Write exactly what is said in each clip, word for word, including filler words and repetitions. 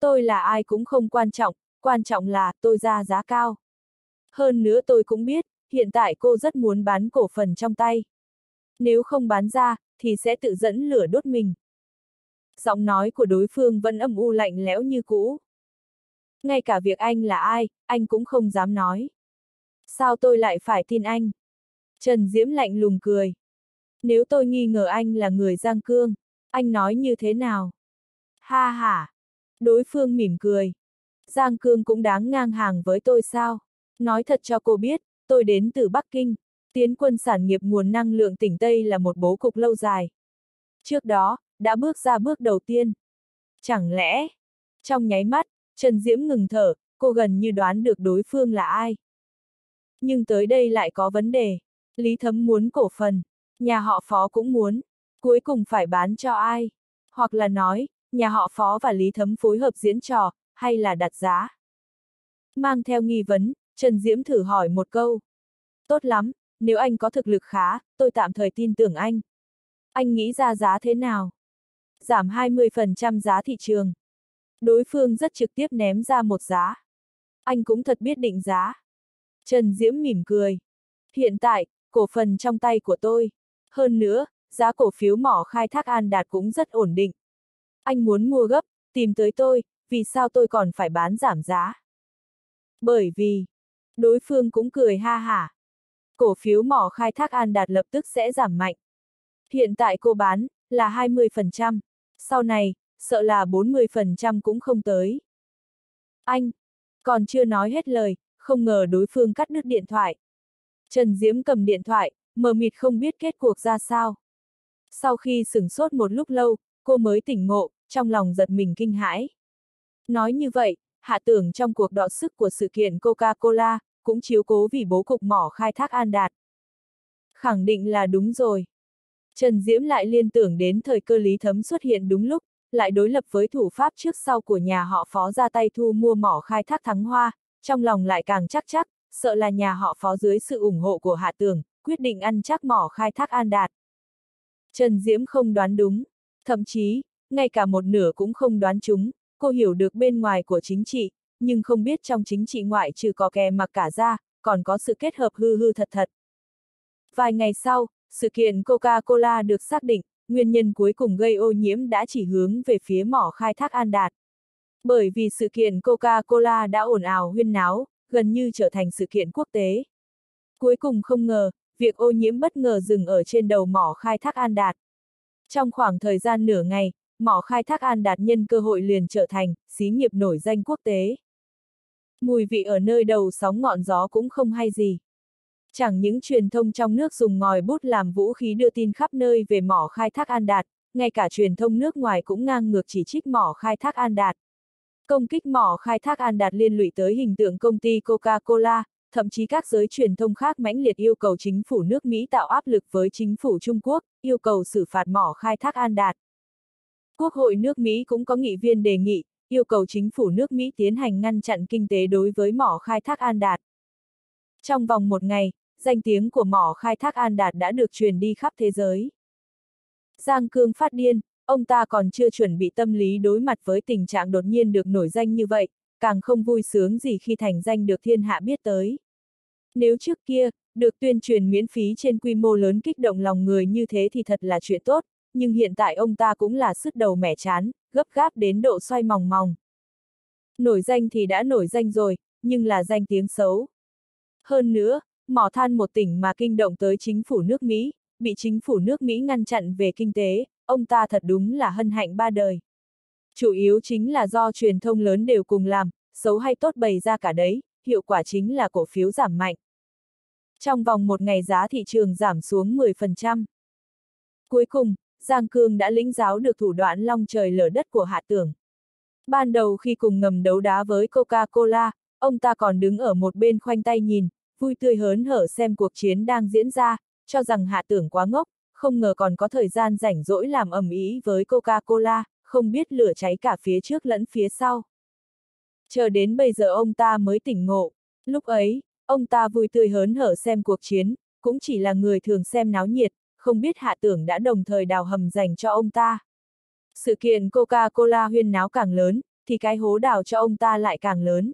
Tôi là ai cũng không quan trọng, quan trọng là tôi ra giá cao. Hơn nữa tôi cũng biết, hiện tại cô rất muốn bán cổ phần trong tay. Nếu không bán ra, thì sẽ tự dẫn lửa đốt mình. Giọng nói của đối phương vẫn âm u lạnh lẽo như cũ. Ngay cả việc anh là ai, anh cũng không dám nói. Sao tôi lại phải tin anh? Trần Diễm lạnh lùng cười. Nếu tôi nghi ngờ anh là người Giang Cương, anh nói như thế nào? Ha ha! Đối phương mỉm cười. Giang Cương cũng đáng ngang hàng với tôi sao? Nói thật cho cô biết, tôi đến từ Bắc Kinh. Tiến quân sản nghiệp nguồn năng lượng tỉnh Tây là một bố cục lâu dài. Trước đó, đã bước ra bước đầu tiên. Chẳng lẽ? Trong nháy mắt, Trần Diễm ngừng thở, cô gần như đoán được đối phương là ai. Nhưng tới đây lại có vấn đề. Lý Thấm muốn cổ phần, nhà họ Phó cũng muốn. Cuối cùng phải bán cho ai? Hoặc là nói, nhà họ Phó và Lý Thấm phối hợp diễn trò, hay là đặt giá? Mang theo nghi vấn, Trần Diễm thử hỏi một câu. Tốt lắm, nếu anh có thực lực khá, tôi tạm thời tin tưởng anh. Anh nghĩ ra giá thế nào? Giảm hai mươi phần trăm giá thị trường. Đối phương rất trực tiếp ném ra một giá. Anh cũng thật biết định giá. Trần Diễm mỉm cười. Hiện tại, cổ phần trong tay của tôi. Hơn nữa, giá cổ phiếu mỏ khai thác An Đạt cũng rất ổn định. Anh muốn mua gấp, tìm tới tôi, vì sao tôi còn phải bán giảm giá? Bởi vì, đối phương cũng cười ha hả. Cổ phiếu mỏ khai thác An Đạt lập tức sẽ giảm mạnh. Hiện tại cô bán, là hai mươi phần trăm. Sau này, sợ là bốn mươi phần trăm cũng không tới. Anh, còn chưa nói hết lời, không ngờ đối phương cắt đứt điện thoại. Trần Diễm cầm điện thoại, mờ mịt không biết kết cuộc ra sao. Sau khi sửng sốt một lúc lâu, cô mới tỉnh ngộ, trong lòng giật mình kinh hãi. Nói như vậy, Hạ Tưởng trong cuộc đọ sức của sự kiện Coca-Cola, cũng chiếu cố vì bố cục mỏ khai thác An Đạt. Khẳng định là đúng rồi. Trần Diễm lại liên tưởng đến thời cơ Lý Thấm xuất hiện đúng lúc, lại đối lập với thủ pháp trước sau của nhà họ Phó ra tay thu mua mỏ khai thác Thắng Hoa, trong lòng lại càng chắc chắc, sợ là nhà họ Phó dưới sự ủng hộ của Hạ Tưởng, quyết định ăn chắc mỏ khai thác An Đạt. Trần Diễm không đoán đúng, thậm chí, ngay cả một nửa cũng không đoán trúng, cô hiểu được bên ngoài của chính trị, nhưng không biết trong chính trị ngoại trừ có kè mặc cả ra, còn có sự kết hợp hư hư thật thật. Vài ngày sau, sự kiện Coca-Cola được xác định, nguyên nhân cuối cùng gây ô nhiễm đã chỉ hướng về phía mỏ khai thác An Đạt. Bởi vì sự kiện Coca-Cola đã ồn ào huyên náo, gần như trở thành sự kiện quốc tế. Cuối cùng không ngờ, việc ô nhiễm bất ngờ dừng ở trên đầu mỏ khai thác An Đạt. Trong khoảng thời gian nửa ngày, mỏ khai thác An Đạt nhân cơ hội liền trở thành xí nghiệp nổi danh quốc tế. Mùi vị ở nơi đầu sóng ngọn gió cũng không hay gì. Chẳng những truyền thông trong nước dùng ngòi bút làm vũ khí đưa tin khắp nơi về mỏ khai thác An Đạt, ngay cả truyền thông nước ngoài cũng ngang ngược chỉ trích mỏ khai thác An Đạt. Công kích mỏ khai thác An Đạt liên lụy tới hình tượng công ty Coca-Cola, thậm chí các giới truyền thông khác mãnh liệt yêu cầu chính phủ nước Mỹ tạo áp lực với chính phủ Trung Quốc, yêu cầu xử phạt mỏ khai thác An Đạt. Quốc hội nước Mỹ cũng có nghị viên đề nghị, yêu cầu chính phủ nước Mỹ tiến hành ngăn chặn kinh tế đối với mỏ khai thác An Đạt. Trong vòng một ngày, danh tiếng của mỏ khai thác An Đạt đã được truyền đi khắp thế giới. Giang Cương phát điên, ông ta còn chưa chuẩn bị tâm lý đối mặt với tình trạng đột nhiên được nổi danh như vậy, càng không vui sướng gì khi thành danh được thiên hạ biết tới. Nếu trước kia, được tuyên truyền miễn phí trên quy mô lớn kích động lòng người như thế thì thật là chuyện tốt, nhưng hiện tại ông ta cũng là sứt đầu mẻ chán, gấp gáp đến độ xoay mòng mòng. Nổi danh thì đã nổi danh rồi, nhưng là danh tiếng xấu. Hơn nữa, mỏ than một tỉnh mà kinh động tới chính phủ nước Mỹ, bị chính phủ nước Mỹ ngăn chặn về kinh tế, ông ta thật đúng là hân hạnh ba đời. Chủ yếu chính là do truyền thông lớn đều cùng làm, xấu hay tốt bày ra cả đấy, hiệu quả chính là cổ phiếu giảm mạnh. Trong vòng một ngày giá thị trường giảm xuống mười phần trăm. Cuối cùng, Giang Cương đã lĩnh giáo được thủ đoạn long trời lở đất của Hạ Tưởng. Ban đầu khi cùng ngầm đấu đá với Coca-Cola, ông ta còn đứng ở một bên khoanh tay nhìn, vui tươi hớn hở xem cuộc chiến đang diễn ra, cho rằng Hạ Tưởng quá ngốc, không ngờ còn có thời gian rảnh rỗi làm ầm ĩ với Coca-Cola, không biết lửa cháy cả phía trước lẫn phía sau. Chờ đến bây giờ ông ta mới tỉnh ngộ, lúc ấy, ông ta vui tươi hớn hở xem cuộc chiến, cũng chỉ là người thường xem náo nhiệt, không biết Hạ Tưởng đã đồng thời đào hầm dành cho ông ta. Sự kiện Coca-Cola huyên náo càng lớn, thì cái hố đào cho ông ta lại càng lớn.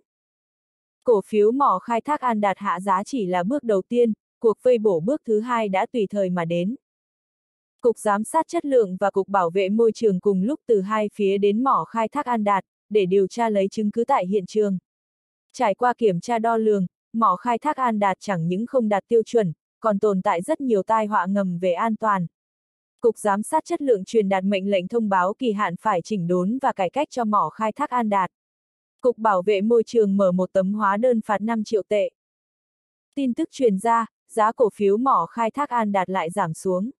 Cổ phiếu mỏ khai thác An Đạt hạ giá chỉ là bước đầu tiên, cuộc vây bổ bước thứ hai đã tùy thời mà đến. Cục Giám sát Chất lượng và Cục Bảo vệ Môi trường cùng lúc từ hai phía đến mỏ khai thác An Đạt, để điều tra lấy chứng cứ tại hiện trường. Trải qua kiểm tra đo lường, mỏ khai thác An Đạt chẳng những không đạt tiêu chuẩn, còn tồn tại rất nhiều tai họa ngầm về an toàn. Cục Giám sát Chất lượng truyền đạt mệnh lệnh thông báo kỳ hạn phải chỉnh đốn và cải cách cho mỏ khai thác An Đạt. Cục Bảo vệ Môi trường mở một tấm hóa đơn phạt năm triệu tệ. Tin tức truyền ra, giá cổ phiếu mỏ khai thác An Đạt lại giảm xuống.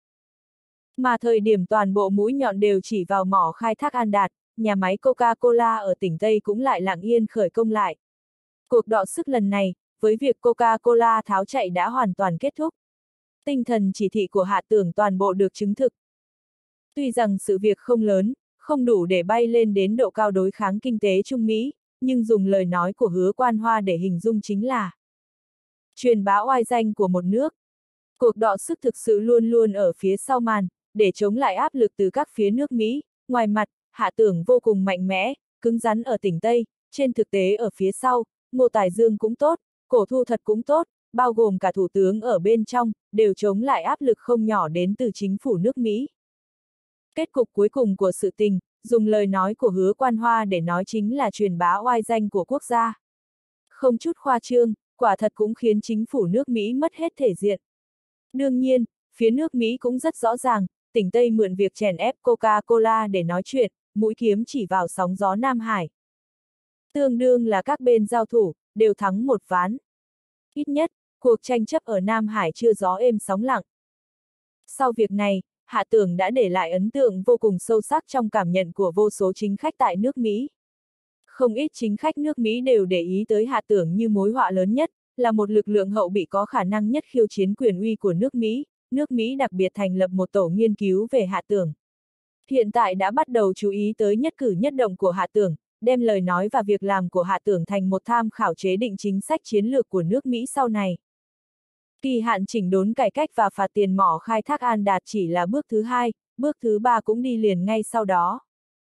Mà thời điểm toàn bộ mũi nhọn đều chỉ vào mỏ khai thác An Đạt, nhà máy Coca-Cola ở tỉnh Tây cũng lại lặng yên khởi công lại. Cuộc đọ sức lần này, với việc Coca-Cola tháo chạy đã hoàn toàn kết thúc. Tinh thần chỉ thị của Hạ Tưởng toàn bộ được chứng thực. Tuy rằng sự việc không lớn, không đủ để bay lên đến độ cao đối kháng kinh tế Trung Mỹ, nhưng dùng lời nói của Hứa Quan Hoa để hình dung chính là truyền bá oai danh của một nước. Cuộc đọ sức thực sự luôn luôn ở phía sau màn, để chống lại áp lực từ các phía nước Mỹ. Ngoài mặt, Hạ Tưởng vô cùng mạnh mẽ, cứng rắn ở tỉnh Tây, trên thực tế ở phía sau, Ngô Tài Dương cũng tốt, Cổ Thu Thật cũng tốt, bao gồm cả thủ tướng ở bên trong, đều chống lại áp lực không nhỏ đến từ chính phủ nước Mỹ. Kết cục cuối cùng của sự tình, dùng lời nói của Hứa Quan Hoa để nói chính là truyền bá oai danh của quốc gia. Không chút khoa trương, quả thật cũng khiến chính phủ nước Mỹ mất hết thể diện. Đương nhiên, phía nước Mỹ cũng rất rõ ràng, tỉnh Tây mượn việc chèn ép Coca-Cola để nói chuyện, mũi kiếm chỉ vào sóng gió Nam Hải. Tương đương là các bên giao thủ, đều thắng một ván. Ít nhất, cuộc tranh chấp ở Nam Hải chưa gió êm sóng lặng. Sau việc này, Hạ Tưởng đã để lại ấn tượng vô cùng sâu sắc trong cảm nhận của vô số chính khách tại nước Mỹ. Không ít chính khách nước Mỹ đều để ý tới Hạ Tưởng như mối họa lớn nhất, là một lực lượng hậu bị có khả năng nhất khiêu chiến quyền uy của nước Mỹ. Nước Mỹ đặc biệt thành lập một tổ nghiên cứu về Hạ Tưởng. Hiện tại đã bắt đầu chú ý tới nhất cử nhất động của Hạ Tưởng, đem lời nói và việc làm của Hạ Tưởng thành một tham khảo chế định chính sách chiến lược của nước Mỹ sau này. Kỳ hạn chỉnh đốn cải cách và phạt tiền mỏ khai thác An Đạt chỉ là bước thứ hai, bước thứ ba cũng đi liền ngay sau đó.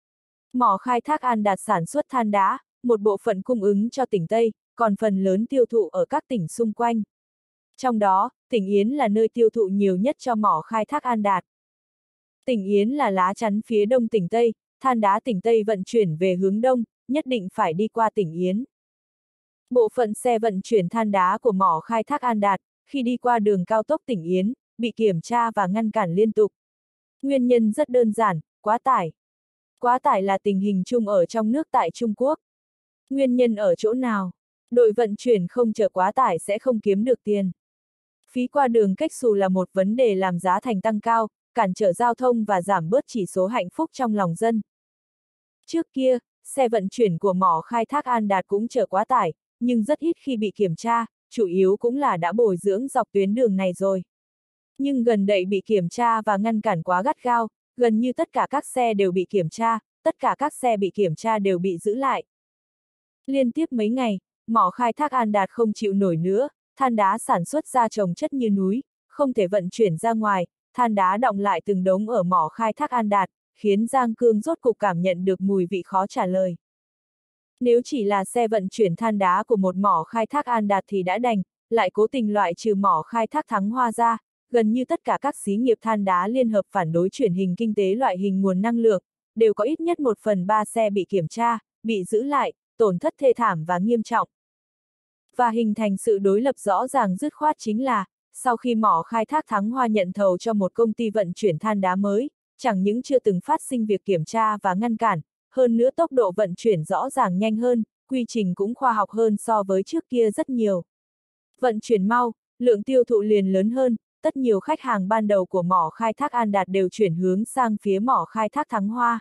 Mỏ khai thác An Đạt sản xuất than đá, một bộ phận cung ứng cho tỉnh Tây, còn phần lớn tiêu thụ ở các tỉnh xung quanh. Trong đó, tỉnh Yến là nơi tiêu thụ nhiều nhất cho mỏ khai thác An Đạt. Tỉnh Yến là lá chắn phía đông tỉnh Tây, than đá tỉnh Tây vận chuyển về hướng đông, nhất định phải đi qua tỉnh Yến. Bộ phận xe vận chuyển than đá của mỏ khai thác An Đạt, khi đi qua đường cao tốc tỉnh Yến, bị kiểm tra và ngăn cản liên tục. Nguyên nhân rất đơn giản, quá tải. Quá tải là tình hình chung ở trong nước tại Trung Quốc. Nguyên nhân ở chỗ nào? Đội vận chuyển không chở quá tải sẽ không kiếm được tiền. Phí qua đường cách xù là một vấn đề làm giá thành tăng cao, cản trở giao thông và giảm bớt chỉ số hạnh phúc trong lòng dân. Trước kia, xe vận chuyển của mỏ khai thác An Đạt cũng chở quá tải, nhưng rất ít khi bị kiểm tra, chủ yếu cũng là đã bồi dưỡng dọc tuyến đường này rồi. Nhưng gần đây bị kiểm tra và ngăn cản quá gắt gao, gần như tất cả các xe đều bị kiểm tra, tất cả các xe bị kiểm tra đều bị giữ lại. Liên tiếp mấy ngày, mỏ khai thác An Đạt không chịu nổi nữa, than đá sản xuất ra chồng chất như núi, không thể vận chuyển ra ngoài, than đá đọng lại từng đống ở mỏ khai thác An Đạt, khiến Giang Cương rốt cục cảm nhận được mùi vị khó trả lời. Nếu chỉ là xe vận chuyển than đá của một mỏ khai thác An Đạt thì đã đành, lại cố tình loại trừ mỏ khai thác Thắng Hoa ra, gần như tất cả các xí nghiệp than đá liên hợp phản đối chuyển hình kinh tế loại hình nguồn năng lượng, đều có ít nhất một phần ba xe bị kiểm tra, bị giữ lại, tổn thất thê thảm và nghiêm trọng. Và hình thành sự đối lập rõ ràng dứt khoát chính là, sau khi mỏ khai thác Thắng Hoa nhận thầu cho một công ty vận chuyển than đá mới, chẳng những chưa từng phát sinh việc kiểm tra và ngăn cản, hơn nữa tốc độ vận chuyển rõ ràng nhanh hơn, quy trình cũng khoa học hơn so với trước kia rất nhiều. Vận chuyển mau, lượng tiêu thụ liền lớn hơn, tất nhiều khách hàng ban đầu của mỏ khai thác An Đạt đều chuyển hướng sang phía mỏ khai thác Thắng Hoa.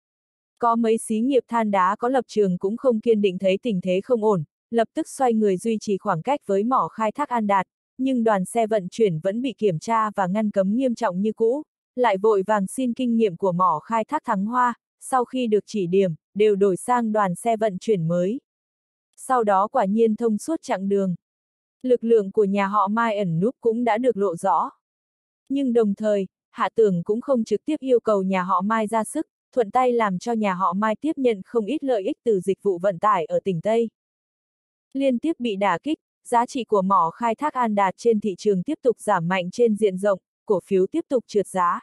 Có mấy xí nghiệp than đá có lập trường cũng không kiên định thấy tình thế không ổn, lập tức xoay người duy trì khoảng cách với mỏ khai thác An Đạt, nhưng đoàn xe vận chuyển vẫn bị kiểm tra và ngăn cấm nghiêm trọng như cũ, lại vội vàng xin kinh nghiệm của mỏ khai thác Thắng Hoa, sau khi được chỉ điểm, đều đổi sang đoàn xe vận chuyển mới. Sau đó quả nhiên thông suốt chặng đường. Lực lượng của nhà họ Mai ẩn núp cũng đã được lộ rõ. Nhưng đồng thời, Hạ Tưởng cũng không trực tiếp yêu cầu nhà họ Mai ra sức, thuận tay làm cho nhà họ Mai tiếp nhận không ít lợi ích từ dịch vụ vận tải ở tỉnh Tây. Liên tiếp bị đả kích, giá trị của mỏ khai thác An Đạt trên thị trường tiếp tục giảm mạnh trên diện rộng, cổ phiếu tiếp tục trượt giá.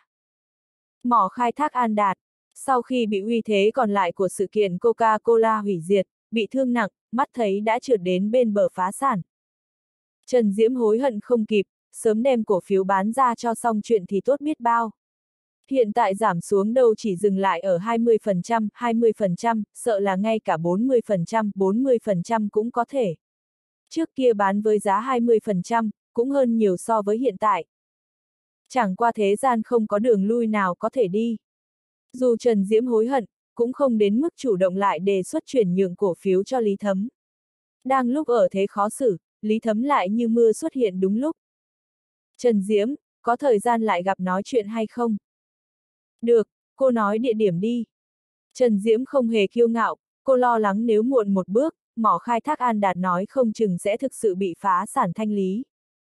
Mỏ khai thác An Đạt, sau khi bị uy thế còn lại của sự kiện Coca-Cola hủy diệt, bị thương nặng, mắt thấy đã trượt đến bên bờ phá sản. Trần Diễm hối hận không kịp, sớm đem cổ phiếu bán ra cho xong chuyện thì tốt biết bao. Hiện tại giảm xuống đâu chỉ dừng lại ở hai mươi phần trăm, hai mươi phần trăm, sợ là ngay cả bốn mươi phần trăm, bốn mươi phần trăm cũng có thể. Trước kia bán với giá hai mươi phần trăm, cũng hơn nhiều so với hiện tại. Chẳng qua thế gian không có đường lui nào có thể đi. Dù Trần Diễm hối hận, cũng không đến mức chủ động lại đề xuất chuyển nhượng cổ phiếu cho Lý Thấm. Đang lúc ở thế khó xử, Lý Thấm lại như mưa xuất hiện đúng lúc. Trần Diễm, có thời gian lại gặp nói chuyện hay không? Được, cô nói địa điểm đi. Trần Diễm không hề kiêu ngạo, cô lo lắng nếu muộn một bước, mỏ khai thác An Đạt nói không chừng sẽ thực sự bị phá sản thanh lý.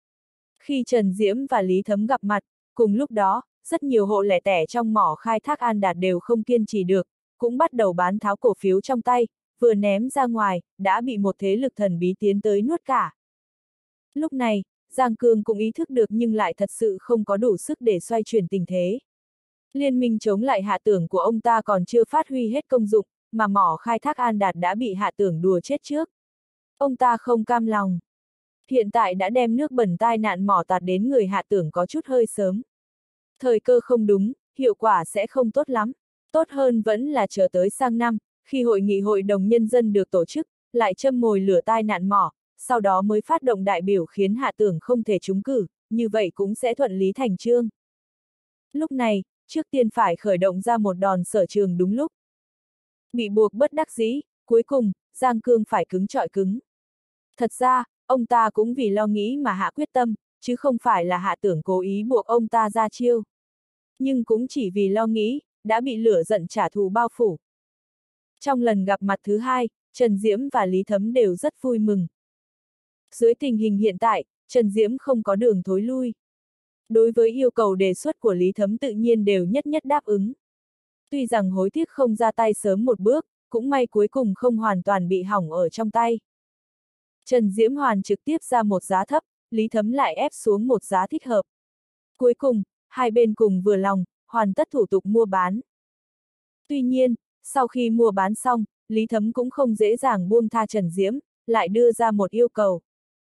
Khi Trần Diễm và Lý Thấm gặp mặt, cùng lúc đó, rất nhiều hộ lẻ tẻ trong mỏ khai thác An Đạt đều không kiên trì được, cũng bắt đầu bán tháo cổ phiếu trong tay, vừa ném ra ngoài, đã bị một thế lực thần bí tiến tới nuốt cả. Lúc này, Giang Cương cũng ý thức được nhưng lại thật sự không có đủ sức để xoay chuyển tình thế. Liên minh chống lại Hạ Tưởng của ông ta còn chưa phát huy hết công dụng, mà mỏ khai thác An Đạt đã bị Hạ Tưởng đùa chết trước. Ông ta không cam lòng. Hiện tại đã đem nước bẩn tai nạn mỏ tạt đến người Hạ Tưởng có chút hơi sớm. Thời cơ không đúng, hiệu quả sẽ không tốt lắm. Tốt hơn vẫn là chờ tới sang năm, khi hội nghị hội đồng nhân dân được tổ chức, lại châm mồi lửa tai nạn mỏ, sau đó mới phát động đại biểu khiến Hạ Tưởng không thể trúng cử, như vậy cũng sẽ thuận lý thành chương. Lúc này, trước tiên phải khởi động ra một đòn sở trường đúng lúc. Bị buộc bất đắc dĩ, cuối cùng, Giang Cương phải cứng trọi cứng. Thật ra, ông ta cũng vì lo nghĩ mà hạ quyết tâm, chứ không phải là Hạ Tưởng cố ý buộc ông ta ra chiêu. Nhưng cũng chỉ vì lo nghĩ, đã bị lửa giận trả thù bao phủ. Trong lần gặp mặt thứ hai, Trần Diễm và Lý Thấm đều rất vui mừng. Dưới tình hình hiện tại, Trần Diễm không có đường thối lui. Đối với yêu cầu đề xuất của Lý Thấm tự nhiên đều nhất nhất đáp ứng. Tuy rằng hối tiếc không ra tay sớm một bước, cũng may cuối cùng không hoàn toàn bị hỏng ở trong tay. Trần Diễm hoàn trực tiếp ra một giá thấp, Lý Thấm lại ép xuống một giá thích hợp. Cuối cùng, hai bên cùng vừa lòng, hoàn tất thủ tục mua bán. Tuy nhiên, sau khi mua bán xong, Lý Thấm cũng không dễ dàng buông tha Trần Diễm, lại đưa ra một yêu cầu.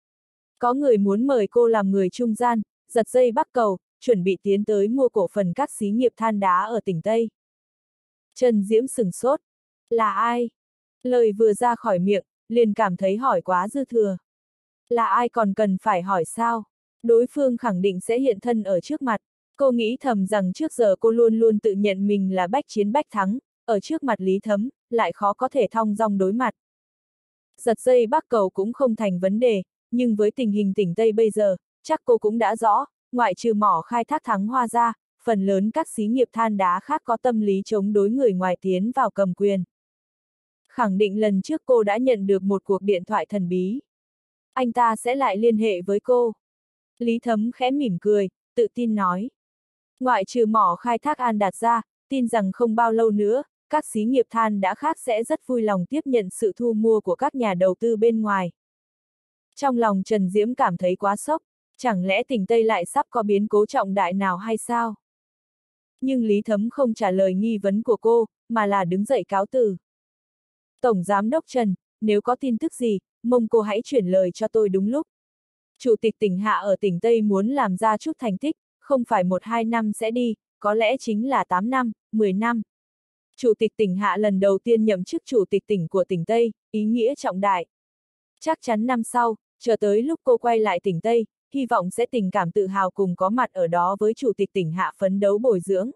Có người muốn mời cô làm người trung gian, giật dây bắt cầu, chuẩn bị tiến tới mua cổ phần các xí nghiệp than đá ở tỉnh Tây. Trần Diễm sửng sốt. Là ai? Lời vừa ra khỏi miệng, liền cảm thấy hỏi quá dư thừa. Là ai còn cần phải hỏi sao? Đối phương khẳng định sẽ hiện thân ở trước mặt. Cô nghĩ thầm rằng trước giờ cô luôn luôn tự nhận mình là bách chiến bách thắng, ở trước mặt Lý Thấm, lại khó có thể thong dong đối mặt. Giật dây bắt cầu cũng không thành vấn đề, nhưng với tình hình tỉnh Tây bây giờ, chắc cô cũng đã rõ, ngoại trừ mỏ khai thác Thắng Hoa ra, phần lớn các xí nghiệp than đá khác có tâm lý chống đối người ngoài tiến vào cầm quyền. Khẳng định lần trước cô đã nhận được một cuộc điện thoại thần bí. Anh ta sẽ lại liên hệ với cô. Lý Thấm khẽ mỉm cười, tự tin nói. Ngoại trừ mỏ khai thác An Đạt ra, tin rằng không bao lâu nữa, các xí nghiệp than đá khác sẽ rất vui lòng tiếp nhận sự thu mua của các nhà đầu tư bên ngoài. Trong lòng Trần Diễm cảm thấy quá sốc, chẳng lẽ tỉnh Tây lại sắp có biến cố trọng đại nào hay sao? Nhưng Lý Thấm không trả lời nghi vấn của cô, mà là đứng dậy cáo từ. Tổng Giám đốc Trần, nếu có tin tức gì, mong cô hãy chuyển lời cho tôi đúng lúc. Chủ tịch tỉnh Hạ ở tỉnh Tây muốn làm ra chút thành tích, không phải một hai năm sẽ đi, có lẽ chính là tám năm, mười năm. Chủ tịch tỉnh Hạ lần đầu tiên nhậm chức chủ tịch tỉnh của tỉnh Tây, ý nghĩa trọng đại. Chắc chắn năm sau, chờ tới lúc cô quay lại tỉnh Tây, hy vọng sẽ tình cảm tự hào cùng có mặt ở đó với chủ tịch tỉnh Hạ phấn đấu bồi dưỡng.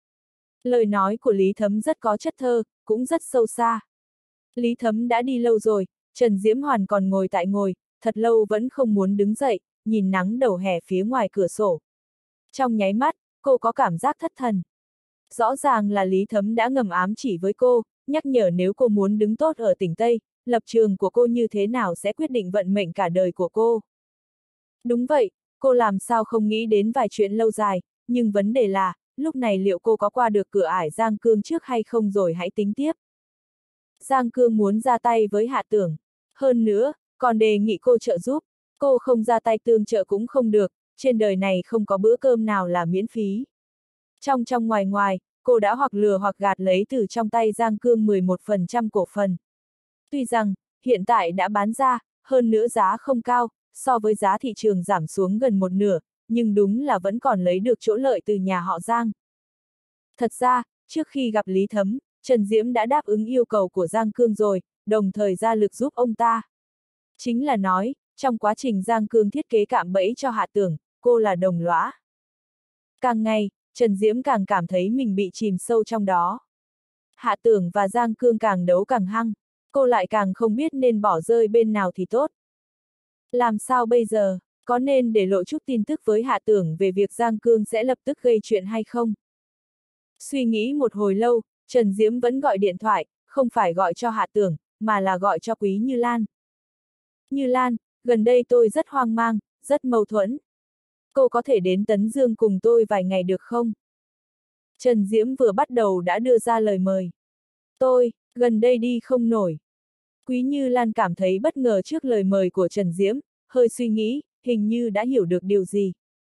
Lời nói của Lý Thấm rất có chất thơ, cũng rất sâu xa. Lý Thấm đã đi lâu rồi, Trần Diễm Hoàn còn ngồi tại ngồi, thật lâu vẫn không muốn đứng dậy, nhìn nắng đầu hè phía ngoài cửa sổ. Trong nháy mắt, cô có cảm giác thất thần. Rõ ràng là Lý Thấm đã ngầm ám chỉ với cô, nhắc nhở nếu cô muốn đứng tốt ở tỉnh Tây, lập trường của cô như thế nào sẽ quyết định vận mệnh cả đời của cô. Đúng vậy, cô làm sao không nghĩ đến vài chuyện lâu dài, nhưng vấn đề là, lúc này liệu cô có qua được cửa ải Giang Cương trước hay không rồi hãy tính tiếp. Giang Cương muốn ra tay với Hạ Tưởng. Hơn nữa, còn đề nghị cô trợ giúp. Cô không ra tay tương trợ cũng không được, trên đời này không có bữa cơm nào là miễn phí. Trong trong ngoài ngoài, cô đã hoặc lừa hoặc gạt lấy từ trong tay Giang Cương mười một phần trăm cổ phần. Tuy rằng, hiện tại đã bán ra, hơn nữa giá không cao, so với giá thị trường giảm xuống gần một nửa, nhưng đúng là vẫn còn lấy được chỗ lợi từ nhà họ Giang. Thật ra, trước khi gặp Lý Thấm, Trần Diễm đã đáp ứng yêu cầu của Giang Cương rồi, đồng thời ra lực giúp ông ta. Chính là nói, trong quá trình Giang Cương thiết kế cạm bẫy cho Hạ Tưởng, cô là đồng lõa. Càng ngày, Trần Diễm càng cảm thấy mình bị chìm sâu trong đó. Hạ Tưởng và Giang Cương càng đấu càng hăng, cô lại càng không biết nên bỏ rơi bên nào thì tốt. Làm sao bây giờ, có nên để lộ chút tin tức với Hạ Tưởng về việc Giang Cương sẽ lập tức gây chuyện hay không? Suy nghĩ một hồi lâu, Trần Diễm vẫn gọi điện thoại, không phải gọi cho Hạ Tưởng, mà là gọi cho Quý Như Lan. Như Lan, gần đây tôi rất hoang mang, rất mâu thuẫn. Cô có thể đến Tấn Dương cùng tôi vài ngày được không? Trần Diễm vừa bắt đầu đã đưa ra lời mời. Tôi, gần đây đi không nổi. Quý Như Lan cảm thấy bất ngờ trước lời mời của Trần Diễm, hơi suy nghĩ, hình như đã hiểu được điều gì.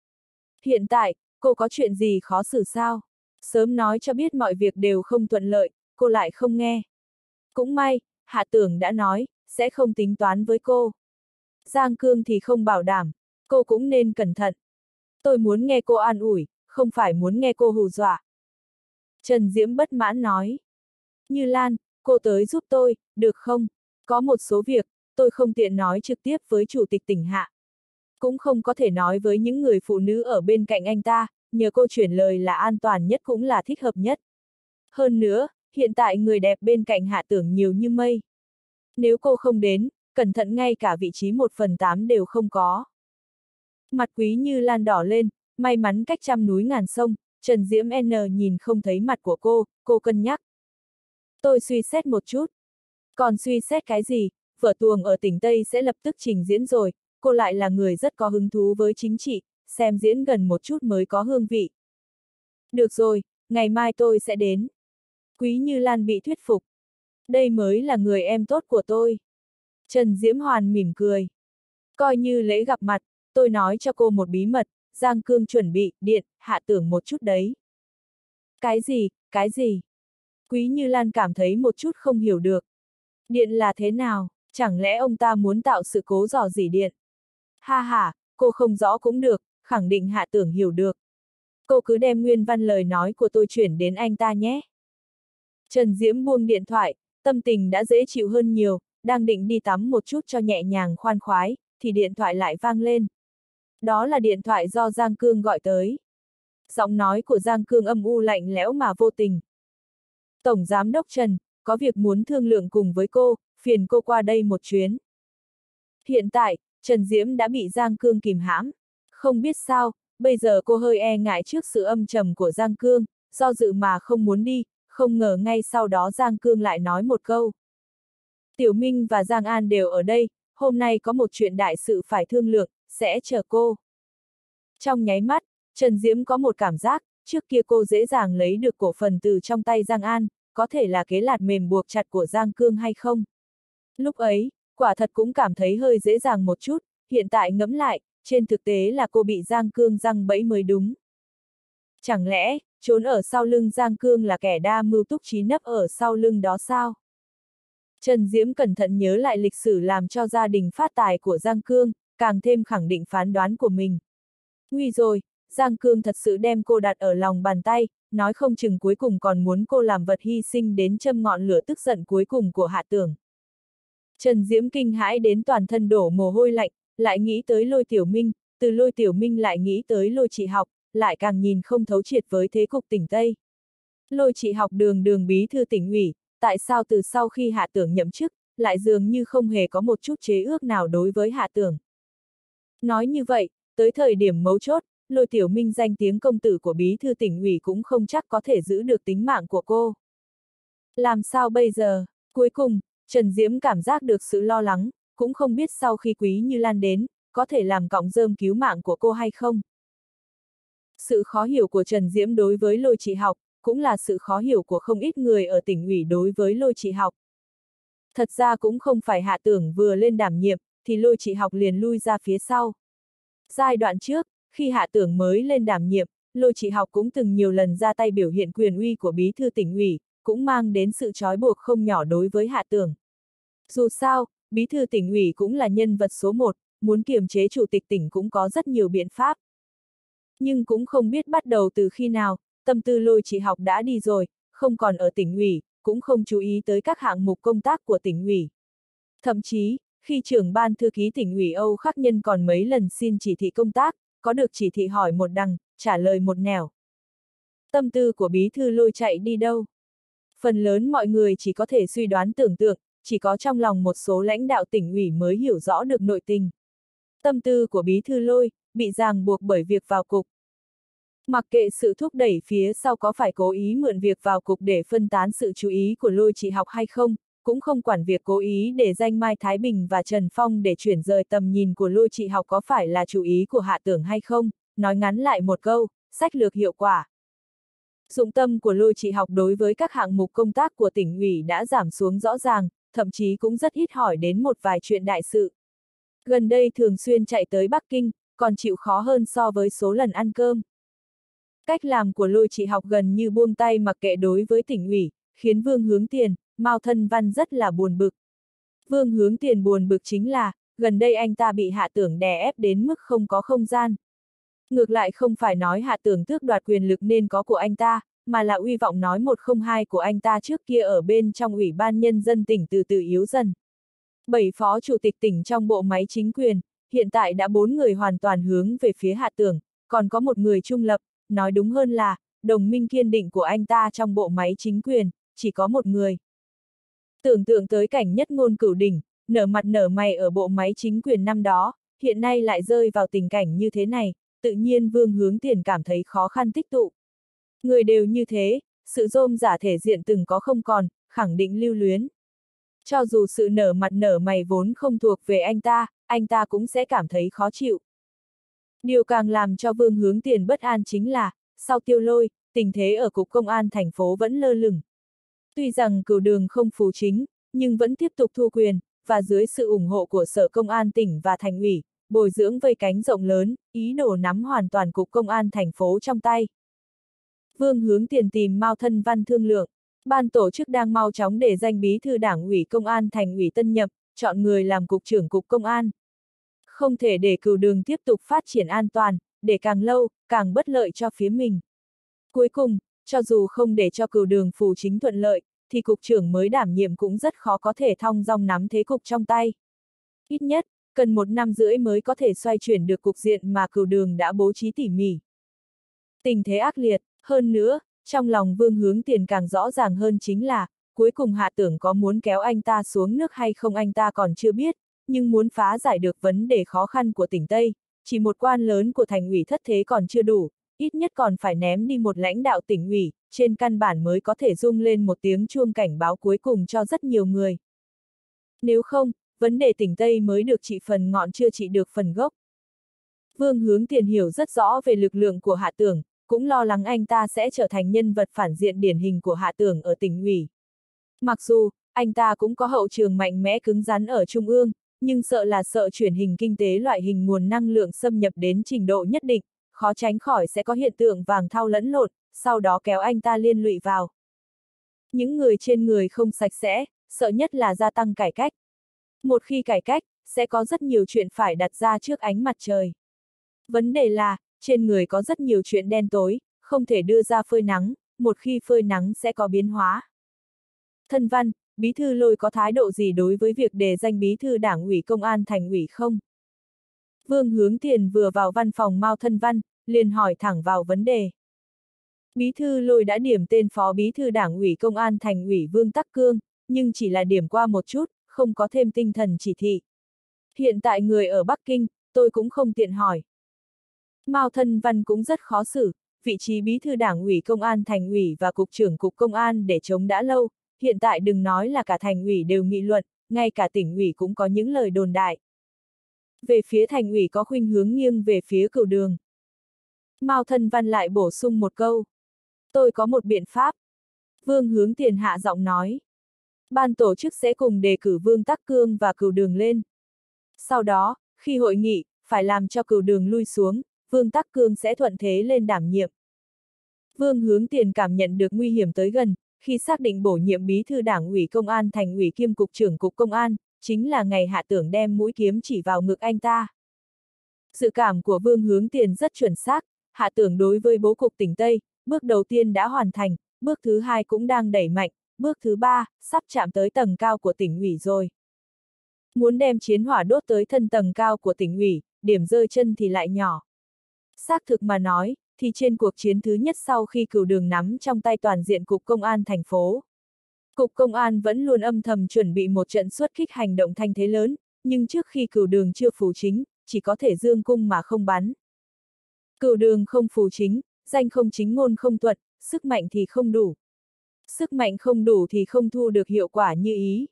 Hiện tại, cô có chuyện gì khó xử sao? Sớm nói cho biết mọi việc đều không thuận lợi, cô lại không nghe. Cũng may, Hạ Tưởng đã nói, sẽ không tính toán với cô. Giang Cương thì không bảo đảm, cô cũng nên cẩn thận. Tôi muốn nghe cô an ủi, không phải muốn nghe cô hù dọa. Trần Diễm bất mãn nói. Như Lan, cô tới giúp tôi, được không? Có một số việc, tôi không tiện nói trực tiếp với Chủ tịch tỉnh Hạ. Cũng không có thể nói với những người phụ nữ ở bên cạnh anh ta, nhờ cô chuyển lời là an toàn nhất cũng là thích hợp nhất. Hơn nữa, hiện tại người đẹp bên cạnh Hạ Tưởng nhiều như mây. Nếu cô không đến, cẩn thận ngay cả vị trí một phần tám đều không có. Mặt Quý Như Lan đỏ lên, may mắn cách trăm núi ngàn sông, Trần Diễm N nhìn không thấy mặt của cô, cô cân nhắc. Tôi suy xét một chút. Còn suy xét cái gì, vở tuồng ở tỉnh Tây sẽ lập tức trình diễn rồi, cô lại là người rất có hứng thú với chính trị, xem diễn gần một chút mới có hương vị. Được rồi, ngày mai tôi sẽ đến. Quý Như Lan bị thuyết phục. Đây mới là người em tốt của tôi. Trần Diễm Hoàn mỉm cười. Coi như lễ gặp mặt, tôi nói cho cô một bí mật, Giang Cương chuẩn bị, điện, Hạ Tưởng một chút đấy. Cái gì, cái gì? Quý Như Lan cảm thấy một chút không hiểu được. Điện là thế nào, chẳng lẽ ông ta muốn tạo sự cố rò rỉ điện? Ha ha, cô không rõ cũng được, khẳng định Hạ Tưởng hiểu được. Cô cứ đem nguyên văn lời nói của tôi chuyển đến anh ta nhé. Trần Diễm buông điện thoại, tâm tình đã dễ chịu hơn nhiều, đang định đi tắm một chút cho nhẹ nhàng khoan khoái, thì điện thoại lại vang lên. Đó là điện thoại do Giang Cương gọi tới. Giọng nói của Giang Cương âm u lạnh lẽo mà vô tình. Tổng Giám đốc Trần, có việc muốn thương lượng cùng với cô, phiền cô qua đây một chuyến. Hiện tại, Trần Diễm đã bị Giang Cương kìm hãm. Không biết sao, bây giờ cô hơi e ngại trước sự âm trầm của Giang Cương, do dự mà không muốn đi, không ngờ ngay sau đó Giang Cương lại nói một câu. Tiểu Minh và Giang An đều ở đây, hôm nay có một chuyện đại sự phải thương lượng, sẽ chờ cô. Trong nháy mắt, Trần Diễm có một cảm giác, trước kia cô dễ dàng lấy được cổ phần từ trong tay Giang An, có thể là kế lạt mềm buộc chặt của Giang Cương hay không? Lúc ấy, quả thật cũng cảm thấy hơi dễ dàng một chút, hiện tại ngẫm lại, trên thực tế là cô bị Giang Cương giăng bẫy mới đúng. Chẳng lẽ, trốn ở sau lưng Giang Cương là kẻ đa mưu túc trí nấp ở sau lưng đó sao? Trần Diễm cẩn thận nhớ lại lịch sử làm cho gia đình phát tài của Giang Cương, càng thêm khẳng định phán đoán của mình. Nguy rồi, Giang Cương thật sự đem cô đặt ở lòng bàn tay, nói không chừng cuối cùng còn muốn cô làm vật hy sinh đến châm ngọn lửa tức giận cuối cùng của Hạ Tưởng. Trần Diễm kinh hãi đến toàn thân đổ mồ hôi lạnh, lại nghĩ tới Lôi Tiểu Minh, từ Lôi Tiểu Minh lại nghĩ tới Lôi Trị Học, lại càng nhìn không thấu triệt với thế cục tỉnh Tây. Lôi Trị Học đường đường bí thư tỉnh ủy, tại sao từ sau khi Hạ Tưởng nhậm chức, lại dường như không hề có một chút chế ước nào đối với Hạ Tưởng. Nói như vậy, tới thời điểm mấu chốt, Lôi Tiểu Minh danh tiếng công tử của bí thư tỉnh ủy cũng không chắc có thể giữ được tính mạng của cô. Làm sao bây giờ? Cuối cùng, Trần Diễm cảm giác được sự lo lắng, cũng không biết sau khi Quý Như Lan đến, có thể làm cọng rơm cứu mạng của cô hay không. Sự khó hiểu của Trần Diễm đối với Lôi Trị Học, cũng là sự khó hiểu của không ít người ở tỉnh ủy đối với Lôi Trị Học. Thật ra cũng không phải Hạ Tưởng vừa lên đảm nhiệm, thì Lôi Trị Học liền lui ra phía sau. Giai đoạn trước, khi Hạ Tưởng mới lên đảm nhiệm, Lôi Trị Học cũng từng nhiều lần ra tay biểu hiện quyền uy của bí thư tỉnh ủy, cũng mang đến sự trói buộc không nhỏ đối với Hạ Tưởng. Dù sao, bí thư tỉnh ủy cũng là nhân vật số một, muốn kiềm chế chủ tịch tỉnh cũng có rất nhiều biện pháp. Nhưng cũng không biết bắt đầu từ khi nào, tâm tư Lôi Trị Học đã đi rồi, không còn ở tỉnh ủy, cũng không chú ý tới các hạng mục công tác của tỉnh ủy. Thậm chí, khi trưởng ban thư ký tỉnh ủy Âu Khắc Nhân còn mấy lần xin chỉ thị công tác, có được chỉ thị hỏi một đằng, trả lời một nẻo. Tâm tư của bí thư Lôi chạy đi đâu? Phần lớn mọi người chỉ có thể suy đoán tưởng tượng, chỉ có trong lòng một số lãnh đạo tỉnh ủy mới hiểu rõ được nội tình. Tâm tư của bí thư Lôi, bị ràng buộc bởi việc vào cục. Mặc kệ sự thúc đẩy phía sau có phải cố ý mượn việc vào cục để phân tán sự chú ý của Lôi Trị Học hay không, cũng không quản việc cố ý để danh Mai Thái Bình và Trần Phong để chuyển rời tầm nhìn của Lôi Trị Học có phải là chú ý của Hạ Tưởng hay không, nói ngắn lại một câu, sách lược hiệu quả. Dụng tâm của Lôi Trị Học đối với các hạng mục công tác của tỉnh ủy đã giảm xuống rõ ràng, thậm chí cũng rất ít hỏi đến một vài chuyện đại sự. Gần đây thường xuyên chạy tới Bắc Kinh, còn chịu khó hơn so với số lần ăn cơm. Cách làm của Lôi Trị Học gần như buông tay mặc kệ đối với tỉnh ủy, khiến Vương Hướng Tiền, Mao Thân Văn rất là buồn bực. Vương Hướng Tiền buồn bực chính là, gần đây anh ta bị Hạ Tưởng đè ép đến mức không có không gian. Ngược lại không phải nói Hạ Tưởng tước đoạt quyền lực nên có của anh ta, mà là uy vọng nói một không hai của anh ta trước kia ở bên trong Ủy ban Nhân dân tỉnh từ từ yếu dần. Bảy phó chủ tịch tỉnh trong bộ máy chính quyền, hiện tại đã bốn người hoàn toàn hướng về phía Hạ Tưởng, còn có một người trung lập, nói đúng hơn là, đồng minh kiên định của anh ta trong bộ máy chính quyền, chỉ có một người. Tưởng tượng tới cảnh Nhất Ngôn Cửu đỉnh, nở mặt nở mày ở bộ máy chính quyền năm đó, hiện nay lại rơi vào tình cảnh như thế này, tự nhiên Vương Hướng Tiền cảm thấy khó khăn tích tụ. Người đều như thế, sự rôm rả thể diện từng có không còn, khẳng định lưu luyến. Cho dù sự nở mặt nở mày vốn không thuộc về anh ta, anh ta cũng sẽ cảm thấy khó chịu. Điều càng làm cho Vương Hướng Tiền bất an chính là, sau Tiêu Lôi, tình thế ở Cục Công an thành phố vẫn lơ lửng. Tuy rằng Cửu Đường không phù chính, nhưng vẫn tiếp tục thu quyền, và dưới sự ủng hộ của Sở Công an tỉnh và Thành ủy, bồi dưỡng vây cánh rộng lớn, ý đồ nắm hoàn toàn Cục Công an thành phố trong tay. Vương Hướng Tiền tìm Mao Thân Văn thương lượng, ban tổ chức đang mau chóng để danh bí thư Đảng ủy Công an Thành ủy tân nhập, chọn người làm cục trưởng Cục Công an. Không thể để Cửu Đường tiếp tục phát triển an toàn, để càng lâu, càng bất lợi cho phía mình. Cuối cùng, cho dù không để cho Cửu Đường phù chính thuận lợi, thì cục trưởng mới đảm nhiệm cũng rất khó có thể thong dong nắm thế cục trong tay. Ít nhất, cần một năm rưỡi mới có thể xoay chuyển được cục diện mà Cửu Đường đã bố trí tỉ mỉ. Tình thế ác liệt, hơn nữa, trong lòng Vương Hướng Tiền càng rõ ràng hơn chính là, cuối cùng Hạ Tưởng có muốn kéo anh ta xuống nước hay không anh ta còn chưa biết, nhưng muốn phá giải được vấn đề khó khăn của tỉnh Tây, chỉ một quan lớn của thành ủy thất thế còn chưa đủ, ít nhất còn phải ném đi một lãnh đạo tỉnh ủy, trên căn bản mới có thể rung lên một tiếng chuông cảnh báo cuối cùng cho rất nhiều người. Nếu không, vấn đề tỉnh Tây mới được trị phần ngọn chưa trị được phần gốc. Vương Hướng Tiền hiểu rất rõ về lực lượng của Hạ Tưởng, cũng lo lắng anh ta sẽ trở thành nhân vật phản diện điển hình của Hạ Tưởng ở tỉnh ủy. Mặc dù, anh ta cũng có hậu trường mạnh mẽ cứng rắn ở Trung ương, nhưng sợ là sợ chuyển hình kinh tế loại hình nguồn năng lượng xâm nhập đến trình độ nhất định, khó tránh khỏi sẽ có hiện tượng vàng thau lẫn lộn, sau đó kéo anh ta liên lụy vào. Những người trên người không sạch sẽ, sợ nhất là gia tăng cải cách. Một khi cải cách, sẽ có rất nhiều chuyện phải đặt ra trước ánh mặt trời. Vấn đề là, trên người có rất nhiều chuyện đen tối, không thể đưa ra phơi nắng, một khi phơi nắng sẽ có biến hóa. Thân Văn, bí thư Lôi có thái độ gì đối với việc đề danh bí thư Đảng ủy Công an Thành ủy không? Vương Hướng Tiền vừa vào văn phòng Mao Thân Văn, liền hỏi thẳng vào vấn đề. Bí thư Lôi đã điểm tên phó bí thư Đảng ủy Công an Thành ủy Vương Tắc Cương, nhưng chỉ là điểm qua một chút, không có thêm tinh thần chỉ thị. Hiện tại người ở Bắc Kinh, tôi cũng không tiện hỏi. Mao Thân Văn cũng rất khó xử, vị trí bí thư Đảng ủy Công an Thành ủy và cục trưởng Cục Công an để chống đã lâu, hiện tại đừng nói là cả Thành ủy đều nghị luận, ngay cả tỉnh ủy cũng có những lời đồn đại. Về phía Thành ủy có khuynh hướng nghiêng về phía Cửu Đường. Mao Thân Văn lại bổ sung một câu. Tôi có một biện pháp. Vương Hướng Tiền hạ giọng nói. Ban tổ chức sẽ cùng đề cử Vương Tắc Cương và Cửu Đường lên. Sau đó, khi hội nghị, phải làm cho Cửu Đường lui xuống, Vương Tắc Cương sẽ thuận thế lên đảm nhiệm. Vương Hướng Tiền cảm nhận được nguy hiểm tới gần, khi xác định bổ nhiệm bí thư đảng ủy công an thành ủy kiêm cục trưởng cục công an, chính là ngày Hạ Tưởng đem mũi kiếm chỉ vào ngực anh ta. Dự cảm của Vương Hướng Tiền rất chuẩn xác, Hạ Tưởng đối với bố cục tỉnh Tây, bước đầu tiên đã hoàn thành, bước thứ hai cũng đang đẩy mạnh, bước thứ ba, sắp chạm tới tầng cao của tỉnh ủy rồi. Muốn đem chiến hỏa đốt tới thân tầng cao của tỉnh ủy, điểm rơi chân thì lại nhỏ. Xác thực mà nói, thì trên cuộc chiến thứ nhất sau khi Cửu Đường nắm trong tay toàn diện Cục Công an thành phố. Cục Công an vẫn luôn âm thầm chuẩn bị một trận xuất kích hành động thanh thế lớn, nhưng trước khi Cửu Đường chưa phủ chính, chỉ có thể dương cung mà không bắn. Cửu Đường không phủ chính, danh không chính ngôn không tuật, sức mạnh thì không đủ. Sức mạnh không đủ thì không thu được hiệu quả như ý.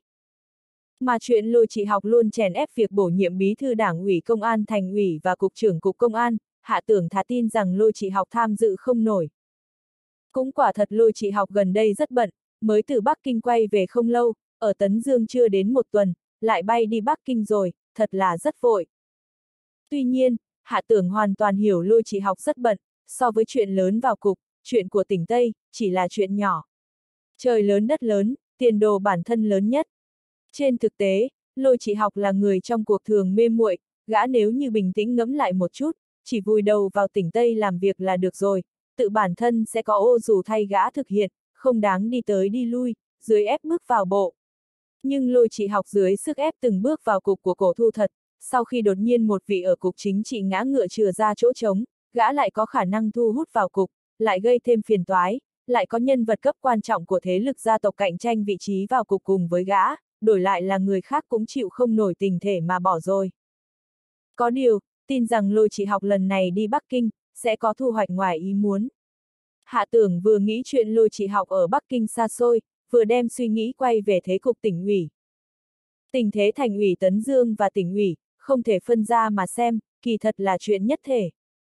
Mà chuyện Lôi Trị Học luôn chèn ép việc bổ nhiệm bí thư đảng ủy công an thành ủy và cục trưởng cục công an, Hạ Tưởng thà tin rằng Lôi Trị Học tham dự không nổi. Cũng quả thật Lôi Trị Học gần đây rất bận, mới từ Bắc Kinh quay về không lâu, ở Tấn Dương chưa đến một tuần, lại bay đi Bắc Kinh rồi, thật là rất vội. Tuy nhiên, Hạ Tưởng hoàn toàn hiểu Lôi Trị Học rất bận, so với chuyện lớn vào cục, chuyện của tỉnh Tây, chỉ là chuyện nhỏ. Trời lớn đất lớn, tiền đồ bản thân lớn nhất. Trên thực tế, Lôi Trị Học là người trong cuộc thường mê muội, gã nếu như bình tĩnh ngẫm lại một chút, chỉ vùi đầu vào tỉnh Tây làm việc là được rồi, tự bản thân sẽ có ô dù thay gã thực hiện, không đáng đi tới đi lui, dưới ép bước vào bộ. Nhưng Lôi Trị Học dưới sức ép từng bước vào cục của Cổ Thu thật, sau khi đột nhiên một vị ở cục chính trị ngã ngựa chừa ra chỗ trống, gã lại có khả năng thu hút vào cục, lại gây thêm phiền toái, lại có nhân vật cấp quan trọng của thế lực gia tộc cạnh tranh vị trí vào cục cùng với gã, đổi lại là người khác cũng chịu không nổi tình thể mà bỏ rồi. Có điều, tin rằng Lôi Trị Học lần này đi Bắc Kinh, sẽ có thu hoạch ngoài ý muốn. Hạ Tưởng vừa nghĩ chuyện Lôi Trị Học ở Bắc Kinh xa xôi, vừa đem suy nghĩ quay về thế cục tỉnh ủy. Tình thế thành ủy Tấn Dương và tỉnh ủy, không thể phân ra mà xem, kỳ thật là chuyện nhất thể.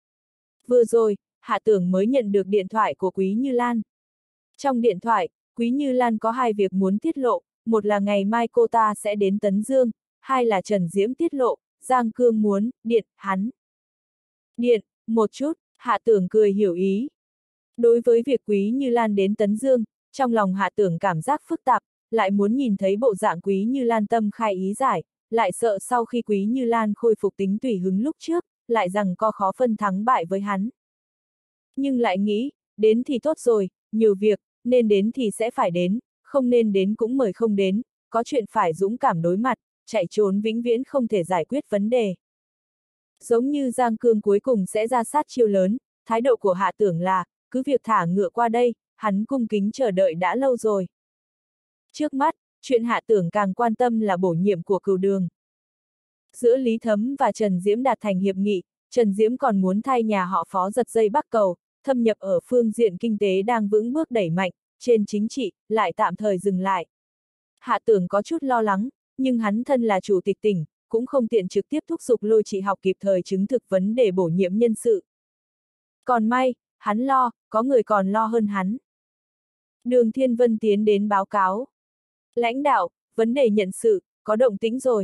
Vừa rồi, Hạ Tưởng mới nhận được điện thoại của Quý Như Lan. Trong điện thoại, Quý Như Lan có hai việc muốn tiết lộ, một là ngày mai cô ta sẽ đến Tấn Dương, hai là Trần Diễm tiết lộ, Giang Cương muốn, điện, hắn. Điện, một chút, Hạ Tưởng cười hiểu ý. Đối với việc Quý Như Lan đến Tấn Dương, trong lòng Hạ Tưởng cảm giác phức tạp, lại muốn nhìn thấy bộ dạng Quý Như Lan tâm khai ý giải, lại sợ sau khi Quý Như Lan khôi phục tính tùy hứng lúc trước, lại rằng có khó phân thắng bại với hắn. Nhưng lại nghĩ, đến thì tốt rồi, nhiều việc, nên đến thì sẽ phải đến, không nên đến cũng mời không đến, có chuyện phải dũng cảm đối mặt, chạy trốn vĩnh viễn không thể giải quyết vấn đề. Giống như Giang Cương cuối cùng sẽ ra sát chiêu lớn, thái độ của Hạ Tưởng là, cứ việc thả ngựa qua đây, hắn cung kính chờ đợi đã lâu rồi. Trước mắt, chuyện Hạ Tưởng càng quan tâm là bổ nhiệm của Cửu Đường. Giữa Lý Thấm và Trần Diễm đạt thành hiệp nghị, Trần Diễm còn muốn thay nhà họ Phó giật dây Bắc Cầu, thâm nhập ở phương diện kinh tế đang vững bước đẩy mạnh, trên chính trị, lại tạm thời dừng lại. Hạ Tưởng có chút lo lắng, nhưng hắn thân là chủ tịch tỉnh, cũng không tiện trực tiếp thúc giục Lôi Trị Học kịp thời chứng thực vấn đề bổ nhiệm nhân sự. Còn may, hắn lo, có người còn lo hơn hắn. Đường Thiên Vân tiến đến báo cáo. Lãnh đạo, vấn đề nhận sự, có động tĩnh rồi.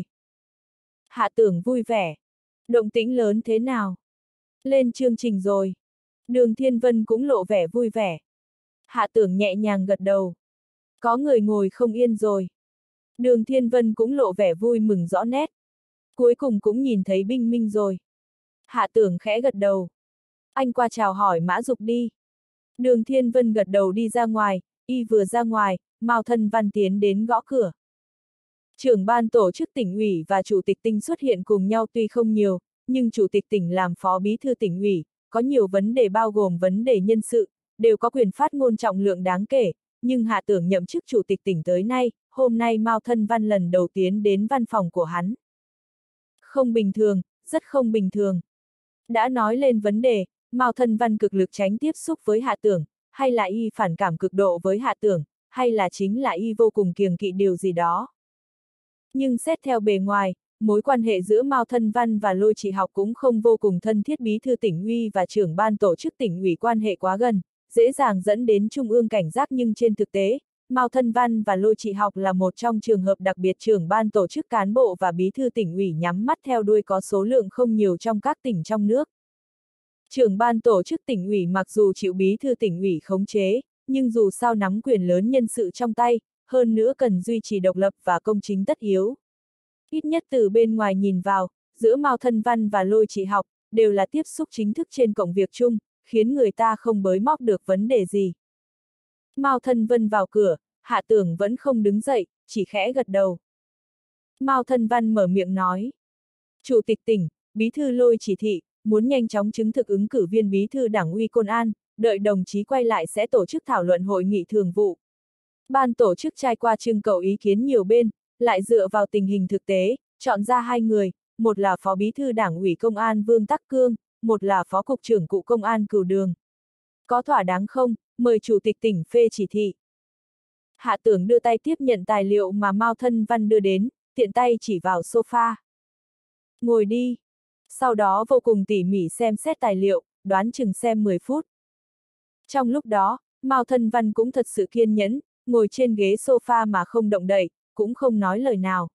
Hạ Tưởng vui vẻ. Động tĩnh lớn thế nào? Lên chương trình rồi. Đường Thiên Vân cũng lộ vẻ vui vẻ. Hạ Tưởng nhẹ nhàng gật đầu. Có người ngồi không yên rồi. Đường Thiên Vân cũng lộ vẻ vui mừng rõ nét. Cuối cùng cũng nhìn thấy Binh Minh rồi. Hạ Tưởng khẽ gật đầu. Anh qua chào hỏi Mã Dục đi. Đường Thiên Vân gật đầu đi ra ngoài, y vừa ra ngoài, Mao Thân Văn tiến đến gõ cửa. Trưởng ban tổ chức tỉnh ủy và chủ tịch tỉnh xuất hiện cùng nhau tuy không nhiều, nhưng chủ tịch tỉnh làm phó bí thư tỉnh ủy, có nhiều vấn đề bao gồm vấn đề nhân sự, đều có quyền phát ngôn trọng lượng đáng kể, nhưng Hạ Tưởng nhậm chức chủ tịch tỉnh tới nay, hôm nay Mao Thân Văn lần đầu tiến đến văn phòng của hắn. Không bình thường, rất không bình thường. Đã nói lên vấn đề, Mao Thân Văn cực lực tránh tiếp xúc với Hạ Tưởng, hay là y phản cảm cực độ với Hạ Tưởng, hay là chính là y vô cùng kiêng kỵ điều gì đó. Nhưng xét theo bề ngoài, mối quan hệ giữa Mao Thân Văn và Lôi Trị Học cũng không vô cùng thân thiết, bí thư tỉnh ủy và trưởng ban tổ chức tỉnh ủy quan hệ quá gần, dễ dàng dẫn đến trung ương cảnh giác, nhưng trên thực tế, Mao Thân Văn và Lôi Trị Học là một trong trường hợp đặc biệt trưởng ban tổ chức cán bộ và bí thư tỉnh ủy nhắm mắt theo đuôi có số lượng không nhiều trong các tỉnh trong nước. Trưởng ban tổ chức tỉnh ủy mặc dù chịu bí thư tỉnh ủy khống chế, nhưng dù sao nắm quyền lớn nhân sự trong tay, hơn nữa cần duy trì độc lập và công chính tất yếu. Ít nhất từ bên ngoài nhìn vào, giữa Mao Thân Văn và Lôi Trị Học, đều là tiếp xúc chính thức trên công việc chung, khiến người ta không bới móc được vấn đề gì. Mao Thân Văn vào cửa, Hạ Tưởng vẫn không đứng dậy, chỉ khẽ gật đầu. Mao Thân Văn mở miệng nói. Chủ tịch tỉnh, bí thư Lôi chỉ thị, muốn nhanh chóng chứng thực ứng cử viên bí thư Đảng ủy Công an, đợi đồng chí quay lại sẽ tổ chức thảo luận hội nghị thường vụ. Ban tổ chức trải qua trưng cầu ý kiến nhiều bên, lại dựa vào tình hình thực tế, chọn ra hai người, một là Phó Bí thư Đảng ủy Công an Vương Tắc Cương, một là Phó Cục trưởng Cụ Công an Cửu Đường. Có thỏa đáng không, mời Chủ tịch tỉnh phê chỉ thị. Hạ Tưởng đưa tay tiếp nhận tài liệu mà Mao Thân Văn đưa đến, tiện tay chỉ vào sofa. Ngồi đi. Sau đó vô cùng tỉ mỉ xem xét tài liệu, đoán chừng xem mười phút. Trong lúc đó, Mao Thân Văn cũng thật sự kiên nhẫn, ngồi trên ghế sofa mà không động đậy, cũng không nói lời nào.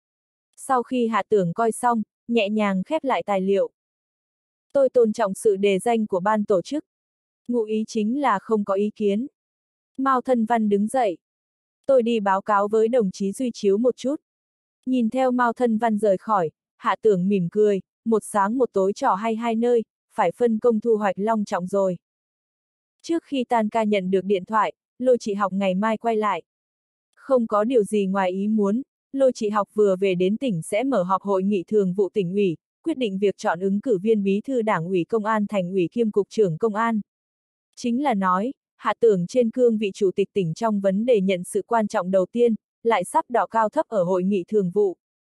Sau khi Hạ Tưởng coi xong, nhẹ nhàng khép lại tài liệu. Tôi tôn trọng sự đề danh của ban tổ chức. Ngụ ý chính là không có ý kiến. Mao Thân Văn đứng dậy. Tôi đi báo cáo với đồng chí Duy Chiếu một chút. Nhìn theo Mao Thân Văn rời khỏi, Hạ Tưởng mỉm cười, một sáng một tối trò hay hai nơi, phải phân công thu hoạch long trọng rồi. Trước khi tan ca nhận được điện thoại, Lôi Trị Học ngày mai quay lại. Không có điều gì ngoài ý muốn, Lôi Trị Học vừa về đến tỉnh sẽ mở họp hội nghị thường vụ tỉnh ủy, quyết định việc chọn ứng cử viên bí thư Đảng ủy Công an Thành ủy kiêm Cục trưởng Công an. Chính là nói, Hạ Tưởng trên cương vị chủ tịch tỉnh trong vấn đề nhận sự quan trọng đầu tiên, lại sắp đọ cao thấp ở hội nghị thường vụ.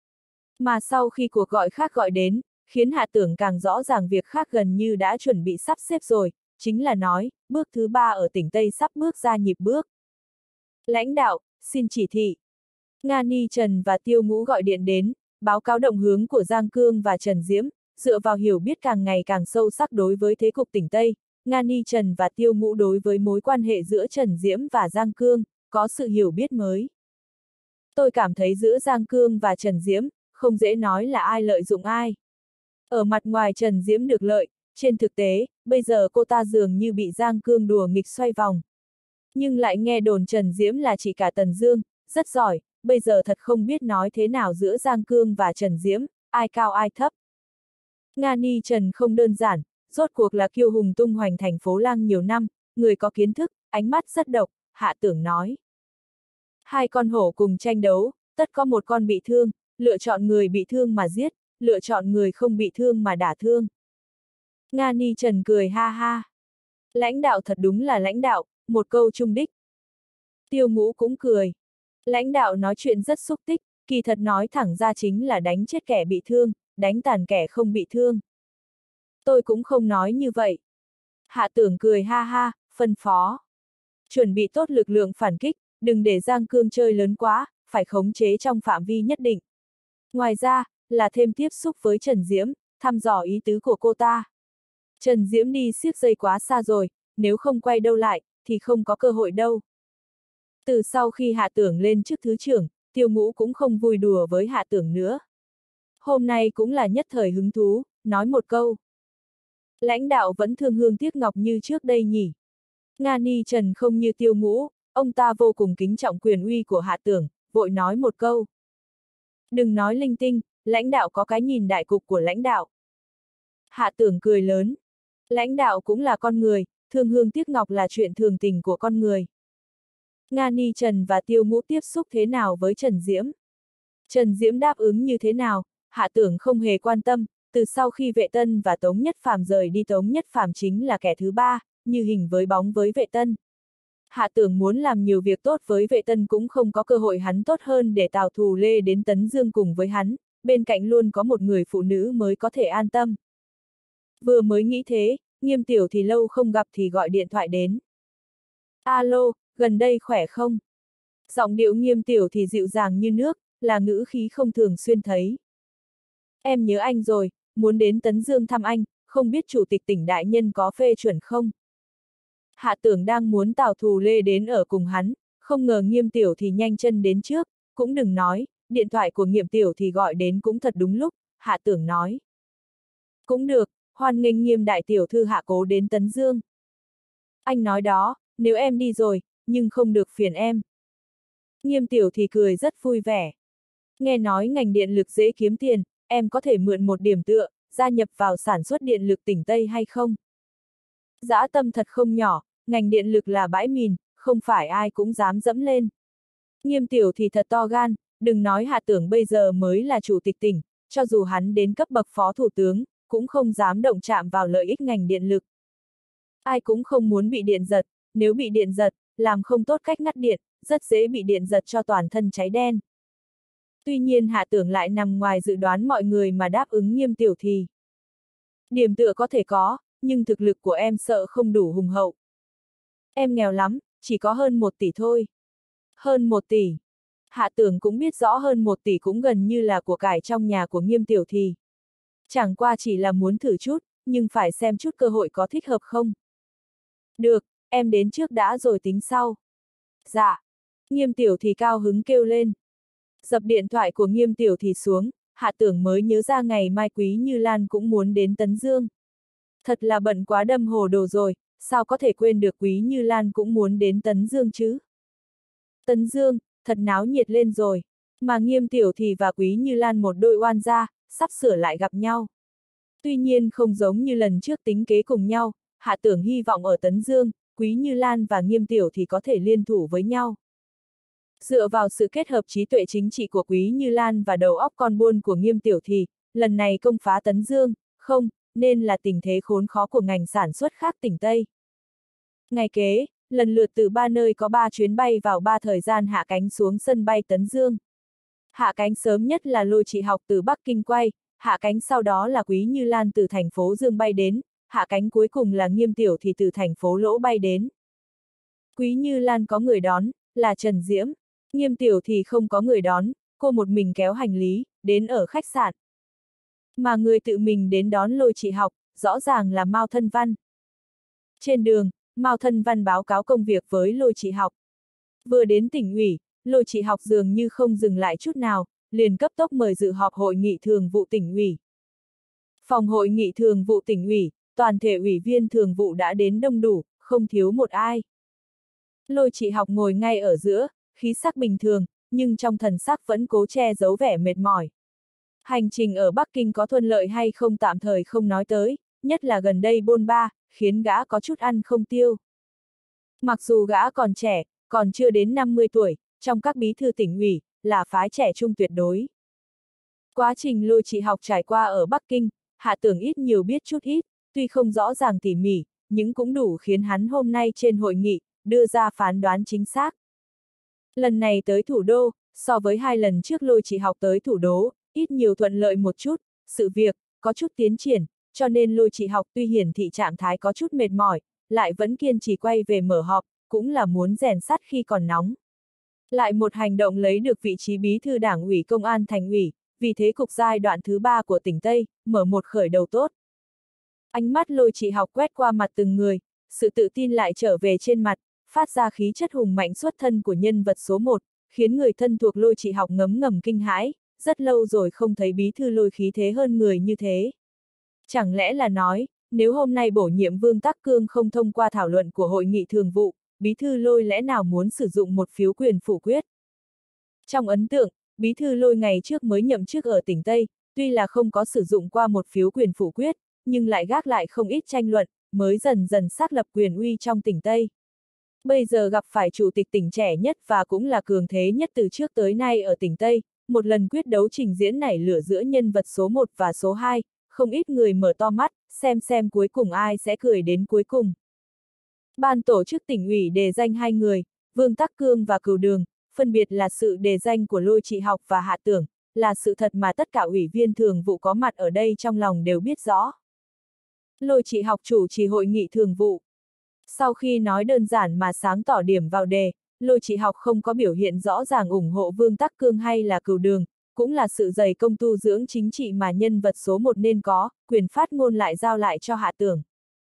Mà sau khi cuộc gọi khác gọi đến, khiến Hạ Tưởng càng rõ ràng việc khác gần như đã chuẩn bị sắp xếp rồi, chính là nói, bước thứ ba ở tỉnh Tây sắp bước ra nhịp bước. Lãnh đạo, xin chỉ thị. Nga Ni Trần và Tiêu Ngũ gọi điện đến, báo cáo động hướng của Giang Cương và Trần Diễm, dựa vào hiểu biết càng ngày càng sâu sắc đối với thế cục tỉnh Tây, Nga Ni Trần và Tiêu Ngũ đối với mối quan hệ giữa Trần Diễm và Giang Cương, có sự hiểu biết mới. Tôi cảm thấy giữa Giang Cương và Trần Diễm, không dễ nói là ai lợi dụng ai. Ở mặt ngoài Trần Diễm được lợi, trên thực tế, bây giờ cô ta dường như bị Giang Cương đùa nghịch xoay vòng. Nhưng lại nghe đồn Trần Diễm là chị cả Tần Dương, rất giỏi, bây giờ thật không biết nói thế nào giữa Giang Cương và Trần Diễm, ai cao ai thấp. Nga Ni Trần không đơn giản, rốt cuộc là kiêu hùng tung hoành thành phố Lang nhiều năm, người có kiến thức, ánh mắt rất độc, Hạ Tưởng nói. Hai con hổ cùng tranh đấu, tất có một con bị thương, lựa chọn người bị thương mà giết, lựa chọn người không bị thương mà đả thương. Nga Ni Trần cười ha ha. Lãnh đạo thật đúng là lãnh đạo, một câu trung đích. Tiêu Ngũ cũng cười. Lãnh đạo nói chuyện rất xúc tích, kỳ thật nói thẳng ra chính là đánh chết kẻ bị thương, đánh tàn kẻ không bị thương. Tôi cũng không nói như vậy. Hạ Tưởng cười ha ha, phân phó. Chuẩn bị tốt lực lượng phản kích, đừng để Giang Cương chơi lớn quá, phải khống chế trong phạm vi nhất định. Ngoài ra, là thêm tiếp xúc với Trần Diễm, thăm dò ý tứ của cô ta. Trần Diễm đi siếc dây quá xa rồi, nếu không quay đâu lại, thì không có cơ hội đâu. Từ sau khi Hạ Tưởng lên chức thứ trưởng, Tiêu Ngũ cũng không vui đùa với Hạ Tưởng nữa. Hôm nay cũng là nhất thời hứng thú, nói một câu. Lãnh đạo vẫn thương hương tiếc ngọc như trước đây nhỉ. Nga Ni Trần không như Tiêu Ngũ, ông ta vô cùng kính trọng quyền uy của Hạ Tưởng, vội nói một câu. Đừng nói linh tinh, lãnh đạo có cái nhìn đại cục của lãnh đạo. Hạ Tưởng cười lớn. Lãnh đạo cũng là con người, thương hương tiếc ngọc là chuyện thường tình của con người. Nga Ni Trần và Tiêu Ngũ tiếp xúc thế nào với Trần Diễm? Trần Diễm đáp ứng như thế nào? Hạ Tưởng không hề quan tâm, từ sau khi Vệ Tân và Tống Nhất Phàm rời đi, Tống Nhất Phàm chính là kẻ thứ ba, như hình với bóng với Vệ Tân. Hạ Tưởng muốn làm nhiều việc tốt với Vệ Tân cũng không có cơ hội, hắn tốt hơn để Tào Thù Lê đến Tấn Dương cùng với hắn, bên cạnh luôn có một người phụ nữ mới có thể an tâm. Vừa mới nghĩ thế, Nghiêm Tiểu thì lâu không gặp thì gọi điện thoại đến. Alo, gần đây khỏe không? Giọng điệu Nghiêm Tiểu thì dịu dàng như nước, là ngữ khí không thường xuyên thấy. Em nhớ anh rồi, muốn đến Tấn Dương thăm anh, không biết chủ tịch tỉnh đại nhân có phê chuẩn không? Hạ Tưởng đang muốn Tào Thù Lê đến ở cùng hắn, không ngờ Nghiêm Tiểu thì nhanh chân đến trước, cũng đừng nói, điện thoại của Nghiêm Tiểu thì gọi đến cũng thật đúng lúc, Hạ Tưởng nói. Cũng được, hoan nghênh Nghiêm đại tiểu thư Hạ cố đến Tấn Dương. Anh nói đó, nếu em đi rồi, nhưng không được phiền em. Nghiêm Tiểu thì cười rất vui vẻ. Nghe nói ngành điện lực dễ kiếm tiền, em có thể mượn một điểm tựa, gia nhập vào sản xuất điện lực tỉnh Tây hay không? Dã tâm thật không nhỏ, ngành điện lực là bãi mìn, không phải ai cũng dám dẫm lên. Nghiêm Tiểu thì thật to gan, đừng nói Hạ Tưởng bây giờ mới là chủ tịch tỉnh, cho dù hắn đến cấp bậc phó thủ tướng, cũng không dám động chạm vào lợi ích ngành điện lực. Ai cũng không muốn bị điện giật, nếu bị điện giật, làm không tốt cách ngắt điện, rất dễ bị điện giật cho toàn thân cháy đen. Tuy nhiên Hạ Tưởng lại nằm ngoài dự đoán mọi người mà đáp ứng Nghiêm Tiểu thì. Điểm tựa có thể có, nhưng thực lực của em sợ không đủ hùng hậu. Em nghèo lắm, chỉ có hơn một tỷ thôi. Hơn một tỷ. Hạ Tưởng cũng biết rõ hơn một tỷ cũng gần như là của cải trong nhà của Nghiêm Tiểu thì. Chẳng qua chỉ là muốn thử chút, nhưng phải xem chút cơ hội có thích hợp không. Được, em đến trước đã rồi tính sau. Dạ. Nghiêm Tiểu thì cao hứng kêu lên. Dập điện thoại của Nghiêm Tiểu thì xuống, Hạ Tưởng mới nhớ ra ngày mai Quý Như Lan cũng muốn đến Tấn Dương. Thật là bận quá đâm hồ đồ rồi, sao có thể quên được Quý Như Lan cũng muốn đến Tấn Dương chứ? Tấn Dương, thật náo nhiệt lên rồi, mà Nghiêm Tiểu thì và Quý Như Lan một đôi oan gia, sắp sửa lại gặp nhau. Tuy nhiên không giống như lần trước tính kế cùng nhau, Hạ Tưởng hy vọng ở Tấn Dương, Quý Như Lan và Nghiêm Tiểu thì có thể liên thủ với nhau. Dựa vào sự kết hợp trí tuệ chính trị của Quý Như Lan và đầu óc con buôn của Nghiêm Tiểu thì, lần này công phá Tấn Dương, không, nên là tình thế khốn khó của ngành sản xuất khác tỉnh Tây. Ngày kế, lần lượt từ ba nơi có ba chuyến bay vào ba thời gian hạ cánh xuống sân bay Tấn Dương. Hạ cánh sớm nhất là Lôi Trị Học từ Bắc Kinh quay, hạ cánh sau đó là Quý Như Lan từ thành phố Dương bay đến, hạ cánh cuối cùng là Nghiêm Tiểu thì từ thành phố Lỗ bay đến. Quý Như Lan có người đón, là Trần Diễm. Nghiêm Tiểu thì không có người đón, cô một mình kéo hành lý, đến ở khách sạn. Mà người tự mình đến đón Lôi Trị Học, rõ ràng là Mao Thân Văn. Trên đường, Mao Thân Văn báo cáo công việc với Lôi Trị Học. Vừa đến tỉnh ủy, Lôi Trị Học dường như không dừng lại chút nào, liền cấp tốc mời dự họp hội nghị thường vụ tỉnh ủy. Phòng hội nghị thường vụ tỉnh ủy, toàn thể ủy viên thường vụ đã đến đông đủ, không thiếu một ai. Lôi Trị Học ngồi ngay ở giữa, khí sắc bình thường, nhưng trong thần sắc vẫn cố che giấu vẻ mệt mỏi. Hành trình ở Bắc Kinh có thuận lợi hay không tạm thời không nói tới, nhất là gần đây bôn ba, khiến gã có chút ăn không tiêu. Mặc dù gã còn trẻ, còn chưa đến năm mươi tuổi, trong các bí thư tỉnh ủy, là phái trẻ trung tuyệt đối. Quá trình Lôi Trị Học trải qua ở Bắc Kinh, Hạ Tưởng ít nhiều biết chút ít, tuy không rõ ràng tỉ mỉ, nhưng cũng đủ khiến hắn hôm nay trên hội nghị, đưa ra phán đoán chính xác. Lần này tới thủ đô, so với hai lần trước Lôi Trị Học tới thủ đô, ít nhiều thuận lợi một chút, sự việc, có chút tiến triển, cho nên Lôi Trị Học tuy hiển thị trạng thái có chút mệt mỏi, lại vẫn kiên trì quay về mở họp, cũng là muốn rèn sắt khi còn nóng. Lại một hành động lấy được vị trí bí thư đảng ủy công an thành ủy, vì thế cục giai đoạn thứ ba của tỉnh Tây, mở một khởi đầu tốt. Ánh mắt Lôi Trị Học quét qua mặt từng người, sự tự tin lại trở về trên mặt, phát ra khí chất hùng mạnh xuất thân của nhân vật số một, khiến người thân thuộc Lôi Trị Học ngấm ngầm kinh hãi, rất lâu rồi không thấy bí thư Lôi khí thế hơn người như thế. Chẳng lẽ là nói, nếu hôm nay bổ nhiệm Vương Tắc Cương không thông qua thảo luận của hội nghị thường vụ, bí thư Lôi lẽ nào muốn sử dụng một phiếu quyền phủ quyết? Trong ấn tượng, bí thư Lôi ngày trước mới nhậm chức ở tỉnh Tây, tuy là không có sử dụng qua một phiếu quyền phủ quyết, nhưng lại gác lại không ít tranh luận, mới dần dần xác lập quyền uy trong tỉnh Tây. Bây giờ gặp phải chủ tịch tỉnh trẻ nhất và cũng là cường thế nhất từ trước tới nay ở tỉnh Tây, một lần quyết đấu trình diễn nảy lửa giữa nhân vật số một và số hai, không ít người mở to mắt, xem xem cuối cùng ai sẽ cười đến cuối cùng. Ban tổ chức tỉnh ủy đề danh hai người, Vương Tắc Cương và Cửu Đường, phân biệt là sự đề danh của Lôi Trị Học và Hạ Tưởng, là sự thật mà tất cả ủy viên thường vụ có mặt ở đây trong lòng đều biết rõ. Lôi Trị Học chủ trì hội nghị thường vụ. Sau khi nói đơn giản mà sáng tỏ điểm vào đề, Lôi Trị Học không có biểu hiện rõ ràng ủng hộ Vương Tắc Cương hay là Cửu Đường, cũng là sự dày công tu dưỡng chính trị mà nhân vật số một nên có, quyền phát ngôn lại giao lại cho Hạ Tưởng.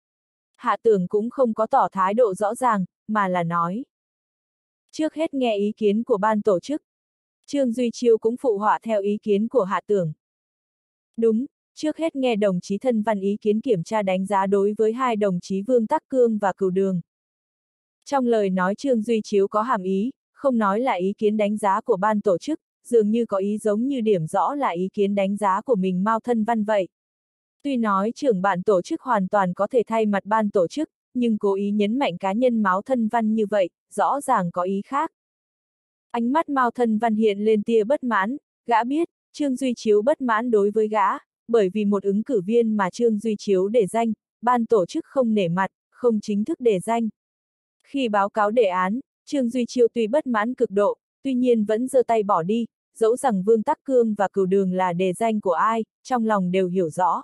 Hạ Tưởng cũng không có tỏ thái độ rõ ràng, mà là nói. Trước hết nghe ý kiến của ban tổ chức. Trương Duy Chiêu cũng phụ họa theo ý kiến của Hạ Tưởng. Đúng, trước hết nghe đồng chí Thân Văn ý kiến kiểm tra đánh giá đối với hai đồng chí Vương Tắc Cương và Cửu Đường. Trong lời nói Trương Duy Chiếu có hàm ý, không nói là ý kiến đánh giá của ban tổ chức, dường như có ý giống như điểm rõ là ý kiến đánh giá của mình Mao Thân Văn vậy. Tuy nói trưởng ban tổ chức hoàn toàn có thể thay mặt ban tổ chức, nhưng cố ý nhấn mạnh cá nhân Mao Thân Văn như vậy, rõ ràng có ý khác. Ánh mắt Mao Thân Văn hiện lên tia bất mãn, gã biết, Trương Duy Chiếu bất mãn đối với gã, bởi vì một ứng cử viên mà Trương Duy Chiếu để danh, ban tổ chức không nể mặt, không chính thức để danh. Khi báo cáo đề án, Trương Duy Chiêu tuy bất mãn cực độ, tuy nhiên vẫn giơ tay bỏ đi, dẫu rằng Vương Tắc Cương và Cửu Đường là đề danh của ai, trong lòng đều hiểu rõ.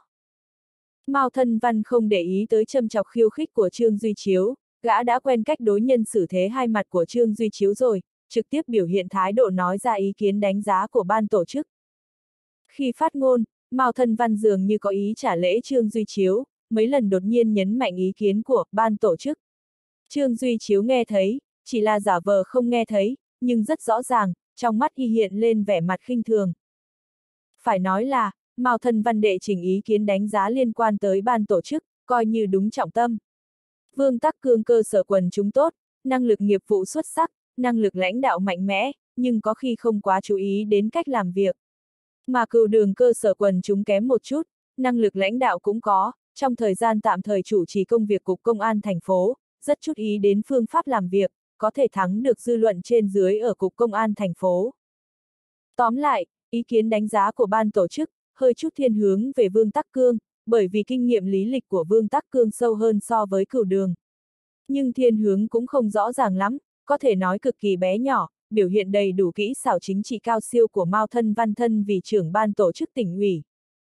Mao Thân Văn không để ý tới châm chọc khiêu khích của Trương Duy Chiếu, gã đã quen cách đối nhân xử thế hai mặt của Trương Duy Chiếu rồi, trực tiếp biểu hiện thái độ nói ra ý kiến đánh giá của ban tổ chức. Khi phát ngôn, Mao Thân Văn dường như có ý trả lễ Trương Duy Chiếu, mấy lần đột nhiên nhấn mạnh ý kiến của ban tổ chức. Trương Duy Chiếu nghe thấy, chỉ là giả vờ không nghe thấy, nhưng rất rõ ràng, trong mắt y hiện lên vẻ mặt khinh thường. Phải nói là, Mao Thân Văn đệ trình ý kiến đánh giá liên quan tới ban tổ chức, coi như đúng trọng tâm. Vương Tắc Cương cơ sở quần chúng tốt, năng lực nghiệp vụ xuất sắc, năng lực lãnh đạo mạnh mẽ, nhưng có khi không quá chú ý đến cách làm việc. Mà Cửu Đường cơ sở quần chúng kém một chút, năng lực lãnh đạo cũng có, trong thời gian tạm thời chủ trì công việc Cục Công an thành phố, rất chút ý đến phương pháp làm việc, có thể thắng được dư luận trên dưới ở Cục Công an thành phố. Tóm lại, ý kiến đánh giá của ban tổ chức, hơi chút thiên hướng về Vương Tắc Cương, bởi vì kinh nghiệm lý lịch của Vương Tắc Cương sâu hơn so với Cửu Đường. Nhưng thiên hướng cũng không rõ ràng lắm, có thể nói cực kỳ bé nhỏ, biểu hiện đầy đủ kỹ xảo chính trị cao siêu của Mao Thân Văn thân vì trưởng ban tổ chức tỉnh ủy.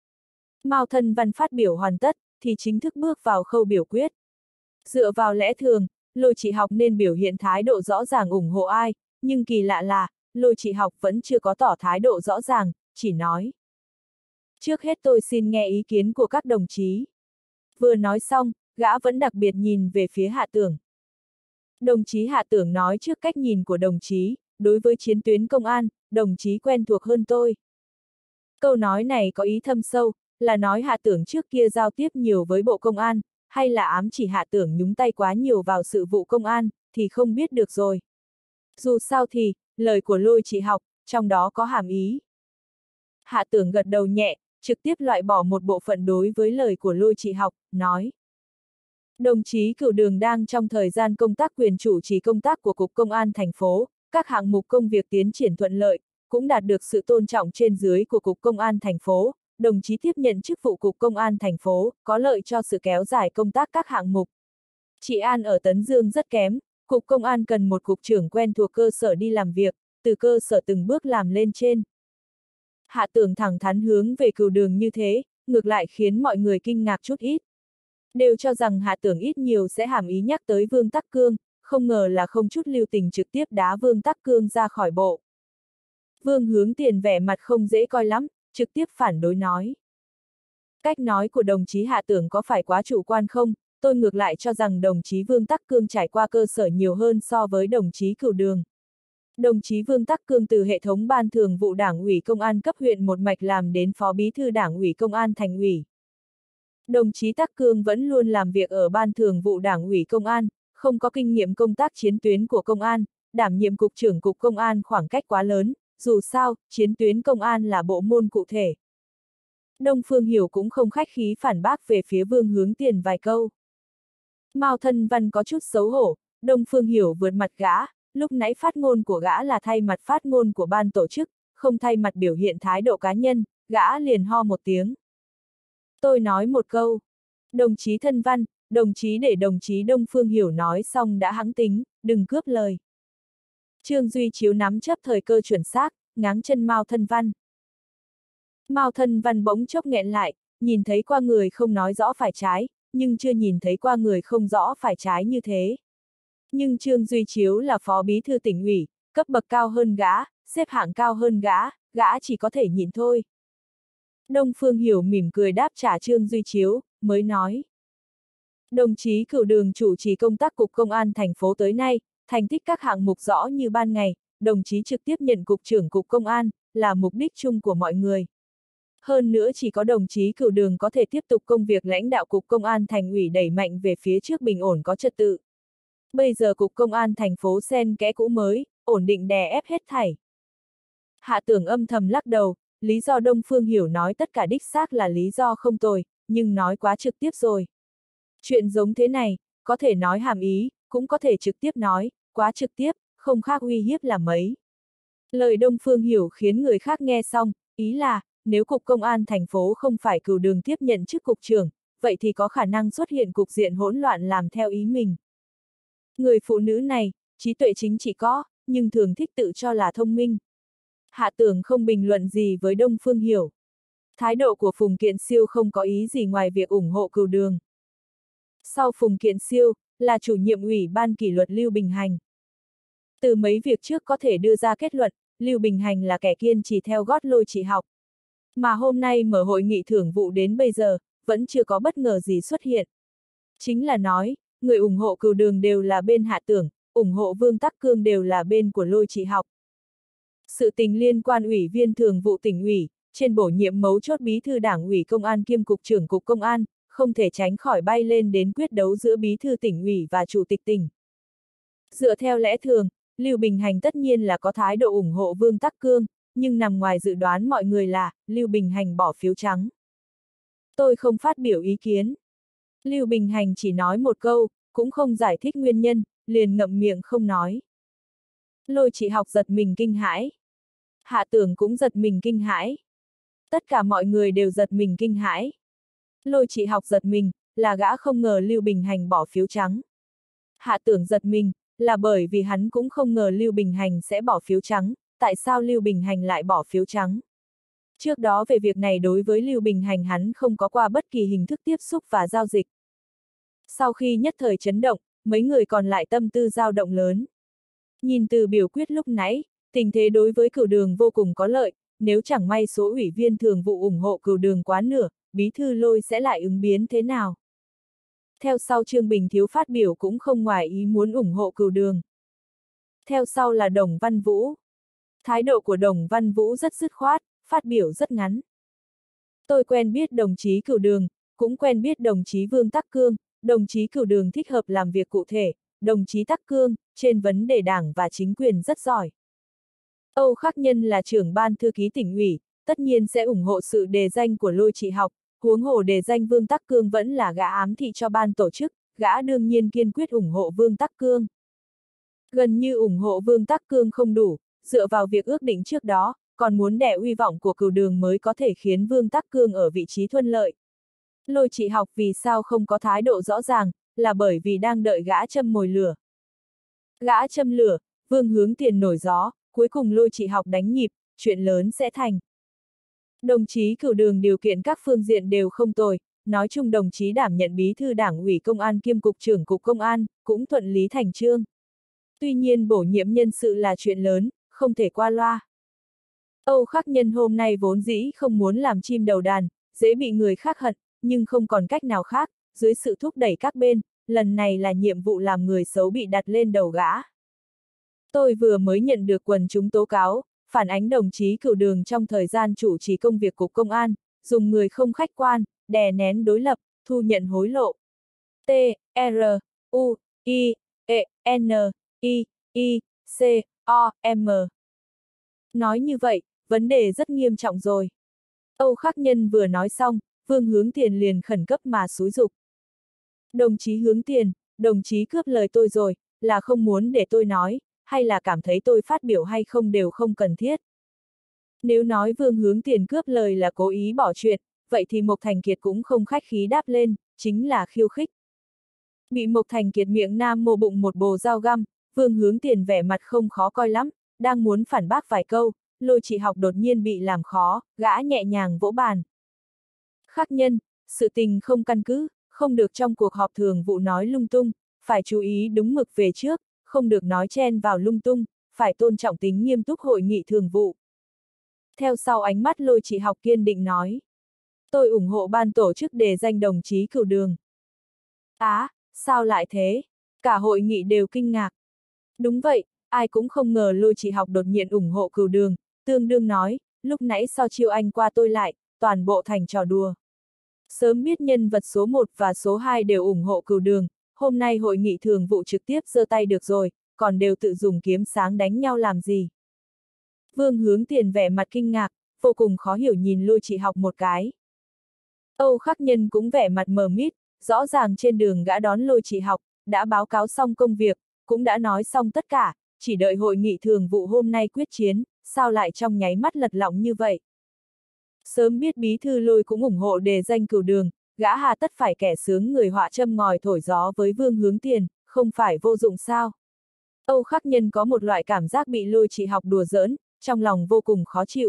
Mao Thân Văn phát biểu hoàn tất, thì chính thức bước vào khâu biểu quyết. Dựa vào lẽ thường, Lôi Trị Học nên biểu hiện thái độ rõ ràng ủng hộ ai, nhưng kỳ lạ là, Lôi Trị Học vẫn chưa có tỏ thái độ rõ ràng, chỉ nói. Trước hết tôi xin nghe ý kiến của các đồng chí. Vừa nói xong, gã vẫn đặc biệt nhìn về phía Hạ Tưởng. Đồng chí Hạ Tưởng nói trước cách nhìn của đồng chí, đối với chiến tuyến công an, đồng chí quen thuộc hơn tôi. Câu nói này có ý thâm sâu, là nói Hạ Tưởng trước kia giao tiếp nhiều với Bộ Công an, hay là ám chỉ Hạ Tưởng nhúng tay quá nhiều vào sự vụ công an, thì không biết được rồi. Dù sao thì, lời của Lôi Trị Học, trong đó có hàm ý. Hạ Tưởng gật đầu nhẹ, trực tiếp loại bỏ một bộ phận đối với lời của Lôi Trị Học, nói. Đồng chí Cửu Đường đang trong thời gian công tác quyền chủ trì công tác của Cục Công an thành phố, các hạng mục công việc tiến triển thuận lợi, cũng đạt được sự tôn trọng trên dưới của Cục Công an thành phố. Đồng chí tiếp nhận chức vụ Cục Công an thành phố, có lợi cho sự kéo dài công tác các hạng mục. Trị an ở Tấn Dương rất kém, Cục Công an cần một cục trưởng quen thuộc cơ sở đi làm việc, từ cơ sở từng bước làm lên trên. Hạ Tưởng thẳng thắn hướng về Cửu Đường như thế, ngược lại khiến mọi người kinh ngạc chút ít. Đều cho rằng Hạ Tưởng ít nhiều sẽ hàm ý nhắc tới Vương Tắc Cương, không ngờ là không chút lưu tình trực tiếp đá Vương Tắc Cương ra khỏi bộ. Vương Hướng Tiền vẻ mặt không dễ coi lắm, trực tiếp phản đối nói. Cách nói của đồng chí Hạ Tưởng có phải quá chủ quan không? Tôi ngược lại cho rằng đồng chí Vương Tắc Cương trải qua cơ sở nhiều hơn so với đồng chí Cửu Đường. Đồng chí Vương Tắc Cương từ hệ thống ban thường vụ đảng ủy công an cấp huyện một mạch làm đến phó bí thư đảng ủy công an thành ủy. Đồng chí Tắc Cương vẫn luôn làm việc ở ban thường vụ đảng ủy công an, không có kinh nghiệm công tác chiến tuyến của công an, đảm nhiệm cục trưởng cục công an khoảng cách quá lớn, dù sao, chiến tuyến công an là bộ môn cụ thể. Đông Phương Hiểu cũng không khách khí phản bác về phía Vương Hướng Tiền vài câu. Mao Thân Văn có chút xấu hổ, Đông Phương Hiểu vượt mặt gã, lúc nãy phát ngôn của gã là thay mặt phát ngôn của ban tổ chức, không thay mặt biểu hiện thái độ cá nhân, gã liền ho một tiếng. Tôi nói một câu. Đồng chí Thân Văn, đồng chí để đồng chí Đông Phương Hiểu nói xong đã hắng tính, đừng cướp lời. Trương Duy Chiếu nắm chấp thời cơ chuẩn xác, ngáng chân Mao Thân Văn. Mao Thân Văn bỗng chốc nghẹn lại, nhìn thấy qua người không nói rõ phải trái, nhưng chưa nhìn thấy qua người không rõ phải trái như thế. Nhưng Trương Duy Chiếu là phó bí thư tỉnh ủy, cấp bậc cao hơn gã, xếp hạng cao hơn gã, gã chỉ có thể nhịn thôi. Đông Phương Hiểu mỉm cười đáp trả Trương Duy Chiếu, mới nói. Đồng chí Cửu Đường chủ trì công tác cục công an thành phố tới nay, thành tích các hạng mục rõ như ban ngày, đồng chí trực tiếp nhận cục trưởng cục công an, là mục đích chung của mọi người. Hơn nữa chỉ có đồng chí Cửu Đường có thể tiếp tục công việc lãnh đạo cục công an thành ủy đẩy mạnh về phía trước bình ổn có trật tự. Bây giờ cục công an thành phố xen kẽ cũ mới, ổn định đè ép hết thảy. Hạ Tưởng âm thầm lắc đầu, lý do Đông Phương Hiểu nói tất cả đích xác là lý do không tồi, nhưng nói quá trực tiếp rồi. Chuyện giống thế này, có thể nói hàm ý, cũng có thể trực tiếp nói, quá trực tiếp, không khác uy hiếp là mấy. Lời Đông Phương Hiểu khiến người khác nghe xong, ý là, nếu cục công an thành phố không phải Cửu Đường tiếp nhận chức cục trưởng, vậy thì có khả năng xuất hiện cục diện hỗn loạn làm theo ý mình. Người phụ nữ này, trí tuệ chính trị có, nhưng thường thích tự cho là thông minh. Hạ Tưởng không bình luận gì với Đông Phương Hiểu. Thái độ của Phùng Kiện Siêu không có ý gì ngoài việc ủng hộ Cửu Đường. Sau Phùng Kiện Siêu, là chủ nhiệm ủy ban kỷ luật Lưu Bình Hành. Từ mấy việc trước có thể đưa ra kết luận, Lưu Bình Hành là kẻ kiên trì theo gót Lôi Trị Học. Mà hôm nay mở hội nghị thưởng vụ đến bây giờ, vẫn chưa có bất ngờ gì xuất hiện. Chính là nói, người ủng hộ Cửu Đường đều là bên Hạ Tưởng, ủng hộ Vương Tắc Cương đều là bên của Lôi Trị Học. Sự tình liên quan ủy viên thường vụ tỉnh ủy, trên bổ nhiệm mấu chốt bí thư đảng ủy công an kiêm cục trưởng cục công an, không thể tránh khỏi bay lên đến quyết đấu giữa bí thư tỉnh ủy và chủ tịch tỉnh. Dựa theo lẽ thường, Lưu Bình Hành tất nhiên là có thái độ ủng hộ Vương Tắc Cương, nhưng nằm ngoài dự đoán mọi người là, Lưu Bình Hành bỏ phiếu trắng. Tôi không phát biểu ý kiến. Lưu Bình Hành chỉ nói một câu, cũng không giải thích nguyên nhân, liền ngậm miệng không nói. Lôi Trị Học giật mình kinh hãi. Hạ Tưởng cũng giật mình kinh hãi. Tất cả mọi người đều giật mình kinh hãi. Lôi Trị Học giật mình, là gã không ngờ Lưu Bình Hành bỏ phiếu trắng. Hạ Tưởng giật mình, là bởi vì hắn cũng không ngờ Lưu Bình Hành sẽ bỏ phiếu trắng, tại sao Lưu Bình Hành lại bỏ phiếu trắng. Trước đó về việc này đối với Lưu Bình Hành hắn không có qua bất kỳ hình thức tiếp xúc và giao dịch. Sau khi nhất thời chấn động, mấy người còn lại tâm tư dao động lớn. Nhìn từ biểu quyết lúc nãy, tình thế đối với Cửu Đường vô cùng có lợi, nếu chẳng may số ủy viên thường vụ ủng hộ Cửu Đường quá nửa, bí thư Lôi sẽ lại ứng biến thế nào? Theo sau Trương Bình Thiếu phát biểu cũng không ngoài ý muốn ủng hộ Cửu Đường. Theo sau là Đồng Văn Vũ. Thái độ của Đồng Văn Vũ rất dứt khoát, phát biểu rất ngắn. Tôi quen biết đồng chí Cửu Đường, cũng quen biết đồng chí Vương Tắc Cương, đồng chí Cửu Đường thích hợp làm việc cụ thể, đồng chí Tắc Cương, trên vấn đề đảng và chính quyền rất giỏi. Âu Khắc Nhân là trưởng ban thư ký tỉnh ủy, tất nhiên sẽ ủng hộ sự đề danh của Lôi Trị Học, huống hồ đề danh Vương Tắc Cương vẫn là gã ám thị cho ban tổ chức, gã đương nhiên kiên quyết ủng hộ Vương Tắc Cương. Gần như ủng hộ Vương Tắc Cương không đủ, dựa vào việc ước định trước đó, còn muốn đè uy vọng của Cửu Đường mới có thể khiến Vương Tắc Cương ở vị trí thuận lợi. Lôi Trị Học vì sao không có thái độ rõ ràng, là bởi vì đang đợi gã châm mồi lửa. Gã châm lửa, Vương Hướng Tiền nổi gió, cuối cùng Lôi Trị Học đánh nhịp, chuyện lớn sẽ thành. Đồng chí Cửu Đường điều kiện các phương diện đều không tồi, nói chung đồng chí đảm nhận bí thư đảng ủy công an kiêm cục trưởng cục công an, cũng thuận lý thành chương. Tuy nhiên bổ nhiệm nhân sự là chuyện lớn, không thể qua loa. Âu Khắc Nhân hôm nay vốn dĩ không muốn làm chim đầu đàn, dễ bị người khác hận, nhưng không còn cách nào khác, dưới sự thúc đẩy các bên, lần này là nhiệm vụ làm người xấu bị đặt lên đầu gã. Tôi vừa mới nhận được quần chúng tố cáo, phản ánh đồng chí Cửu Đường trong thời gian chủ trì công việc cục công an, dùng người không khách quan, đè nén đối lập, thu nhận hối lộ. T, R, U, I, E, N, I, I, C, O, M. Nói như vậy, vấn đề rất nghiêm trọng rồi. Âu Khắc Nhân vừa nói xong, Vương Hướng Tiền liền khẩn cấp mà xúi giục. Đồng chí Hướng Tiền, đồng chí cướp lời tôi rồi, là không muốn để tôi nói, hay là cảm thấy tôi phát biểu hay không đều không cần thiết. Nếu nói Vương Hướng Tiền cướp lời là cố ý bỏ chuyện, vậy thì Mộc Thành Kiệt cũng không khách khí đáp lên, chính là khiêu khích. Bị Mộc Thành Kiệt miệng nam mô bụng một bồ dao găm, Vương Hướng Tiền vẻ mặt không khó coi lắm, đang muốn phản bác vài câu, Lôi Trị Học đột nhiên bị làm khó, gã nhẹ nhàng vỗ bàn. Khắc Nhân, sự tình không căn cứ, không được trong cuộc họp thường vụ nói lung tung, phải chú ý đúng mực về trước, không được nói chen vào lung tung, phải tôn trọng tính nghiêm túc hội nghị thường vụ. Theo sau ánh mắt Lôi Trị Học kiên định nói. Tôi ủng hộ ban tổ chức đề danh đồng chí Cửu Đường. Á, à, sao lại thế? Cả hội nghị đều kinh ngạc. Đúng vậy, ai cũng không ngờ Lôi Trị Học đột nhiên ủng hộ Cửu Đường, tương đương nói, lúc nãy sao chiêu anh qua tôi lại, toàn bộ thành trò đùa. Sớm biết nhân vật số một và số hai đều ủng hộ Cửu Đường, hôm nay hội nghị thường vụ trực tiếp giơ tay được rồi, còn đều tự dùng kiếm sáng đánh nhau làm gì. Vương Hướng Tiền vẻ mặt kinh ngạc, vô cùng khó hiểu nhìn Lôi Trị Học một cái. Âu Khắc Nhân cũng vẻ mặt mờ mịt, rõ ràng trên đường gã đón Lôi Trị Học, đã báo cáo xong công việc, cũng đã nói xong tất cả, chỉ đợi hội nghị thường vụ hôm nay quyết chiến, sao lại trong nháy mắt lật lọng như vậy. Sớm biết bí thư Lôi cũng ủng hộ đề danh Cửu Đường, gã hà tất phải kẻ sướng người họa châm ngòi thổi gió với Vương Hướng Tiền, không phải vô dụng sao. Âu Khắc Nhân có một loại cảm giác bị Lôi Trị Học đùa giỡn, trong lòng vô cùng khó chịu.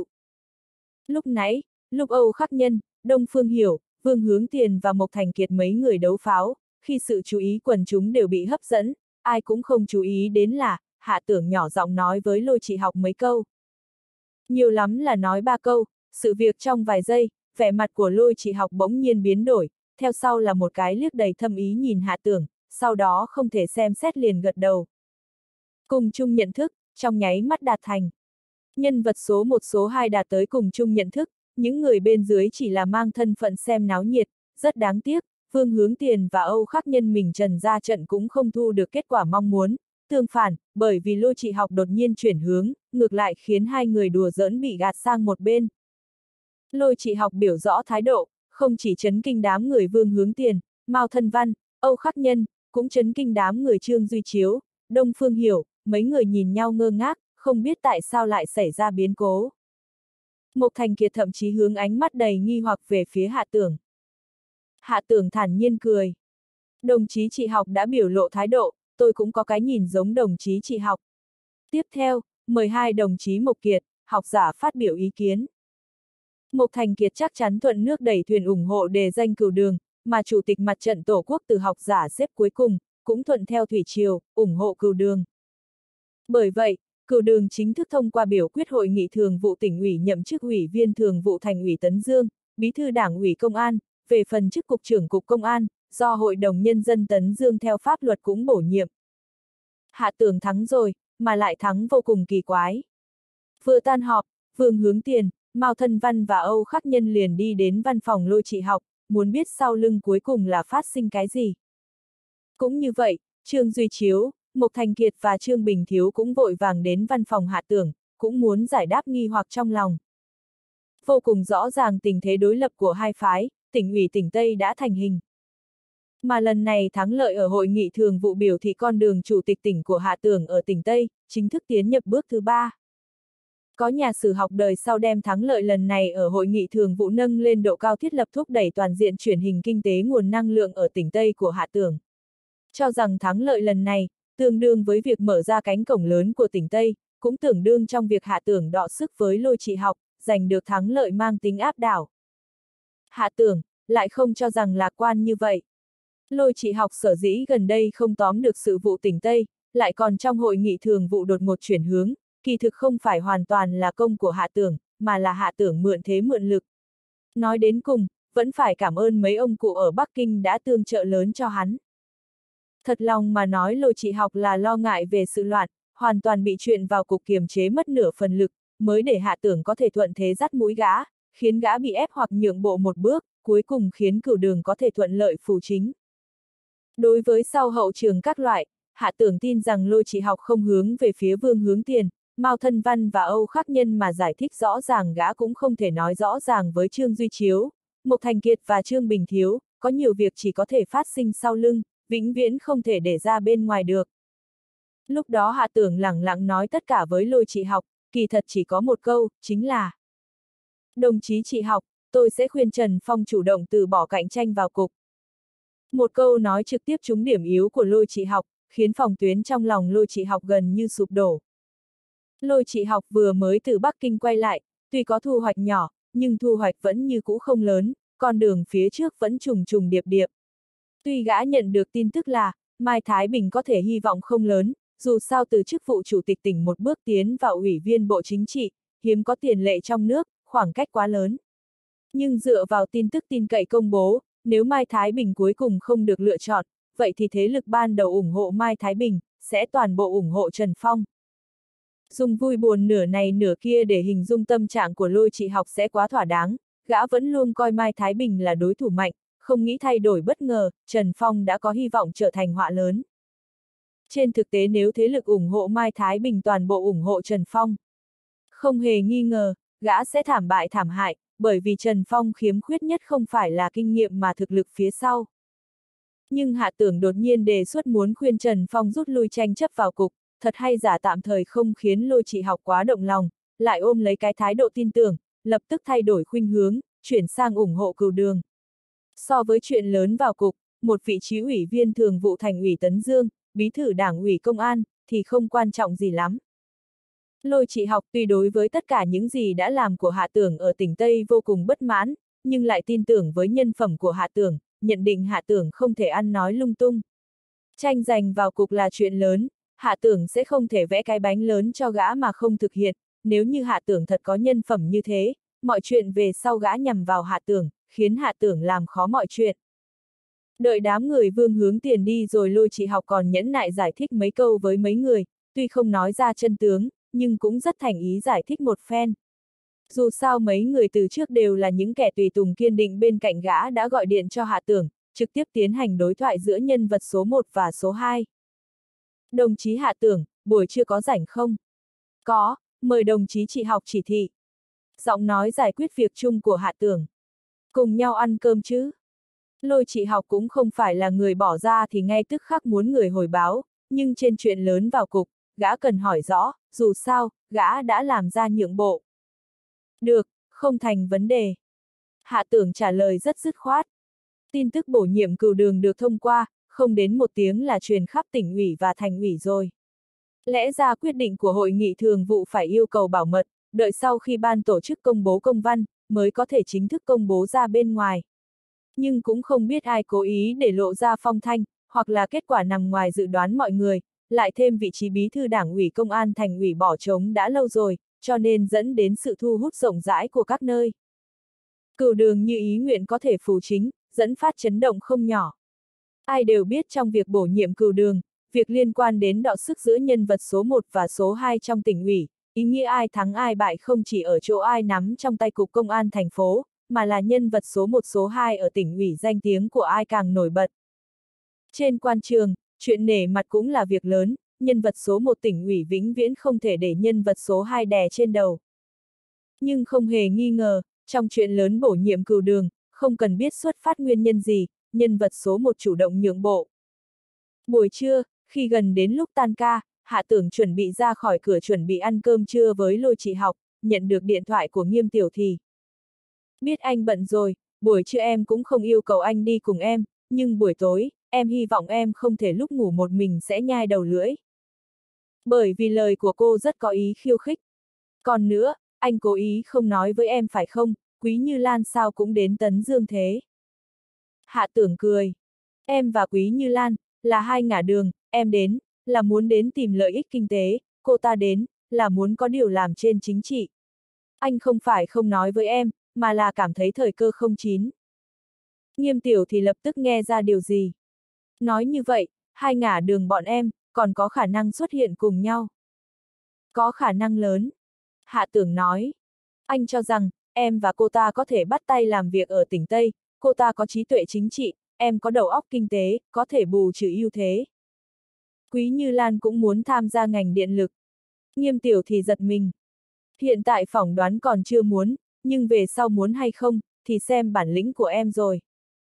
Lúc nãy, lúc Âu Khắc Nhân, Đông Phương Hiểu, Vương Hướng Tiền và Mộc Thành Kiệt mấy người đấu pháo, khi sự chú ý quần chúng đều bị hấp dẫn, ai cũng không chú ý đến là, Hạ Tưởng nhỏ giọng nói với Lôi Trị Học mấy câu. Nhiều lắm là nói ba câu, sự việc trong vài giây, vẻ mặt của Lôi Trị Học bỗng nhiên biến đổi, theo sau là một cái liếc đầy thâm ý nhìn Hạ Tưởng, sau đó không thể xem xét liền gật đầu. Cùng chung nhận thức, trong nháy mắt đạt thành. Nhân vật số một số hai đạt tới cùng chung nhận thức, những người bên dưới chỉ là mang thân phận xem náo nhiệt, rất đáng tiếc, Vương Hướng Tiền và Âu Khắc Nhân mình trần ra trận cũng không thu được kết quả mong muốn. Tương phản, bởi vì Lôi Trị Học đột nhiên chuyển hướng, ngược lại khiến hai người đùa giỡn bị gạt sang một bên. Lôi Trị Học biểu rõ thái độ, không chỉ chấn kinh đám người Vương Hướng Tiền, Mao Thân Văn, Âu Khắc Nhân, cũng chấn kinh đám người Trương Duy Chiếu, Đông Phương Hiểu, mấy người nhìn nhau ngơ ngác, không biết tại sao lại xảy ra biến cố. Mộc Thành Kiệt thậm chí hướng ánh mắt đầy nghi hoặc về phía Hạ Tưởng. Hạ Tưởng thản nhiên cười. Đồng chí Trị Học đã biểu lộ thái độ, tôi cũng có cái nhìn giống đồng chí Trị Học. Tiếp theo, mời hai đồng chí Mộc Kiệt, học giả phát biểu ý kiến. Mộc Thành Kiệt chắc chắn thuận nước đẩy thuyền ủng hộ đề danh Cửu Đường, mà Chủ tịch Mặt trận Tổ quốc từ học giả xếp cuối cùng, cũng thuận theo thủy triều, ủng hộ Cửu Đường. Bởi vậy, Cửu Đường chính thức thông qua biểu quyết hội nghị thường vụ tỉnh ủy nhậm chức ủy viên thường vụ thành ủy Tấn Dương, bí thư đảng ủy công an, về phần chức cục trưởng cục công an, do Hội đồng Nhân dân Tấn Dương theo pháp luật cũng bổ nhiệm. Hạ Tưởng thắng rồi, mà lại thắng vô cùng kỳ quái. Vừa tan họp, Vương Hướng Tiền, Mao Thân Văn và Âu Khắc Nhân liền đi đến văn phòng Lôi Trị Học, muốn biết sau lưng cuối cùng là phát sinh cái gì. Cũng như vậy, Trương Duy Chiếu, Mộc Thành Kiệt và Trương Bình Thiếu cũng vội vàng đến văn phòng Hạ Tưởng, cũng muốn giải đáp nghi hoặc trong lòng. Vô cùng rõ ràng tình thế đối lập của hai phái, tỉnh ủy tỉnh Tây đã thành hình. Mà lần này thắng lợi ở hội nghị thường vụ biểu thị con đường chủ tịch tỉnh của Hạ Tưởng ở tỉnh Tây, chính thức tiến nhập bước thứ ba. Có nhà sử học đời sau đem thắng lợi lần này ở hội nghị thường vụ nâng lên độ cao thiết lập thúc đẩy toàn diện chuyển hình kinh tế nguồn năng lượng ở tỉnh Tây của Hạ Tưởng. Cho rằng thắng lợi lần này, tương đương với việc mở ra cánh cổng lớn của tỉnh Tây, cũng tương đương trong việc Hạ Tưởng đọ sức với Lôi Trị Học, giành được thắng lợi mang tính áp đảo. Hạ Tưởng lại không cho rằng lạc quan như vậy. Lôi Trị Học sở dĩ gần đây không tóm được sự vụ tỉnh Tây, lại còn trong hội nghị thường vụ đột ngột chuyển hướng, kỳ thực không phải hoàn toàn là công của Hạ Tưởng, mà là Hạ Tưởng mượn thế mượn lực. Nói đến cùng, vẫn phải cảm ơn mấy ông cụ ở Bắc Kinh đã tương trợ lớn cho hắn. Thật lòng mà nói Lôi Trị Học là lo ngại về sự loạn, hoàn toàn bị chuyện vào cục kiềm chế mất nửa phần lực, mới để Hạ Tưởng có thể thuận thế dắt mũi gã, khiến gã bị ép hoặc nhượng bộ một bước, cuối cùng khiến Cửu Đường có thể thuận lợi phủ chính. Đối với sau hậu trường các loại, Hạ Tưởng tin rằng Lôi Trị Học không hướng về phía Vương Hướng Tiền, Mao Thân Văn và Âu Khắc Nhân mà giải thích rõ ràng gã cũng không thể nói rõ ràng với Trương Duy Chiếu, Mộc Thành Kiệt và Trương Bình Thiếu, có nhiều việc chỉ có thể phát sinh sau lưng, vĩnh viễn không thể để ra bên ngoài được. Lúc đó Hạ Tưởng lẳng lặng nói tất cả với Lôi Trị Học, kỳ thật chỉ có một câu, chính là: Đồng chí Trị Học, tôi sẽ khuyên Trần Phong chủ động từ bỏ cạnh tranh vào cục. Một câu nói trực tiếp trúng điểm yếu của Lôi Trị Học, khiến phòng tuyến trong lòng Lôi Trị Học gần như sụp đổ. Lôi Trị Học vừa mới từ Bắc Kinh quay lại, tuy có thu hoạch nhỏ, nhưng thu hoạch vẫn như cũ không lớn, con đường phía trước vẫn trùng trùng điệp điệp. Tuy gã nhận được tin tức là, Mai Thái Bình có thể hy vọng không lớn, dù sao từ chức vụ chủ tịch tỉnh một bước tiến vào ủy viên Bộ Chính trị, hiếm có tiền lệ trong nước, khoảng cách quá lớn. Nhưng dựa vào tin tức tin cậy công bố, nếu Mai Thái Bình cuối cùng không được lựa chọn, vậy thì thế lực ban đầu ủng hộ Mai Thái Bình, sẽ toàn bộ ủng hộ Trần Phong. Dùng vui buồn nửa này nửa kia để hình dung tâm trạng của Lôi Trị Học sẽ quá thỏa đáng, gã vẫn luôn coi Mai Thái Bình là đối thủ mạnh, không nghĩ thay đổi bất ngờ, Trần Phong đã có hy vọng trở thành họa lớn. Trên thực tế nếu thế lực ủng hộ Mai Thái Bình toàn bộ ủng hộ Trần Phong, không hề nghi ngờ, gã sẽ thảm bại thảm hại, bởi vì Trần Phong khiếm khuyết nhất không phải là kinh nghiệm mà thực lực phía sau. Nhưng Hạ Tưởng đột nhiên đề xuất muốn khuyên Trần Phong rút lui tranh chấp vào cục, thật hay giả tạm thời không khiến Lôi Trị Học quá động lòng, lại ôm lấy cái thái độ tin tưởng, lập tức thay đổi khuynh hướng, chuyển sang ủng hộ Cửu Đường. So với chuyện lớn vào cục, một vị trí ủy viên thường vụ thành ủy Tấn Dương, bí thư đảng ủy công an, thì không quan trọng gì lắm. Lôi Trị Học tuy đối với tất cả những gì đã làm của Hạ Tưởng ở tỉnh Tây vô cùng bất mãn, nhưng lại tin tưởng với nhân phẩm của Hạ Tưởng, nhận định Hạ Tưởng không thể ăn nói lung tung. Tranh giành vào cục là chuyện lớn, Hạ Tưởng sẽ không thể vẽ cái bánh lớn cho gã mà không thực hiện, nếu như Hạ Tưởng thật có nhân phẩm như thế, mọi chuyện về sau gã nhằm vào Hạ Tưởng, khiến Hạ Tưởng làm khó mọi chuyện. Đợi đám người Vương hướng tiền đi rồi Lôi Trị Học còn nhẫn nại giải thích mấy câu với mấy người, tuy không nói ra chân tướng, nhưng cũng rất thành ý giải thích một phen. Dù sao mấy người từ trước đều là những kẻ tùy tùng kiên định bên cạnh gã đã gọi điện cho Hạ Tưởng, trực tiếp tiến hành đối thoại giữa nhân vật số một và số hai. Đồng chí Hạ Tưởng, buổi trưa có rảnh không? Có, mời đồng chí Trị Học chỉ thị. Giọng nói giải quyết việc chung của Hạ Tưởng. Cùng nhau ăn cơm chứ? Lôi Trị Học cũng không phải là người bỏ ra thì ngay tức khắc muốn người hồi báo, nhưng trên chuyện lớn vào cục, gã cần hỏi rõ, dù sao, gã đã làm ra nhượng bộ. Được, không thành vấn đề. Hạ Tưởng trả lời rất dứt khoát. Tin tức bổ nhiệm Cửu Đường được thông qua, không đến một tiếng là truyền khắp tỉnh ủy và thành ủy rồi. Lẽ ra quyết định của hội nghị thường vụ phải yêu cầu bảo mật, đợi sau khi ban tổ chức công bố công văn, mới có thể chính thức công bố ra bên ngoài. Nhưng cũng không biết ai cố ý để lộ ra phong thanh, hoặc là kết quả nằm ngoài dự đoán mọi người, lại thêm vị trí bí thư đảng ủy công an thành ủy bỏ trống đã lâu rồi, cho nên dẫn đến sự thu hút rộng rãi của các nơi. Cửu Đường như ý nguyện có thể phù chính, dẫn phát chấn động không nhỏ. Ai đều biết trong việc bổ nhiệm Cửu Đường, việc liên quan đến đọ sức giữa nhân vật số một và số hai trong tỉnh ủy, ý nghĩa ai thắng ai bại không chỉ ở chỗ ai nắm trong tay cục công an thành phố, mà là nhân vật số một số hai ở tỉnh ủy danh tiếng của ai càng nổi bật. Trên quan trường, chuyện nể mặt cũng là việc lớn, nhân vật số một tỉnh ủy vĩnh viễn không thể để nhân vật số hai đè trên đầu. Nhưng không hề nghi ngờ, trong chuyện lớn bổ nhiệm Cửu Đường, không cần biết xuất phát nguyên nhân gì, nhân vật số một chủ động nhượng bộ. Buổi trưa, khi gần đến lúc tan ca, Hạ Tưởng chuẩn bị ra khỏi cửa chuẩn bị ăn cơm trưa với Lôi Trị Học, nhận được điện thoại của Nghiêm Tiểu Thì. Biết anh bận rồi, buổi trưa em cũng không yêu cầu anh đi cùng em, nhưng buổi tối, em hy vọng em không thể lúc ngủ một mình sẽ nhai đầu lưỡi. Bởi vì lời của cô rất có ý khiêu khích. Còn nữa, anh cố ý không nói với em phải không, Quý Như Lan sao cũng đến Tấn Dương thế. Hạ Tưởng cười. Em và Quý Như Lan, là hai ngả đường, em đến, là muốn đến tìm lợi ích kinh tế, cô ta đến, là muốn có điều làm trên chính trị. Anh không phải không nói với em, mà là cảm thấy thời cơ không chín. Nghiêm Tiểu thì lập tức nghe ra điều gì. Nói như vậy, hai ngả đường bọn em, còn có khả năng xuất hiện cùng nhau. Có khả năng lớn. Hạ Tưởng nói. Anh cho rằng, em và cô ta có thể bắt tay làm việc ở tỉnh Tây, cô ta có trí tuệ chính trị, em có đầu óc kinh tế, có thể bù trừ ưu thế. Quý Như Lan cũng muốn tham gia ngành điện lực. Nghiêm Tiểu thì giật mình. Hiện tại phỏng đoán còn chưa muốn, nhưng về sau muốn hay không, thì xem bản lĩnh của em rồi.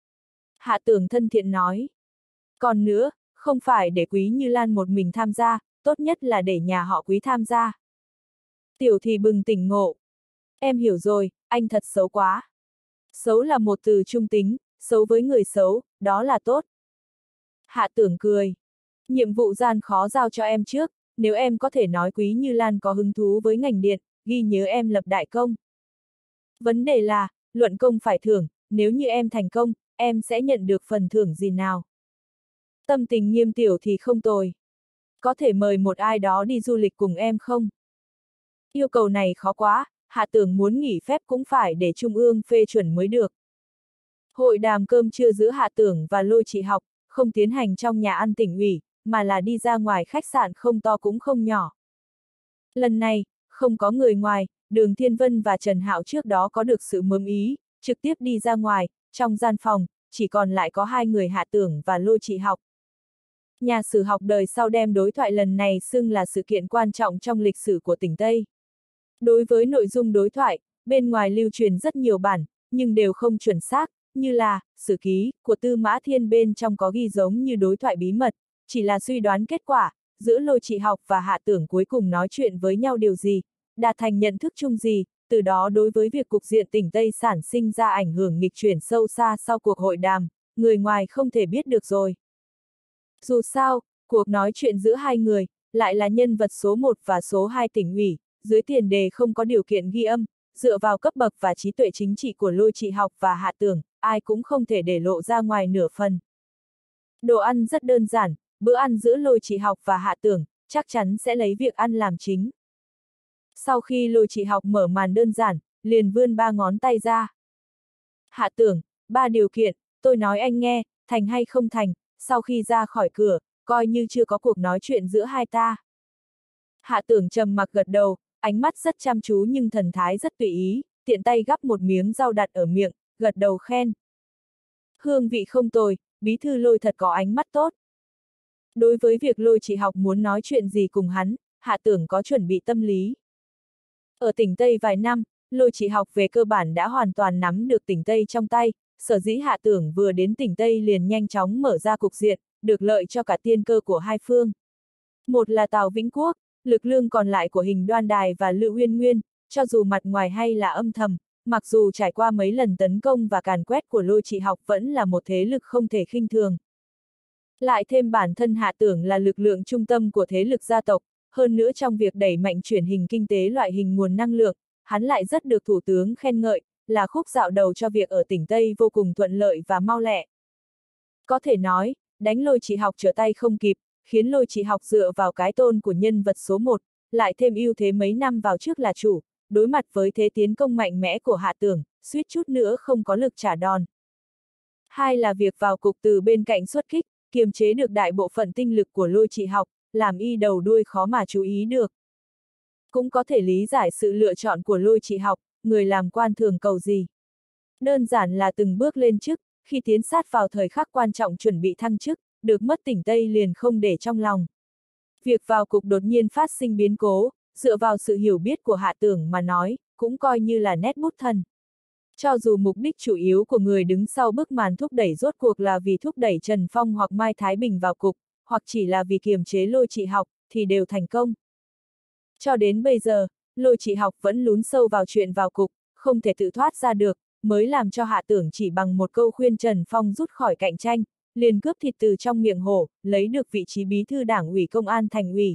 Hạ Tưởng thân thiện nói. Còn nữa, không phải để Quý Như Lan một mình tham gia, tốt nhất là để nhà họ Quý tham gia. Tiểu thì bừng tỉnh ngộ. Em hiểu rồi, anh thật xấu quá. Xấu là một từ trung tính, xấu với người xấu, đó là tốt. Hạ Tưởng cười. Nhiệm vụ gian khó giao cho em trước, nếu em có thể nói Quý Như Lan có hứng thú với ngành điện, ghi nhớ em lập đại công. Vấn đề là, luận công phải thưởng, nếu như em thành công, em sẽ nhận được phần thưởng gì nào? Tâm tình Nghiêm Tiểu thì không tồi. Có thể mời một ai đó đi du lịch cùng em không? Yêu cầu này khó quá, Hạ Tưởng muốn nghỉ phép cũng phải để Trung ương phê chuẩn mới được. Hội đàm cơm trưa giữa Hạ Tưởng và Lôi Trị Học, không tiến hành trong nhà ăn tỉnh ủy, mà là đi ra ngoài khách sạn không to cũng không nhỏ. Lần này, không có người ngoài, Đường Thiên Vân và Trần Hạo trước đó có được sự mớm ý, trực tiếp đi ra ngoài, trong gian phòng, chỉ còn lại có hai người Hạ Tưởng và Lôi Trị Học. Nhà sử học đời sau đem đối thoại lần này xưng là sự kiện quan trọng trong lịch sử của tỉnh Tây. Đối với nội dung đối thoại, bên ngoài lưu truyền rất nhiều bản, nhưng đều không chuẩn xác, như là, sử ký, của Tư Mã Thiên bên trong có ghi giống như đối thoại bí mật, chỉ là suy đoán kết quả, giữa Lôi Trị Học và Hạ Tưởng cuối cùng nói chuyện với nhau điều gì, đạt thành nhận thức chung gì, từ đó đối với việc cục diện tỉnh Tây sản sinh ra ảnh hưởng nghịch chuyển sâu xa sau cuộc hội đàm, người ngoài không thể biết được rồi. Dù sao, cuộc nói chuyện giữa hai người, lại là nhân vật số một và số hai tỉnh ủy, dưới tiền đề không có điều kiện ghi âm, dựa vào cấp bậc và trí tuệ chính trị của Lôi Trị Học và Hạ Tưởng, ai cũng không thể để lộ ra ngoài nửa phần. Đồ ăn rất đơn giản, bữa ăn giữa Lôi Trị Học và Hạ Tưởng, chắc chắn sẽ lấy việc ăn làm chính. Sau khi Lôi Trị Học mở màn đơn giản, liền vươn ba ngón tay ra. Hạ Tưởng, ba điều kiện, tôi nói anh nghe, thành hay không thành, sau khi ra khỏi cửa, coi như chưa có cuộc nói chuyện giữa hai ta. Hạ Tưởng trầm mặc gật đầu, ánh mắt rất chăm chú nhưng thần thái rất tùy ý, tiện tay gắp một miếng rau đặt ở miệng, gật đầu khen. Hương vị không tồi, bí thư Lôi thật có ánh mắt tốt. Đối với việc Lôi Trị Học muốn nói chuyện gì cùng hắn, Hạ Tưởng có chuẩn bị tâm lý. Ở tỉnh Tây vài năm, Lôi Trị Học về cơ bản đã hoàn toàn nắm được tỉnh Tây trong tay, sở dĩ Hạ Tưởng vừa đến tỉnh Tây liền nhanh chóng mở ra cục diện, được lợi cho cả tiên cơ của hai phương. Một là Tào Vĩnh Quốc, lực lượng còn lại của Hình Đoan Đài và Lữ Uyên Nguyên, cho dù mặt ngoài hay là âm thầm, mặc dù trải qua mấy lần tấn công và càn quét của Lôi Trị Học vẫn là một thế lực không thể khinh thường. Lại thêm bản thân Hạ Tưởng là lực lượng trung tâm của thế lực gia tộc, hơn nữa trong việc đẩy mạnh chuyển hình kinh tế loại hình nguồn năng lượng, hắn lại rất được Thủ tướng khen ngợi, là khúc dạo đầu cho việc ở tỉnh Tây vô cùng thuận lợi và mau lẹ. Có thể nói, đánh Lôi Trị Học trở tay không kịp, khiến Lôi Trị Học dựa vào cái tôn của nhân vật số một, lại thêm ưu thế mấy năm vào trước là chủ, đối mặt với thế tiến công mạnh mẽ của Hạ Tưởng, suýt chút nữa không có lực trả đòn. Hai là việc vào cục từ bên cạnh xuất kích, kiềm chế được đại bộ phận tinh lực của Lôi Trị Học, làm y đầu đuôi khó mà chú ý được. Cũng có thể lý giải sự lựa chọn của Lôi Trị Học, người làm quan thường cầu gì. Đơn giản là từng bước lên chức, khi tiến sát vào thời khắc quan trọng chuẩn bị thăng chức, được mất tỉnh Tây liền không để trong lòng. Việc vào cục đột nhiên phát sinh biến cố, dựa vào sự hiểu biết của Hạ Tưởng mà nói, cũng coi như là nét bút thần. Cho dù mục đích chủ yếu của người đứng sau bức màn thúc đẩy rốt cuộc là vì thúc đẩy Trần Phong hoặc Mai Thái Bình vào cục, hoặc chỉ là vì kiềm chế Lôi Trị Học, thì đều thành công. Cho đến bây giờ, Lôi Trị Học vẫn lún sâu vào chuyện vào cục, không thể tự thoát ra được, mới làm cho Hạ Tưởng chỉ bằng một câu khuyên Trần Phong rút khỏi cạnh tranh, liền cướp thịt từ trong miệng hổ, lấy được vị trí bí thư đảng ủy công an thành ủy.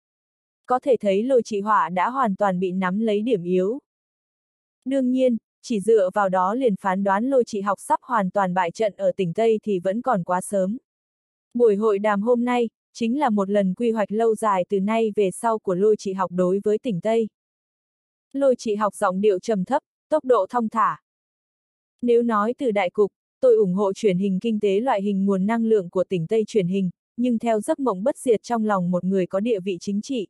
Có thể thấy Lôi Trị Họa đã hoàn toàn bị nắm lấy điểm yếu. Đương nhiên, chỉ dựa vào đó liền phán đoán Lôi Trị Học sắp hoàn toàn bại trận ở tỉnh Tây thì vẫn còn quá sớm. Buổi hội đàm hôm nay, chính là một lần quy hoạch lâu dài từ nay về sau của Lôi Trị Học đối với tỉnh Tây. Lôi Trị Học giọng điệu trầm thấp, tốc độ thong thả. Nếu nói từ đại cục, tôi ủng hộ chuyển hình kinh tế loại hình nguồn năng lượng của tỉnh Tây chuyển hình, nhưng theo giấc mộng bất diệt trong lòng một người có địa vị chính trị.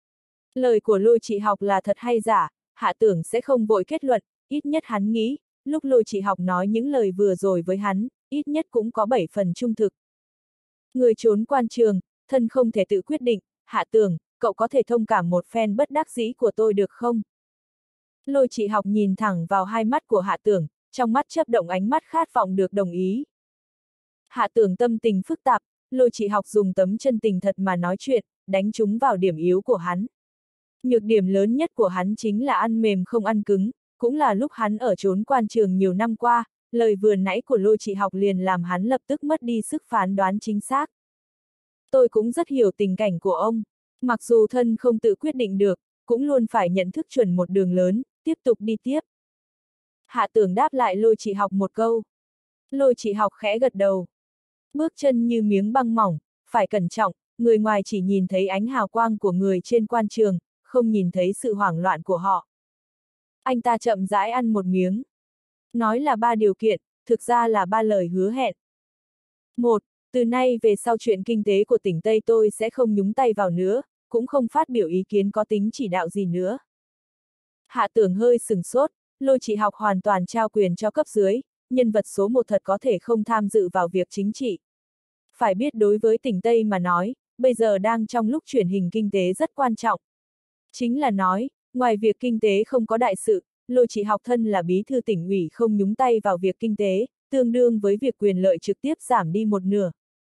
Lời của Lôi Trị Học là thật hay giả, Hạ Tưởng sẽ không vội kết luận, ít nhất hắn nghĩ, lúc Lôi Trị Học nói những lời vừa rồi với hắn, ít nhất cũng có bảy phần trung thực. Người trốn quan trường, thân không thể tự quyết định, Hạ Tưởng, cậu có thể thông cảm một phen bất đắc dĩ của tôi được không? Lôi Trị Học nhìn thẳng vào hai mắt của Hạ Tưởng, trong mắt chớp động ánh mắt khát vọng được đồng ý. Hạ Tưởng tâm tình phức tạp, Lôi Trị Học dùng tấm chân tình thật mà nói chuyện, đánh trúng vào điểm yếu của hắn. Nhược điểm lớn nhất của hắn chính là ăn mềm không ăn cứng, cũng là lúc hắn ở trốn quan trường nhiều năm qua, lời vừa nãy của Lôi Trị Học liền làm hắn lập tức mất đi sức phán đoán chính xác. Tôi cũng rất hiểu tình cảnh của ông, mặc dù thân không tự quyết định được, cũng luôn phải nhận thức chuẩn một đường lớn, tiếp tục đi tiếp. Hạ Tưởng đáp lại Lôi Trị Học một câu. Lôi Trị Học khẽ gật đầu. Bước chân như miếng băng mỏng, phải cẩn trọng, người ngoài chỉ nhìn thấy ánh hào quang của người trên quan trường, không nhìn thấy sự hoảng loạn của họ. Anh ta chậm rãi ăn một miếng. Nói là ba điều kiện, thực ra là ba lời hứa hẹn. Một, từ nay về sau chuyện kinh tế của tỉnh Tây tôi sẽ không nhúng tay vào nữa, cũng không phát biểu ý kiến có tính chỉ đạo gì nữa. Hạ Tưởng hơi sừng sốt, Lôi Trị Học hoàn toàn trao quyền cho cấp dưới, nhân vật số một thật có thể không tham dự vào việc chính trị. Phải biết đối với tỉnh Tây mà nói, bây giờ đang trong lúc chuyển hình kinh tế rất quan trọng. Chính là nói, ngoài việc kinh tế không có đại sự, Lôi Trị Học thân là bí thư tỉnh ủy không nhúng tay vào việc kinh tế, tương đương với việc quyền lợi trực tiếp giảm đi một nửa.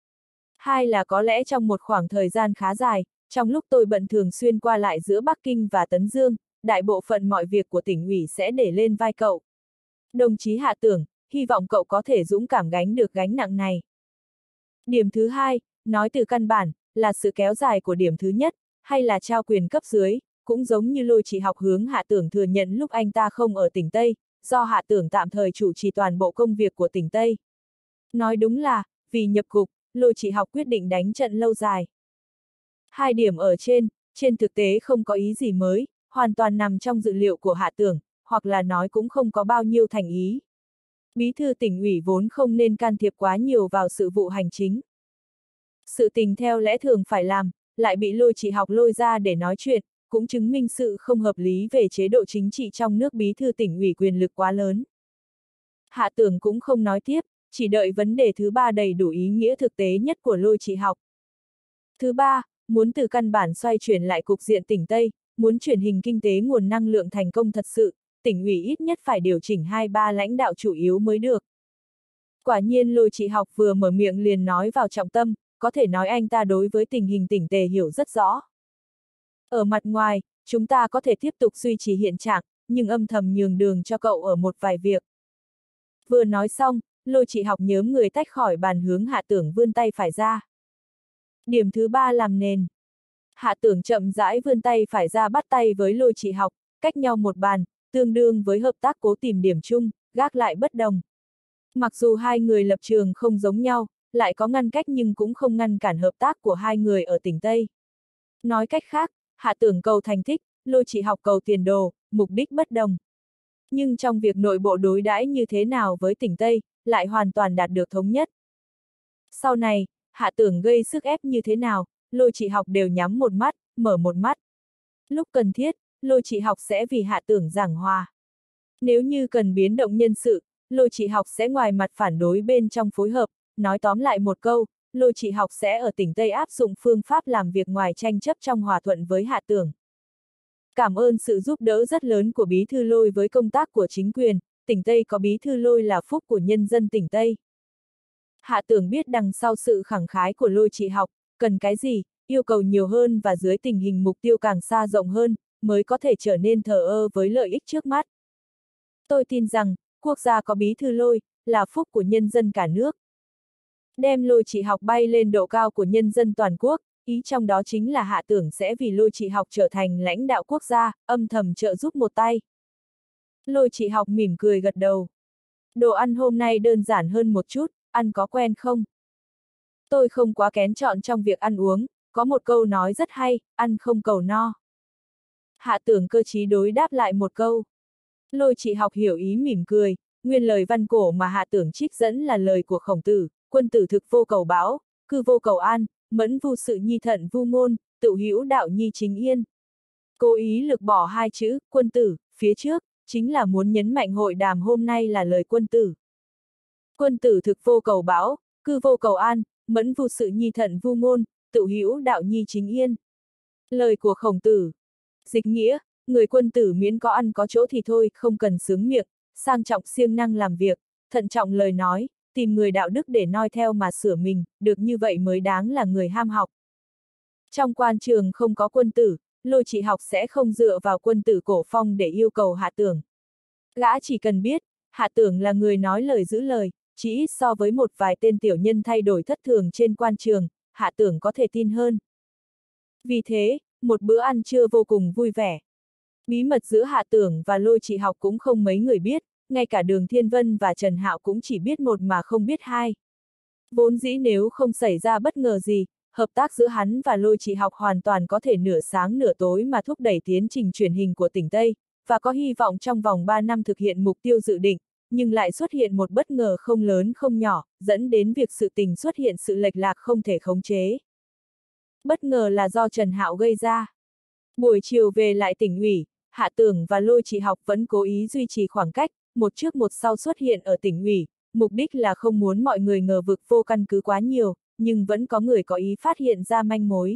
Hai là có lẽ trong một khoảng thời gian khá dài, trong lúc tôi bận thường xuyên qua lại giữa Bắc Kinh và Tấn Dương, đại bộ phận mọi việc của tỉnh ủy sẽ để lên vai cậu. Đồng chí Hạ Tưởng, hy vọng cậu có thể dũng cảm gánh được gánh nặng này. Điểm thứ hai, nói từ căn bản, là sự kéo dài của điểm thứ nhất, hay là trao quyền cấp dưới, cũng giống như Lôi Trị Học hướng Hạ Tưởng thừa nhận lúc anh ta không ở tỉnh Tây, do Hạ Tưởng tạm thời chủ trì toàn bộ công việc của tỉnh Tây. Nói đúng là, vì nhập cục, Lôi Trị Học quyết định đánh trận lâu dài. Hai điểm ở trên, trên thực tế không có ý gì mới, hoàn toàn nằm trong dự liệu của Hạ Tưởng, hoặc là nói cũng không có bao nhiêu thành ý. Bí thư tỉnh ủy vốn không nên can thiệp quá nhiều vào sự vụ hành chính. Sự tình theo lẽ thường phải làm, lại bị Lôi Trị Học lôi ra để nói chuyện, cũng chứng minh sự không hợp lý về chế độ chính trị trong nước bí thư tỉnh ủy quyền lực quá lớn. Hạ Tưởng cũng không nói tiếp, chỉ đợi vấn đề thứ ba đầy đủ ý nghĩa thực tế nhất của Lôi Trị Học. Thứ ba, muốn từ căn bản xoay chuyển lại cục diện tỉnh Tây, muốn chuyển hình kinh tế nguồn năng lượng thành công thật sự, tỉnh ủy ít nhất phải điều chỉnh hai ba lãnh đạo chủ yếu mới được. Quả nhiên Lôi Trị Học vừa mở miệng liền nói vào trọng tâm, có thể nói anh ta đối với tình hình tỉnh Tề hiểu rất rõ. Ở mặt ngoài, chúng ta có thể tiếp tục duy trì hiện trạng, nhưng âm thầm nhường đường cho cậu ở một vài việc. Vừa nói xong, Lôi Trị Học nhớm người tách khỏi bàn hướng Hạ Tưởng vươn tay phải ra. Điểm thứ ba làm nền. Hạ Tưởng chậm rãi vươn tay phải ra bắt tay với Lôi Trị Học, cách nhau một bàn, tương đương với hợp tác cố tìm điểm chung, gác lại bất đồng. Mặc dù hai người lập trường không giống nhau, lại có ngăn cách nhưng cũng không ngăn cản hợp tác của hai người ở tỉnh Tây. Nói cách khác, Hạ Tưởng cầu thành tích, Lôi Trị Học cầu tiền đồ, mục đích bất đồng. Nhưng trong việc nội bộ đối đãi như thế nào với tỉnh Tây, lại hoàn toàn đạt được thống nhất. Sau này, Hạ Tưởng gây sức ép như thế nào, Lôi Trị Học đều nhắm một mắt, mở một mắt. Lúc cần thiết, Lôi Trị Học sẽ vì Hạ Tưởng giảng hòa. Nếu như cần biến động nhân sự, Lôi Trị Học sẽ ngoài mặt phản đối bên trong phối hợp, nói tóm lại một câu, Lôi Trị Học sẽ ở tỉnh Tây áp dụng phương pháp làm việc ngoài tranh chấp trong hòa thuận với Hạ Tưởng. Cảm ơn sự giúp đỡ rất lớn của Bí thư Lôi với công tác của chính quyền, tỉnh Tây có Bí thư Lôi là phúc của nhân dân tỉnh Tây. Hạ Tưởng biết đằng sau sự khẳng khái của Lôi Trị Học, cần cái gì, yêu cầu nhiều hơn và dưới tình hình mục tiêu càng xa rộng hơn, mới có thể trở nên thờ ơ với lợi ích trước mắt. Tôi tin rằng, quốc gia có Bí thư Lôi, là phúc của nhân dân cả nước. Đem Lôi Trị Học bay lên độ cao của nhân dân toàn quốc, ý trong đó chính là Hạ Tưởng sẽ vì Lôi Trị Học trở thành lãnh đạo quốc gia, âm thầm trợ giúp một tay. Lôi Trị Học mỉm cười gật đầu. Đồ ăn hôm nay đơn giản hơn một chút, ăn có quen không? Tôi không quá kén chọn trong việc ăn uống, có một câu nói rất hay, ăn không cầu no. Hạ Tưởng cơ trí đối đáp lại một câu. Lôi Trị Học hiểu ý mỉm cười, nguyên lời văn cổ mà Hạ Tưởng trích dẫn là lời của Khổng Tử, quân tử thực vô cầu báo, cư vô cầu an, mẫn vu sự nhi thận vu ngôn, tự hữu đạo nhi chính yên. Cố ý lược bỏ hai chữ, quân tử, phía trước, chính là muốn nhấn mạnh hội đàm hôm nay là lời quân tử. Quân tử thực vô cầu báo, cư vô cầu an, mẫn vu sự nhi thận vu ngôn, tự hữu đạo nhi chính yên. Lời của Khổng Tử. Dịch nghĩa, người quân tử miễn có ăn có chỗ thì thôi, không cần sướng miệng, sang trọng siêng năng làm việc, thận trọng lời nói, tìm người đạo đức để noi theo mà sửa mình, được như vậy mới đáng là người ham học. Trong quan trường không có quân tử, Lôi Trị Học sẽ không dựa vào quân tử cổ phong để yêu cầu Hạ Tưởng. Gã chỉ cần biết, Hạ Tưởng là người nói lời giữ lời, chỉ ít so với một vài tên tiểu nhân thay đổi thất thường trên quan trường, Hạ Tưởng có thể tin hơn. Vì thế, một bữa ăn trưa vô cùng vui vẻ. Bí mật giữa Hạ Tưởng và Lôi Trị Học cũng không mấy người biết, ngay cả Đường Thiên Vân và Trần Hạo cũng chỉ biết một mà không biết hai. Vốn dĩ nếu không xảy ra bất ngờ gì, hợp tác giữa hắn và Lôi Trị Học hoàn toàn có thể nửa sáng nửa tối mà thúc đẩy tiến trình truyền hình của tỉnh Tây, và có hy vọng trong vòng ba năm thực hiện mục tiêu dự định, nhưng lại xuất hiện một bất ngờ không lớn không nhỏ, dẫn đến việc sự tình xuất hiện sự lệch lạc không thể khống chế. Bất ngờ là do Trần Hạo gây ra. Buổi chiều về lại tỉnh ủy, Hạ Tưởng và Lôi Trị Học vẫn cố ý duy trì khoảng cách, một trước một sau xuất hiện ở tỉnh ủy, mục đích là không muốn mọi người ngờ vực vô căn cứ quá nhiều, nhưng vẫn có người có ý phát hiện ra manh mối.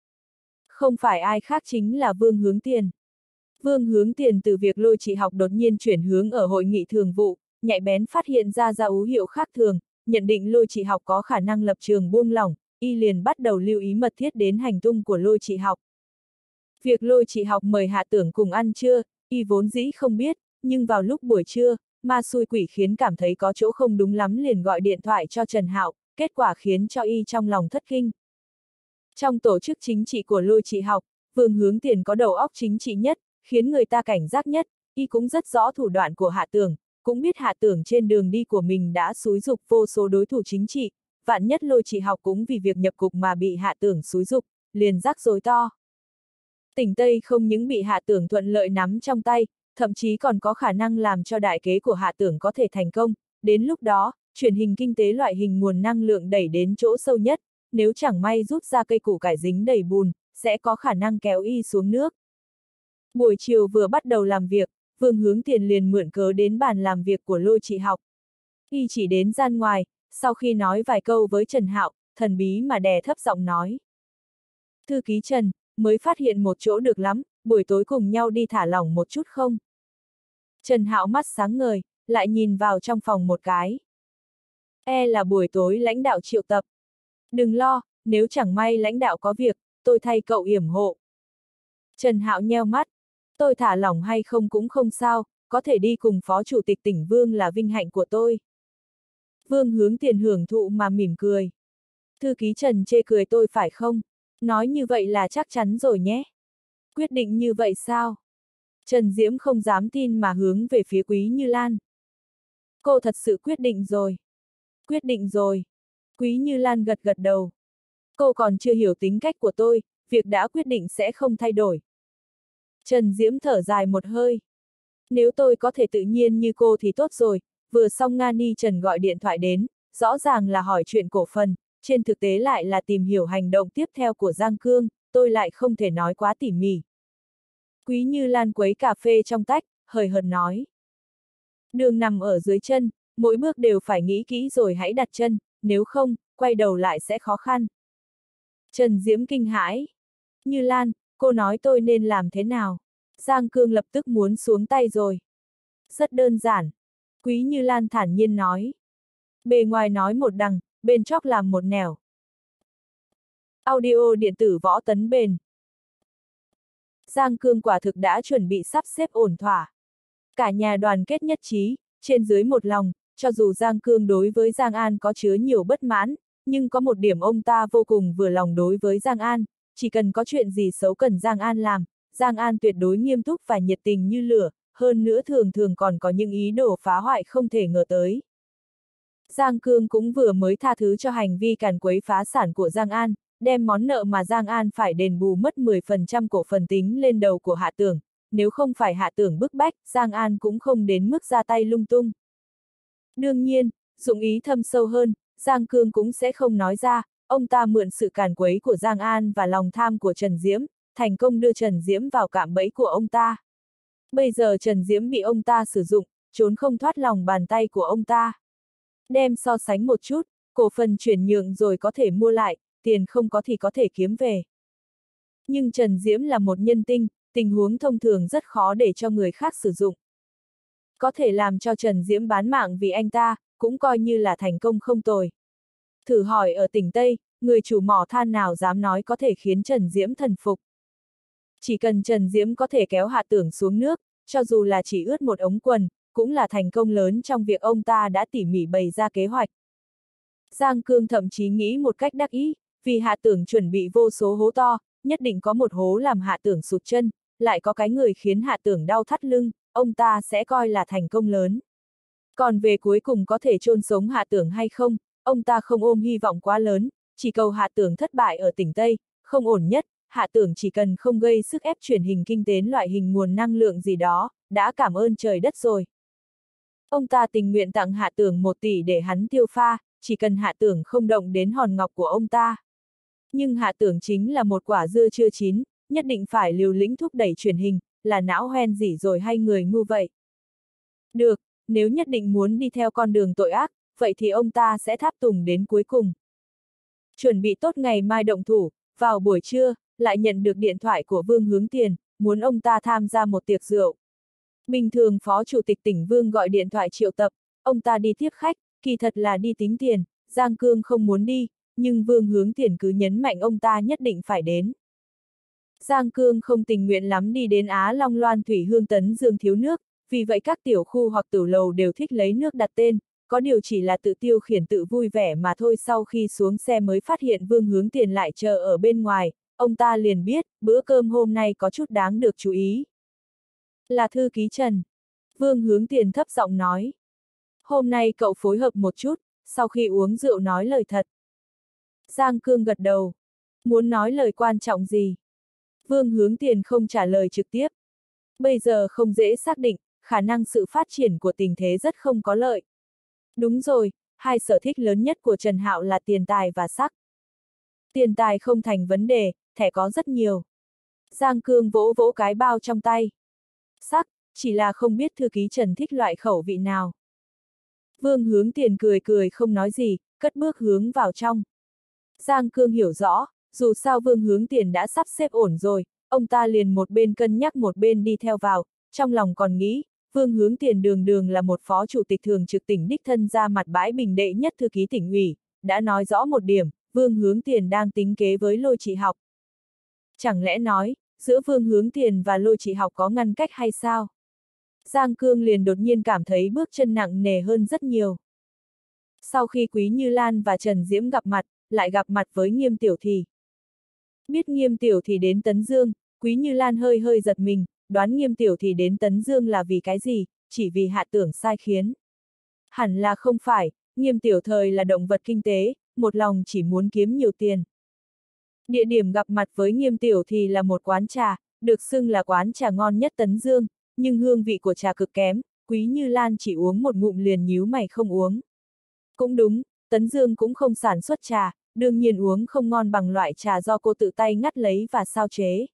Không phải ai khác chính là Vương Hướng Tiền. Vương Hướng Tiền từ việc Lôi Trị Học đột nhiên chuyển hướng ở hội nghị thường vụ, nhạy bén phát hiện ra ra dấu hiệu khác thường, nhận định Lôi Trị Học có khả năng lập trường buông lỏng, y liền bắt đầu lưu ý mật thiết đến hành tung của Lôi Trị Học. Việc Lôi Trị Học mời Hạ Tưởng cùng ăn trưa, y vốn dĩ không biết, nhưng vào lúc buổi trưa, ma xui quỷ khiến cảm thấy có chỗ không đúng lắm liền gọi điện thoại cho Trần Hạo, kết quả khiến cho y trong lòng thất kinh. Trong tổ chức chính trị của Lôi Trị Học, Vương Hướng Tiền có đầu óc chính trị nhất, khiến người ta cảnh giác nhất, y cũng rất rõ thủ đoạn của Hạ Tưởng, cũng biết Hạ Tưởng trên đường đi của mình đã xúi giục vô số đối thủ chính trị, vạn nhất Lôi Trị Học cũng vì việc nhập cục mà bị Hạ Tưởng xúi giục, liền rắc rối to. Tỉnh Tây không những bị Hạ Tưởng thuận lợi nắm trong tay, thậm chí còn có khả năng làm cho đại kế của Hạ Tưởng có thể thành công, đến lúc đó, truyền hình kinh tế loại hình nguồn năng lượng đẩy đến chỗ sâu nhất, nếu chẳng may rút ra cây củ cải dính đầy bùn, sẽ có khả năng kéo y xuống nước. Buổi chiều vừa bắt đầu làm việc, Vương Hướng Tiền liền mượn cớ đến bàn làm việc của Lôi Trị Học. Y chỉ đến gian ngoài, sau khi nói vài câu với Trần Hạo, thần bí mà đè thấp giọng nói. Thư ký Trần, mới phát hiện một chỗ được lắm, buổi tối cùng nhau đi thả lỏng một chút không? Trần Hạo mắt sáng ngời, lại nhìn vào trong phòng một cái. E là buổi tối lãnh đạo triệu tập. Đừng lo, nếu chẳng may lãnh đạo có việc, tôi thay cậu yểm hộ. Trần Hạo nheo mắt, tôi thả lỏng hay không cũng không sao, có thể đi cùng Phó Chủ tịch tỉnh Vương là vinh hạnh của tôi. Vương Hướng Tiền hưởng thụ mà mỉm cười. Thư ký Trần chê cười tôi phải không? Nói như vậy là chắc chắn rồi nhé. Quyết định như vậy sao? Trần Diễm không dám tin mà hướng về phía Quý Như Lan. Cô thật sự quyết định rồi. Quyết định rồi. Quý Như Lan gật gật đầu. Cô còn chưa hiểu tính cách của tôi, việc đã quyết định sẽ không thay đổi. Trần Diễm thở dài một hơi. Nếu tôi có thể tự nhiên như cô thì tốt rồi, vừa xong Nga Ni Trần gọi điện thoại đến, rõ ràng là hỏi chuyện cổ phần, trên thực tế lại là tìm hiểu hành động tiếp theo của Giang Cương, tôi lại không thể nói quá tỉ mỉ. Quý Như Lan quấy cà phê trong tách, hời hợt nói. Đường nằm ở dưới chân, mỗi bước đều phải nghĩ kỹ rồi hãy đặt chân, nếu không, quay đầu lại sẽ khó khăn. Trần Diễm kinh hãi. Như Lan, cô nói tôi nên làm thế nào? Giang Cương lập tức muốn xuống tay rồi. Rất đơn giản. Quý Như Lan thản nhiên nói. Bề ngoài nói một đằng, bên trong làm một nẻo. Audio điện tử Võ Tấn Bền. Giang Cương quả thực đã chuẩn bị sắp xếp ổn thỏa. Cả nhà đoàn kết nhất trí, trên dưới một lòng, cho dù Giang Cương đối với Giang An có chứa nhiều bất mãn, nhưng có một điểm ông ta vô cùng vừa lòng đối với Giang An, chỉ cần có chuyện gì xấu cần Giang An làm, Giang An tuyệt đối nghiêm túc và nhiệt tình như lửa, hơn nữa thường thường còn có những ý đồ phá hoại không thể ngờ tới. Giang Cương cũng vừa mới tha thứ cho hành vi càn quấy phá sản của Giang An, đem món nợ mà Giang An phải đền bù mất mười phần trăm cổ phần tính lên đầu của Hạ Tưởng, nếu không phải Hạ Tưởng bức bách, Giang An cũng không đến mức ra tay lung tung. Đương nhiên, dụng ý thâm sâu hơn, Giang Cương cũng sẽ không nói ra, ông ta mượn sự càn quấy của Giang An và lòng tham của Trần Diễm, thành công đưa Trần Diễm vào cạm bẫy của ông ta. Bây giờ Trần Diễm bị ông ta sử dụng, trốn không thoát lòng bàn tay của ông ta. Đem so sánh một chút, cổ phần chuyển nhượng rồi có thể mua lại, tiền không có thì có thể kiếm về. Nhưng Trần Diễm là một nhân tinh, tình huống thông thường rất khó để cho người khác sử dụng. Có thể làm cho Trần Diễm bán mạng vì anh ta, cũng coi như là thành công không tồi. Thử hỏi ở tỉnh Tây, người chủ mỏ than nào dám nói có thể khiến Trần Diễm thần phục. Chỉ cần Trần Diễm có thể kéo Hạ Tưởng xuống nước, cho dù là chỉ ướt một ống quần, cũng là thành công lớn trong việc ông ta đã tỉ mỉ bày ra kế hoạch. Giang Cương thậm chí nghĩ một cách đắc ý, vì Hạ Tưởng chuẩn bị vô số hố to, nhất định có một hố làm Hạ Tưởng sụt chân, lại có cái người khiến Hạ Tưởng đau thắt lưng, ông ta sẽ coi là thành công lớn. Còn về cuối cùng có thể chôn sống Hạ Tưởng hay không, ông ta không ôm hy vọng quá lớn, chỉ cầu Hạ Tưởng thất bại ở tỉnh Tây, không ổn nhất, Hạ Tưởng chỉ cần không gây sức ép truyền hình kinh tế loại hình nguồn năng lượng gì đó, đã cảm ơn trời đất rồi. Ông ta tình nguyện tặng Hạ Tưởng một tỷ để hắn tiêu pha, chỉ cần Hạ Tưởng không động đến hòn ngọc của ông ta. Nhưng Hạ Tưởng chính là một quả dưa chưa chín, nhất định phải liều lĩnh thúc đẩy truyền hình, là não hoen gì rồi hay người ngu vậy? Được, nếu nhất định muốn đi theo con đường tội ác, vậy thì ông ta sẽ tháp tùng đến cuối cùng. Chuẩn bị tốt ngày mai động thủ, vào buổi trưa, lại nhận được điện thoại của Vương Hướng Tiền, muốn ông ta tham gia một tiệc rượu. Bình thường Phó Chủ tịch tỉnh Vương gọi điện thoại triệu tập, ông ta đi tiếp khách, kỳ thật là đi tính tiền, Giang Cương không muốn đi, nhưng Vương Hướng Tiền cứ nhấn mạnh ông ta nhất định phải đến. Giang Cương không tình nguyện lắm đi đến Á Long Loan Thủy Hương Tấn Dương thiếu nước, vì vậy các tiểu khu hoặc tiểu lầu đều thích lấy nước đặt tên, có điều chỉ là tự tiêu khiển tự vui vẻ mà thôi. Sau khi xuống xe mới phát hiện Vương Hướng Tiền lại chờ ở bên ngoài, ông ta liền biết, bữa cơm hôm nay có chút đáng được chú ý. Là thư ký Trần. Vương Hướng Tiền thấp giọng nói. Hôm nay cậu phối hợp một chút, sau khi uống rượu nói lời thật. Giang Cương gật đầu. Muốn nói lời quan trọng gì? Vương Hướng Tiền không trả lời trực tiếp. Bây giờ không dễ xác định, khả năng sự phát triển của tình thế rất không có lợi. Đúng rồi, hai sở thích lớn nhất của Trần Hạo là tiền tài và sắc. Tiền tài không thành vấn đề, thẻ có rất nhiều. Giang Cương vỗ vỗ cái bao trong tay. Sắc, chỉ là không biết thư ký Trần thích loại khẩu vị nào. Vương Hướng Tiền cười cười không nói gì, cất bước hướng vào trong. Giang Cương hiểu rõ, dù sao Vương Hướng Tiền đã sắp xếp ổn rồi, ông ta liền một bên cân nhắc một bên đi theo vào, trong lòng còn nghĩ, Vương Hướng Tiền đường đường là một phó chủ tịch thường trực tỉnh đích thân ra mặt bãi bình đệ nhất thư ký tỉnh ủy, đã nói rõ một điểm, Vương Hướng Tiền đang tính kế với Lôi Trị Học. Chẳng lẽ nói, giữa Vương Hướng Tiền và Lôi Trị Học có ngăn cách hay sao? Giang Cương liền đột nhiên cảm thấy bước chân nặng nề hơn rất nhiều. Sau khi Quý Như Lan và Trần Diễm gặp mặt, lại gặp mặt với Nghiêm Tiểu Thì. Biết Nghiêm Tiểu Thì đến Tấn Dương, Quý Như Lan hơi hơi giật mình, đoán Nghiêm Tiểu Thì đến Tấn Dương là vì cái gì, chỉ vì Hạ Tưởng sai khiến. Hẳn là không phải, Nghiêm Tiểu Thời là động vật kinh tế, một lòng chỉ muốn kiếm nhiều tiền. Địa điểm gặp mặt với Nghiêm Tiểu Thì là một quán trà, được xưng là quán trà ngon nhất Tấn Dương, nhưng hương vị của trà cực kém, Quý Như Lan chỉ uống một ngụm liền nhíu mày không uống. Cũng đúng, Tấn Dương cũng không sản xuất trà, đương nhiên uống không ngon bằng loại trà do cô tự tay ngắt lấy và sao chế.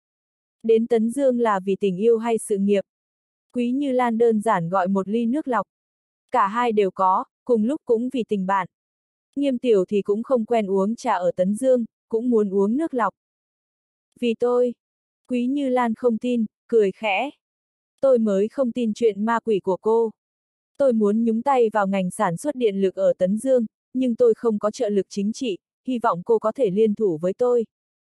Đến Tấn Dương là vì tình yêu hay sự nghiệp? Quý Như Lan đơn giản gọi một ly nước lọc. Cả hai đều có, cùng lúc cũng vì tình bạn. Nghiêm Tiểu thì cũng không quen uống trà ở Tấn Dương, cũng muốn uống nước lọc. Vì tôi. Quý Như Lan không tin, cười khẽ. Tôi mới không tin chuyện ma quỷ của cô. Tôi muốn nhúng tay vào ngành sản xuất điện lực ở Tấn Dương, nhưng tôi không có trợ lực chính trị, hy vọng cô có thể liên thủ với tôi.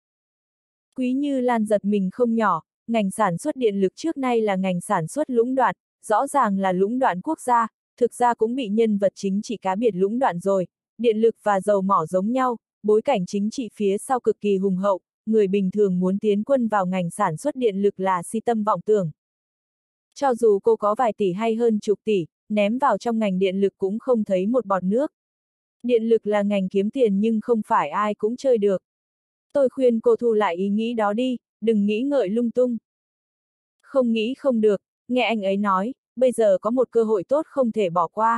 Quý Như Lan giật mình không nhỏ, ngành sản xuất điện lực trước nay là ngành sản xuất lũng đoạn, rõ ràng là lũng đoạn quốc gia, thực ra cũng bị nhân vật chính trị cá biệt lũng đoạn rồi, điện lực và dầu mỏ giống nhau, bối cảnh chính trị phía sau cực kỳ hùng hậu, người bình thường muốn tiến quân vào ngành sản xuất điện lực là si tâm vọng tưởng. Cho dù cô có vài tỷ hay hơn chục tỷ, ném vào trong ngành điện lực cũng không thấy một bọt nước. Điện lực là ngành kiếm tiền nhưng không phải ai cũng chơi được. Tôi khuyên cô thu lại ý nghĩ đó đi, đừng nghĩ ngợi lung tung. Không nghĩ không được, nghe anh ấy nói, bây giờ có một cơ hội tốt không thể bỏ qua.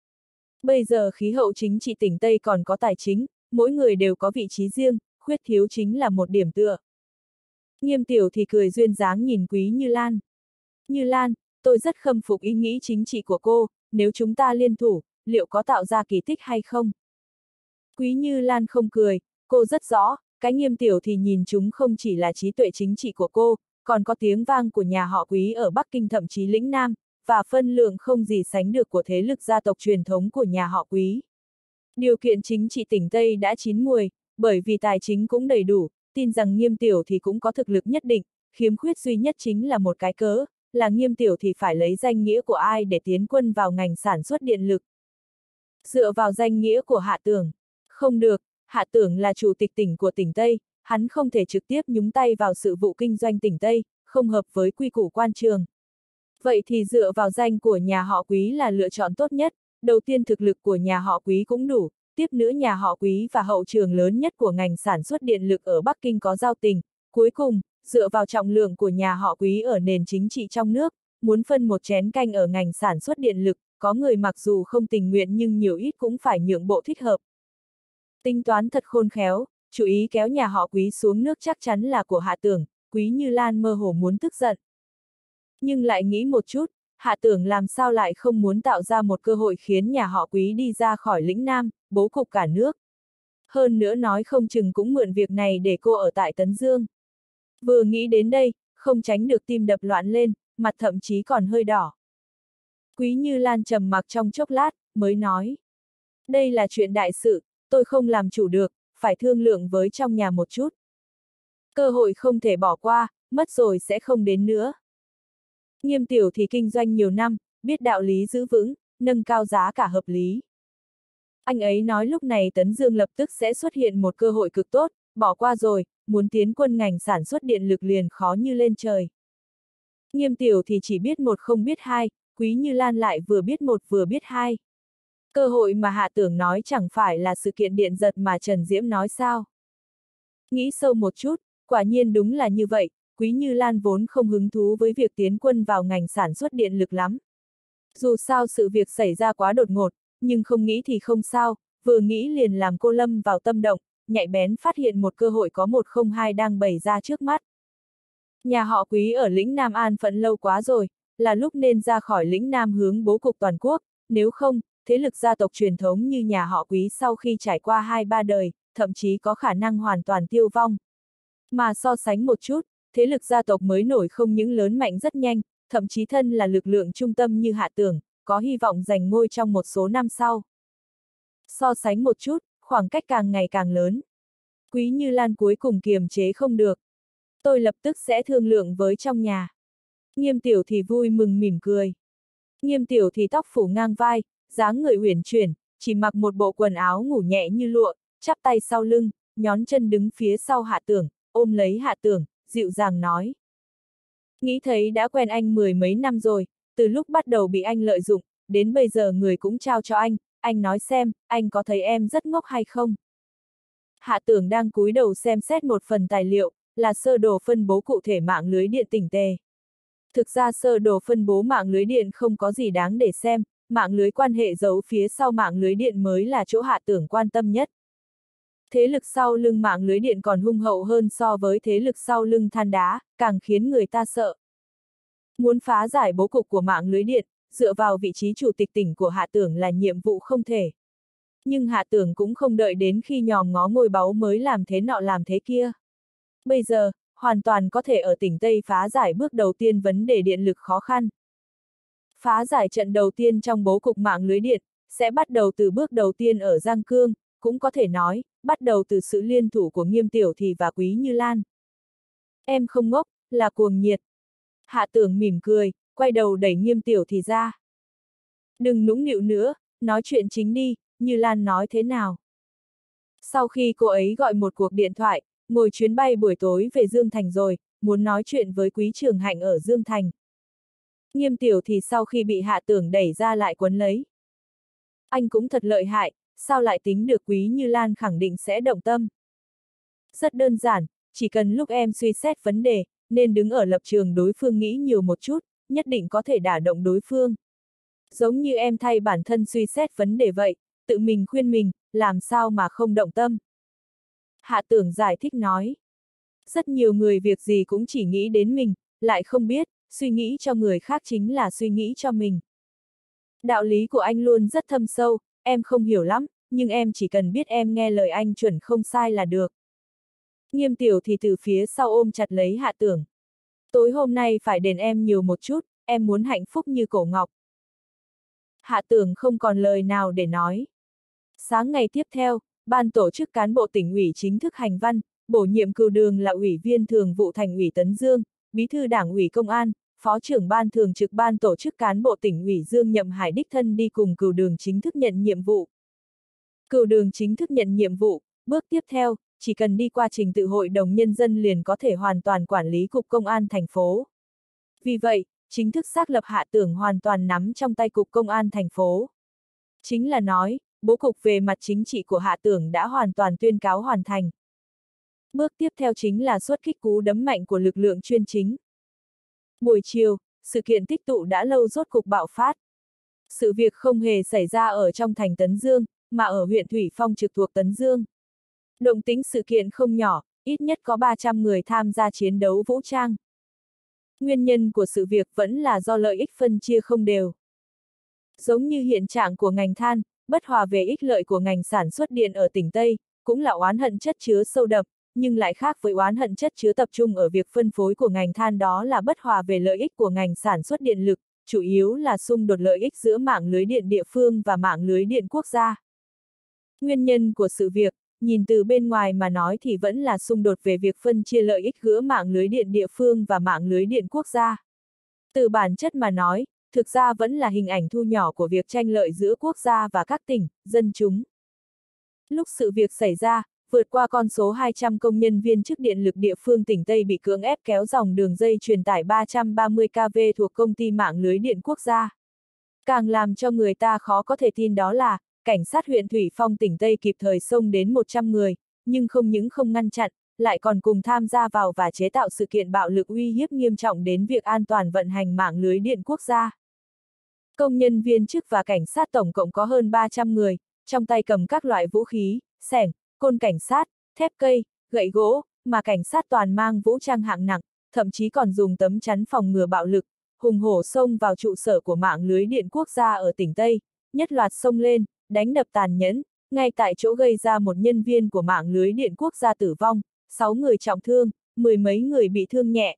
Bây giờ khí hậu chính trị tỉnh Tây còn có tài chính, mỗi người đều có vị trí riêng, khuyết thiếu chính là một điểm tựa. Nghiêm Tiểu thì cười duyên dáng nhìn Quý Như Lan. Như Lan, tôi rất khâm phục ý nghĩ chính trị của cô, nếu chúng ta liên thủ, liệu có tạo ra kỳ tích hay không? Quý Như Lan không cười, cô rất rõ, cái Nghiêm Tiểu thì nhìn chúng không chỉ là trí tuệ chính trị của cô, còn có tiếng vang của nhà họ Quý ở Bắc Kinh thậm chí lĩnh Nam, và phân lượng không gì sánh được của thế lực gia tộc truyền thống của nhà họ Quý. Điều kiện chính trị tỉnh Tây đã chín muồi, bởi vì tài chính cũng đầy đủ, tin rằng Nghiêm Tiểu thì cũng có thực lực nhất định, khiếm khuyết duy nhất chính là một cái cớ, là Nghiêm Tiểu thì phải lấy danh nghĩa của ai để tiến quân vào ngành sản xuất điện lực. Dựa vào danh nghĩa của Hạ Tưởng. Không được, Hạ Tưởng là chủ tịch tỉnh của tỉnh Tây, hắn không thể trực tiếp nhúng tay vào sự vụ kinh doanh tỉnh Tây, không hợp với quy củ quan trường. Vậy thì dựa vào danh của nhà họ Quý là lựa chọn tốt nhất, đầu tiên thực lực của nhà họ Quý cũng đủ, tiếp nữa nhà họ Quý và hậu trường lớn nhất của ngành sản xuất điện lực ở Bắc Kinh có giao tình, cuối cùng, dựa vào trọng lượng của nhà họ Quý ở nền chính trị trong nước, muốn phân một chén canh ở ngành sản xuất điện lực, có người mặc dù không tình nguyện nhưng nhiều ít cũng phải nhượng bộ thích hợp. Tính toán thật khôn khéo, chú ý kéo nhà họ Quý xuống nước chắc chắn là của Hạ Tưởng, Quý Như Lan mơ hồ muốn tức giận. Nhưng lại nghĩ một chút, Hạ Tưởng làm sao lại không muốn tạo ra một cơ hội khiến nhà họ Quý đi ra khỏi lĩnh Nam, bố cục cả nước. Hơn nữa nói không chừng cũng mượn việc này để cô ở tại Tấn Dương. Vừa nghĩ đến đây, không tránh được tim đập loạn lên, mặt thậm chí còn hơi đỏ. Quý Như Lan trầm mặc trong chốc lát, mới nói. Đây là chuyện đại sự, tôi không làm chủ được, phải thương lượng với trong nhà một chút. Cơ hội không thể bỏ qua, mất rồi sẽ không đến nữa. Nghiêm Tiểu thì kinh doanh nhiều năm, biết đạo lý giữ vững, nâng cao giá cả hợp lý. Anh ấy nói lúc này Tấn Dương lập tức sẽ xuất hiện một cơ hội cực tốt, bỏ qua rồi, muốn tiến quân ngành sản xuất điện lực liền khó như lên trời. Nghiêm Tiểu thì chỉ biết một không biết hai, Quý Như Lan lại vừa biết một vừa biết hai. Cơ hội mà Hạ Tưởng nói chẳng phải là sự kiện điện giật mà Trần Diễm nói sao. Nghĩ sâu một chút, quả nhiên đúng là như vậy, Quý Như Lan vốn không hứng thú với việc tiến quân vào ngành sản xuất điện lực lắm. Dù sao sự việc xảy ra quá đột ngột, nhưng không nghĩ thì không sao, vừa nghĩ liền làm cô lâm vào tâm động, nhạy bén phát hiện một cơ hội có một không hai đang bày ra trước mắt. Nhà họ Quý ở lĩnh Nam an phận lâu quá rồi, là lúc nên ra khỏi lĩnh Nam hướng bố cục toàn quốc, nếu không, thế lực gia tộc truyền thống như nhà họ Quý sau khi trải qua hai ba đời, thậm chí có khả năng hoàn toàn tiêu vong. Mà so sánh một chút, thế lực gia tộc mới nổi không những lớn mạnh rất nhanh, thậm chí thân là lực lượng trung tâm như Hạ Tưởng, có hy vọng giành ngôi trong một số năm sau. So sánh một chút, khoảng cách càng ngày càng lớn. Quý Như Lan cuối cùng kiềm chế không được. Tôi lập tức sẽ thương lượng với trong nhà. Nghiêm Tiểu thì vui mừng mỉm cười. Nghiêm Tiểu thì tóc phủ ngang vai, dáng người uyển chuyển, chỉ mặc một bộ quần áo ngủ nhẹ như lụa, chắp tay sau lưng, nhón chân đứng phía sau Hạ Tưởng, ôm lấy Hạ Tưởng, dịu dàng nói. Nghĩ thấy đã quen anh mười mấy năm rồi, từ lúc bắt đầu bị anh lợi dụng, đến bây giờ người cũng trao cho anh, anh nói xem, anh có thấy em rất ngốc hay không? Hạ Tưởng đang cúi đầu xem xét một phần tài liệu, là sơ đồ phân bố cụ thể mạng lưới điện tỉnh tề. Thực ra sơ đồ phân bố mạng lưới điện không có gì đáng để xem, mạng lưới quan hệ giấu phía sau mạng lưới điện mới là chỗ Hạ Tưởng quan tâm nhất. Thế lực sau lưng mạng lưới điện còn hung hậu hơn so với thế lực sau lưng than đá, càng khiến người ta sợ. Muốn phá giải bố cục của mạng lưới điện, dựa vào vị trí chủ tịch tỉnh của Hạ Tưởng là nhiệm vụ không thể. Nhưng Hạ Tưởng cũng không đợi đến khi nhòm ngó ngôi báu mới làm thế nọ làm thế kia. Bây giờ, hoàn toàn có thể ở tỉnh Tây phá giải bước đầu tiên vấn đề điện lực khó khăn. Phá giải trận đầu tiên trong bố cục mạng lưới điện, sẽ bắt đầu từ bước đầu tiên ở Giang Cương, cũng có thể nói, bắt đầu từ sự liên thủ của Nghiêm Tiểu thì và Quý Như Lan. Em không ngốc, là cuồng nhiệt. Hạ Tưởng mỉm cười, quay đầu đẩy Nghiêm Tiểu thì ra. Đừng nũng nịu nữa, nói chuyện chính đi, Như Lan nói thế nào. Sau khi cô ấy gọi một cuộc điện thoại, ngồi chuyến bay buổi tối về Dương Thành rồi, muốn nói chuyện với Quý Trường Hạnh ở Dương Thành. Nghiêm Tiểu thì sau khi bị Hạ Tưởng đẩy ra lại quấn lấy. Anh cũng thật lợi hại, sao lại tính được Quý Như Lan khẳng định sẽ động tâm. Rất đơn giản, chỉ cần lúc em suy xét vấn đề, nên đứng ở lập trường đối phương nghĩ nhiều một chút, nhất định có thể đả động đối phương. Giống như em thay bản thân suy xét vấn đề vậy, tự mình khuyên mình, làm sao mà không động tâm. Hạ Tưởng giải thích nói. Rất nhiều người việc gì cũng chỉ nghĩ đến mình, lại không biết, suy nghĩ cho người khác chính là suy nghĩ cho mình. Đạo lý của anh luôn rất thâm sâu, em không hiểu lắm, nhưng em chỉ cần biết em nghe lời anh chuẩn không sai là được. Nghiêm Tiểu thì từ phía sau ôm chặt lấy Hạ Tưởng. Tối hôm nay phải đền em nhiều một chút, em muốn hạnh phúc như cổ ngọc. Hạ Tưởng không còn lời nào để nói. Sáng ngày tiếp theo, ban tổ chức cán bộ tỉnh ủy chính thức hành văn, bổ nhiệm Cừu Đường là ủy viên thường vụ Thành ủy Tấn Dương, bí thư Đảng ủy Công an, phó trưởng ban thường trực ban tổ chức cán bộ tỉnh ủy Dương Nhậm Hải đích thân đi cùng Cừu Đường chính thức nhận nhiệm vụ. Cừu Đường chính thức nhận nhiệm vụ, bước tiếp theo, chỉ cần đi qua trình tự hội đồng nhân dân liền có thể hoàn toàn quản lý cục công an thành phố. Vì vậy, chính thức xác lập Hạ Tưởng hoàn toàn nắm trong tay cục công an thành phố. Chính là nói, bố cục về mặt chính trị của Hạ Tưởng đã hoàn toàn tuyên cáo hoàn thành. Bước tiếp theo chính là xuất kích cú đấm mạnh của lực lượng chuyên chính. Buổi chiều, sự kiện tích tụ đã lâu rốt cục bạo phát. Sự việc không hề xảy ra ở trong thành Tấn Dương, mà ở huyện Thủy Phong trực thuộc Tấn Dương. Động tĩnh sự kiện không nhỏ, ít nhất có ba trăm người tham gia chiến đấu vũ trang. Nguyên nhân của sự việc vẫn là do lợi ích phân chia không đều. Giống như hiện trạng của ngành than, bất hòa về ích lợi của ngành sản xuất điện ở tỉnh Tây, cũng là oán hận chất chứa sâu đậm, nhưng lại khác với oán hận chất chứa tập trung ở việc phân phối của ngành than, đó là bất hòa về lợi ích của ngành sản xuất điện lực, chủ yếu là xung đột lợi ích giữa mạng lưới điện địa phương và mạng lưới điện quốc gia. Nguyên nhân của sự việc, nhìn từ bên ngoài mà nói thì vẫn là xung đột về việc phân chia lợi ích giữa mạng lưới điện địa phương và mạng lưới điện quốc gia. Từ bản chất mà nói, thực ra vẫn là hình ảnh thu nhỏ của việc tranh lợi giữa quốc gia và các tỉnh, dân chúng. Lúc sự việc xảy ra, vượt qua con số hai trăm công nhân viên chức điện lực địa phương tỉnh Tây bị cưỡng ép kéo dòng đường dây truyền tải ba trăm ba mươi ki lô-vôn thuộc công ty mạng lưới điện quốc gia. Càng làm cho người ta khó có thể tin đó là, cảnh sát huyện Thủy Phong tỉnh Tây kịp thời xông đến một trăm người, nhưng không những không ngăn chặn, lại còn cùng tham gia vào và chế tạo sự kiện bạo lực uy hiếp nghiêm trọng đến việc an toàn vận hành mạng lưới điện quốc gia. Công nhân viên chức và cảnh sát tổng cộng có hơn ba trăm người, trong tay cầm các loại vũ khí, xẻng, côn cảnh sát, thép cây, gậy gỗ, mà cảnh sát toàn mang vũ trang hạng nặng, thậm chí còn dùng tấm chắn phòng ngừa bạo lực, hùng hổ xông vào trụ sở của mạng lưới điện quốc gia ở tỉnh Tây, nhất loạt xông lên, đánh đập tàn nhẫn, ngay tại chỗ gây ra một nhân viên của mạng lưới điện quốc gia tử vong, sáu người trọng thương, mười mấy người bị thương nhẹ.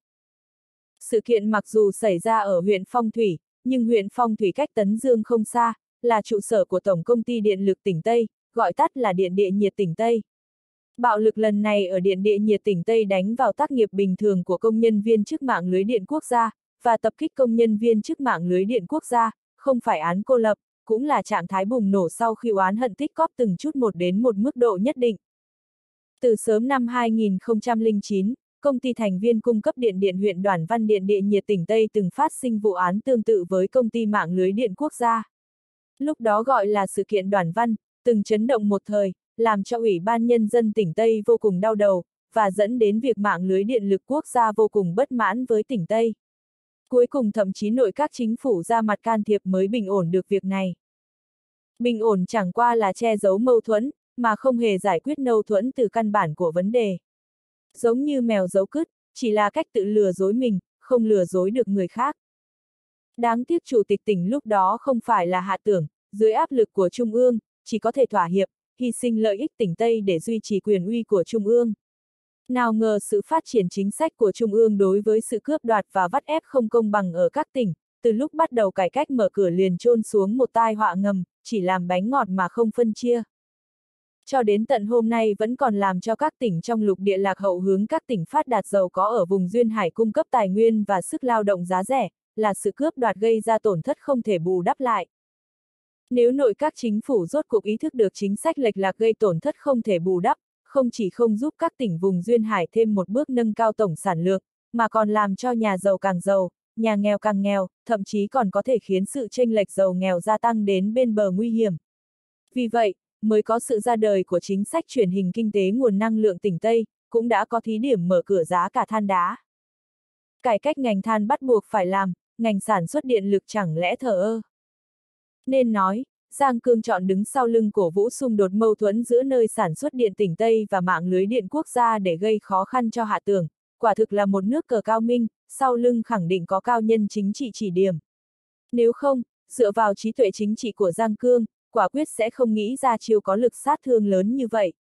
Sự kiện mặc dù xảy ra ở huyện Phong Thủy, nhưng huyện Phong Thủy cách Tấn Dương không xa, là trụ sở của Tổng công ty Điện lực tỉnh Tây, gọi tắt là Điện địa nhiệt tỉnh Tây. Bạo lực lần này ở Điện địa nhiệt tỉnh Tây đánh vào tác nghiệp bình thường của công nhân viên chức mạng lưới điện quốc gia, và tập kích công nhân viên chức mạng lưới điện quốc gia, không phải án cô lập, cũng là trạng thái bùng nổ sau khi oán hận tích cóp từng chút một đến một mức độ nhất định. Từ sớm năm hai nghìn không trăm lẻ chín, công ty thành viên cung cấp điện điện huyện Đoản Văn Điện địa nhiệt tỉnh Tây từng phát sinh vụ án tương tự với công ty mạng lưới điện quốc gia. Lúc đó gọi là sự kiện Đoản Văn, từng chấn động một thời, làm cho Ủy ban Nhân dân tỉnh Tây vô cùng đau đầu, và dẫn đến việc mạng lưới điện lực quốc gia vô cùng bất mãn với tỉnh Tây. Cuối cùng thậm chí nội các chính phủ ra mặt can thiệp mới bình ổn được việc này. Bình ổn chẳng qua là che giấu mâu thuẫn, mà không hề giải quyết mâu thuẫn từ căn bản của vấn đề. Giống như mèo giấu cứt, chỉ là cách tự lừa dối mình, không lừa dối được người khác. Đáng tiếc chủ tịch tỉnh lúc đó không phải là Hạ Tưởng, dưới áp lực của Trung ương, chỉ có thể thỏa hiệp, hy sinh lợi ích tỉnh Tây để duy trì quyền uy của Trung ương. Nào ngờ sự phát triển chính sách của Trung ương đối với sự cướp đoạt và vắt ép không công bằng ở các tỉnh, từ lúc bắt đầu cải cách mở cửa liền chôn xuống một tai họa ngầm, chỉ làm bánh ngọt mà không phân chia. Cho đến tận hôm nay vẫn còn làm cho các tỉnh trong lục địa lạc hậu hướng các tỉnh phát đạt giàu có ở vùng duyên hải cung cấp tài nguyên và sức lao động giá rẻ, là sự cướp đoạt gây ra tổn thất không thể bù đắp lại. Nếu nội các chính phủ rốt cuộc ý thức được chính sách lệch lạc gây tổn thất không thể bù đắp, không chỉ không giúp các tỉnh vùng duyên hải thêm một bước nâng cao tổng sản lượng, mà còn làm cho nhà giàu càng giàu, nhà nghèo càng nghèo, thậm chí còn có thể khiến sự chênh lệch giàu nghèo gia tăng đến bên bờ nguy hiểm. Vì vậy, mới có sự ra đời của chính sách chuyển hình kinh tế nguồn năng lượng tỉnh Tây, cũng đã có thí điểm mở cửa giá cả than đá. Cải cách ngành than bắt buộc phải làm, ngành sản xuất điện lực chẳng lẽ thờ ơ. Nên nói, Giang Cương chọn đứng sau lưng cổ vũ xung đột mâu thuẫn giữa nơi sản xuất điện tỉnh Tây và mạng lưới điện quốc gia để gây khó khăn cho Hạ Tưởng, quả thực là một nước cờ cao minh, sau lưng khẳng định có cao nhân chính trị chỉ điểm. Nếu không, dựa vào trí tuệ chính trị của Giang Cương, quả quyết sẽ không nghĩ ra chiêu có lực sát thương lớn như vậy.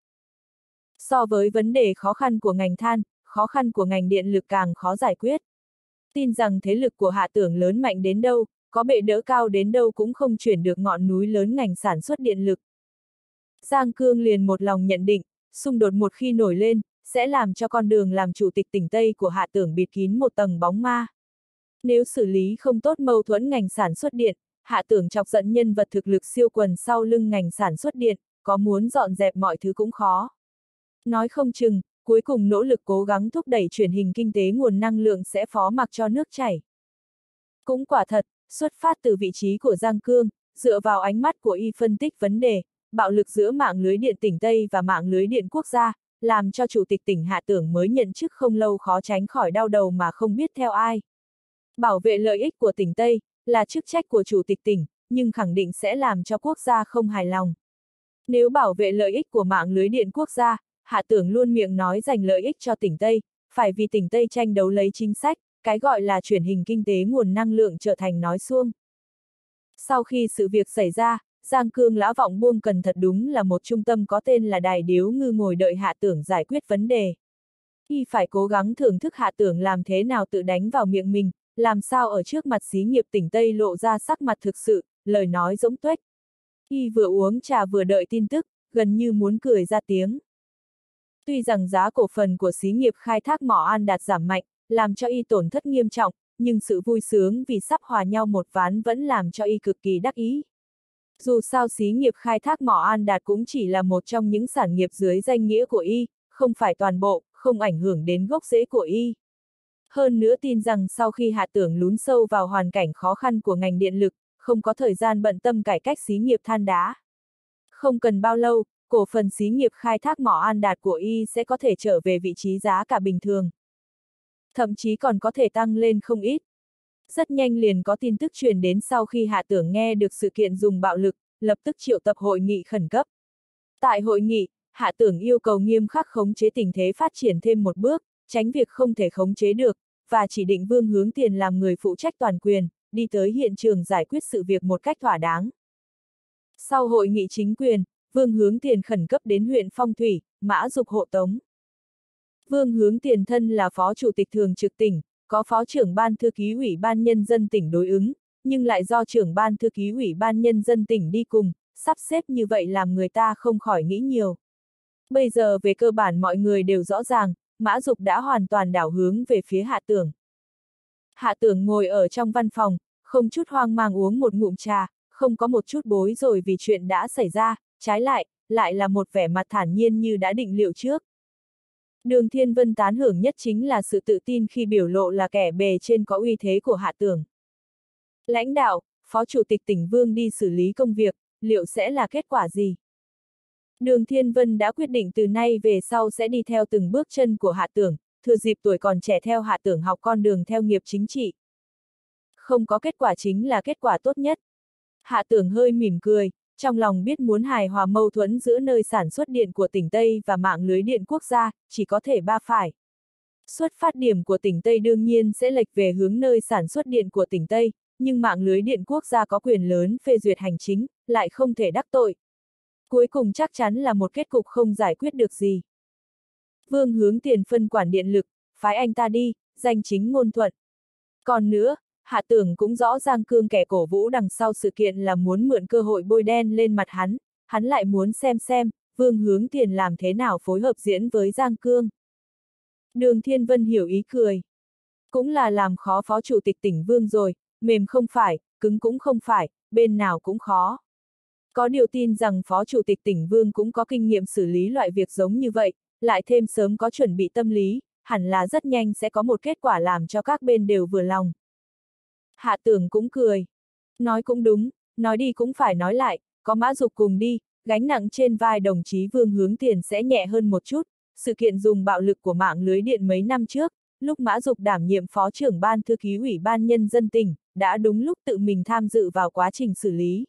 So với vấn đề khó khăn của ngành than, khó khăn của ngành điện lực càng khó giải quyết. Tin rằng thế lực của Hạ Tưởng lớn mạnh đến đâu, có bệ đỡ cao đến đâu cũng không chuyển được ngọn núi lớn ngành sản xuất điện lực. Giang Cương liền một lòng nhận định, xung đột một khi nổi lên, sẽ làm cho con đường làm chủ tịch tỉnh Tây của Hạ Tưởng bịt kín một tầng bóng ma. Nếu xử lý không tốt mâu thuẫn ngành sản xuất điện, Hạ Tưởng chọc giận nhân vật thực lực siêu quần sau lưng ngành sản xuất điện, có muốn dọn dẹp mọi thứ cũng khó. Nói không chừng, cuối cùng nỗ lực cố gắng thúc đẩy chuyển hình kinh tế nguồn năng lượng sẽ phó mặc cho nước chảy. Cũng quả thật, xuất phát từ vị trí của Giang Cương, dựa vào ánh mắt của y phân tích vấn đề, bạo lực giữa mạng lưới điện tỉnh Tây và mạng lưới điện quốc gia, làm cho chủ tịch tỉnh Hạ Tưởng mới nhận chức không lâu khó tránh khỏi đau đầu mà không biết theo ai. Bảo vệ lợi ích của tỉnh Tây là chức trách của chủ tịch tỉnh, nhưng khẳng định sẽ làm cho quốc gia không hài lòng. Nếu bảo vệ lợi ích của mạng lưới điện quốc gia, Hạ Tưởng luôn miệng nói dành lợi ích cho tỉnh Tây, phải vì tỉnh Tây tranh đấu lấy chính sách, cái gọi là chuyển hình kinh tế nguồn năng lượng trở thành nói suông. Sau khi sự việc xảy ra, Giang Cương Lã Vọng Buông Cần thật đúng là một trung tâm có tên là Đài Điếu Ngư ngồi đợi Hạ Tưởng giải quyết vấn đề. Y phải cố gắng thưởng thức Hạ Tưởng làm thế nào tự đánh vào miệng mình, làm sao ở trước mặt xí nghiệp tỉnh Tây lộ ra sắc mặt thực sự, lời nói rỗng tuếch. Y vừa uống trà vừa đợi tin tức, gần như muốn cười ra tiếng. Tuy rằng giá cổ phần của xí nghiệp khai thác mỏ An Đạt giảm mạnh, làm cho Y tổn thất nghiêm trọng, nhưng sự vui sướng vì sắp hòa nhau một ván vẫn làm cho Y cực kỳ đắc ý. Dù sao xí nghiệp khai thác mỏ An Đạt cũng chỉ là một trong những sản nghiệp dưới danh nghĩa của Y, không phải toàn bộ, không ảnh hưởng đến gốc rễ của Y. Hơn nữa tin rằng sau khi Hạ Tưởng lún sâu vào hoàn cảnh khó khăn của ngành điện lực, không có thời gian bận tâm cải cách xí nghiệp than đá. Không cần bao lâu, cổ phần xí nghiệp khai thác mỏ An Đạt của Y sẽ có thể trở về vị trí giá cả bình thường. Thậm chí còn có thể tăng lên không ít. Rất nhanh liền có tin tức truyền đến sau khi Hạ Tưởng nghe được sự kiện dùng bạo lực, lập tức triệu tập hội nghị khẩn cấp. Tại hội nghị, Hạ Tưởng yêu cầu nghiêm khắc khống chế tình thế phát triển thêm một bước, tránh việc không thể khống chế được, và chỉ định Vương Hướng Tiền làm người phụ trách toàn quyền, đi tới hiện trường giải quyết sự việc một cách thỏa đáng. Sau hội nghị chính quyền, Vương Hướng Tiền khẩn cấp đến huyện Phong Thủy, Mã Dục hộ tống. Vương Hướng Tiền thân là phó chủ tịch thường trực tỉnh, có phó trưởng ban thư ký ủy ban nhân dân tỉnh đối ứng, nhưng lại do trưởng ban thư ký ủy ban nhân dân tỉnh đi cùng, sắp xếp như vậy làm người ta không khỏi nghĩ nhiều. Bây giờ về cơ bản mọi người đều rõ ràng, Mã Dục đã hoàn toàn đảo hướng về phía Hạ Tưởng. Hạ Tưởng ngồi ở trong văn phòng, không chút hoang mang uống một ngụm trà, không có một chút bối rối vì chuyện đã xảy ra, trái lại, lại là một vẻ mặt thản nhiên như đã định liệu trước. Đường Thiên Vân tán hưởng nhất chính là sự tự tin khi biểu lộ là kẻ bề trên có uy thế của Hạ Tưởng. Lãnh đạo, Phó Chủ tịch tỉnh Vương đi xử lý công việc, liệu sẽ là kết quả gì? Đường Thiên Vân đã quyết định từ nay về sau sẽ đi theo từng bước chân của Hạ Tưởng, thừa dịp tuổi còn trẻ theo Hạ Tưởng học con đường theo nghiệp chính trị. Không có kết quả chính là kết quả tốt nhất. Hạ Tưởng hơi mỉm cười, trong lòng biết muốn hài hòa mâu thuẫn giữa nơi sản xuất điện của tỉnh Tây và mạng lưới điện quốc gia, chỉ có thể ba phải. Xuất phát điểm của tỉnh Tây đương nhiên sẽ lệch về hướng nơi sản xuất điện của tỉnh Tây, nhưng mạng lưới điện quốc gia có quyền lớn phê duyệt hành chính, lại không thể đắc tội. Cuối cùng chắc chắn là một kết cục không giải quyết được gì. Vương Hướng Tiền phân quản điện lực, phái anh ta đi, danh chính ngôn thuận. Còn nữa, Hạ Tưởng cũng rõ Giang Cương kẻ cổ vũ đằng sau sự kiện là muốn mượn cơ hội bôi đen lên mặt hắn, hắn lại muốn xem xem, Vương Hướng Tiền làm thế nào phối hợp diễn với Giang Cương. Đường Thiên Vân hiểu ý cười. Cũng là làm khó phó chủ tịch tỉnh Vương rồi, mềm không phải, cứng cũng không phải, bên nào cũng khó. Có điều tin rằng phó chủ tịch tỉnh Vương cũng có kinh nghiệm xử lý loại việc giống như vậy, lại thêm sớm có chuẩn bị tâm lý, hẳn là rất nhanh sẽ có một kết quả làm cho các bên đều vừa lòng. Hạ Tưởng cũng cười. Nói cũng đúng, nói đi cũng phải nói lại, có Mã Dục cùng đi, gánh nặng trên vai đồng chí Vương Hướng Tiền sẽ nhẹ hơn một chút. Sự kiện dùng bạo lực của mạng lưới điện mấy năm trước, lúc Mã Dục đảm nhiệm phó trưởng ban thư ký ủy ban nhân dân tỉnh, đã đúng lúc tự mình tham dự vào quá trình xử lý.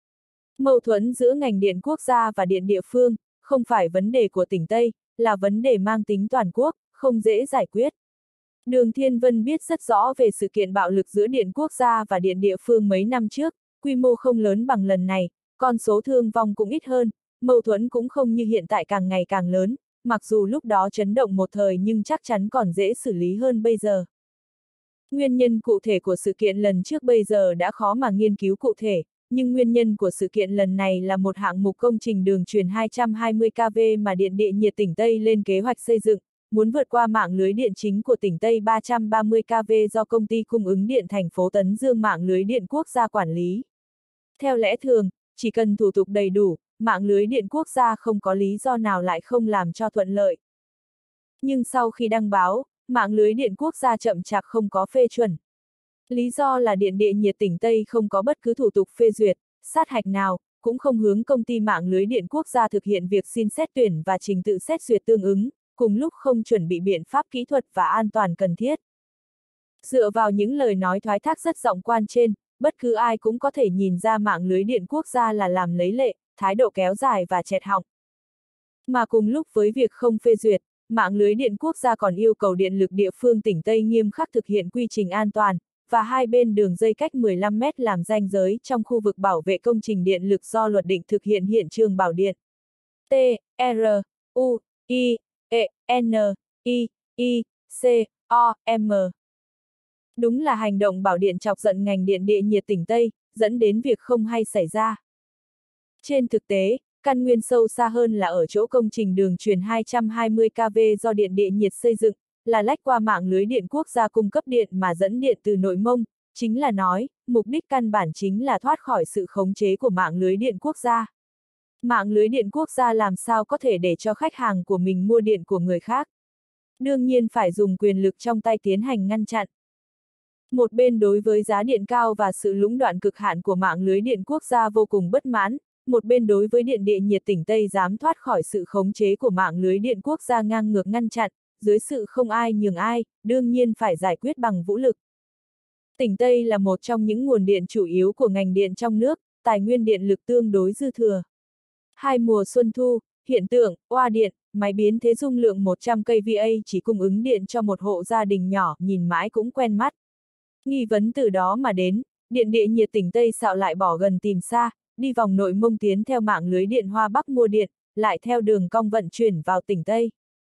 Mâu thuẫn giữa ngành điện quốc gia và điện địa phương, không phải vấn đề của tỉnh Tây, là vấn đề mang tính toàn quốc, không dễ giải quyết. Đường Thiên Vân biết rất rõ về sự kiện bạo lực giữa điện quốc gia và điện địa phương mấy năm trước, quy mô không lớn bằng lần này, con số thương vong cũng ít hơn, mâu thuẫn cũng không như hiện tại càng ngày càng lớn, mặc dù lúc đó chấn động một thời nhưng chắc chắn còn dễ xử lý hơn bây giờ. Nguyên nhân cụ thể của sự kiện lần trước bây giờ đã khó mà nghiên cứu cụ thể, nhưng nguyên nhân của sự kiện lần này là một hạng mục công trình đường truyền hai trăm hai mươi ki lô vôn mà Điện Địa Nhiệt tỉnh Tây lên kế hoạch xây dựng, muốn vượt qua mạng lưới điện chính của tỉnh Tây ba trăm ba mươi ki lô vôn do công ty cung ứng điện thành phố Tấn Dương mạng lưới điện quốc gia quản lý. Theo lẽ thường, chỉ cần thủ tục đầy đủ, mạng lưới điện quốc gia không có lý do nào lại không làm cho thuận lợi. Nhưng sau khi đăng báo, mạng lưới điện quốc gia chậm chạp không có phê chuẩn. Lý do là Điện Địa Nhiệt tỉnh Tây không có bất cứ thủ tục phê duyệt, sát hạch nào, cũng không hướng công ty mạng lưới điện quốc gia thực hiện việc xin xét tuyển và trình tự xét duyệt tương ứng, cùng lúc không chuẩn bị biện pháp kỹ thuật và an toàn cần thiết. Dựa vào những lời nói thoái thác rất rộng quan trên, bất cứ ai cũng có thể nhìn ra mạng lưới điện quốc gia là làm lấy lệ, thái độ kéo dài và chẹt họng. Mà cùng lúc với việc không phê duyệt, mạng lưới điện quốc gia còn yêu cầu điện lực địa phương tỉnh Tây nghiêm khắc thực hiện quy trình an toàn, và hai bên đường dây cách mười lăm mét làm ranh giới trong khu vực bảo vệ công trình điện lực do luật định thực hiện hiện trường bảo điện. T, R, U, I, E, N, I, I, C, O, M. Đúng là hành động bảo điện chọc giận ngành điện địa nhiệt tỉnh Tây, dẫn đến việc không hay xảy ra. Trên thực tế, căn nguyên sâu xa hơn là ở chỗ công trình đường truyền hai trăm hai mươi ki lô-vôn do điện địa nhiệt xây dựng, là lách qua mạng lưới điện quốc gia cung cấp điện mà dẫn điện từ Nội Mông, chính là nói, mục đích căn bản chính là thoát khỏi sự khống chế của mạng lưới điện quốc gia. Mạng lưới điện quốc gia làm sao có thể để cho khách hàng của mình mua điện của người khác? Đương nhiên phải dùng quyền lực trong tay tiến hành ngăn chặn. Một bên đối với giá điện cao và sự lũng đoạn cực hạn của mạng lưới điện quốc gia vô cùng bất mãn, một bên đối với điện địa nhiệt tỉnh Tây dám thoát khỏi sự khống chế của mạng lưới điện quốc gia ngang ngược ngăn chặn, dưới sự không ai nhường ai, đương nhiên phải giải quyết bằng vũ lực. Tỉnh Tây là một trong những nguồn điện chủ yếu của ngành điện trong nước, tài nguyên điện lực tương đối dư thừa. Hai mùa xuân thu, hiện tượng, oa điện, máy biến thế dung lượng một trăm ki lô vôn chỉ cung ứng điện cho một hộ gia đình nhỏ, nhìn mãi cũng quen mắt. Nghi vấn từ đó mà đến, điện địa nhiệt tỉnh Tây xạo lại bỏ gần tìm xa, đi vòng Nội Mông tiến theo mạng lưới điện Hoa Bắc mua điện, lại theo đường cong vận chuyển vào tỉnh Tây.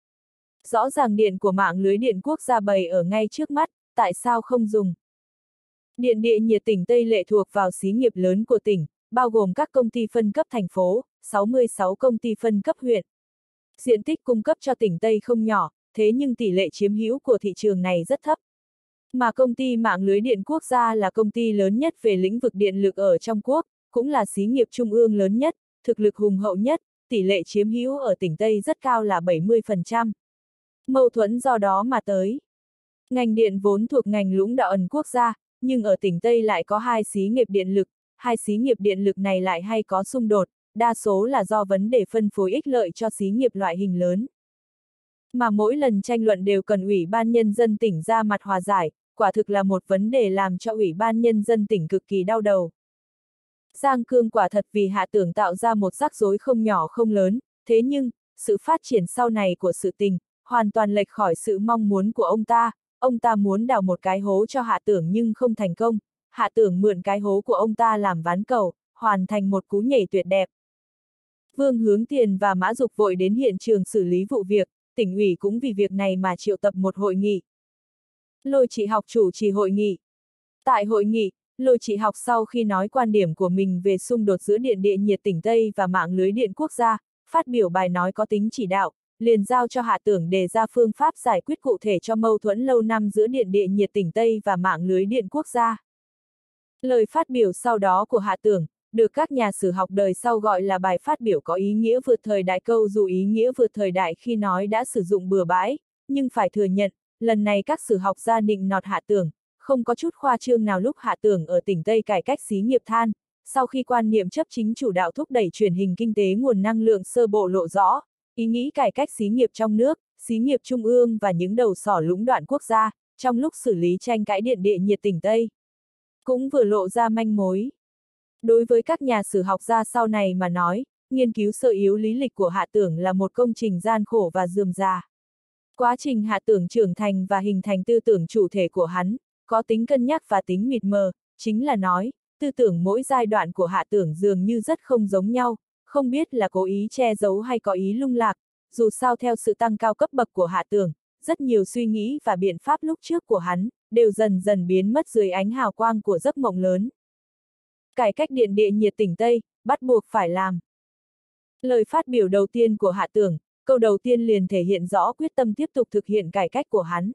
Rõ ràng điện của mạng lưới điện quốc gia bày ở ngay trước mắt, tại sao không dùng? Điện địa nhiệt tỉnh Tây lệ thuộc vào xí nghiệp lớn của tỉnh, bao gồm các công ty phân cấp thành phố, sáu mươi sáu công ty phân cấp huyện. Diện tích cung cấp cho tỉnh Tây không nhỏ, thế nhưng tỷ lệ chiếm hữu của thị trường này rất thấp. Mà công ty mạng lưới điện quốc gia là công ty lớn nhất về lĩnh vực điện lực ở trong quốc, cũng là xí nghiệp trung ương lớn nhất, thực lực hùng hậu nhất, tỷ lệ chiếm hữu ở tỉnh Tây rất cao là bảy mươi phần trăm. Mâu thuẫn do đó mà tới. Ngành điện vốn thuộc ngành lũng đạo ẩn quốc gia, nhưng ở tỉnh Tây lại có hai xí nghiệp điện lực, hai xí nghiệp điện lực này lại hay có xung đột, đa số là do vấn đề phân phối ích lợi cho xí nghiệp loại hình lớn. Mà mỗi lần tranh luận đều cần Ủy ban Nhân dân tỉnh ra mặt hòa giải, quả thực là một vấn đề làm cho Ủy ban Nhân dân tỉnh cực kỳ đau đầu. Giang Cương quả thật vì Hạ Tưởng tạo ra một rắc rối không nhỏ không lớn, thế nhưng, sự phát triển sau này của sự tình, hoàn toàn lệch khỏi sự mong muốn của ông ta, ông ta muốn đào một cái hố cho Hạ Tưởng nhưng không thành công, Hạ Tưởng mượn cái hố của ông ta làm ván cầu, hoàn thành một cú nhảy tuyệt đẹp. Vương Hướng Tiền và Mã Dục vội đến hiện trường xử lý vụ việc, tỉnh ủy cũng vì việc này mà triệu tập một hội nghị. Lôi Trị Học chủ trì hội nghị. Tại hội nghị, Lôi Trị Học sau khi nói quan điểm của mình về xung đột giữa điện địa nhiệt tỉnh Tây và mạng lưới điện quốc gia, phát biểu bài nói có tính chỉ đạo, liền giao cho Hạ Tưởng đề ra phương pháp giải quyết cụ thể cho mâu thuẫn lâu năm giữa điện địa nhiệt tỉnh Tây và mạng lưới điện quốc gia. Lời phát biểu sau đó của Hạ Tưởng, được các nhà sử học đời sau gọi là bài phát biểu có ý nghĩa vượt thời đại, câu dù ý nghĩa vượt thời đại khi nói đã sử dụng bừa bãi, nhưng phải thừa nhận, lần này các sử học gia nịnh nọt Hạ Tưởng, không có chút khoa trương nào. Lúc Hạ Tưởng ở tỉnh Tây cải cách xí nghiệp than, sau khi quan niệm chấp chính chủ đạo thúc đẩy truyền hình kinh tế nguồn năng lượng sơ bộ lộ rõ, ý nghĩ cải cách xí nghiệp trong nước, xí nghiệp trung ương và những đầu sỏ lũng đoạn quốc gia, trong lúc xử lý tranh cãi điện địa nhiệt tỉnh Tây, cũng vừa lộ ra manh mối. Đối với các nhà sử học gia sau này mà nói, nghiên cứu sơ yếu lý lịch của Hạ Tưởng là một công trình gian khổ và rườm rà. Quá trình Hạ Tưởng trưởng thành và hình thành tư tưởng chủ thể của hắn, có tính cân nhắc và tính mịt mờ, chính là nói, tư tưởng mỗi giai đoạn của Hạ Tưởng dường như rất không giống nhau, không biết là cố ý che giấu hay có ý lung lạc, dù sao theo sự tăng cao cấp bậc của Hạ Tưởng, rất nhiều suy nghĩ và biện pháp lúc trước của hắn, đều dần dần biến mất dưới ánh hào quang của giấc mộng lớn. Cải cách điện địa nhiệt tỉnh Tây, bắt buộc phải làm. Lời phát biểu đầu tiên của Hạ Tưởng, câu đầu tiên liền thể hiện rõ quyết tâm tiếp tục thực hiện cải cách của hắn.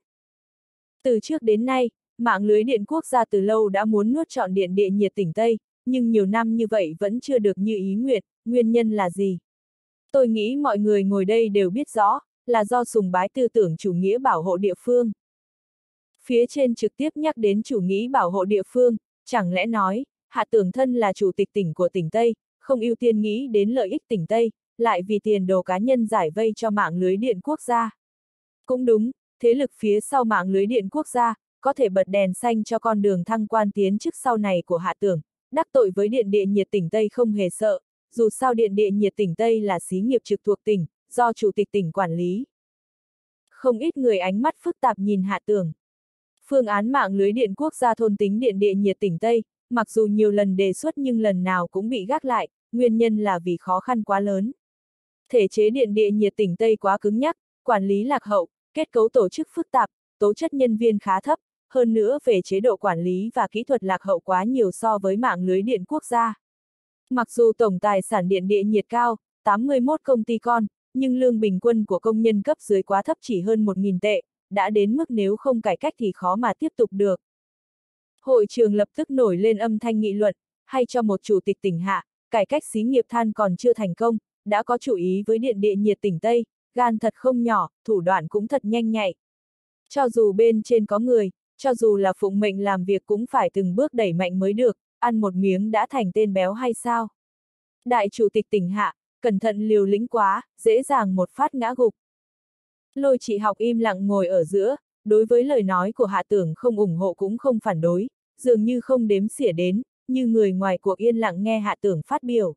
Từ trước đến nay, mạng lưới điện quốc gia từ lâu đã muốn nuốt trọn điện địa nhiệt tỉnh Tây, nhưng nhiều năm như vậy vẫn chưa được như ý nguyện, nguyên nhân là gì? Tôi nghĩ mọi người ngồi đây đều biết rõ, là do sùng bái tư tưởng chủ nghĩa bảo hộ địa phương. Phía trên trực tiếp nhắc đến chủ nghĩa bảo hộ địa phương, chẳng lẽ nói, Hạ Tưởng thân là chủ tịch tỉnh của tỉnh Tây, không ưu tiên nghĩ đến lợi ích tỉnh Tây, lại vì tiền đồ cá nhân giải vây cho mạng lưới điện quốc gia. Cũng đúng, thế lực phía sau mạng lưới điện quốc gia, có thể bật đèn xanh cho con đường thăng quan tiến chức sau này của Hạ Tưởng, đắc tội với Điện Địa Nhiệt tỉnh Tây không hề sợ, dù sao Điện Địa Nhiệt tỉnh Tây là xí nghiệp trực thuộc tỉnh, do Chủ tịch tỉnh quản lý. Không ít người ánh mắt phức tạp nhìn Hạ Tưởng. Phương án mạng lưới điện quốc gia thôn tính Điện Địa Nhiệt tỉnh Tây, mặc dù nhiều lần đề xuất nhưng lần nào cũng bị gác lại, nguyên nhân là vì khó khăn quá lớn. Thể chế Điện Địa Nhiệt tỉnh Tây quá cứng nhắc, quản lý lạc hậu, kết cấu tổ chức phức tạp, tố chất nhân viên khá thấp, hơn nữa về chế độ quản lý và kỹ thuật lạc hậu quá nhiều so với mạng lưới điện quốc gia. Mặc dù tổng tài sản Điện Địa Nhiệt cao, tám mươi mốt công ty con, nhưng lương bình quân của công nhân cấp dưới quá thấp chỉ hơn một nghìn tệ, đã đến mức nếu không cải cách thì khó mà tiếp tục được. Hội trường lập tức nổi lên âm thanh nghị luận, hay cho một chủ tịch tỉnh hạ, cải cách xí nghiệp than còn chưa thành công, đã có chủ ý với Điện Địa Nhiệt tỉnh Tây, gan thật không nhỏ, thủ đoạn cũng thật nhanh nhạy. Cho dù bên trên có người, cho dù là phụng mệnh làm việc cũng phải từng bước đẩy mạnh mới được, ăn một miếng đã thành tên béo hay sao? Đại chủ tịch tỉnh hạ, cẩn thận liều lĩnh quá, dễ dàng một phát ngã gục. Lôi Chị Học im lặng ngồi ở giữa, đối với lời nói của Hạ Tưởng không ủng hộ cũng không phản đối, dường như không đếm xỉa đến, như người ngoài cuộc yên lặng nghe Hạ Tưởng phát biểu.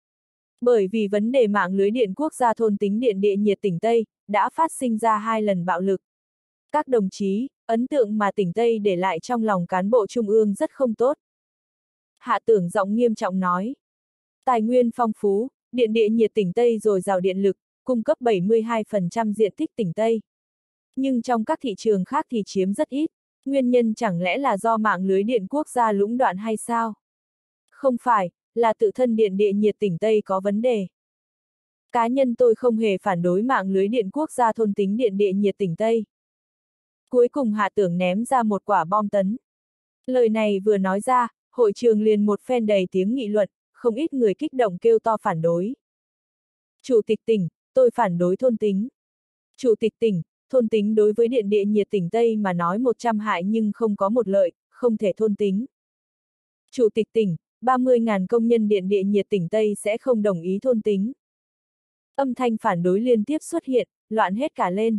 Bởi vì vấn đề mạng lưới điện quốc gia thôn tính Điện Địa Nhiệt tỉnh Tây, đã phát sinh ra hai lần bạo lực. Các đồng chí, ấn tượng mà tỉnh Tây để lại trong lòng cán bộ trung ương rất không tốt. Hạ Tưởng giọng nghiêm trọng nói. Tài nguyên phong phú, Điện Địa Nhiệt tỉnh Tây dồi dào điện lực, cung cấp bảy mươi hai phần trăm diện tích tỉnh Tây. Nhưng trong các thị trường khác thì chiếm rất ít, nguyên nhân chẳng lẽ là do mạng lưới điện quốc gia lũng đoạn hay sao? Không phải, là tự thân Điện Địa Nhiệt tỉnh Tây có vấn đề. Cá nhân tôi không hề phản đối mạng lưới điện quốc gia thôn tính Điện Địa Nhiệt tỉnh Tây. Cuối cùng Hạ Tưởng ném ra một quả bom tấn. Lời này vừa nói ra, hội trường liền một phen đầy tiếng nghị luận, không ít người kích động kêu to phản đối. Chủ tịch tỉnh, tôi phản đối thôn tính. Chủ tịch tỉnh, thôn tính đối với Điện Địa Nhiệt tỉnh Tây mà nói một trăm hại nhưng không có một lợi, không thể thôn tính. Chủ tịch tỉnh, ba mươi nghìn công nhân Điện Địa Nhiệt tỉnh Tây sẽ không đồng ý thôn tính. Âm thanh phản đối liên tiếp xuất hiện, loạn hết cả lên.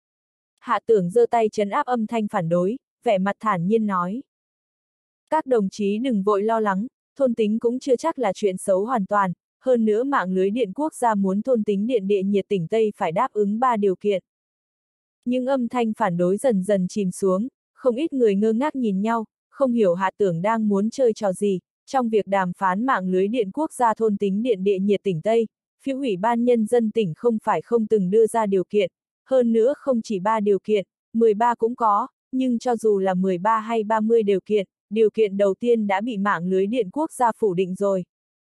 Hạ Tưởng giơ tay trấn áp âm thanh phản đối, vẻ mặt thản nhiên nói. Các đồng chí đừng vội lo lắng, thôn tính cũng chưa chắc là chuyện xấu hoàn toàn, hơn nữa mạng lưới điện quốc gia muốn thôn tính Điện Địa Nhiệt tỉnh Tây phải đáp ứng ba điều kiện. Nhưng âm thanh phản đối dần dần chìm xuống, không ít người ngơ ngác nhìn nhau, không hiểu Hạ Tưởng đang muốn chơi trò gì, trong việc đàm phán mạng lưới điện quốc gia thôn tính Điện Địa Nhiệt tỉnh Tây, phía Ủy ban Nhân dân tỉnh không phải không từng đưa ra điều kiện, hơn nữa không chỉ ba điều kiện, mười ba cũng có, nhưng cho dù là mười ba hay ba mươi điều kiện, điều kiện đầu tiên đã bị mạng lưới điện quốc gia phủ định rồi.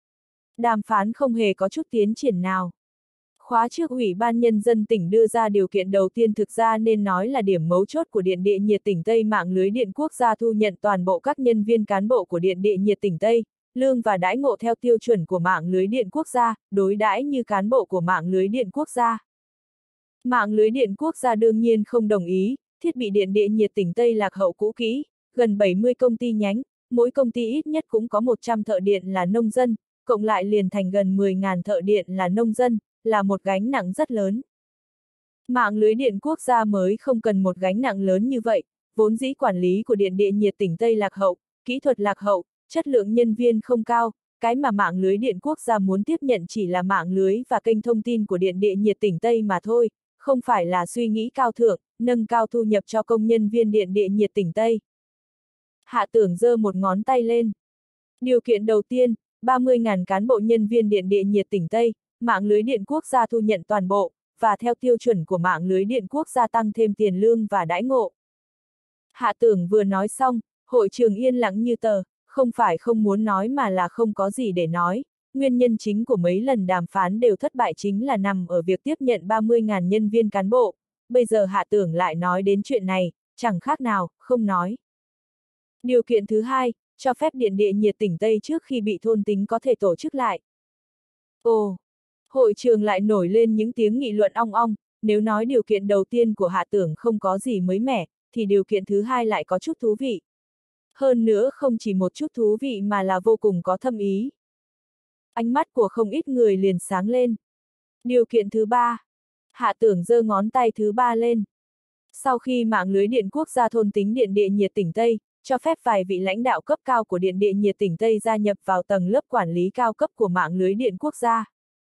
Đàm phán không hề có chút tiến triển nào. Khóa trước Ủy ban Nhân dân tỉnh đưa ra điều kiện đầu tiên thực ra nên nói là điểm mấu chốt của Điện Địa Nhiệt tỉnh Tây mạng lưới điện quốc gia thu nhận toàn bộ các nhân viên cán bộ của Điện Địa Nhiệt tỉnh Tây, lương và đãi ngộ theo tiêu chuẩn của mạng lưới điện quốc gia, đối đãi như cán bộ của mạng lưới điện quốc gia. Mạng lưới điện quốc gia đương nhiên không đồng ý, thiết bị Điện Địa Nhiệt tỉnh Tây lạc hậu cũ kỹ, gần bảy mươi công ty nhánh, mỗi công ty ít nhất cũng có một trăm thợ điện là nông dân, cộng lại liền thành gần mười nghìn thợ điện là nông dân, là một gánh nặng rất lớn. Mạng lưới điện quốc gia mới không cần một gánh nặng lớn như vậy, vốn dĩ quản lý của Điện Địa Nhiệt tỉnh Tây lạc hậu, kỹ thuật lạc hậu, chất lượng nhân viên không cao, cái mà mạng lưới điện quốc gia muốn tiếp nhận chỉ là mạng lưới và kênh thông tin của Điện Địa Nhiệt tỉnh Tây mà thôi, không phải là suy nghĩ cao thượng, nâng cao thu nhập cho công nhân viên Điện Địa Nhiệt tỉnh Tây. Hạ Tưởng giơ một ngón tay lên. Điều kiện đầu tiên, ba mươi nghìn cán bộ nhân viên Điện Địa Nhiệt tỉnh Tây, mạng lưới điện quốc gia thu nhận toàn bộ, và theo tiêu chuẩn của mạng lưới điện quốc gia tăng thêm tiền lương và đãi ngộ. Hạ Tưởng vừa nói xong, hội trường yên lặng như tờ, không phải không muốn nói mà là không có gì để nói. Nguyên nhân chính của mấy lần đàm phán đều thất bại chính là nằm ở việc tiếp nhận ba mươi nghìn nhân viên cán bộ. Bây giờ Hạ Tưởng lại nói đến chuyện này, chẳng khác nào, không nói. Điều kiện thứ hai, cho phép Điện Địa Nhiệt tỉnh Tây trước khi bị thôn tính có thể tổ chức lại. Ồ, hội trường lại nổi lên những tiếng nghị luận ong ong, nếu nói điều kiện đầu tiên của Hạ Tưởng không có gì mới mẻ, thì điều kiện thứ hai lại có chút thú vị. Hơn nữa không chỉ một chút thú vị mà là vô cùng có thâm ý. Ánh mắt của không ít người liền sáng lên. Điều kiện thứ ba. Hạ Tưởng giơ ngón tay thứ ba lên. Sau khi mạng lưới điện quốc gia thôn tính điện địa nhiệt tỉnh Tây, cho phép vài vị lãnh đạo cấp cao của điện địa nhiệt tỉnh Tây gia nhập vào tầng lớp quản lý cao cấp của mạng lưới điện quốc gia.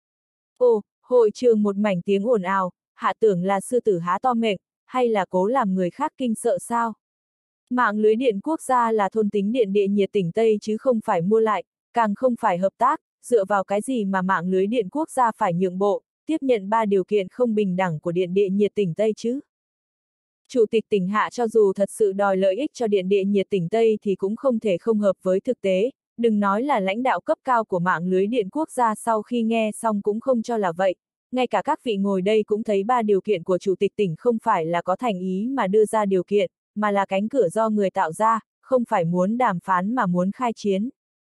Ồ, hội trường một mảnh tiếng ồn ào, Hạ Tưởng là sư tử há to miệng, hay là cố làm người khác kinh sợ sao? Mạng lưới điện quốc gia là thôn tính điện địa nhiệt tỉnh Tây chứ không phải mua lại, càng không phải hợp tác, dựa vào cái gì mà mạng lưới điện quốc gia phải nhượng bộ, tiếp nhận ba điều kiện không bình đẳng của điện địa nhiệt tỉnh Tây chứ? Chủ tịch tỉnh Hạ cho dù thật sự đòi lợi ích cho điện địa nhiệt tỉnh Tây thì cũng không thể không hợp với thực tế, đừng nói là lãnh đạo cấp cao của mạng lưới điện quốc gia sau khi nghe xong cũng không cho là vậy, ngay cả các vị ngồi đây cũng thấy ba điều kiện của chủ tịch tỉnh không phải là có thành ý mà đưa ra điều kiện, mà là cánh cửa do người tạo ra, không phải muốn đàm phán mà muốn khai chiến.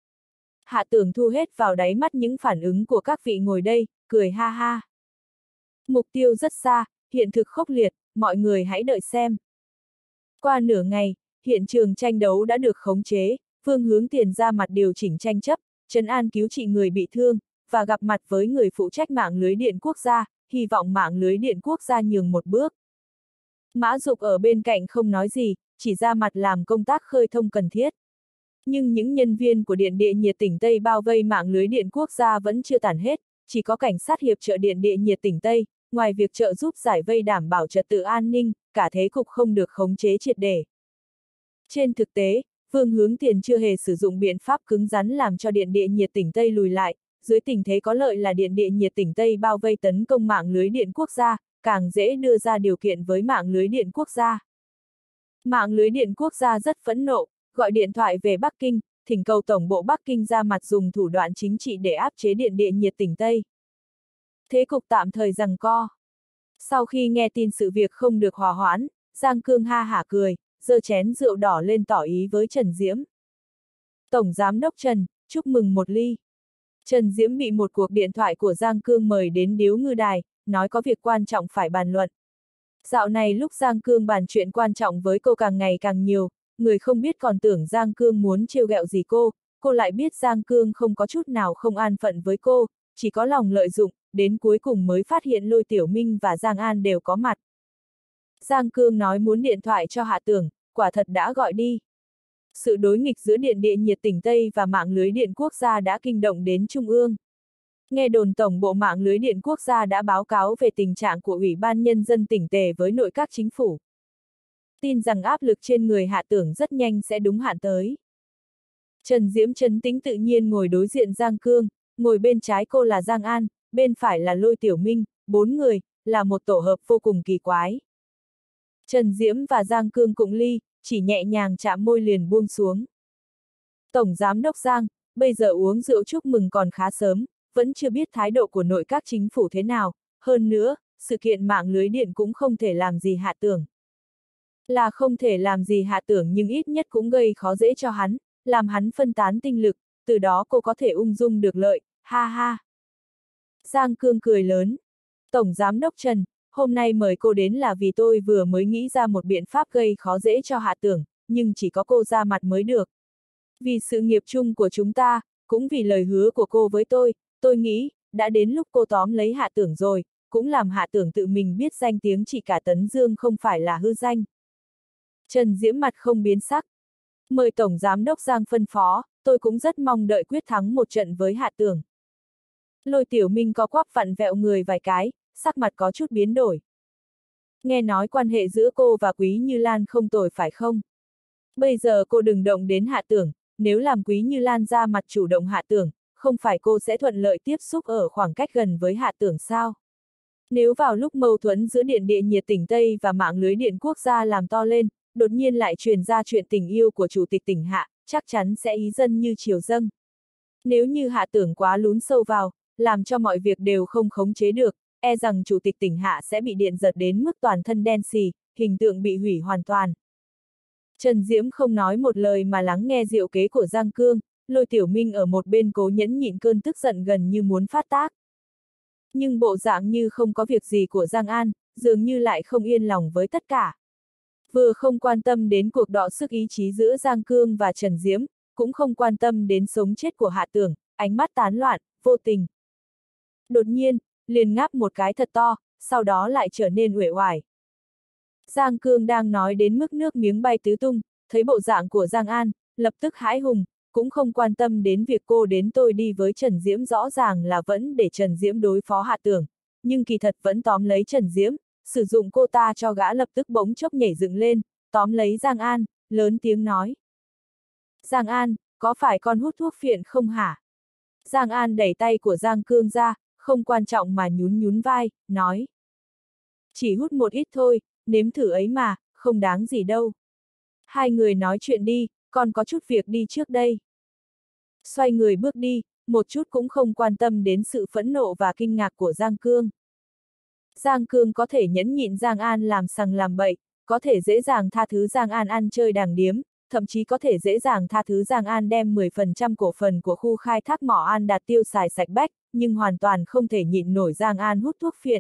Hạ Tưởng thu hết vào đáy mắt những phản ứng của các vị ngồi đây, cười ha ha. Mục tiêu rất xa, hiện thực khốc liệt, mọi người hãy đợi xem. Qua nửa ngày, hiện trường tranh đấu đã được khống chế, Phương Hướng Tiền ra mặt điều chỉnh tranh chấp, trấn an cứu trị người bị thương, và gặp mặt với người phụ trách mạng lưới điện quốc gia, hy vọng mạng lưới điện quốc gia nhường một bước. Mã Dục ở bên cạnh không nói gì, chỉ ra mặt làm công tác khơi thông cần thiết. Nhưng những nhân viên của điện địa nhiệt tỉnh Tây bao vây mạng lưới điện quốc gia vẫn chưa tản hết, chỉ có cảnh sát hiệp trợ điện địa nhiệt tỉnh Tây, ngoài việc trợ giúp giải vây đảm bảo trật tự an ninh, cả thế cục không được khống chế triệt để. Trên thực tế, Phương Hướng Tiền chưa hề sử dụng biện pháp cứng rắn làm cho điện địa nhiệt tỉnh Tây lùi lại, dưới tình thế có lợi là điện địa nhiệt tỉnh Tây bao vây tấn công mạng lưới điện quốc gia, càng dễ đưa ra điều kiện với mạng lưới điện quốc gia. Mạng lưới điện quốc gia rất phẫn nộ, gọi điện thoại về Bắc Kinh, thỉnh cầu Tổng bộ Bắc Kinh ra mặt dùng thủ đoạn chính trị để áp chế điện địa nhiệt tỉnh Tây. Thế cục tạm thời giằng co. Sau khi nghe tin sự việc không được hòa hoãn, Giang Cương ha hả cười, giơ chén rượu đỏ lên tỏ ý với Trần Diễm. Tổng Giám đốc Trần, chúc mừng một ly. Trần Diễm bị một cuộc điện thoại của Giang Cương mời đến Điếu Ngư Đài, nói có việc quan trọng phải bàn luận. Dạo này lúc Giang Cương bàn chuyện quan trọng với cô càng ngày càng nhiều, người không biết còn tưởng Giang Cương muốn trêu ghẹo gì cô, cô lại biết Giang Cương không có chút nào không an phận với cô, chỉ có lòng lợi dụng, đến cuối cùng mới phát hiện Lôi Tiểu Minh và Giang An đều có mặt. Giang Cương nói muốn điện thoại cho Hạ Tưởng, quả thật đã gọi đi. Sự đối nghịch giữa điện địa nhiệt tỉnh Tây và mạng lưới điện quốc gia đã kinh động đến Trung ương. Nghe đồn Tổng bộ mạng lưới điện quốc gia đã báo cáo về tình trạng của Ủy ban Nhân dân tỉnh Tề với nội các chính phủ. Tin rằng áp lực trên người Hạ Tưởng rất nhanh sẽ đúng hạn tới. Trần Diễm trấn tĩnh tự nhiên ngồi đối diện Giang Cương, ngồi bên trái cô là Giang An, bên phải là Lôi Tiểu Minh, bốn người, là một tổ hợp vô cùng kỳ quái. Trần Diễm và Giang Cương cụng ly, chỉ nhẹ nhàng chạm môi liền buông xuống. Tổng Giám đốc Giang, bây giờ uống rượu chúc mừng còn khá sớm, vẫn chưa biết thái độ của nội các chính phủ thế nào, hơn nữa, sự kiện mạng lưới điện cũng không thể làm gì Hạ Tưởng. Là không thể làm gì Hạ Tưởng nhưng ít nhất cũng gây khó dễ cho hắn, làm hắn phân tán tinh lực, từ đó cô có thể ung dung được lợi, ha ha. Giang Cương cười lớn. Tổng Giám đốc Trần, hôm nay mời cô đến là vì tôi vừa mới nghĩ ra một biện pháp gây khó dễ cho Hạ Tưởng, nhưng chỉ có cô ra mặt mới được. Vì sự nghiệp chung của chúng ta, cũng vì lời hứa của cô với tôi, tôi nghĩ, đã đến lúc cô tóm lấy Hạ Tưởng rồi, cũng làm Hạ Tưởng tự mình biết danh tiếng chị cả Tấn Dương không phải là hư danh. Trần Diễm mặt không biến sắc. Mời Tổng Giám đốc Giang phân phó, tôi cũng rất mong đợi quyết thắng một trận với Hạ Tưởng. Lôi Tiểu Minh có quắp vặn vẹo người vài cái, sắc mặt có chút biến đổi. Nghe nói quan hệ giữa cô và Quý Như Lan không tồi phải không? Bây giờ cô đừng động đến Hạ Tưởng, nếu làm Quý Như Lan ra mặt chủ động Hạ Tưởng, không phải cô sẽ thuận lợi tiếp xúc ở khoảng cách gần với Hạ Tưởng sao? Nếu vào lúc mâu thuẫn giữa điện địa nhiệt tỉnh Tây và mạng lưới điện quốc gia làm to lên, đột nhiên lại truyền ra chuyện tình yêu của chủ tịch tỉnh Hạ, chắc chắn sẽ ý dân như triều dâng. Nếu như Hạ Tưởng quá lún sâu vào, làm cho mọi việc đều không khống chế được, e rằng chủ tịch tỉnh Hạ sẽ bị điện giật đến mức toàn thân đen xì, hình tượng bị hủy hoàn toàn. Trần Diễm không nói một lời mà lắng nghe diệu kế của Giang Cương, Lôi Tiểu Minh ở một bên cố nhẫn nhịn cơn tức giận gần như muốn phát tác. Nhưng bộ dạng như không có việc gì của Giang An, dường như lại không yên lòng với tất cả. Vừa không quan tâm đến cuộc đọ sức ý chí giữa Giang Cương và Trần Diễm, cũng không quan tâm đến sống chết của Hạ Tưởng, ánh mắt tán loạn, vô tình. Đột nhiên, liền ngáp một cái thật to, sau đó lại trở nên uể oải. Giang Cương đang nói đến mức nước miếng bay tứ tung, thấy bộ dạng của Giang An, lập tức hãi hùng, cũng không quan tâm đến việc cô đến tôi đi với Trần Diễm, rõ ràng là vẫn để Trần Diễm đối phó Hạ Tưởng, nhưng kỳ thật vẫn tóm lấy Trần Diễm, sử dụng cô ta cho gã lập tức bỗng chốc nhảy dựng lên, tóm lấy Giang An, lớn tiếng nói. Giang An, có phải con hút thuốc phiện không hả? Giang An đẩy tay của Giang Cương ra, không quan trọng mà nhún nhún vai, nói. Chỉ hút một ít thôi, nếm thử ấy mà, không đáng gì đâu. Hai người nói chuyện đi, con có chút việc đi trước đây. Xoay người bước đi, một chút cũng không quan tâm đến sự phẫn nộ và kinh ngạc của Giang Cương. Giang Cương có thể nhẫn nhịn Giang An làm sằng làm bậy, có thể dễ dàng tha thứ Giang An ăn chơi đàng điếm, thậm chí có thể dễ dàng tha thứ Giang An đem mười phần trăm cổ phần của khu khai thác mỏ An Đạt tiêu xài sạch bách, nhưng hoàn toàn không thể nhịn nổi Giang An hút thuốc phiện.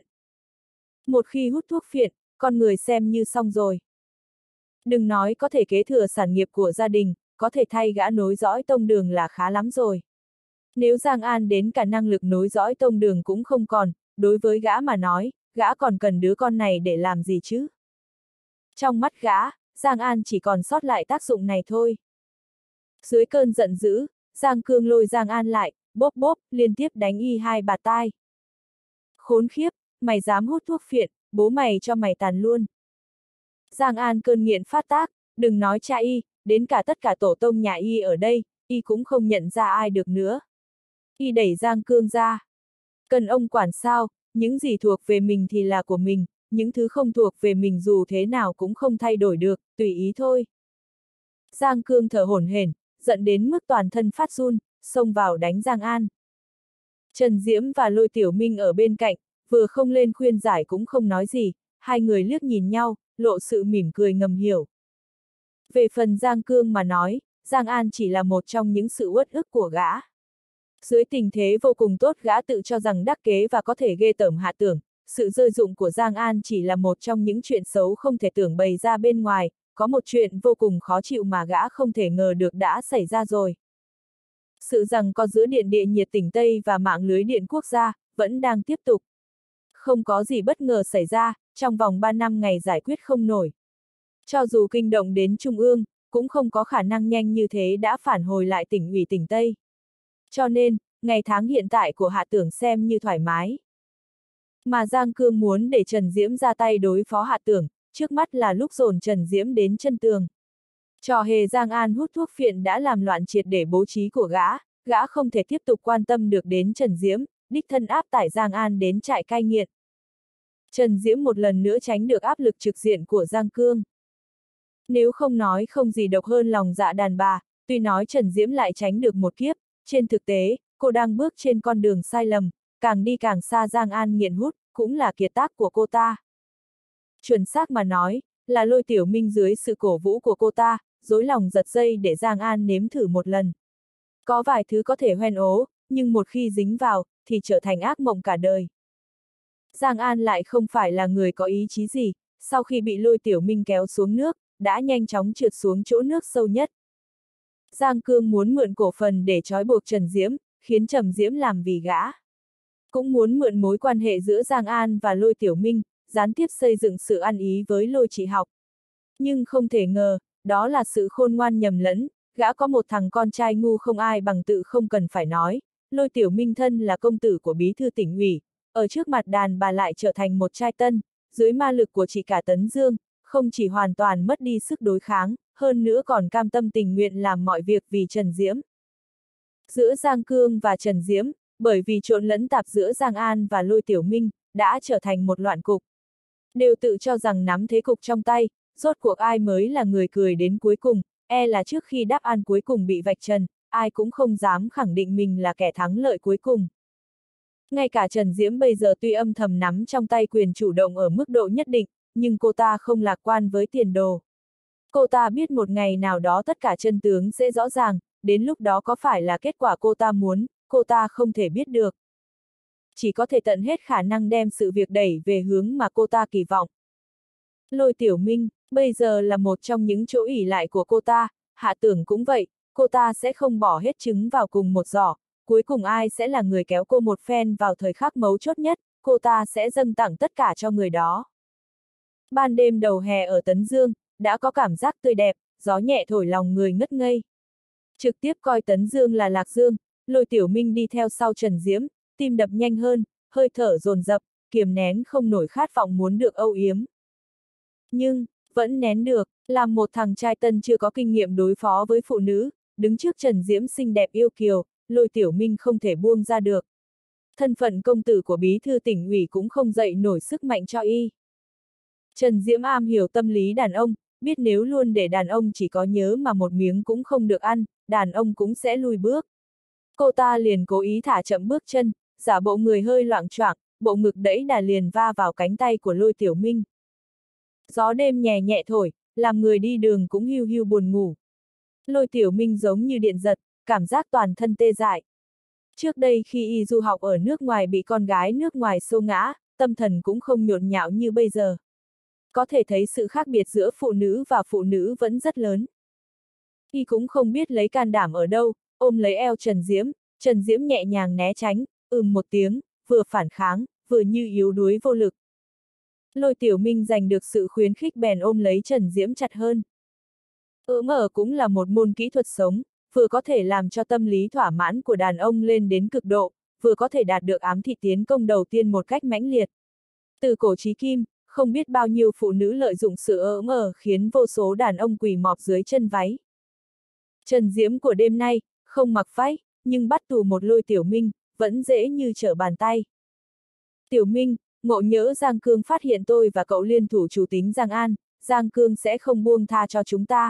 Một khi hút thuốc phiện, con người xem như xong rồi. Đừng nói có thể kế thừa sản nghiệp của gia đình, có thể thay gã nối dõi tông đường là khá lắm rồi. Nếu Giang An đến cả năng lực nối dõi tông đường cũng không còn, đối với gã mà nói, gã còn cần đứa con này để làm gì chứ? Trong mắt gã, Giang An chỉ còn sót lại tác dụng này thôi. Dưới cơn giận dữ, Giang Cương lôi Giang An lại, bóp bóp, liên tiếp đánh y hai bạt tai. Khốn khiếp, mày dám hút thuốc phiện, bố mày cho mày tàn luôn. Giang An cơn nghiện phát tác, đừng nói cha y, đến cả tất cả tổ tông nhà y ở đây, y cũng không nhận ra ai được nữa. Y đẩy Giang Cương ra. Cần ông quản sao, những gì thuộc về mình thì là của mình, những thứ không thuộc về mình dù thế nào cũng không thay đổi được, tùy ý thôi. Giang Cương thở hổn hển, giận đến mức toàn thân phát run, xông vào đánh Giang An. Trần Diễm và Lôi Tiểu Minh ở bên cạnh, vừa không lên khuyên giải cũng không nói gì, hai người liếc nhìn nhau, lộ sự mỉm cười ngầm hiểu. Về phần Giang Cương mà nói, Giang An chỉ là một trong những sự uất ức của gã. Dưới tình thế vô cùng tốt gã tự cho rằng đắc kế và có thể ghê tởm Hạ Tưởng, sự rơi dụng của Giang An chỉ là một trong những chuyện xấu không thể tưởng bày ra bên ngoài, có một chuyện vô cùng khó chịu mà gã không thể ngờ được đã xảy ra rồi. Sự rằng có giữa điện địa nhiệt tỉnh Tây và mạng lưới điện quốc gia, vẫn đang tiếp tục. Không có gì bất ngờ xảy ra, trong vòng ba năm ngày giải quyết không nổi. Cho dù kinh động đến Trung ương, cũng không có khả năng nhanh như thế đã phản hồi lại tỉnh ủy tỉnh Tây. Cho nên, ngày tháng hiện tại của Hạ Tưởng xem như thoải mái. Mà Giang Cương muốn để Trần Diễm ra tay đối phó Hạ Tưởng, trước mắt là lúc dồn Trần Diễm đến chân tường. Trò hề Giang An hút thuốc phiện đã làm loạn triệt để bố trí của gã, gã không thể tiếp tục quan tâm được đến Trần Diễm, đích thân áp tải Giang An đến trại cai nghiện. Trần Diễm một lần nữa tránh được áp lực trực diện của Giang Cương. Nếu không nói không gì độc hơn lòng dạ đàn bà, tuy nói Trần Diễm lại tránh được một kiếp, trên thực tế, cô đang bước trên con đường sai lầm, càng đi càng xa Giang An nghiện hút, cũng là kiệt tác của cô ta. Chuẩn xác mà nói, là Lôi Tiểu Minh dưới sự cổ vũ của cô ta, dối lòng giật dây để Giang An nếm thử một lần. Có vài thứ có thể hoen ố, nhưng một khi dính vào, thì trở thành ác mộng cả đời. Giang An lại không phải là người có ý chí gì, sau khi bị Lôi Tiểu Minh kéo xuống nước, đã nhanh chóng trượt xuống chỗ nước sâu nhất. Giang Cương muốn mượn cổ phần để trói buộc Trần Diễm, khiến Trầm Diễm làm vì gã. Cũng muốn mượn mối quan hệ giữa Giang An và Lôi Tiểu Minh, gián tiếp xây dựng sự ăn ý với Lôi Trị Học. Nhưng không thể ngờ, đó là sự khôn ngoan nhầm lẫn, gã có một thằng con trai ngu không ai bằng tự không cần phải nói, Lôi Tiểu Minh thân là công tử của bí thư tỉnh ủy, ở trước mặt đàn bà lại trở thành một trai tân, dưới ma lực của chị cả Tấn Dương, không chỉ hoàn toàn mất đi sức đối kháng, hơn nữa còn cam tâm tình nguyện làm mọi việc vì Trần Diễm. Giữa Giang Cương và Trần Diễm, bởi vì trộn lẫn tạp giữa Giang An và Lôi Tiểu Minh, đã trở thành một loạn cục. Đều tự cho rằng nắm thế cục trong tay, rốt cuộc ai mới là người cười đến cuối cùng, e là trước khi đáp án cuối cùng bị vạch trần, ai cũng không dám khẳng định mình là kẻ thắng lợi cuối cùng. Ngay cả Trần Diễm bây giờ tuy âm thầm nắm trong tay quyền chủ động ở mức độ nhất định, nhưng cô ta không lạc quan với tiền đồ. Cô ta biết một ngày nào đó tất cả chân tướng sẽ rõ ràng, đến lúc đó có phải là kết quả cô ta muốn, cô ta không thể biết được. Chỉ có thể tận hết khả năng đem sự việc đẩy về hướng mà cô ta kỳ vọng. Lôi Tiểu Minh, bây giờ là một trong những chỗ ỷ lại của cô ta, Hạ Tưởng cũng vậy, cô ta sẽ không bỏ hết trứng vào cùng một giỏ, cuối cùng ai sẽ là người kéo cô một phen vào thời khắc mấu chốt nhất, cô ta sẽ dâng tặng tất cả cho người đó. Ban đêm đầu hè ở Tấn Dương, đã có cảm giác tươi đẹp, gió nhẹ thổi lòng người ngất ngây. Trực tiếp coi Tấn Dương là Lạc Dương, Lôi Tiểu Minh đi theo sau Trần Diễm, tim đập nhanh hơn, hơi thở dồn dập, kiềm nén không nổi khát vọng muốn được âu yếm. Nhưng, vẫn nén được, làm một thằng trai tân chưa có kinh nghiệm đối phó với phụ nữ, đứng trước Trần Diễm xinh đẹp yêu kiều, Lôi Tiểu Minh không thể buông ra được. Thân phận công tử của bí thư tỉnh ủy cũng không dậy nổi sức mạnh cho y. Trần Diễm am hiểu tâm lý đàn ông, biết nếu luôn để đàn ông chỉ có nhớ mà một miếng cũng không được ăn, đàn ông cũng sẽ lùi bước. Cô ta liền cố ý thả chậm bước chân, giả bộ người hơi loạng choạng, bộ ngực đẫy đà liền va vào cánh tay của Lôi Tiểu Minh. Gió đêm nhẹ nhẹ thổi, làm người đi đường cũng hiu hiu buồn ngủ. Lôi Tiểu Minh giống như điện giật, cảm giác toàn thân tê dại. Trước đây khi y du học ở nước ngoài bị con gái nước ngoài xô ngã, tâm thần cũng không nhộn nhạo như bây giờ. Có thể thấy sự khác biệt giữa phụ nữ và phụ nữ vẫn rất lớn. Y cũng không biết lấy can đảm ở đâu, ôm lấy eo Trần Diễm, Trần Diễm nhẹ nhàng né tránh, ừm một tiếng, vừa phản kháng, vừa như yếu đuối vô lực. Lôi Tiểu Minh giành được sự khuyến khích bèn ôm lấy Trần Diễm chặt hơn. Ưỡm ở cũng là một môn kỹ thuật sống, vừa có thể làm cho tâm lý thỏa mãn của đàn ông lên đến cực độ, vừa có thể đạt được ám thị tiến công đầu tiên một cách mãnh liệt. Từ cổ chí kim, không biết bao nhiêu phụ nữ lợi dụng sự ỡm ở khiến vô số đàn ông quỳ mọp dưới chân váy. Trần Diễm của đêm nay, không mặc váy, nhưng bắt tù một Lôi Tiểu Minh, vẫn dễ như trở bàn tay. Tiểu Minh, ngộ nhỡ Giang Cương phát hiện tôi và cậu liên thủ chủ tính Giang An, Giang Cương sẽ không buông tha cho chúng ta.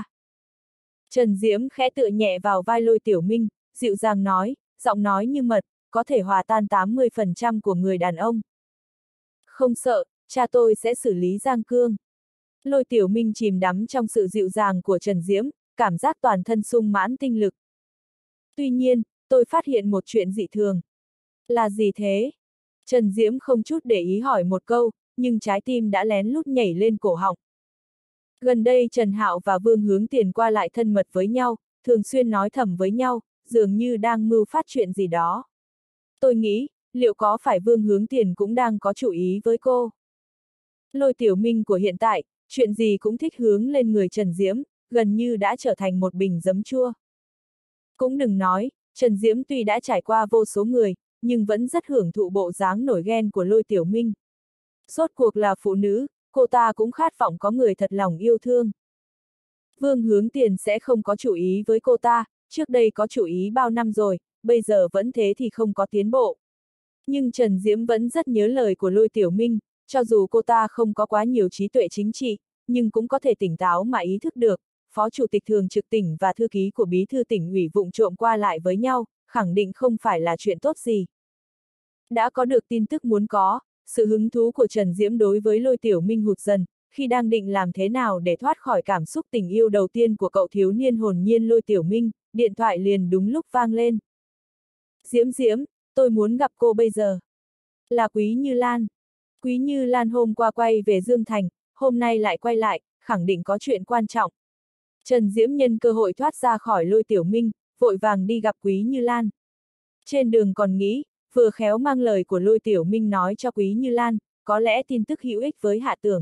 Trần Diễm khẽ tựa nhẹ vào vai Lôi Tiểu Minh, dịu dàng nói, giọng nói như mật, có thể hòa tan tám mươi phần trăm của người đàn ông. Không sợ, cha tôi sẽ xử lý Giang Cương. Lôi Tiểu Minh chìm đắm trong sự dịu dàng của Trần Diễm, cảm giác toàn thân sung mãn tinh lực. Tuy nhiên, tôi phát hiện một chuyện dị thường. Là gì thế? Trần Diễm không chút để ý hỏi một câu, nhưng trái tim đã lén lút nhảy lên cổ họng. Gần đây Trần Hạo và Vương Hướng Tiền qua lại thân mật với nhau, thường xuyên nói thầm với nhau, dường như đang mưu phát chuyện gì đó. Tôi nghĩ, liệu có phải Vương Hướng Tiền cũng đang có chủ ý với cô? Lôi Tiểu Minh của hiện tại, chuyện gì cũng thích hướng lên người Trần Diễm, gần như đã trở thành một bình giấm chua. Cũng đừng nói, Trần Diễm tuy đã trải qua vô số người, nhưng vẫn rất hưởng thụ bộ dáng nổi ghen của Lôi Tiểu Minh. Rốt cuộc là phụ nữ, cô ta cũng khát vọng có người thật lòng yêu thương. Vương Hướng Tiền sẽ không có chủ ý với cô ta, trước đây có chủ ý bao năm rồi, bây giờ vẫn thế thì không có tiến bộ. Nhưng Trần Diễm vẫn rất nhớ lời của Lôi Tiểu Minh, cho dù cô ta không có quá nhiều trí tuệ chính trị, nhưng cũng có thể tỉnh táo mà ý thức được, Phó Chủ tịch Thường trực tỉnh và thư ký của Bí thư tỉnh ủy vụng trộm qua lại với nhau, khẳng định không phải là chuyện tốt gì. Đã có được tin tức muốn có, sự hứng thú của Trần Diễm đối với Lôi Tiểu Minh hụt dần, khi đang định làm thế nào để thoát khỏi cảm xúc tình yêu đầu tiên của cậu thiếu niên hồn nhiên Lôi Tiểu Minh, điện thoại liền đúng lúc vang lên. Diễm Diễm, tôi muốn gặp cô bây giờ. Là Quý Như Lan. Quý Như Lan hôm qua quay về Dương Thành, hôm nay lại quay lại, khẳng định có chuyện quan trọng. Trần Diễm nhân cơ hội thoát ra khỏi Lôi Tiểu Minh, vội vàng đi gặp Quý Như Lan. Trên đường còn nghĩ, vừa khéo mang lời của Lôi Tiểu Minh nói cho Quý Như Lan, có lẽ tin tức hữu ích với Hạ Tưởng.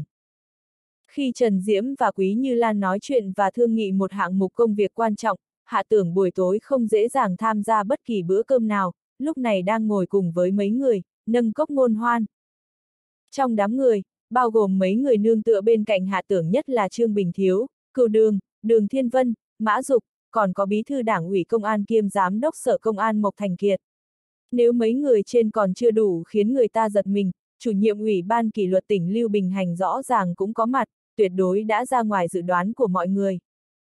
Khi Trần Diễm và Quý Như Lan nói chuyện và thương nghị một hạng mục công việc quan trọng, Hạ Tưởng buổi tối không dễ dàng tham gia bất kỳ bữa cơm nào, lúc này đang ngồi cùng với mấy người, nâng cốc ngôn hoan. Trong đám người, bao gồm mấy người nương tựa bên cạnh Hạ Tưởng nhất là Trương Bình Thiếu, Cửu Đường, Đường Thiên Vân, Mã Dục, còn có bí thư đảng ủy công an kiêm giám đốc sở công an Mộc Thành Kiệt. Nếu mấy người trên còn chưa đủ khiến người ta giật mình, chủ nhiệm ủy ban kỷ luật tỉnh Lưu Bình Hành rõ ràng cũng có mặt, tuyệt đối đã ra ngoài dự đoán của mọi người.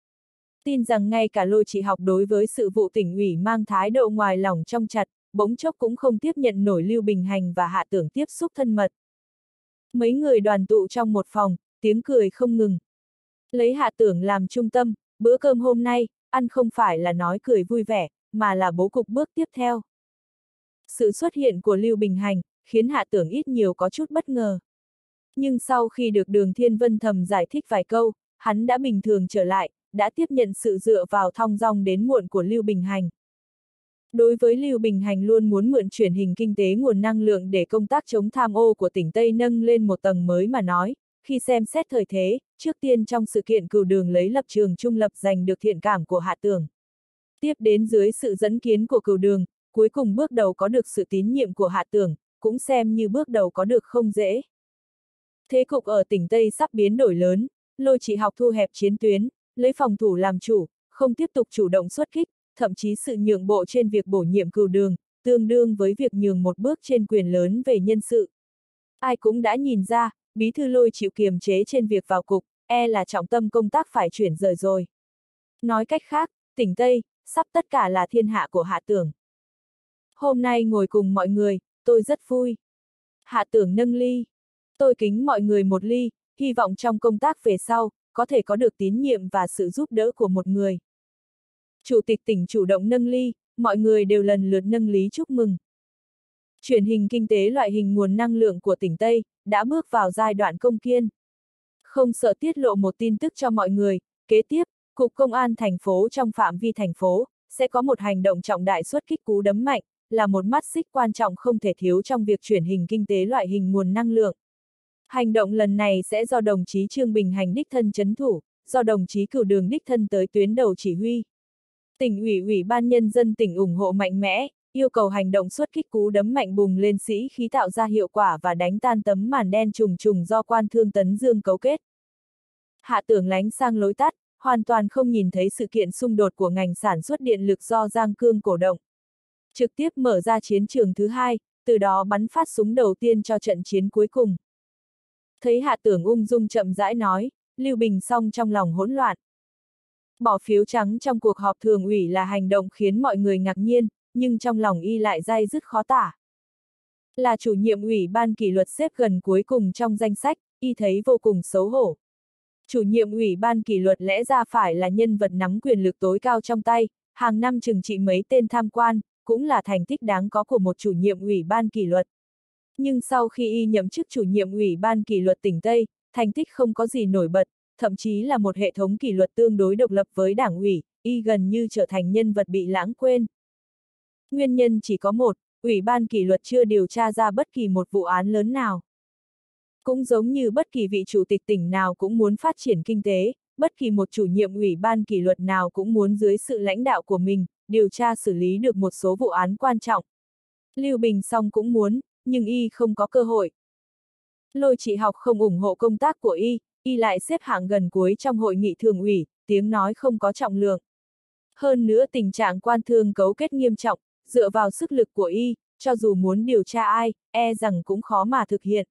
Tin rằng ngay cả Lôi Trị Học đối với sự vụ tỉnh ủy mang thái độ ngoài lỏng trong chặt, bỗng chốc cũng không tiếp nhận nổi Lưu Bình Hành và Hạ Tưởng tiếp xúc thân mật. Mấy người đoàn tụ trong một phòng, tiếng cười không ngừng. Lấy Hạ Tưởng làm trung tâm, bữa cơm hôm nay, ăn không phải là nói cười vui vẻ, mà là bố cục bước tiếp theo. Sự xuất hiện của Lưu Bình Hành, khiến Hạ Tưởng ít nhiều có chút bất ngờ. Nhưng sau khi được Đường Thiên Vân thầm giải thích vài câu, hắn đã bình thường trở lại, đã tiếp nhận sự dựa vào thong dong đến muộn của Lưu Bình Hành. Đối với Lưu Bình Hành luôn muốn mượn truyền hình kinh tế nguồn năng lượng để công tác chống tham ô của tỉnh Tây nâng lên một tầng mới mà nói, khi xem xét thời thế, trước tiên trong sự kiện Cửu Đường lấy lập trường trung lập giành được thiện cảm của Hạ Tưởng. Tiếp đến dưới sự dẫn kiến của Cửu Đường, cuối cùng bước đầu có được sự tín nhiệm của Hạ Tưởng, cũng xem như bước đầu có được không dễ. Thế cục ở tỉnh Tây sắp biến đổi lớn, Lôi Trị Học thu hẹp chiến tuyến, lấy phòng thủ làm chủ, không tiếp tục chủ động xuất kích, thậm chí sự nhượng bộ trên việc bổ nhiệm Cửu Đường, tương đương với việc nhường một bước trên quyền lớn về nhân sự. Ai cũng đã nhìn ra, bí thư Lôi chịu kiềm chế trên việc vào cục, e là trọng tâm công tác phải chuyển rời rồi. Nói cách khác, tỉnh Tây, sắp tất cả là thiên hạ của Hạ Tưởng. Hôm nay ngồi cùng mọi người, tôi rất vui. Hạ Tưởng nâng ly. Tôi kính mọi người một ly, hy vọng trong công tác về sau, có thể có được tín nhiệm và sự giúp đỡ của một người. Chủ tịch tỉnh chủ động nâng ly, mọi người đều lần lượt nâng ly chúc mừng. Truyền hình kinh tế loại hình nguồn năng lượng của tỉnh Tây, đã bước vào giai đoạn công kiên. Không sợ tiết lộ một tin tức cho mọi người, kế tiếp, Cục Công an thành phố trong phạm vi thành phố, sẽ có một hành động trọng đại xuất kích cú đấm mạnh, là một mắt xích quan trọng không thể thiếu trong việc truyền hình kinh tế loại hình nguồn năng lượng. Hành động lần này sẽ do đồng chí Trương Bình Hành đích thân chấn thủ, do đồng chí Cửu Đường đích thân tới tuyến đầu chỉ huy. Tỉnh ủy Ủy ban Nhân dân tỉnh ủng hộ mạnh mẽ, yêu cầu hành động xuất kích cú đấm mạnh bùng lên sĩ khí tạo ra hiệu quả và đánh tan tấm màn đen trùng trùng do quan thương Tấn Dương cấu kết. Hạ Tưởng lánh sang lối tắt, hoàn toàn không nhìn thấy sự kiện xung đột của ngành sản xuất điện lực do Giang Cương cổ động. Trực tiếp mở ra chiến trường thứ hai, từ đó bắn phát súng đầu tiên cho trận chiến cuối cùng. Thấy Hạ Tưởng ung dung chậm rãi nói, Lưu Bình Song trong lòng hỗn loạn. Bỏ phiếu trắng trong cuộc họp thường ủy là hành động khiến mọi người ngạc nhiên, nhưng trong lòng y lại day dứt khó tả. Là chủ nhiệm ủy ban kỷ luật xếp gần cuối cùng trong danh sách, y thấy vô cùng xấu hổ. Chủ nhiệm ủy ban kỷ luật lẽ ra phải là nhân vật nắm quyền lực tối cao trong tay, hàng năm trừng trị mấy tên tham quan, cũng là thành tích đáng có của một chủ nhiệm ủy ban kỷ luật. Nhưng sau khi y nhậm chức chủ nhiệm ủy ban kỷ luật tỉnh Tây, thành tích không có gì nổi bật, thậm chí là một hệ thống kỷ luật tương đối độc lập với đảng ủy, y gần như trở thành nhân vật bị lãng quên. Nguyên nhân chỉ có một, ủy ban kỷ luật chưa điều tra ra bất kỳ một vụ án lớn nào. Cũng giống như bất kỳ vị chủ tịch tỉnh nào cũng muốn phát triển kinh tế, bất kỳ một chủ nhiệm ủy ban kỷ luật nào cũng muốn dưới sự lãnh đạo của mình, điều tra xử lý được một số vụ án quan trọng. Lưu Bình Song cũng muốn, nhưng y không có cơ hội. Lôi Trị Học không ủng hộ công tác của y, y lại xếp hạng gần cuối trong hội nghị thường ủy, tiếng nói không có trọng lượng. Hơn nữa tình trạng quan thương cấu kết nghiêm trọng, dựa vào sức lực của y, cho dù muốn điều tra ai, e rằng cũng khó mà thực hiện.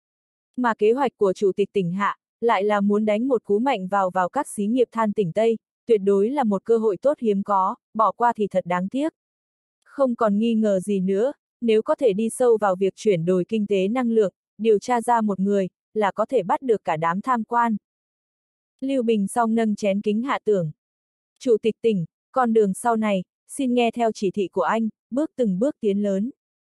Mà kế hoạch của chủ tịch tỉnh Hạ, lại là muốn đánh một cú mạnh vào vào các xí nghiệp than tỉnh Tây, tuyệt đối là một cơ hội tốt hiếm có, bỏ qua thì thật đáng tiếc. Không còn nghi ngờ gì nữa, nếu có thể đi sâu vào việc chuyển đổi kinh tế năng lượng, điều tra ra một người, là có thể bắt được cả đám tham quan. Lưu Bình Song nâng chén kính Hạ Tưởng. Chủ tịch tỉnh, con đường sau này, xin nghe theo chỉ thị của anh, bước từng bước tiến lớn.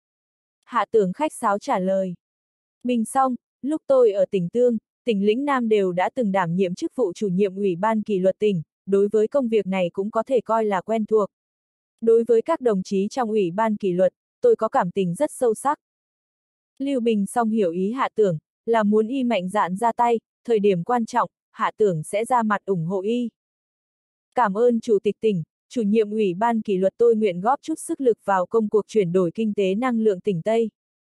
Hạ Tưởng khách sáo trả lời. Bình Song, lúc tôi ở tỉnh Tương, tỉnh Lĩnh Nam đều đã từng đảm nhiệm chức vụ chủ nhiệm ủy ban kỷ luật tỉnh, đối với công việc này cũng có thể coi là quen thuộc. Đối với các đồng chí trong ủy ban kỷ luật, tôi có cảm tình rất sâu sắc. Lưu Bình Song hiểu ý Hạ Tưởng, là muốn y mạnh dạn ra tay, thời điểm quan trọng, Hạ Tưởng sẽ ra mặt ủng hộ y. Cảm ơn Chủ tịch tỉnh, chủ nhiệm ủy ban kỷ luật tôi nguyện góp chút sức lực vào công cuộc chuyển đổi kinh tế năng lượng tỉnh Tây.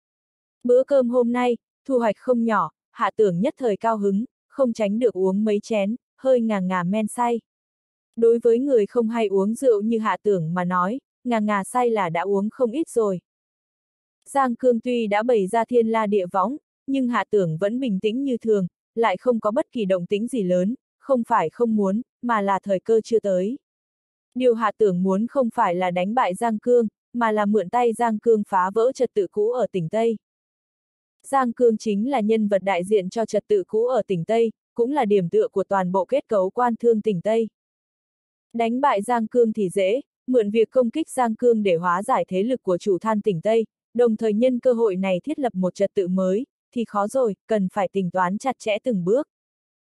Bữa cơm hôm nay, thu hoạch không nhỏ, Hạ Tưởng nhất thời cao hứng, không tránh được uống mấy chén, hơi ngà ngà men say. Đối với người không hay uống rượu như Hạ Tưởng mà nói, ngà ngà say là đã uống không ít rồi. Giang Cương tuy đã bày ra thiên la địa võng, nhưng Hạ Tưởng vẫn bình tĩnh như thường, lại không có bất kỳ động tĩnh gì lớn, không phải không muốn, mà là thời cơ chưa tới. Điều Hạ Tưởng muốn không phải là đánh bại Giang Cương, mà là mượn tay Giang Cương phá vỡ trật tự cũ ở tỉnh Tây. Giang Cương chính là nhân vật đại diện cho trật tự cũ ở tỉnh Tây, cũng là điểm tựa của toàn bộ kết cấu quan thương tỉnh Tây. Đánh bại Giang Cương thì dễ, mượn việc công kích Giang Cương để hóa giải thế lực của chủ than tỉnh Tây, đồng thời nhân cơ hội này thiết lập một trật tự mới, thì khó rồi, cần phải tính toán chặt chẽ từng bước.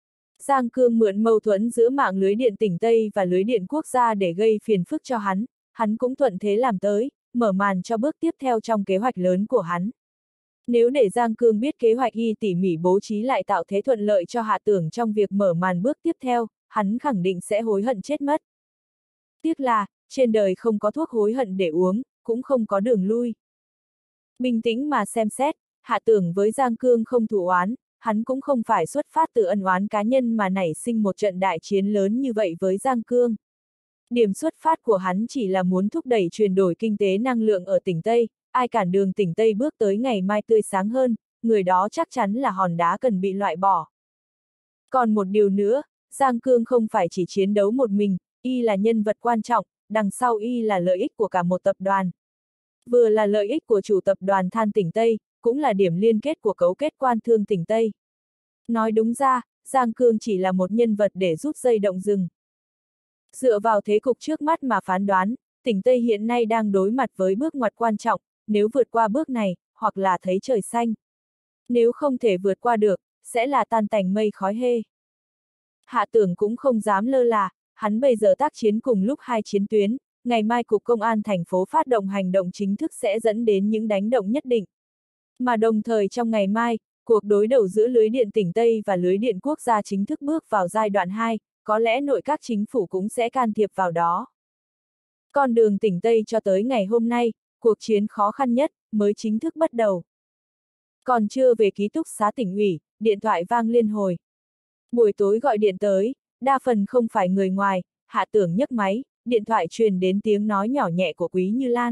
Giang Cương mượn mâu thuẫn giữa mạng lưới điện tỉnh Tây và lưới điện quốc gia để gây phiền phức cho hắn, hắn cũng thuận thế làm tới, mở màn cho bước tiếp theo trong kế hoạch lớn của hắn. Nếu để Giang Cương biết kế hoạch y tỉ mỉ bố trí lại tạo thế thuận lợi cho Hạ Tưởng trong việc mở màn bước tiếp theo, hắn khẳng định sẽ hối hận chết mất. Tiếc là, trên đời không có thuốc hối hận để uống, cũng không có đường lui. Bình tĩnh mà xem xét, Hạ Tưởng với Giang Cương không thù oán, hắn cũng không phải xuất phát từ ân oán cá nhân mà nảy sinh một trận đại chiến lớn như vậy với Giang Cương. Điểm xuất phát của hắn chỉ là muốn thúc đẩy chuyển đổi kinh tế năng lượng ở tỉnh Tây, ai cản đường tỉnh Tây bước tới ngày mai tươi sáng hơn, người đó chắc chắn là hòn đá cần bị loại bỏ. Còn một điều nữa, Giang Cương không phải chỉ chiến đấu một mình, y là nhân vật quan trọng, đằng sau y là lợi ích của cả một tập đoàn. Vừa là lợi ích của chủ tập đoàn than tỉnh Tây, cũng là điểm liên kết của cấu kết quan thương tỉnh Tây. Nói đúng ra, Giang Cương chỉ là một nhân vật để rút dây động rừng. Dựa vào thế cục trước mắt mà phán đoán, tỉnh Tây hiện nay đang đối mặt với bước ngoặt quan trọng, nếu vượt qua bước này, hoặc là thấy trời xanh. Nếu không thể vượt qua được, sẽ là tan tành mây khói hê. Hạ Tưởng cũng không dám lơ là, hắn bây giờ tác chiến cùng lúc hai chiến tuyến, ngày mai Cục Công an thành phố phát động hành động chính thức sẽ dẫn đến những đánh động nhất định. Mà đồng thời trong ngày mai, cuộc đối đầu giữa lưới điện tỉnh Tây và lưới điện quốc gia chính thức bước vào giai đoạn hai, có lẽ nội các chính phủ cũng sẽ can thiệp vào đó. Con đường tỉnh Tây cho tới ngày hôm nay, cuộc chiến khó khăn nhất, mới chính thức bắt đầu. Còn chưa về ký túc xá tỉnh ủy, điện thoại vang liên hồi. Buổi tối gọi điện tới, đa phần không phải người ngoài, Hạ Tưởng nhấc máy, điện thoại truyền đến tiếng nói nhỏ nhẹ của Quý Như Lan.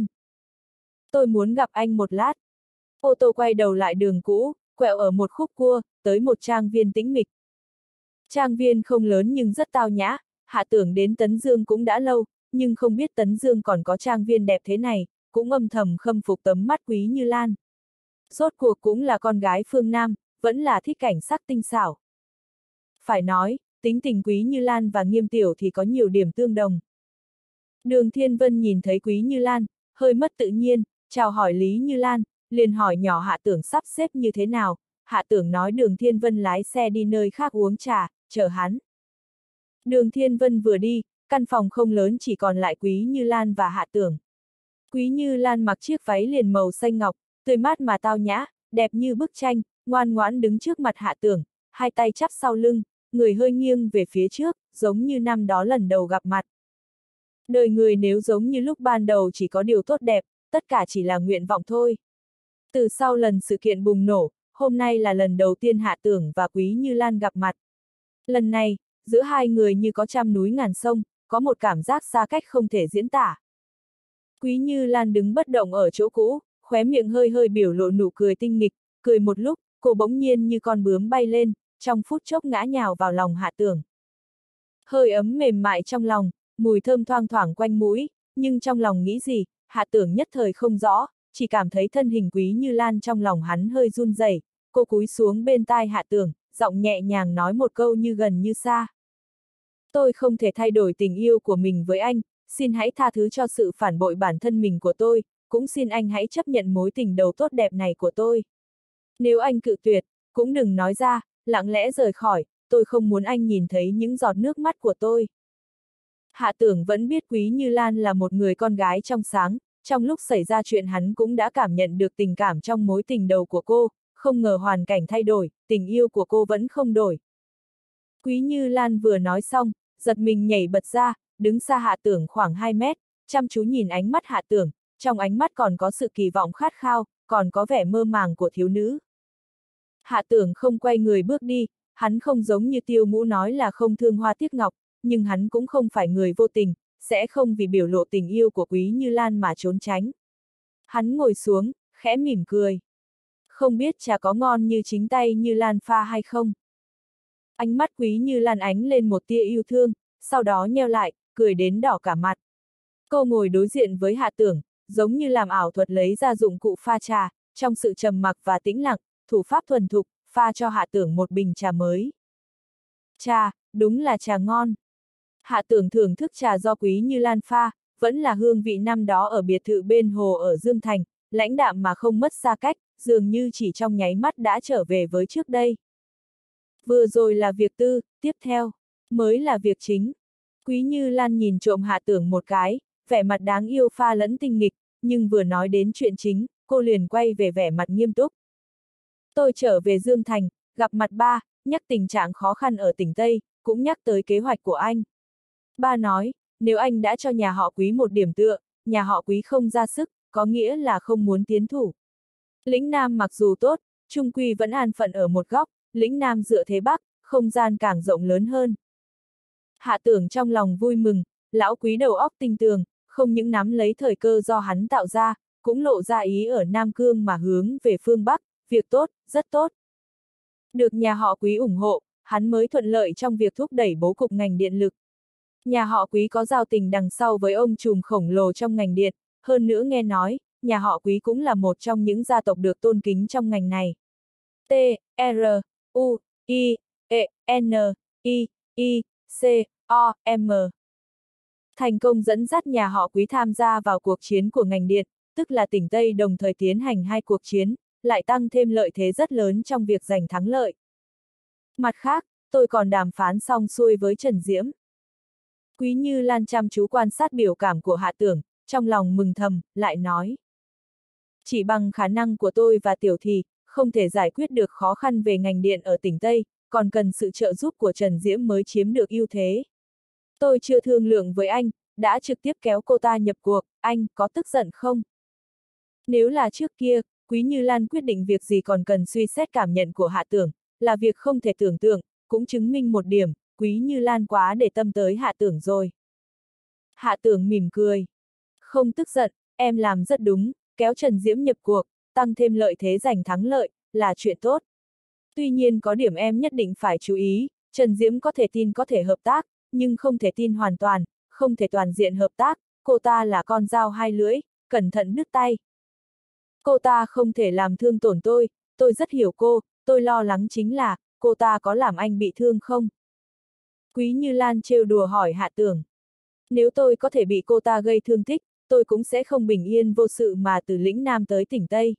Tôi muốn gặp anh một lát. Ô tô quay đầu lại đường cũ, quẹo ở một khúc cua, tới một trang viên tĩnh mịch. Trang viên không lớn nhưng rất tao nhã, Hạ Tưởng đến Tấn Dương cũng đã lâu, nhưng không biết Tấn Dương còn có trang viên đẹp thế này, cũng âm thầm khâm phục tấm mắt Quý Như Lan. Rốt cuộc cũng là con gái phương Nam, vẫn là thích cảnh sắc tinh xảo. Phải nói, tính tình Quý Như Lan và Nghiêm Tiểu thì có nhiều điểm tương đồng. Đường Thiên Vân nhìn thấy Quý Như Lan, hơi mất tự nhiên, chào hỏi Lý Như Lan, liền hỏi nhỏ Hạ Tưởng sắp xếp như thế nào. Hạ Tưởng nói Đường Thiên Vân lái xe đi nơi khác uống trà, chờ hắn. Đường Thiên Vân vừa đi, căn phòng không lớn chỉ còn lại Quý Như Lan và Hạ Tưởng. Quý Như Lan mặc chiếc váy liền màu xanh ngọc, tươi mát mà tao nhã, đẹp như bức tranh, ngoan ngoãn đứng trước mặt Hạ Tưởng, hai tay chắp sau lưng, người hơi nghiêng về phía trước, giống như năm đó lần đầu gặp mặt. Đời người nếu giống như lúc ban đầu chỉ có điều tốt đẹp, tất cả chỉ là nguyện vọng thôi. Từ sau lần sự kiện bùng nổ, hôm nay là lần đầu tiên Hạ Tưởng và Quý Như Lan gặp mặt. Lần này, giữa hai người như có trăm núi ngàn sông, có một cảm giác xa cách không thể diễn tả. Quý Như Lan đứng bất động ở chỗ cũ, khóe miệng hơi hơi biểu lộ nụ cười tinh nghịch, cười một lúc, cô bỗng nhiên như con bướm bay lên, trong phút chốc ngã nhào vào lòng Hạ Tưởng. Hơi ấm mềm mại trong lòng, mùi thơm thoang thoảng quanh mũi, nhưng trong lòng nghĩ gì, Hạ Tưởng nhất thời không rõ, chỉ cảm thấy thân hình Quý Như Lan trong lòng hắn hơi run rẩy. Cô cúi xuống bên tai Hạ Tưởng, giọng nhẹ nhàng nói một câu như gần như xa. Tôi không thể thay đổi tình yêu của mình với anh, xin hãy tha thứ cho sự phản bội bản thân mình của tôi, cũng xin anh hãy chấp nhận mối tình đầu tốt đẹp này của tôi. Nếu anh cự tuyệt, cũng đừng nói ra, lặng lẽ rời khỏi, tôi không muốn anh nhìn thấy những giọt nước mắt của tôi. Hạ Tưởng vẫn biết Quý Như Lan là một người con gái trong sáng, trong lúc xảy ra chuyện hắn cũng đã cảm nhận được tình cảm trong mối tình đầu của cô, không ngờ hoàn cảnh thay đổi, tình yêu của cô vẫn không đổi. Quý Như Lan vừa nói xong, giật mình nhảy bật ra, đứng xa Hạ Tưởng khoảng hai mét, chăm chú nhìn ánh mắt Hạ Tưởng, trong ánh mắt còn có sự kỳ vọng khát khao, còn có vẻ mơ màng của thiếu nữ. Hạ Tưởng không quay người bước đi, hắn không giống như Tiêu Ngũ nói là không thương hoa tiếc ngọc, nhưng hắn cũng không phải người vô tình, sẽ không vì biểu lộ tình yêu của Quý Như Lan mà trốn tránh. Hắn ngồi xuống, khẽ mỉm cười. Không biết trà có ngon như chính tay Như Lan pha hay không? Ánh mắt Quý Như Lan ánh lên một tia yêu thương, sau đó nheo lại, cười đến đỏ cả mặt. Cô ngồi đối diện với Hạ Tưởng, giống như làm ảo thuật lấy ra dụng cụ pha trà, trong sự trầm mặc và tĩnh lặng, thủ pháp thuần thục, pha cho Hạ Tưởng một bình trà mới. Trà, đúng là trà ngon. Hạ Tưởng thưởng thức trà do Quý Như Lan pha, vẫn là hương vị năm đó ở biệt thự bên hồ ở Dương Thành, lãnh đạm mà không mất xa cách, dường như chỉ trong nháy mắt đã trở về với trước đây. Vừa rồi là việc tư, tiếp theo, mới là việc chính. Quý Như Lan nhìn trộm Hạ Tưởng một cái, vẻ mặt đáng yêu pha lẫn tinh nghịch, nhưng vừa nói đến chuyện chính, cô liền quay về vẻ mặt nghiêm túc. Tôi trở về Dương Thành, gặp mặt ba, nhắc tình trạng khó khăn ở tỉnh Tây, cũng nhắc tới kế hoạch của anh. Ba nói, nếu anh đã cho nhà họ Quý một điểm tựa, nhà họ Quý không ra sức, có nghĩa là không muốn tiến thủ. Lĩnh Nam mặc dù tốt, trung quy vẫn an phận ở một góc, lĩnh Nam dựa thế Bắc, không gian càng rộng lớn hơn. Hạ Tưởng trong lòng vui mừng, lão Quý đầu óc tinh tường, không những nắm lấy thời cơ do hắn tạo ra, cũng lộ ra ý ở Nam Cương mà hướng về phương Bắc, việc tốt, rất tốt. Được nhà họ Quý ủng hộ, hắn mới thuận lợi trong việc thúc đẩy bố cục ngành điện lực. Nhà họ Quý có giao tình đằng sau với ông trùm khổng lồ trong ngành điện, hơn nữa nghe nói, nhà họ Quý cũng là một trong những gia tộc được tôn kính trong ngành này. T, R, U, I, E, N, I, I, C, O, M. Thành công dẫn dắt nhà họ Quý tham gia vào cuộc chiến của ngành điện, tức là tỉnh Tây đồng thời tiến hành hai cuộc chiến, lại tăng thêm lợi thế rất lớn trong việc giành thắng lợi. Mặt khác, tôi còn đàm phán xong xuôi với Trần Diễm. Quý Như Lan chăm chú quan sát biểu cảm của Hạ Tưởng, trong lòng mừng thầm, lại nói. Chỉ bằng khả năng của tôi và Tiểu Thì, không thể giải quyết được khó khăn về ngành điện ở tỉnh Tây, còn cần sự trợ giúp của Trần Diễm mới chiếm được ưu thế. Tôi chưa thương lượng với anh, đã trực tiếp kéo cô ta nhập cuộc, anh có tức giận không? Nếu là trước kia, Quý Như Lan quyết định việc gì còn cần suy xét cảm nhận của Hạ Tưởng, là việc không thể tưởng tượng, cũng chứng minh một điểm, Quý Như Lan quá để tâm tới Hạ Tưởng rồi. Hạ Tưởng mỉm cười. Không tức giận, em làm rất đúng, kéo Trần Diễm nhập cuộc, tăng thêm lợi thế giành thắng lợi, là chuyện tốt. Tuy nhiên có điểm em nhất định phải chú ý, Trần Diễm có thể tin có thể hợp tác, nhưng không thể tin hoàn toàn, không thể toàn diện hợp tác, cô ta là con dao hai lưỡi, cẩn thận đứt tay. Cô ta không thể làm thương tổn tôi, tôi rất hiểu cô, tôi lo lắng chính là, cô ta có làm anh bị thương không? Quý Như Lan trêu đùa hỏi Hạ Tưởng. Nếu tôi có thể bị cô ta gây thương tích, tôi cũng sẽ không bình yên vô sự mà từ lĩnh Nam tới tỉnh Tây.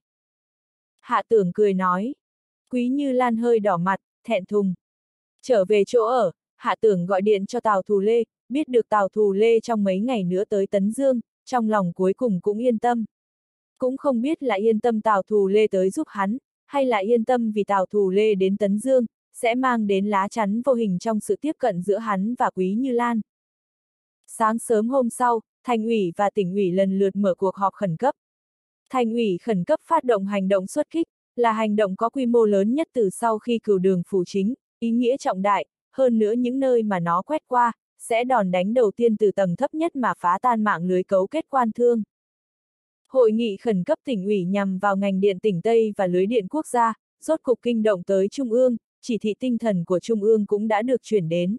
Hạ Tưởng cười nói. Quý Như Lan hơi đỏ mặt, thẹn thùng. Trở về chỗ ở, Hạ Tưởng gọi điện cho Tào Thù Lê, biết được Tào Thù Lê trong mấy ngày nữa tới Tấn Dương, trong lòng cuối cùng cũng yên tâm. Cũng không biết là yên tâm Tào Thù Lê tới giúp hắn, hay là yên tâm vì Tào Thù Lê đến Tấn Dương, sẽ mang đến lá chắn vô hình trong sự tiếp cận giữa hắn và Quý Như Lan. Sáng sớm hôm sau, Thành ủy và tỉnh ủy lần lượt mở cuộc họp khẩn cấp. Thành ủy khẩn cấp phát động hành động xuất kích, là hành động có quy mô lớn nhất từ sau khi cửu đường phủ chính, ý nghĩa trọng đại, hơn nữa những nơi mà nó quét qua, sẽ đòn đánh đầu tiên từ tầng thấp nhất mà phá tan mạng lưới cấu kết quan thương. Hội nghị khẩn cấp tỉnh ủy nhằm vào ngành điện tỉnh Tây và lưới điện quốc gia, rốt cục kinh động tới Trung ương, chỉ thị tinh thần của Trung ương cũng đã được chuyển đến.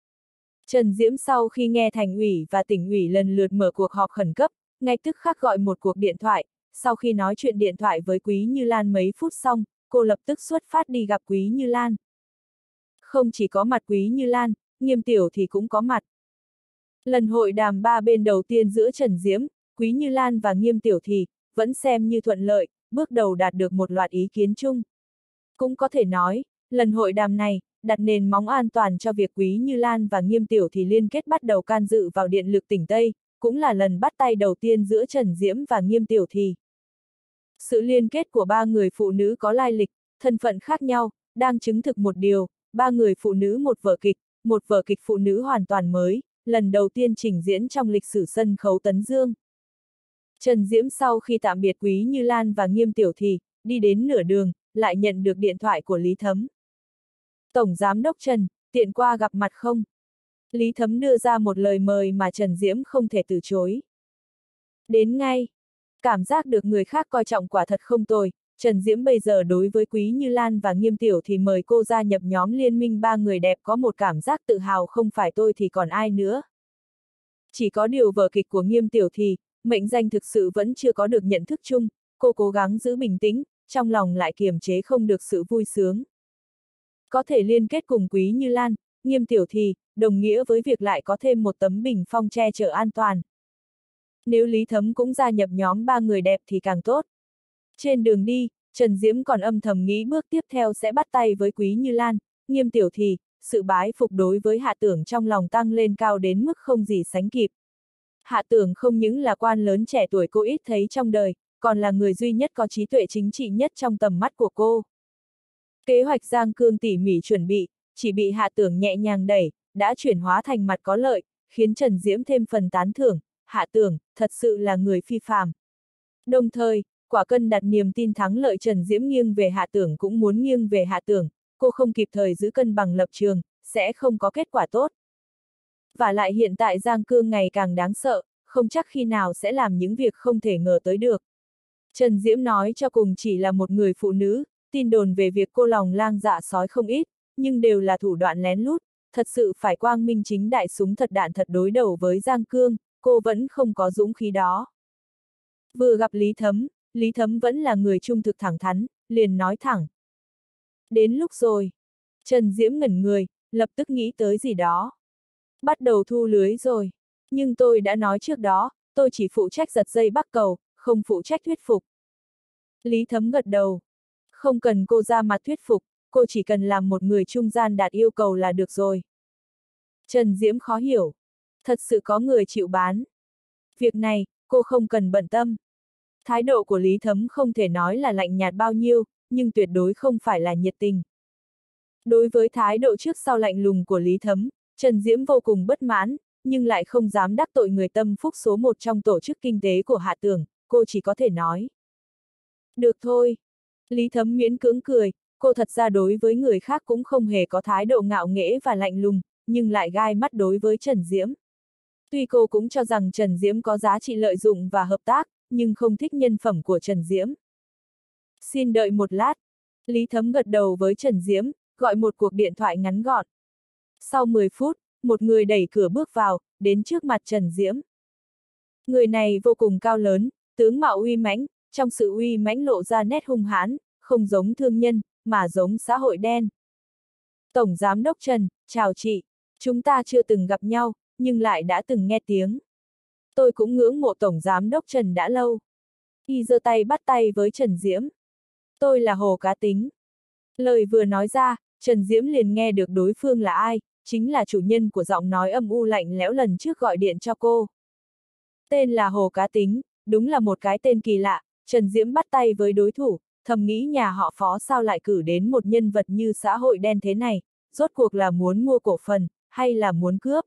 Trần Diễm sau khi nghe Thành ủy và tỉnh ủy lần lượt mở cuộc họp khẩn cấp, ngay tức khắc gọi một cuộc điện thoại, sau khi nói chuyện điện thoại với Quý Như Lan mấy phút xong, cô lập tức xuất phát đi gặp Quý Như Lan. Không chỉ có mặt Quý Như Lan, Nghiêm Tiểu thì cũng có mặt. Lần hội đàm ba bên đầu tiên giữa Trần Diễm, Quý Như Lan và Nghiêm Tiểu thì, vẫn xem như thuận lợi, bước đầu đạt được một loạt ý kiến chung. Cũng có thể nói, lần hội đàm này, đặt nền móng an toàn cho việc Quý Như Lan và Nghiêm Tiểu thì liên kết bắt đầu can dự vào điện lực tỉnh Tây, cũng là lần bắt tay đầu tiên giữa Trần Diễm và Nghiêm Tiểu thì. Sự liên kết của ba người phụ nữ có lai lịch, thân phận khác nhau, đang chứng thực một điều, ba người phụ nữ một vở kịch, một vở kịch phụ nữ hoàn toàn mới, lần đầu tiên trình diễn trong lịch sử sân khấu Tấn Dương. Trần Diễm sau khi tạm biệt Quý Như Lan và Nghiêm Tiểu thì, đi đến nửa đường, lại nhận được điện thoại của Lý Thấm. Tổng Giám đốc Trần, tiện qua gặp mặt không? Lý Thấm đưa ra một lời mời mà Trần Diễm không thể từ chối. Đến ngay. Cảm giác được người khác coi trọng quả thật không tồi, Trần Diễm bây giờ đối với Quý Như Lan và Nghiêm Tiểu thì mời cô gia nhập nhóm liên minh ba người đẹp có một cảm giác tự hào không phải tôi thì còn ai nữa. Chỉ có điều vở kịch của Nghiêm Tiểu thì, mệnh danh thực sự vẫn chưa có được nhận thức chung, cô cố gắng giữ bình tĩnh, trong lòng lại kiềm chế không được sự vui sướng. Có thể liên kết cùng Quý Như Lan, Nghiêm Tiểu thì, đồng nghĩa với việc lại có thêm một tấm bình phong che chở an toàn. Nếu Lý Thấm cũng gia nhập nhóm ba người đẹp thì càng tốt. Trên đường đi, Trần Diễm còn âm thầm nghĩ bước tiếp theo sẽ bắt tay với Quý Như Lan, Nghiêm Tiểu thì, sự bái phục đối với Hạ Tưởng trong lòng tăng lên cao đến mức không gì sánh kịp. Hạ Tưởng không những là quan lớn trẻ tuổi cô ít thấy trong đời, còn là người duy nhất có trí tuệ chính trị nhất trong tầm mắt của cô. Kế hoạch Giang Cương tỉ mỉ chuẩn bị, chỉ bị Hạ Tưởng nhẹ nhàng đẩy, đã chuyển hóa thành mặt có lợi, khiến Trần Diễm thêm phần tán thưởng. Hạ Tưởng, thật sự là người phi phàm. Đồng thời, quả cân đặt niềm tin thắng lợi Trần Diễm nghiêng về Hạ Tưởng cũng muốn nghiêng về Hạ Tưởng, cô không kịp thời giữ cân bằng lập trường, sẽ không có kết quả tốt. Và lại hiện tại Giang Cương ngày càng đáng sợ, không chắc khi nào sẽ làm những việc không thể ngờ tới được. Trần Diễm nói cho cùng chỉ là một người phụ nữ, tin đồn về việc cô lòng lang dạ sói không ít, nhưng đều là thủ đoạn lén lút, thật sự phải quang minh chính đại súng thật đạn thật đối đầu với Giang Cương, cô vẫn không có dũng khí đó. Vừa gặp Lý Thấm, Lý Thấm vẫn là người trung thực thẳng thắn, liền nói thẳng. Đến lúc rồi. Trần Diễm ngẩn người, lập tức nghĩ tới gì đó. Bắt đầu thu lưới rồi. Nhưng tôi đã nói trước đó, tôi chỉ phụ trách giật dây bắc cầu, không phụ trách thuyết phục. Lý Thấm gật đầu. Không cần cô ra mặt thuyết phục, cô chỉ cần làm một người trung gian đạt yêu cầu là được rồi. Trần Diễm khó hiểu. Thật sự có người chịu bán. Việc này, cô không cần bận tâm. Thái độ của Lý Thấm không thể nói là lạnh nhạt bao nhiêu, nhưng tuyệt đối không phải là nhiệt tình. Đối với thái độ trước sau lạnh lùng của Lý Thấm, Trần Diễm vô cùng bất mãn, nhưng lại không dám đắc tội người tâm phúc số một trong tổ chức kinh tế của Hạ Tưởng, cô chỉ có thể nói. Được thôi. Lý Thấm miễn cưỡng cười, cô thật ra đối với người khác cũng không hề có thái độ ngạo nghễ và lạnh lùng, nhưng lại gai mắt đối với Trần Diễm. Tuy cô cũng cho rằng Trần Diễm có giá trị lợi dụng và hợp tác, nhưng không thích nhân phẩm của Trần Diễm. Xin đợi một lát. Lý Thấm gật đầu với Trần Diễm, gọi một cuộc điện thoại ngắn gọn. Sau mười phút, một người đẩy cửa bước vào, đến trước mặt Trần Diễm. Người này vô cùng cao lớn, tướng mạo uy mãnh, trong sự uy mãnh lộ ra nét hung hãn, không giống thương nhân, mà giống xã hội đen. Tổng Giám đốc Trần, chào chị. Chúng ta chưa từng gặp nhau, nhưng lại đã từng nghe tiếng. Tôi cũng ngưỡng mộ Tổng Giám đốc Trần đã lâu. Y giơ tay bắt tay với Trần Diễm. Tôi là Hồ Cá Tính. Lời vừa nói ra, Trần Diễm liền nghe được đối phương là ai, chính là chủ nhân của giọng nói âm u lạnh lẽo lần trước gọi điện cho cô. Tên là Hồ Cá Tính, đúng là một cái tên kỳ lạ. Trần Diễm bắt tay với đối thủ, thầm nghĩ nhà họ Phó sao lại cử đến một nhân vật như xã hội đen thế này, rốt cuộc là muốn mua cổ phần, hay là muốn cướp.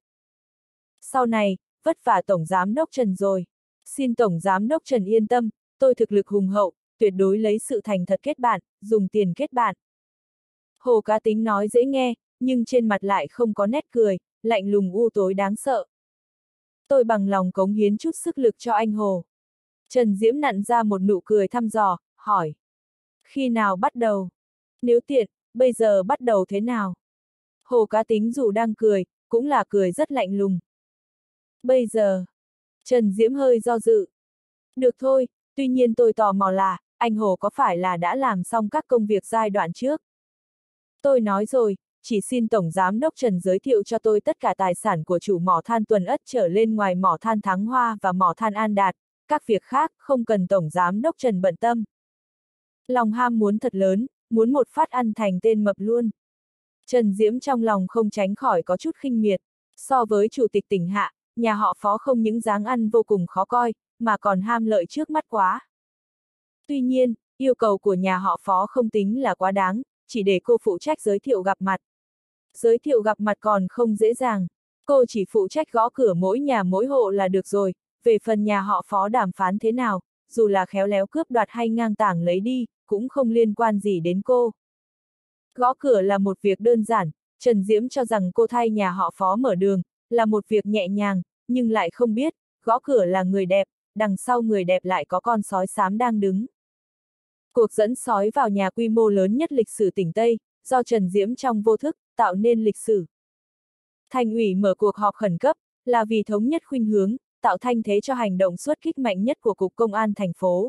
Sau này, vất vả Tổng Giám đốc Trần rồi. Xin Tổng Giám đốc Trần yên tâm, tôi thực lực hùng hậu, tuyệt đối lấy sự thành thật kết bạn, dùng tiền kết bạn. Hồ Cá Tính nói dễ nghe, nhưng trên mặt lại không có nét cười, lạnh lùng u tối đáng sợ. Tôi bằng lòng cống hiến chút sức lực cho anh Hồ. Trần Diễm nặn ra một nụ cười thăm dò, hỏi. Khi nào bắt đầu? Nếu tiện, bây giờ bắt đầu thế nào? Hồ Cá Tính dù đang cười, cũng là cười rất lạnh lùng. Bây giờ, Trần Diễm hơi do dự. Được thôi, tuy nhiên tôi tò mò là, anh Hồ có phải là đã làm xong các công việc giai đoạn trước? Tôi nói rồi, chỉ xin Tổng Giám đốc Trần giới thiệu cho tôi tất cả tài sản của chủ mỏ than Tuần Ất trở lên ngoài mỏ than Thắng Hoa và mỏ than An Đạt, các việc khác không cần Tổng Giám đốc Trần bận tâm. Lòng ham muốn thật lớn, muốn một phát ăn thành tên mập luôn. Trần Diễm trong lòng không tránh khỏi có chút khinh miệt, so với chủ tịch tỉnh Hạ, nhà họ Phó không những dáng ăn vô cùng khó coi, mà còn ham lợi trước mắt quá. Tuy nhiên, yêu cầu của nhà họ Phó không tính là quá đáng, chỉ để cô phụ trách giới thiệu gặp mặt. Giới thiệu gặp mặt còn không dễ dàng, cô chỉ phụ trách gõ cửa mỗi nhà mỗi hộ là được rồi, về phần nhà họ Phó đàm phán thế nào, dù là khéo léo cướp đoạt hay ngang tàng lấy đi, cũng không liên quan gì đến cô. Gõ cửa là một việc đơn giản, Trần Diễm cho rằng cô thay nhà họ Phó mở đường, là một việc nhẹ nhàng, nhưng lại không biết, gõ cửa là người đẹp, đằng sau người đẹp lại có con sói xám đang đứng. Cuộc dẫn sói vào nhà quy mô lớn nhất lịch sử tỉnh Tây, do Trần Diễm trong vô thức, tạo nên lịch sử. Thành ủy mở cuộc họp khẩn cấp, là vì thống nhất khuynh hướng, tạo thanh thế cho hành động xuất kích mạnh nhất của Cục Công an thành phố.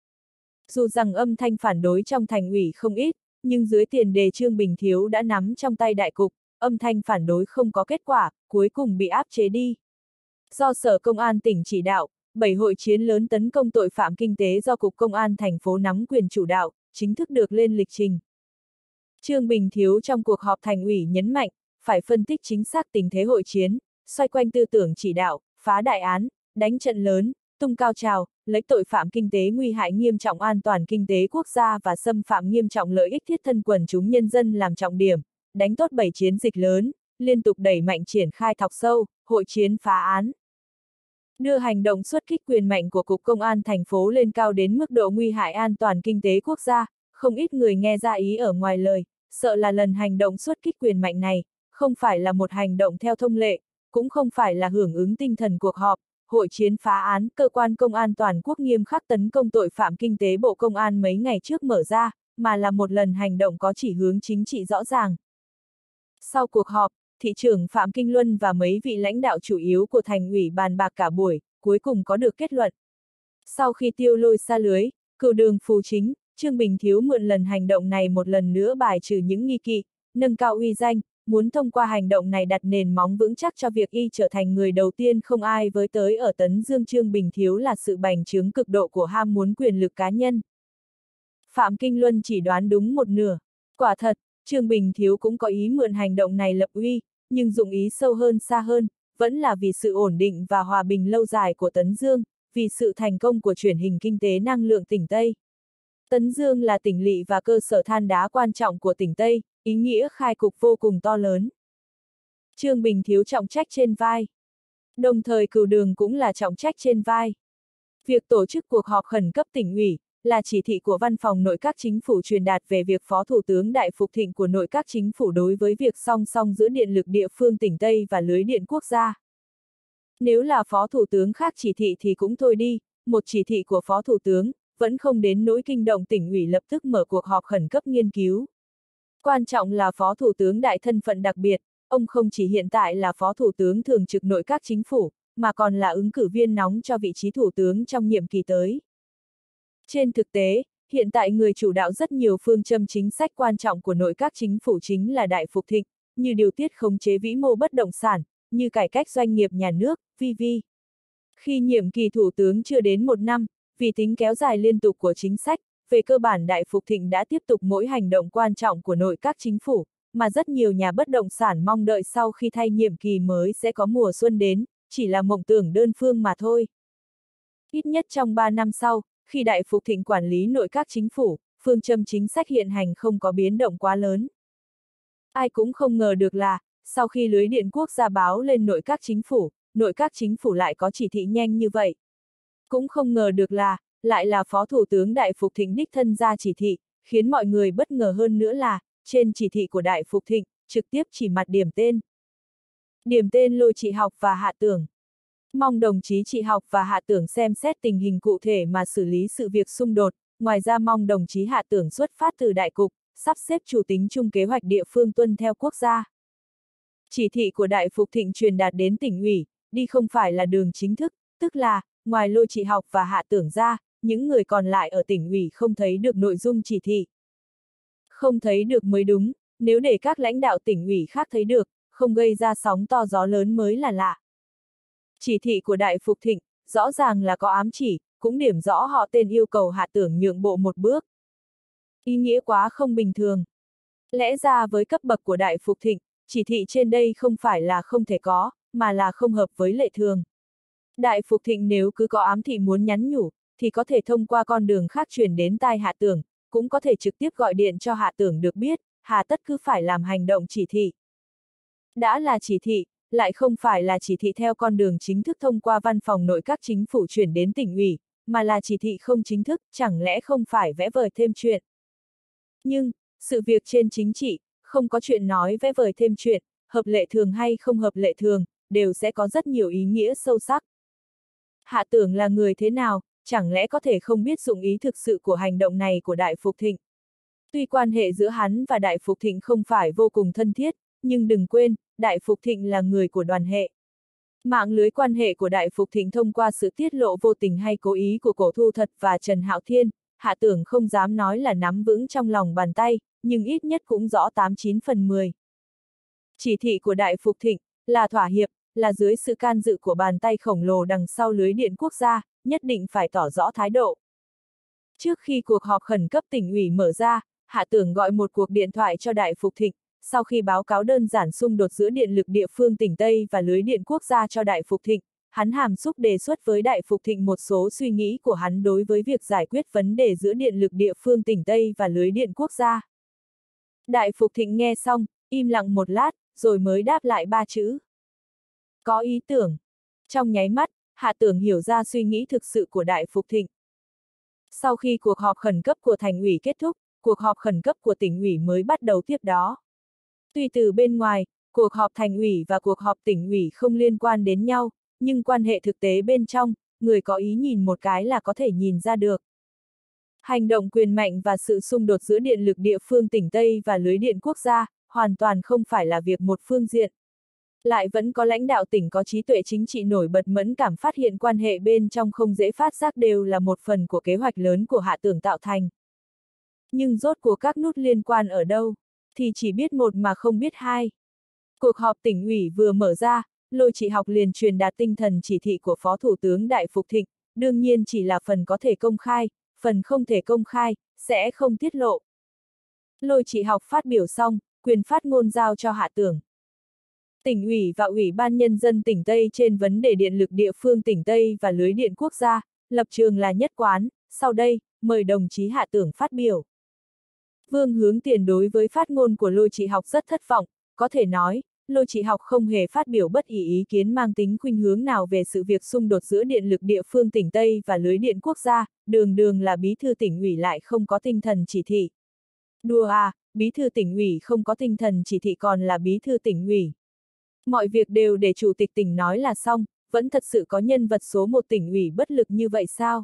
Dù rằng âm thanh phản đối trong thành ủy không ít, nhưng dưới tiền đề Trương Bình Thiếu đã nắm trong tay đại cục, âm thanh phản đối không có kết quả, cuối cùng bị áp chế đi. Do Sở Công an tỉnh chỉ đạo, bảy hội chiến lớn tấn công tội phạm kinh tế do Cục Công an thành phố nắm quyền chủ đạo, chính thức được lên lịch trình. Trương Bình Thiếu trong cuộc họp thành ủy nhấn mạnh, phải phân tích chính xác tình thế hội chiến, xoay quanh tư tưởng chỉ đạo, phá đại án, đánh trận lớn, tung cao trào, lấy tội phạm kinh tế nguy hại nghiêm trọng an toàn kinh tế quốc gia và xâm phạm nghiêm trọng lợi ích thiết thân quần chúng nhân dân làm trọng điểm, đánh tốt bảy chiến dịch lớn, liên tục đẩy mạnh triển khai thọc sâu, hội chiến phá án. Đưa hành động xuất kích quyền mạnh của Cục Công an thành phố lên cao đến mức độ nguy hại an toàn kinh tế quốc gia, không ít người nghe ra ý ở ngoài lời, sợ là lần hành động xuất kích quyền mạnh này, không phải là một hành động theo thông lệ, cũng không phải là hưởng ứng tinh thần cuộc họp, hội chiến phá án, cơ quan công an toàn quốc nghiêm khắc tấn công tội phạm kinh tế Bộ Công an mấy ngày trước mở ra, mà là một lần hành động có chỉ hướng chính trị rõ ràng. Sau cuộc họp, thị trưởng Phạm Kinh Luân và mấy vị lãnh đạo chủ yếu của thành ủy bàn bạc cả buổi, cuối cùng có được kết luận. Sau khi tiêu lôi xa lưới, cựu đường Phù Chính, Trương Bình Thiếu mượn lần hành động này một lần nữa bài trừ những nghi kỵ, nâng cao uy danh, muốn thông qua hành động này đặt nền móng vững chắc cho việc y trở thành người đầu tiên không ai với tới ở Tấn Dương. Trương Bình Thiếu là sự bành trướng cực độ của ham muốn quyền lực cá nhân. Phạm Kinh Luân chỉ đoán đúng một nửa. Quả thật, Trương Bình Thiếu cũng có ý mượn hành động này lập uy, nhưng dụng ý sâu hơn xa hơn, vẫn là vì sự ổn định và hòa bình lâu dài của Tấn Dương, vì sự thành công của chuyển hình kinh tế năng lượng tỉnh Tây. Tấn Dương là tỉnh lỵ và cơ sở than đá quan trọng của tỉnh Tây, ý nghĩa khai cục vô cùng to lớn. Trương Bình Thiếu trọng trách trên vai. Đồng thời Cửu Đường cũng là trọng trách trên vai. Việc tổ chức cuộc họp khẩn cấp tỉnh ủy, là chỉ thị của Văn phòng Nội các Chính phủ truyền đạt về việc Phó Thủ tướng Đại Phục Thịnh của Nội các Chính phủ đối với việc song song giữa điện lực địa phương tỉnh Tây và lưới điện quốc gia. Nếu là Phó Thủ tướng khác chỉ thị thì cũng thôi đi, một chỉ thị của Phó Thủ tướng, vẫn không đến nỗi kinh động tỉnh ủy lập tức mở cuộc họp khẩn cấp nghiên cứu. Quan trọng là Phó Thủ tướng Đại thân phận đặc biệt, ông không chỉ hiện tại là Phó Thủ tướng thường trực Nội các Chính phủ, mà còn là ứng cử viên nóng cho vị trí Thủ tướng trong nhiệm kỳ tới. Trên thực tế, hiện tại người chủ đạo rất nhiều phương châm chính sách quan trọng của Nội các Chính phủ chính là Đại Phục Thịnh, như điều tiết khống chế vĩ mô bất động sản, như cải cách doanh nghiệp nhà nước, vân vân. Khi nhiệm kỳ Thủ tướng chưa đến một năm, vì tính kéo dài liên tục của chính sách, về cơ bản Đại Phục Thịnh đã tiếp tục mỗi hành động quan trọng của Nội các Chính phủ, mà rất nhiều nhà bất động sản mong đợi sau khi thay nhiệm kỳ mới sẽ có mùa xuân đến, chỉ là mộng tưởng đơn phương mà thôi. Ít nhất trong ba năm sau, khi Đại Phục Thịnh quản lý Nội các Chính phủ, phương châm chính sách hiện hành không có biến động quá lớn. Ai cũng không ngờ được là, sau khi lưới điện quốc gia báo lên Nội các Chính phủ, Nội các Chính phủ lại có chỉ thị nhanh như vậy. Cũng không ngờ được là, lại là Phó Thủ tướng Đại Phục Thịnh đích thân ra chỉ thị, khiến mọi người bất ngờ hơn nữa là, trên chỉ thị của Đại Phục Thịnh, trực tiếp chỉ mặt điểm tên. Điểm tên Lôi Trị Học và Hạ Tưởng. Mong đồng chí Trị Học và Hạ Tưởng xem xét tình hình cụ thể mà xử lý sự việc xung đột, ngoài ra mong đồng chí Hạ Tưởng xuất phát từ Đại cục, sắp xếp chủ tính chung kế hoạch địa phương tuân theo quốc gia. Chỉ thị của Đại Phục Thịnh truyền đạt đến tỉnh ủy, đi không phải là đường chính thức, tức là, ngoài Lôi Trị Học và Hạ Tưởng ra, những người còn lại ở tỉnh ủy không thấy được nội dung chỉ thị. Không thấy được mới đúng, nếu để các lãnh đạo tỉnh ủy khác thấy được, không gây ra sóng to gió lớn mới là lạ. Chỉ thị của Đại Phục Thịnh, rõ ràng là có ám chỉ, cũng điểm rõ họ tên yêu cầu Hạ Tưởng nhượng bộ một bước. Ý nghĩa quá không bình thường. Lẽ ra với cấp bậc của Đại Phục Thịnh, chỉ thị trên đây không phải là không thể có, mà là không hợp với lệ thường. Đại Phục Thịnh nếu cứ có ám thị muốn nhắn nhủ, thì có thể thông qua con đường khác truyền đến tai Hạ Tưởng, cũng có thể trực tiếp gọi điện cho Hạ Tưởng được biết, hà tất cứ phải làm hành động chỉ thị. Đã là chỉ thị, lại không phải là chỉ thị theo con đường chính thức thông qua Văn phòng Nội các Chính phủ chuyển đến tỉnh ủy, mà là chỉ thị không chính thức, chẳng lẽ không phải vẽ vời thêm chuyện. Nhưng, sự việc trên chính trị, không có chuyện nói vẽ vời thêm chuyện, hợp lệ thường hay không hợp lệ thường, đều sẽ có rất nhiều ý nghĩa sâu sắc. Hạ Tưởng là người thế nào, chẳng lẽ có thể không biết dụng ý thực sự của hành động này của Đại Phục Thịnh. Tuy quan hệ giữa hắn và Đại Phục Thịnh không phải vô cùng thân thiết, nhưng đừng quên, Đại Phục Thịnh là người của đoàn hệ. Mạng lưới quan hệ của Đại Phục Thịnh thông qua sự tiết lộ vô tình hay cố ý của Cổ Thu Thật và Trần Hạo Thiên, Hạ Tưởng không dám nói là nắm vững trong lòng bàn tay, nhưng ít nhất cũng rõ tám chín phần mười. Chỉ thị của Đại Phục Thịnh, là thỏa hiệp, là dưới sự can dự của bàn tay khổng lồ đằng sau lưới điện quốc gia, nhất định phải tỏ rõ thái độ. Trước khi cuộc họp khẩn cấp tỉnh ủy mở ra, Hạ Tưởng gọi một cuộc điện thoại cho Đại Phục Thịnh, sau khi báo cáo đơn giản xung đột giữa điện lực địa phương tỉnh Tây và lưới điện quốc gia cho Đại Phục Thịnh, hắn hàm xúc đề xuất với Đại Phục Thịnh một số suy nghĩ của hắn đối với việc giải quyết vấn đề giữa điện lực địa phương tỉnh Tây và lưới điện quốc gia. Đại Phục Thịnh nghe xong, im lặng một lát, rồi mới đáp lại ba chữ. Có ý tưởng. Trong nháy mắt, Hạ Tưởng hiểu ra suy nghĩ thực sự của Đại Phục Thịnh. Sau khi cuộc họp khẩn cấp của thành ủy kết thúc, cuộc họp khẩn cấp của tỉnh ủy mới bắt đầu tiếp đó. Tuy từ bên ngoài, cuộc họp thành ủy và cuộc họp tỉnh ủy không liên quan đến nhau, nhưng quan hệ thực tế bên trong, người có ý nhìn một cái là có thể nhìn ra được. Hành động quyền mạnh và sự xung đột giữa điện lực địa phương tỉnh Tây và lưới điện quốc gia, hoàn toàn không phải là việc một phương diện. Lại vẫn có lãnh đạo tỉnh có trí tuệ chính trị nổi bật mẫn cảm phát hiện quan hệ bên trong không dễ phát giác đều là một phần của kế hoạch lớn của Hạ Tưởng tạo thành. Nhưng rốt cuộc các nút liên quan ở đâu, thì chỉ biết một mà không biết hai. Cuộc họp tỉnh ủy vừa mở ra, Lôi Trị Học liền truyền đạt tinh thần chỉ thị của Phó Thủ tướng Đại Phục Thịnh, đương nhiên chỉ là phần có thể công khai, phần không thể công khai, sẽ không tiết lộ. Lôi Trị Học phát biểu xong, quyền phát ngôn giao cho Hạ Tưởng. Tỉnh ủy và Ủy ban Nhân dân tỉnh Tây trên vấn đề điện lực địa phương tỉnh Tây và lưới điện quốc gia, lập trường là nhất quán, sau đây, mời đồng chí Hạ Tưởng phát biểu. Vương Hướng Tiền đối với phát ngôn của Lôi Trị Học rất thất vọng, có thể nói, Lôi Trị Học không hề phát biểu bất kỳ ý kiến mang tính khuynh hướng nào về sự việc xung đột giữa điện lực địa phương tỉnh Tây và lưới điện quốc gia, đường đường là bí thư tỉnh ủy lại không có tinh thần chỉ thị. Đùa à, bí thư tỉnh ủy không có tinh thần chỉ thị còn là bí thư tỉnh ủy. Mọi việc đều để chủ tịch tỉnh nói là xong, vẫn thật sự có nhân vật số một tỉnh ủy bất lực như vậy sao?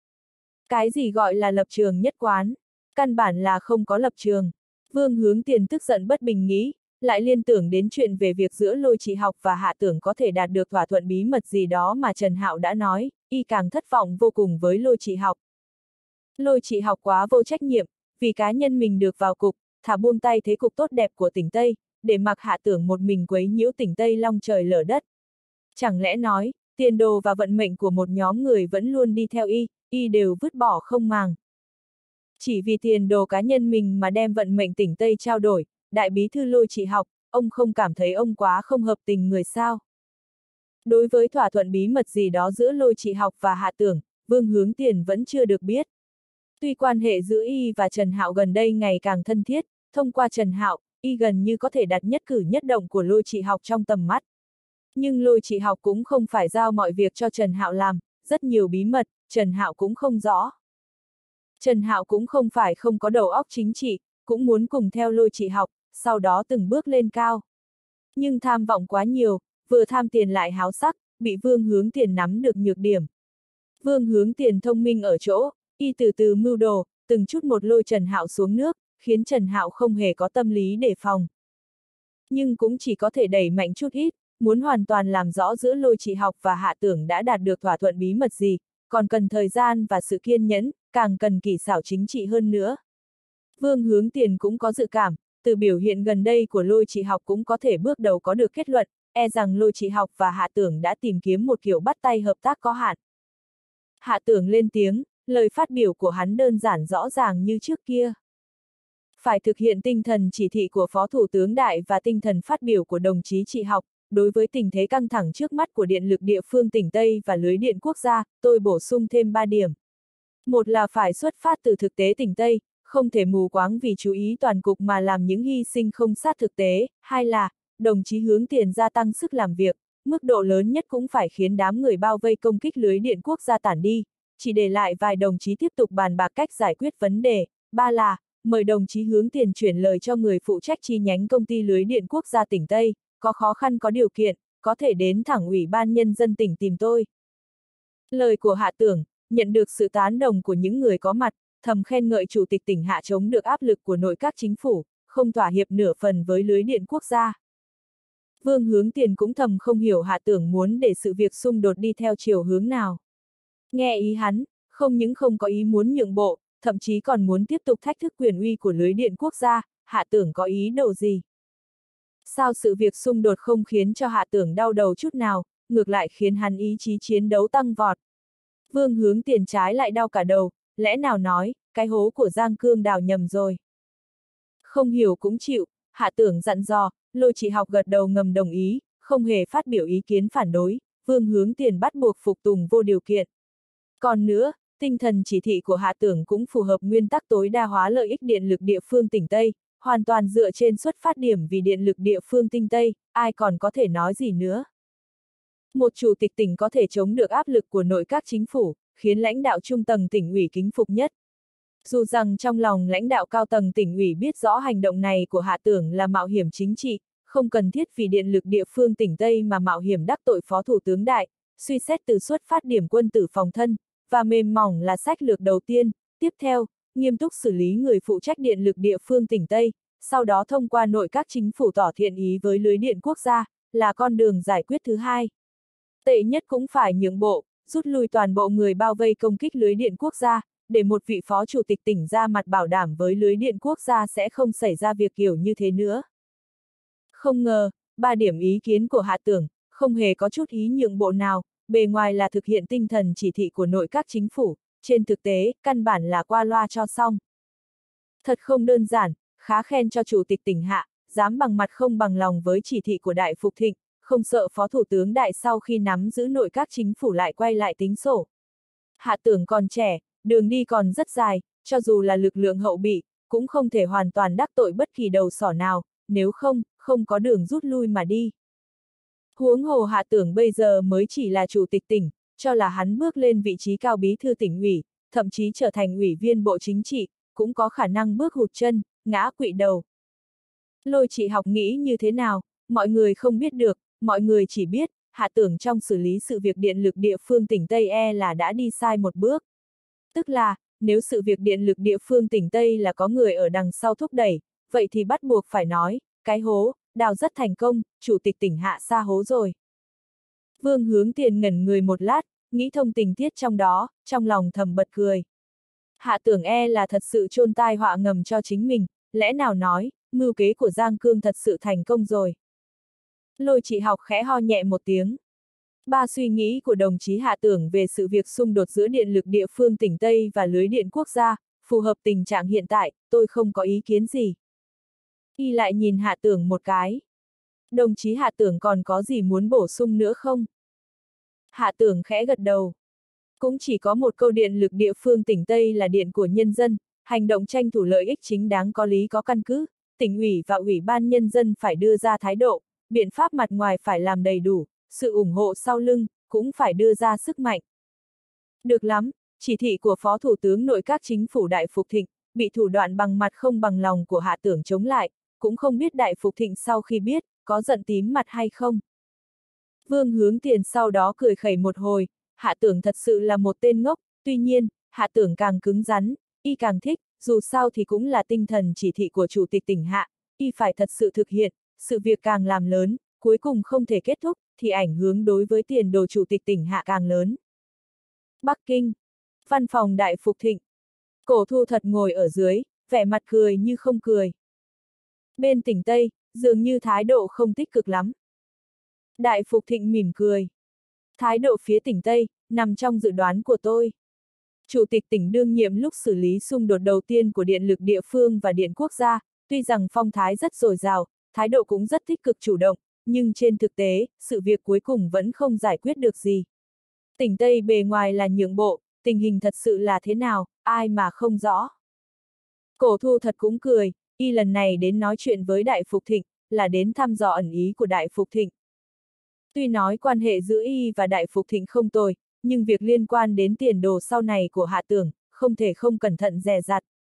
Cái gì gọi là lập trường nhất quán? Căn bản là không có lập trường. Vương Hướng Tiền tức giận bất bình nghĩ, lại liên tưởng đến chuyện về việc giữa Lôi Trị Học và Hạ Tưởng có thể đạt được thỏa thuận bí mật gì đó mà Trần Hạo đã nói, y càng thất vọng vô cùng với Lôi Trị Học. Lôi Trị Học quá vô trách nhiệm, vì cá nhân mình được vào cục, thả buông tay thế cục tốt đẹp của tỉnh Tây, để mặc Hạ Tưởng một mình quấy nhiễu tỉnh Tây long trời lở đất. Chẳng lẽ nói, tiền đồ và vận mệnh của một nhóm người vẫn luôn đi theo y, y đều vứt bỏ không màng. Chỉ vì tiền đồ cá nhân mình mà đem vận mệnh tỉnh Tây trao đổi, Đại bí thư Lôi Trị Học, ông không cảm thấy ông quá không hợp tình người sao? Đối với thỏa thuận bí mật gì đó giữa Lôi Trị Học và Hạ Tưởng, Vương Hướng Tiền vẫn chưa được biết. Tuy quan hệ giữa y và Trần Hạo gần đây ngày càng thân thiết, thông qua Trần Hạo, y gần như có thể đặt nhất cử nhất động của Lôi Trị Học trong tầm mắt. Nhưng Lôi Trị Học cũng không phải giao mọi việc cho Trần Hạo làm, rất nhiều bí mật, Trần Hạo cũng không rõ. Trần Hạo cũng không phải không có đầu óc chính trị, cũng muốn cùng theo Lôi Trị Học, sau đó từng bước lên cao. Nhưng tham vọng quá nhiều, vừa tham tiền lại háo sắc, bị Vương Hướng Tiền nắm được nhược điểm. Vương Hướng Tiền thông minh ở chỗ, y từ từ mưu đồ, từng chút một lôi Trần Hạo xuống nước, khiến Trần Hạo không hề có tâm lý đề phòng. Nhưng cũng chỉ có thể đẩy mạnh chút ít, muốn hoàn toàn làm rõ giữa Lôi Trị Học và Hạ Tưởng đã đạt được thỏa thuận bí mật gì, còn cần thời gian và sự kiên nhẫn, càng cần kỹ xảo chính trị hơn nữa. Vương Hướng Tiền cũng có dự cảm, từ biểu hiện gần đây của Lôi Trị Học cũng có thể bước đầu có được kết luận, e rằng Lôi Trị Học và Hạ Tưởng đã tìm kiếm một kiểu bắt tay hợp tác có hạn. Hạ Tưởng lên tiếng, lời phát biểu của hắn đơn giản rõ ràng như trước kia. Phải thực hiện tinh thần chỉ thị của Phó Thủ tướng Đại và tinh thần phát biểu của đồng chí Trị Học, đối với tình thế căng thẳng trước mắt của điện lực địa phương tỉnh Tây và lưới điện quốc gia, tôi bổ sung thêm ba điểm. Một là phải xuất phát từ thực tế tỉnh Tây, không thể mù quáng vì chú ý toàn cục mà làm những hy sinh không sát thực tế. Hai là, đồng chí Hướng Tiền gia tăng sức làm việc, mức độ lớn nhất cũng phải khiến đám người bao vây công kích lưới điện quốc gia tản đi, chỉ để lại vài đồng chí tiếp tục bàn bạc cách giải quyết vấn đề. Ba là, mời đồng chí Hướng Tiền chuyển lời cho người phụ trách chi nhánh công ty lưới điện quốc gia tỉnh Tây, có khó khăn có điều kiện, có thể đến thẳng Ủy ban Nhân dân tỉnh tìm tôi. Lời của Hạ Tưởng, nhận được sự tán đồng của những người có mặt, thầm khen ngợi Chủ tịch tỉnh Hạ chống được áp lực của nội các chính phủ, không thỏa hiệp nửa phần với lưới điện quốc gia. Vương Hướng Tiền cũng thầm không hiểu Hạ Tưởng muốn để sự việc xung đột đi theo chiều hướng nào. Nghe ý hắn, không những không có ý muốn nhượng bộ, thậm chí còn muốn tiếp tục thách thức quyền uy của lưới điện quốc gia, Hạ Tưởng có ý đồ gì? Sao sự việc xung đột không khiến cho Hạ Tưởng đau đầu chút nào, ngược lại khiến hắn ý chí chiến đấu tăng vọt. Vương Hướng Tiền trái lại đau cả đầu, lẽ nào nói, cái hố của Giang Cương đào nhầm rồi. Không hiểu cũng chịu, Hạ Tưởng dặn dò, Lôi Trị Học gật đầu ngầm đồng ý, không hề phát biểu ý kiến phản đối, Vương Hướng Tiền bắt buộc phục tùng vô điều kiện. Còn nữa, tinh thần chỉ thị của Hạ Tưởng cũng phù hợp nguyên tắc tối đa hóa lợi ích điện lực địa phương tỉnh Tây, hoàn toàn dựa trên xuất phát điểm vì điện lực địa phương tinh Tây, ai còn có thể nói gì nữa. Một chủ tịch tỉnh có thể chống được áp lực của nội các chính phủ, khiến lãnh đạo trung tầng tỉnh ủy kính phục nhất. Dù rằng trong lòng lãnh đạo cao tầng tỉnh ủy biết rõ hành động này của Hạ Tưởng là mạo hiểm chính trị, không cần thiết vì điện lực địa phương tỉnh Tây mà mạo hiểm đắc tội Phó Thủ tướng Đại, suy xét từ xuất phát điểm quân tử phòng thân, và mềm mỏng là sách lược đầu tiên, tiếp theo, nghiêm túc xử lý người phụ trách điện lực địa phương tỉnh Tây, sau đó thông qua nội các chính phủ tỏ thiện ý với lưới điện quốc gia, là con đường giải quyết thứ hai. Tệ nhất cũng phải nhượng bộ, rút lui toàn bộ người bao vây công kích lưới điện quốc gia, để một vị phó chủ tịch tỉnh ra mặt bảo đảm với lưới điện quốc gia sẽ không xảy ra việc kiểu như thế nữa. Không ngờ, ba điểm ý kiến của Hạ Tưởng, không hề có chút ý nhượng bộ nào, bề ngoài là thực hiện tinh thần chỉ thị của nội các chính phủ, trên thực tế, căn bản là qua loa cho xong. Thật không đơn giản, khá khen cho chủ tịch tỉnh Hạ, dám bằng mặt không bằng lòng với chỉ thị của Đại Phục Thịnh, không sợ Phó Thủ tướng Đại sau khi nắm giữ nội các chính phủ lại quay lại tính sổ. Hạ Tưởng còn trẻ, đường đi còn rất dài, cho dù là lực lượng hậu bị, cũng không thể hoàn toàn đắc tội bất kỳ đầu sỏ nào, nếu không, không có đường rút lui mà đi. Huống hồ Hạ Tưởng bây giờ mới chỉ là chủ tịch tỉnh, cho là hắn bước lên vị trí cao bí thư tỉnh ủy, thậm chí trở thành ủy viên bộ chính trị, cũng có khả năng bước hụt chân, ngã quỵ đầu. Lôi Chị Học nghĩ như thế nào, mọi người không biết được, mọi người chỉ biết, Hạ Tưởng trong xử lý sự việc điện lực địa phương tỉnh Tây e là đã đi sai một bước. Tức là, nếu sự việc điện lực địa phương tỉnh Tây là có người ở đằng sau thúc đẩy, vậy thì bắt buộc phải nói, cái hố, đào rất thành công, chủ tịch tỉnh Hạ sa hố rồi. Vương Hướng Tiền ngẩn người một lát, nghĩ thông tình tiết trong đó, trong lòng thầm bật cười. Hạ Tưởng e là thật sự chôn tai họa ngầm cho chính mình, lẽ nào nói, mưu kế của Giang Cương thật sự thành công rồi. Lôi Chị Học khẽ ho nhẹ một tiếng. Ba suy nghĩ của đồng chí Hạ Tưởng về sự việc xung đột giữa điện lực địa phương tỉnh Tây và lưới điện quốc gia, phù hợp tình trạng hiện tại, tôi không có ý kiến gì. Y lại nhìn Hạ Tưởng một cái. Đồng chí Hạ Tưởng còn có gì muốn bổ sung nữa không? Hạ Tưởng khẽ gật đầu. Cũng chỉ có một câu điện lực địa phương tỉnh Tây là điện của nhân dân, hành động tranh thủ lợi ích chính đáng có lý có căn cứ, tỉnh ủy và ủy ban nhân dân phải đưa ra thái độ, biện pháp mặt ngoài phải làm đầy đủ, sự ủng hộ sau lưng, cũng phải đưa ra sức mạnh. Được lắm, chỉ thị của Phó Thủ tướng nội các chính phủ Đại Phục Thịnh, bị thủ đoạn bằng mặt không bằng lòng của Hạ Tưởng chống lại, cũng không biết Đại Phục Thịnh sau khi biết, có giận tím mặt hay không. Vương Hướng Tiền sau đó cười khẩy một hồi, Hạ Tưởng thật sự là một tên ngốc, tuy nhiên, Hạ Tưởng càng cứng rắn, y càng thích, dù sao thì cũng là tinh thần chỉ thị của Chủ tịch tỉnh Hạ, y phải thật sự thực hiện, sự việc càng làm lớn, cuối cùng không thể kết thúc, thì ảnh hưởng đối với tiền đồ Chủ tịch tỉnh Hạ càng lớn. Bắc Kinh, văn phòng Đại Phục Thịnh. Cổ Thu Thật ngồi ở dưới, vẻ mặt cười như không cười. Bên tỉnh Tây, dường như thái độ không tích cực lắm. Đại Phục Thịnh mỉm cười. Thái độ phía tỉnh Tây, nằm trong dự đoán của tôi. Chủ tịch tỉnh đương nhiệm lúc xử lý xung đột đầu tiên của điện lực địa phương và điện quốc gia, tuy rằng phong thái rất dồi dào, thái độ cũng rất tích cực chủ động, nhưng trên thực tế, sự việc cuối cùng vẫn không giải quyết được gì. Tỉnh Tây bề ngoài là nhượng bộ, tình hình thật sự là thế nào, ai mà không rõ. Cổ Thu Thật cũng cười, y lần này đến nói chuyện với Đại Phục Thịnh, là đến thăm dò ẩn ý của Đại Phục Thịnh. Tuy nói quan hệ giữa y và Đại Phục Thịnh không tồi, nhưng việc liên quan đến tiền đồ sau này của Hạ Tưởng, không thể không cẩn thận dè dặt.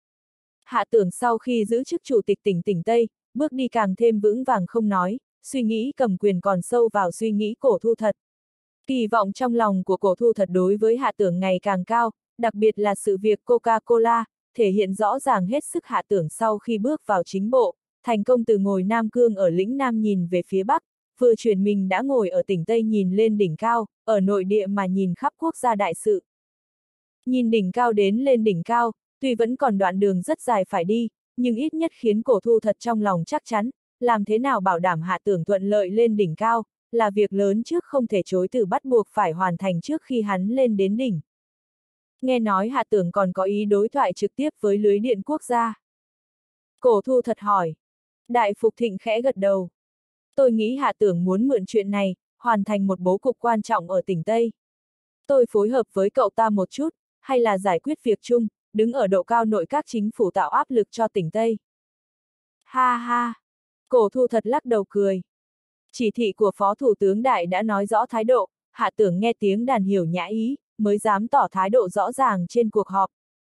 Hạ Tưởng sau khi giữ chức chủ tịch tỉnh tỉnh Tây, bước đi càng thêm vững vàng không nói, suy nghĩ cầm quyền còn sâu vào suy nghĩ Cổ Thu Thật. Kỳ vọng trong lòng của Cổ Thu Thật đối với Hạ Tưởng ngày càng cao, đặc biệt là sự việc Coca-Cola, thể hiện rõ ràng hết sức Hạ Tưởng sau khi bước vào chính bộ, thành công từ ngồi Nam Cương ở lĩnh Nam nhìn về phía Bắc, vừa chuyển mình đã ngồi ở tỉnh Tây nhìn lên đỉnh cao, ở nội địa mà nhìn khắp quốc gia đại sự. Nhìn đỉnh cao đến lên đỉnh cao, tuy vẫn còn đoạn đường rất dài phải đi, nhưng ít nhất khiến Cổ Thu Thật trong lòng chắc chắn, làm thế nào bảo đảm Hạ Tưởng thuận lợi lên đỉnh cao, là việc lớn trước không thể chối từ bắt buộc phải hoàn thành trước khi hắn lên đến đỉnh. Nghe nói Hạ Tưởng còn có ý đối thoại trực tiếp với lưới điện quốc gia. Cổ Thu Thật hỏi. Đại Phục Thịnh khẽ gật đầu. Tôi nghĩ Hạ Tưởng muốn mượn chuyện này, hoàn thành một bố cục quan trọng ở tỉnh Tây. Tôi phối hợp với cậu ta một chút, hay là giải quyết việc chung, đứng ở độ cao nội các chính phủ tạo áp lực cho tỉnh Tây. Ha ha! Cổ Thu Thật lắc đầu cười. Chỉ thị của Phó Thủ tướng Đại đã nói rõ thái độ, Hạ Tưởng nghe tiếng đàn hiểu nhã ý, mới dám tỏ thái độ rõ ràng trên cuộc họp.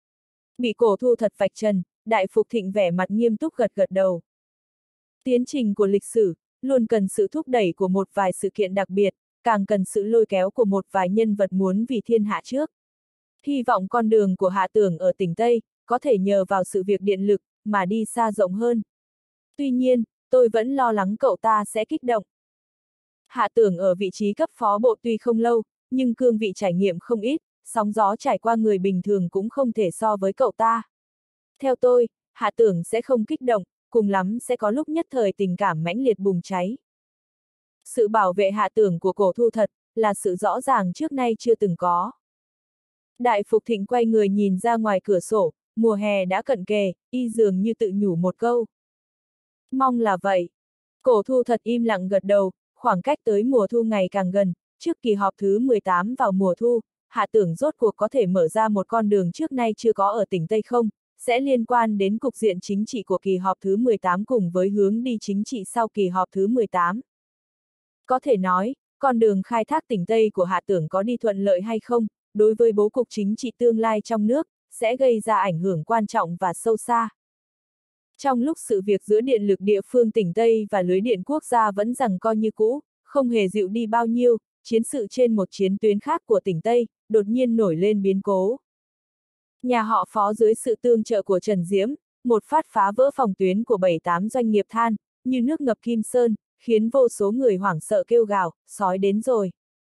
Bị Cổ Thu Thật vạch trần, Đại Phục Thịnh vẻ mặt nghiêm túc gật gật đầu. Tiến trình của lịch sử, luôn cần sự thúc đẩy của một vài sự kiện đặc biệt, càng cần sự lôi kéo của một vài nhân vật muốn vì thiên hạ trước. Hy vọng con đường của Hạ Tưởng ở tỉnh Tây, có thể nhờ vào sự việc điện lực, mà đi xa rộng hơn. Tuy nhiên, tôi vẫn lo lắng cậu ta sẽ kích động. Hạ Tưởng ở vị trí cấp phó bộ tuy không lâu, nhưng cương vị trải nghiệm không ít, sóng gió trải qua người bình thường cũng không thể so với cậu ta. Theo tôi, Hạ Tưởng sẽ không kích động, cùng lắm sẽ có lúc nhất thời tình cảm mãnh liệt bùng cháy. Sự bảo vệ Hạ Tưởng của Cổ Thu Thật, là sự rõ ràng trước nay chưa từng có. Đại Phục Thịnh quay người nhìn ra ngoài cửa sổ, mùa hè đã cận kề, y dường như tự nhủ một câu. Mong là vậy. Cổ Thu Thật im lặng gật đầu, khoảng cách tới mùa thu ngày càng gần, trước kỳ họp thứ mười tám vào mùa thu, Hạ Tưởng rốt cuộc có thể mở ra một con đường trước nay chưa có ở tỉnh Tây không, sẽ liên quan đến cục diện chính trị của kỳ họp thứ mười tám cùng với hướng đi chính trị sau kỳ họp thứ mười tám. Có thể nói, con đường khai thác tỉnh Tây của Hạ Tưởng có đi thuận lợi hay không, đối với bố cục chính trị tương lai trong nước, sẽ gây ra ảnh hưởng quan trọng và sâu xa. Trong lúc sự việc giữa điện lực địa phương tỉnh Tây và lưới điện quốc gia vẫn giằng co như cũ, không hề dịu đi bao nhiêu, chiến sự trên một chiến tuyến khác của tỉnh Tây, đột nhiên nổi lên biến cố. Nhà họ Phó dưới sự tương trợ của Trần Diễm, một phát phá vỡ phòng tuyến của bảy tám doanh nghiệp than, như nước ngập Kim Sơn, khiến vô số người hoảng sợ kêu gào, sói đến rồi.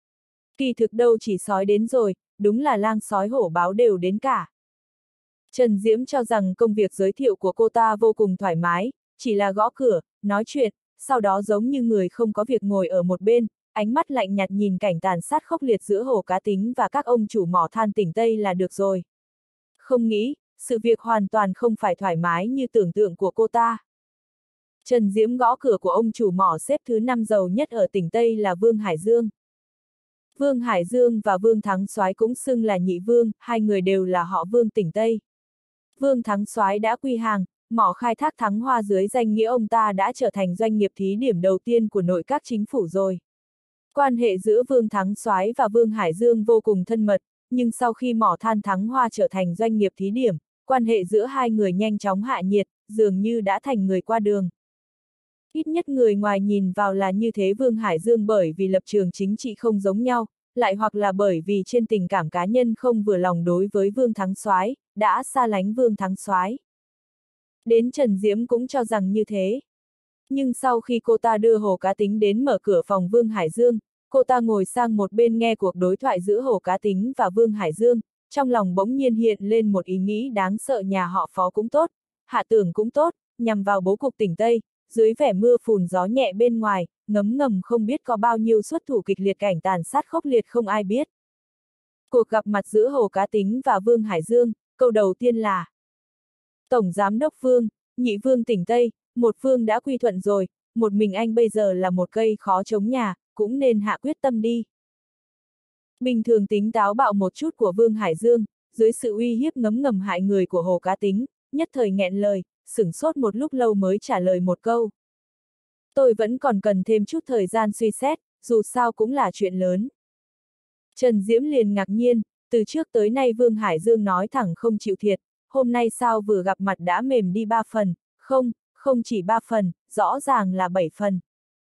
Kỳ thực đâu chỉ sói đến rồi, đúng là lang sói hổ báo đều đến cả. Trần Diễm cho rằng công việc giới thiệu của cô ta vô cùng thoải mái, chỉ là gõ cửa, nói chuyện, sau đó giống như người không có việc ngồi ở một bên, ánh mắt lạnh nhạt nhìn cảnh tàn sát khốc liệt giữa Hồ Cá Tính và các ông chủ mỏ than tỉnh Tây là được rồi. Không nghĩ, sự việc hoàn toàn không phải thoải mái như tưởng tượng của cô ta. Trần Diễm gõ cửa của ông chủ mỏ xếp thứ năm giàu nhất ở tỉnh Tây là Vương Hải Dương. Vương Hải Dương và Vương Thắng Soái cũng xưng là nhị vương, hai người đều là họ Vương tỉnh Tây. Vương Thắng Soái đã quy hàng, mỏ khai thác Thắng Hoa dưới danh nghĩa ông ta đã trở thành doanh nghiệp thí điểm đầu tiên của nội các chính phủ rồi. Quan hệ giữa Vương Thắng Soái và Vương Hải Dương vô cùng thân mật, nhưng sau khi mỏ than Thắng Hoa trở thành doanh nghiệp thí điểm, quan hệ giữa hai người nhanh chóng hạ nhiệt, dường như đã thành người qua đường. Ít nhất người ngoài nhìn vào là như thế. Vương Hải Dương bởi vì lập trường chính trị không giống nhau, lại hoặc là bởi vì trên tình cảm cá nhân không vừa lòng đối với Vương Thắng Soái, đã xa lánh Vương Thắng Soái. Đến Trần Diễm cũng cho rằng như thế. Nhưng sau khi cô ta đưa Hồ Cá Tính đến mở cửa phòng Vương Hải Dương, cô ta ngồi sang một bên nghe cuộc đối thoại giữa Hồ Cá Tính và Vương Hải Dương, trong lòng bỗng nhiên hiện lên một ý nghĩ đáng sợ. Nhà họ Phó cũng tốt, Hạ Tưởng cũng tốt, nhằm vào bố cục tỉnh Tây, dưới vẻ mưa phùn gió nhẹ bên ngoài, ngấm ngầm không biết có bao nhiêu xuất thủ kịch liệt, cảnh tàn sát khốc liệt không ai biết. Cuộc gặp mặt giữa Hồ Cá Tính và Vương Hải Dương, câu đầu tiên là: Tổng Giám đốc Vương, nhị vương tỉnh Tây, một vương đã quy thuận rồi, một mình anh bây giờ là một cây khó chống nhà, cũng nên hạ quyết tâm đi. Bình thường tính táo bạo một chút của Vương Hải Dương, dưới sự uy hiếp ngấm ngầm hại người của Hồ Cá Tính, nhất thời nghẹn lời, sửng sốt một lúc lâu mới trả lời một câu. Tôi vẫn còn cần thêm chút thời gian suy xét, dù sao cũng là chuyện lớn. Trần Diễm liền ngạc nhiên, từ trước tới nay Vương Hải Dương nói thẳng không chịu thiệt, hôm nay sao vừa gặp mặt đã mềm đi ba phần, không, không chỉ ba phần, rõ ràng là bảy phần.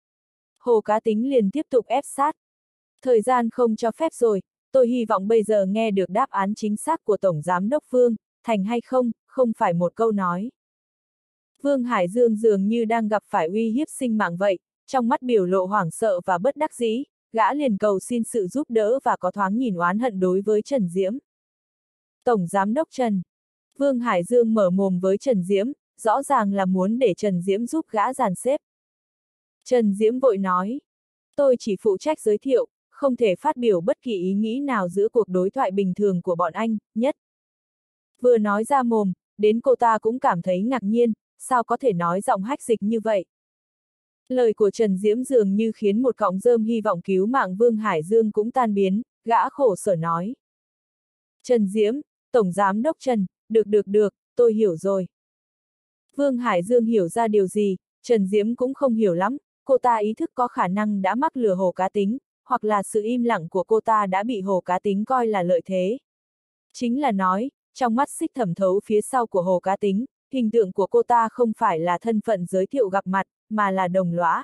Hồ Cá Tính liền tiếp tục ép sát. Thời gian không cho phép rồi, tôi hy vọng bây giờ nghe được đáp án chính xác của Tổng Giám đốc Vương, thành hay không, không phải một câu nói. Vương Hải Dương dường như đang gặp phải uy hiếp sinh mạng vậy, trong mắt biểu lộ hoảng sợ và bất đắc dĩ, gã liền cầu xin sự giúp đỡ và có thoáng nhìn oán hận đối với Trần Diễm. Tổng Giám đốc Trần. Vương Hải Dương mở mồm với Trần Diễm, rõ ràng là muốn để Trần Diễm giúp gã dàn xếp. Trần Diễm vội nói, tôi chỉ phụ trách giới thiệu, không thể phát biểu bất kỳ ý nghĩ nào giữa cuộc đối thoại bình thường của bọn anh, nhất. Vừa nói ra mồm, đến cô ta cũng cảm thấy ngạc nhiên, sao có thể nói giọng hách dịch như vậy. Lời của Trần Diễm dường như khiến một cọng rơm hy vọng cứu mạng Vương Hải Dương cũng tan biến, gã khổ sở nói. Trần Diễm, Tổng Giám Đốc Trần, được được được, tôi hiểu rồi. Vương Hải Dương hiểu ra điều gì, Trần Diễm cũng không hiểu lắm, cô ta ý thức có khả năng đã mắc lừa Hồ Cá Tính, hoặc là sự im lặng của cô ta đã bị Hồ Cá Tính coi là lợi thế. Chính là nói, trong mắt Xích Thẩm thấu phía sau của Hồ Cá Tính, hình tượng của cô ta không phải là thân phận giới thiệu gặp mặt, mà là đồng lõa.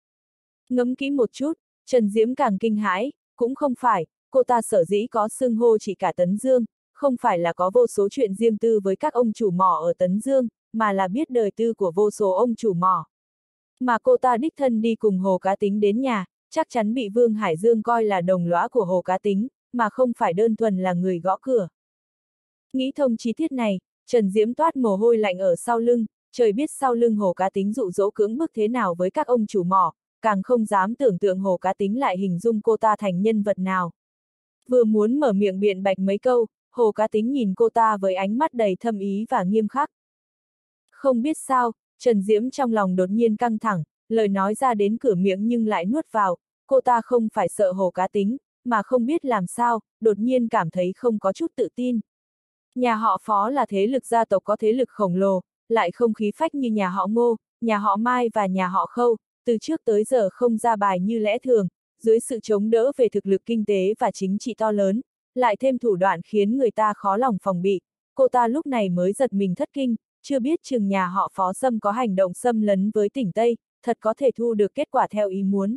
Ngẫm kỹ một chút, Trần Diễm càng kinh hãi, cũng không phải, cô ta sở dĩ có xưng hô chỉ cả Tấn Dương, không phải là có vô số chuyện riêng tư với các ông chủ mỏ ở Tấn Dương, mà là biết đời tư của vô số ông chủ mỏ. Mà cô ta đích thân đi cùng Hồ Cá Tính đến nhà, chắc chắn bị Vương Hải Dương coi là đồng lõa của Hồ Cá Tính, mà không phải đơn thuần là người gõ cửa. Nghĩ thông chi tiết này, Trần Diễm toát mồ hôi lạnh ở sau lưng, trời biết sau lưng Hồ Cá Tính dụ dỗ cưỡng bức thế nào với các ông chủ mỏ, càng không dám tưởng tượng Hồ Cá Tính lại hình dung cô ta thành nhân vật nào. Vừa muốn mở miệng biện bạch mấy câu, Hồ Cá Tính nhìn cô ta với ánh mắt đầy thâm ý và nghiêm khắc. Không biết sao, Trần Diễm trong lòng đột nhiên căng thẳng, lời nói ra đến cửa miệng nhưng lại nuốt vào, cô ta không phải sợ Hồ Cá Tính, mà không biết làm sao, đột nhiên cảm thấy không có chút tự tin. Nhà họ Phó là thế lực gia tộc có thế lực khổng lồ, lại không khí phách như nhà họ Ngô, nhà họ Mai và nhà họ Khâu, từ trước tới giờ không ra bài như lẽ thường, dưới sự chống đỡ về thực lực kinh tế và chính trị to lớn, lại thêm thủ đoạn khiến người ta khó lòng phòng bị, cô ta lúc này mới giật mình thất kinh, chưa biết chừng nhà họ Phó xâm có hành động xâm lấn với tỉnh Tây, thật có thể thu được kết quả theo ý muốn.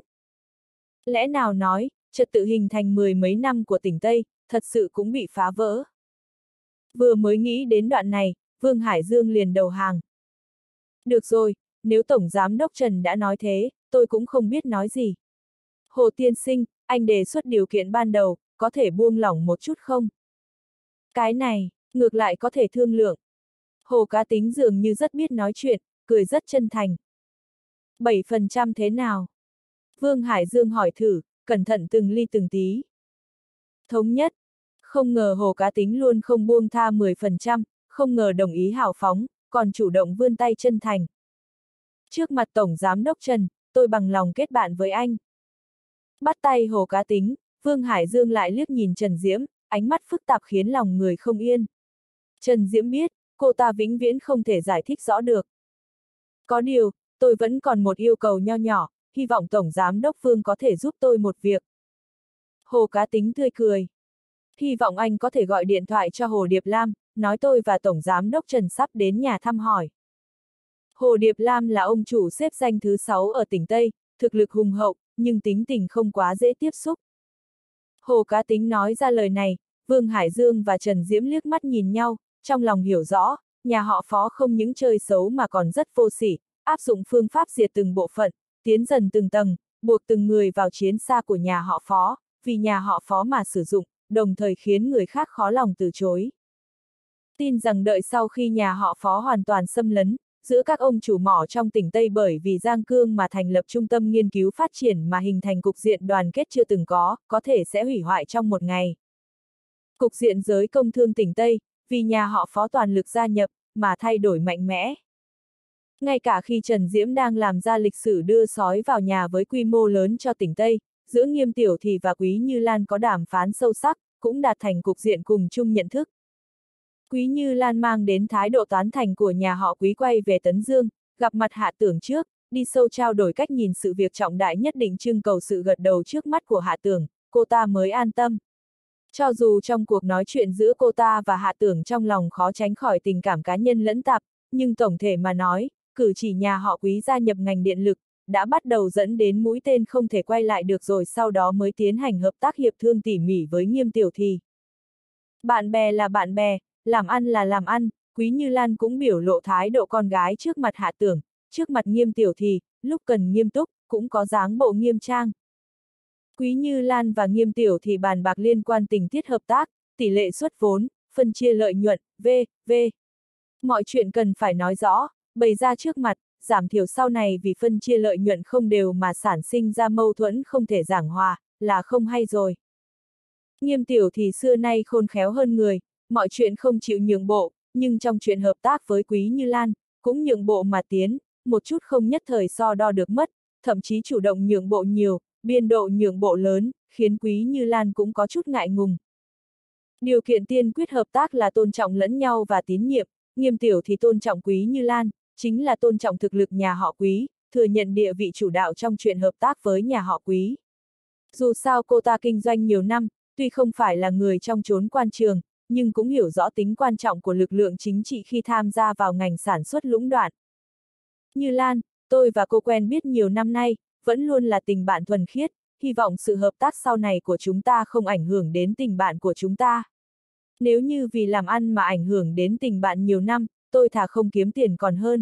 Lẽ nào nói, trật tự hình thành mười mấy năm của tỉnh Tây, thật sự cũng bị phá vỡ. Vừa mới nghĩ đến đoạn này, Vương Hải Dương liền đầu hàng. Được rồi, nếu Tổng Giám Đốc Trần đã nói thế, tôi cũng không biết nói gì. Hồ tiên sinh, anh đề xuất điều kiện ban đầu, có thể buông lỏng một chút không? Cái này, ngược lại có thể thương lượng. Hồ Cá Tính dường như rất biết nói chuyện, cười rất chân thành. bảy phần trăm thế nào? Vương Hải Dương hỏi thử, cẩn thận từng ly từng tí. Thống nhất. Không ngờ Hồ Cá Tính luôn không buông tha mười phần trăm, không ngờ đồng ý hào phóng, còn chủ động vươn tay chân thành. Trước mặt Tổng Giám Đốc Trần, tôi bằng lòng kết bạn với anh. Bắt tay Hồ Cá Tính, Vương Hải Dương lại liếc nhìn Trần Diễm, ánh mắt phức tạp khiến lòng người không yên. Trần Diễm biết, cô ta vĩnh viễn không thể giải thích rõ được. Có điều, tôi vẫn còn một yêu cầu nho nhỏ, hy vọng Tổng Giám Đốc Vương có thể giúp tôi một việc. Hồ Cá Tính tươi cười. Hy vọng anh có thể gọi điện thoại cho Hồ Điệp Lam, nói tôi và Tổng Giám Đốc Trần sắp đến nhà thăm hỏi. Hồ Điệp Lam là ông chủ xếp danh thứ sáu ở tỉnh Tây, thực lực hùng hậu, nhưng tính tình không quá dễ tiếp xúc. Hồ Cá Tính nói ra lời này, Vương Hải Dương và Trần Diễm liếc mắt nhìn nhau, trong lòng hiểu rõ, nhà họ Phó không những chơi xấu mà còn rất vô sỉ, áp dụng phương pháp diệt từng bộ phận, tiến dần từng tầng, buộc từng người vào chiến xa của nhà họ Phó, vì nhà họ Phó mà sử dụng, đồng thời khiến người khác khó lòng từ chối. Tin rằng đợi sau khi nhà họ Phó hoàn toàn xâm lấn, giữa các ông chủ mỏ trong tỉnh Tây bởi vì Giang Cương mà thành lập trung tâm nghiên cứu phát triển mà hình thành cục diện đoàn kết chưa từng có, có thể sẽ hủy hoại trong một ngày. Cục diện giới công thương tỉnh Tây, vì nhà họ Phó toàn lực gia nhập, mà thay đổi mạnh mẽ. Ngay cả khi Trần Diễm đang làm ra lịch sử đưa sói vào nhà với quy mô lớn cho tỉnh Tây, giữa Nghiêm Tiểu Thì và Quý Như Lan có đàm phán sâu sắc, cũng đạt thành cục diện cùng chung nhận thức. Quý Như Lan mang đến thái độ tán thành của nhà họ Quý quay về Tấn Dương, gặp mặt Hạ Tưởng trước, đi sâu trao đổi cách nhìn sự việc trọng đại nhất định trưng cầu sự gật đầu trước mắt của Hạ Tưởng, cô ta mới an tâm. Cho dù trong cuộc nói chuyện giữa cô ta và Hạ Tưởng trong lòng khó tránh khỏi tình cảm cá nhân lẫn tạp, nhưng tổng thể mà nói, cử chỉ nhà họ Quý gia nhập ngành điện lực, đã bắt đầu dẫn đến mũi tên không thể quay lại được rồi sau đó mới tiến hành hợp tác hiệp thương tỉ mỉ với Nghiêm Tiểu Thì. Bạn bè là bạn bè, làm ăn là làm ăn, Quý Như Lan cũng biểu lộ thái độ con gái trước mặt Hạ Tưởng, trước mặt Nghiêm Tiểu Thì, lúc cần nghiêm túc, cũng có dáng bộ nghiêm trang. Quý Như Lan và Nghiêm Tiểu Thì bàn bạc liên quan tình tiết hợp tác, tỷ lệ suất vốn, phân chia lợi nhuận, vân vân. Mọi chuyện cần phải nói rõ, bày ra trước mặt, giảm thiểu sau này vì phân chia lợi nhuận không đều mà sản sinh ra mâu thuẫn không thể giảng hòa, là không hay rồi. Nghiêm Tiểu Thì xưa nay khôn khéo hơn người, mọi chuyện không chịu nhượng bộ, nhưng trong chuyện hợp tác với Quý Như Lan, cũng nhượng bộ mà tiến, một chút không nhất thời so đo được mất, thậm chí chủ động nhượng bộ nhiều, biên độ nhượng bộ lớn, khiến Quý Như Lan cũng có chút ngại ngùng. Điều kiện tiên quyết hợp tác là tôn trọng lẫn nhau và tín nhiệm, Nghiêm Tiểu thì tôn trọng Quý Như Lan, chính là tôn trọng thực lực nhà họ Quý, thừa nhận địa vị chủ đạo trong chuyện hợp tác với nhà họ Quý. Dù sao cô ta kinh doanh nhiều năm, tuy không phải là người trong chốn quan trường, nhưng cũng hiểu rõ tính quan trọng của lực lượng chính trị khi tham gia vào ngành sản xuất lũng đoạn. Như Lan, tôi và cô quen biết nhiều năm nay, vẫn luôn là tình bạn thuần khiết, hy vọng sự hợp tác sau này của chúng ta không ảnh hưởng đến tình bạn của chúng ta. Nếu như vì làm ăn mà ảnh hưởng đến tình bạn nhiều năm, tôi thà không kiếm tiền còn hơn.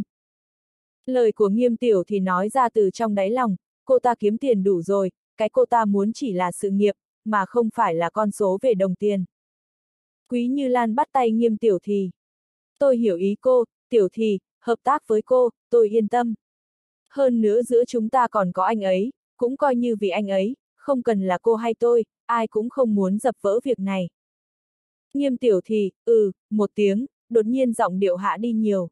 Lời của Nghiêm Tiểu thì nói ra từ trong đáy lòng, cô ta kiếm tiền đủ rồi, cái cô ta muốn chỉ là sự nghiệp, mà không phải là con số về đồng tiền. Quý Như Lan bắt tay Nghiêm Tiểu thì. Tôi hiểu ý cô, Tiểu thì, hợp tác với cô, tôi yên tâm. Hơn nữa giữa chúng ta còn có anh ấy, cũng coi như vì anh ấy, không cần là cô hay tôi, ai cũng không muốn dập vỡ việc này. Nghiêm Tiểu thì, ừ, một tiếng, đột nhiên giọng điệu hạ đi nhiều.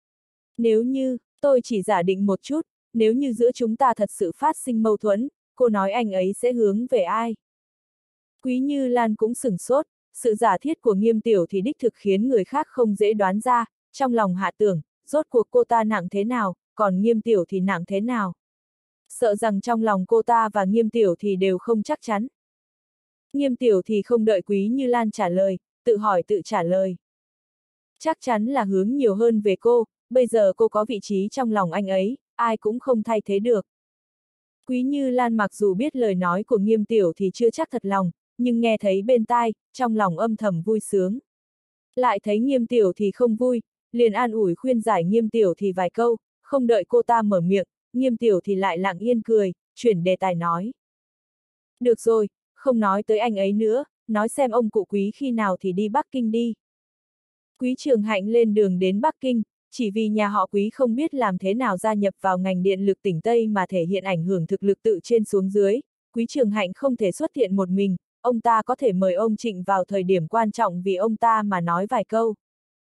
Nếu như, tôi chỉ giả định một chút, nếu như giữa chúng ta thật sự phát sinh mâu thuẫn, cô nói anh ấy sẽ hướng về ai? Quý Như Lan cũng sửng sốt, sự giả thiết của Nghiêm Tiểu thì đích thực khiến người khác không dễ đoán ra, trong lòng hạ tưởng, rốt cuộc cô ta nặng thế nào, còn Nghiêm Tiểu thì nặng thế nào? Sợ rằng trong lòng cô ta và Nghiêm Tiểu thì đều không chắc chắn. Nghiêm Tiểu thì không đợi Quý Như Lan trả lời, tự hỏi tự trả lời. Chắc chắn là hướng nhiều hơn về cô, bây giờ cô có vị trí trong lòng anh ấy, ai cũng không thay thế được. Quý Như Lan mặc dù biết lời nói của Nghiêm Tiểu thì chưa chắc thật lòng, nhưng nghe thấy bên tai, trong lòng âm thầm vui sướng. Lại thấy Nghiêm Tiểu thì không vui, liền an ủi khuyên giải Nghiêm Tiểu thì vài câu, không đợi cô ta mở miệng, Nghiêm Tiểu thì lại lặng yên cười, chuyển đề tài nói. Được rồi, không nói tới anh ấy nữa, nói xem ông cụ Quý khi nào thì đi Bắc Kinh đi. Quý Trường Hạnh lên đường đến Bắc Kinh, chỉ vì nhà họ Quý không biết làm thế nào gia nhập vào ngành điện lực tỉnh Tây mà thể hiện ảnh hưởng thực lực tự trên xuống dưới, Quý Trường Hạnh không thể xuất hiện một mình, ông ta có thể mời ông Trịnh vào thời điểm quan trọng vì ông ta mà nói vài câu.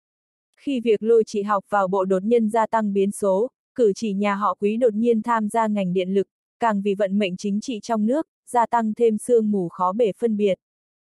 Khi việc lôi chị học vào bộ đột nhiên gia tăng biến số, cử chỉ nhà họ Quý đột nhiên tham gia ngành điện lực, càng vì vận mệnh chính trị trong nước, gia tăng thêm sương mù khó bể phân biệt.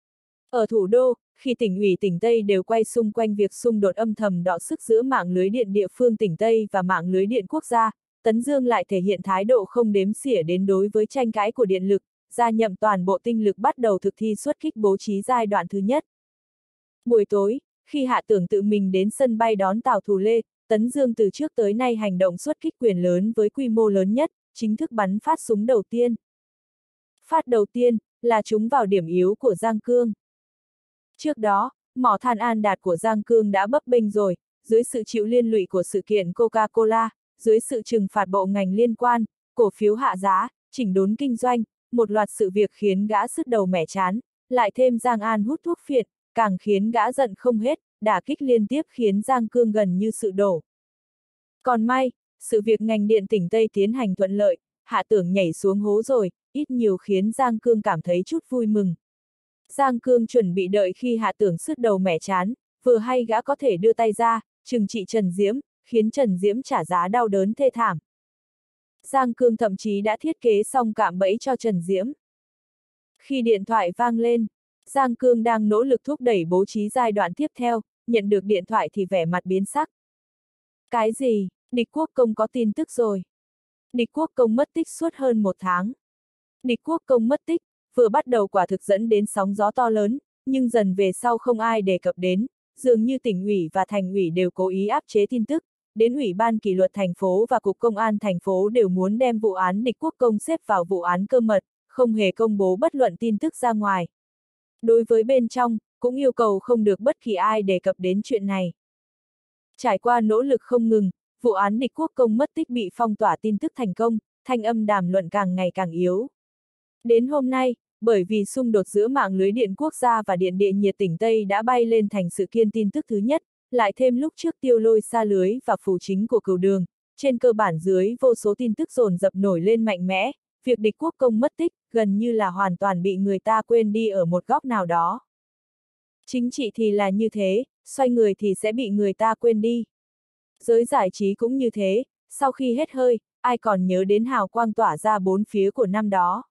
Ở thủ đô, khi tỉnh ủy tỉnh Tây đều quay xung quanh việc xung đột âm thầm đọ sức giữa mạng lưới điện địa phương tỉnh Tây và mạng lưới điện quốc gia, Tấn Dương lại thể hiện thái độ không đếm xỉa đến đối với tranh cãi của điện lực, gia nhậm toàn bộ tinh lực bắt đầu thực thi xuất kích bố trí giai đoạn thứ nhất. Buổi tối, khi Hạ Tưởng tự mình đến sân bay đón Tào Thù Lê, Tấn Dương từ trước tới nay hành động xuất kích quyền lớn với quy mô lớn nhất, chính thức bắn phát súng đầu tiên. Phát đầu tiên, là trúng vào điểm yếu của Giang Cương. Trước đó, mỏ than An Đạt của Giang Cương đã bấp bênh rồi, dưới sự chịu liên lụy của sự kiện Coca-Cola, dưới sự trừng phạt bộ ngành liên quan, cổ phiếu hạ giá, chỉnh đốn kinh doanh, một loạt sự việc khiến gã sứt đầu mẻ chán, lại thêm Giang An hút thuốc phiện, càng khiến gã giận không hết, đả kích liên tiếp khiến Giang Cương gần như sự đổ. Còn may, sự việc ngành điện tỉnh Tây tiến hành thuận lợi, Hạ Tưởng nhảy xuống hố rồi, ít nhiều khiến Giang Cương cảm thấy chút vui mừng. Giang Cương chuẩn bị đợi khi Hạ Tưởng sứt đầu mẻ chán, vừa hay gã có thể đưa tay ra, trừng trị Trần Diễm, khiến Trần Diễm trả giá đau đớn thê thảm. Giang Cương thậm chí đã thiết kế xong cạm bẫy cho Trần Diễm. Khi điện thoại vang lên, Giang Cương đang nỗ lực thúc đẩy bố trí giai đoạn tiếp theo, nhận được điện thoại thì vẻ mặt biến sắc. Cái gì? Địch Quốc Công có tin tức rồi. Địch Quốc Công mất tích suốt hơn một tháng. Địch Quốc Công mất tích, vừa bắt đầu quả thực dẫn đến sóng gió to lớn, nhưng dần về sau không ai đề cập đến, dường như tỉnh ủy và thành ủy đều cố ý áp chế tin tức, đến ủy ban kỷ luật thành phố và cục công an thành phố đều muốn đem vụ án Địch Quốc Công xếp vào vụ án cơ mật, không hề công bố bất luận tin tức ra ngoài. Đối với bên trong, cũng yêu cầu không được bất kỳ ai đề cập đến chuyện này. Trải qua nỗ lực không ngừng, vụ án Địch Quốc Công mất tích bị phong tỏa tin tức thành công, thanh âm đàm luận càng ngày càng yếu. Đến hôm nay, bởi vì xung đột giữa mạng lưới điện quốc gia và điện địa nhiệt tỉnh Tây đã bay lên thành sự kiện tin tức thứ nhất, lại thêm lúc trước Tiêu Lôi xa lưới và phù chính của Cửu Đường, trên cơ bản dưới vô số tin tức dồn dập nổi lên mạnh mẽ, việc Địch Quốc Công mất tích, gần như là hoàn toàn bị người ta quên đi ở một góc nào đó. Chính trị thì là như thế, xoay người thì sẽ bị người ta quên đi. Giới giải trí cũng như thế, sau khi hết hơi, ai còn nhớ đến hào quang tỏa ra bốn phía của năm đó.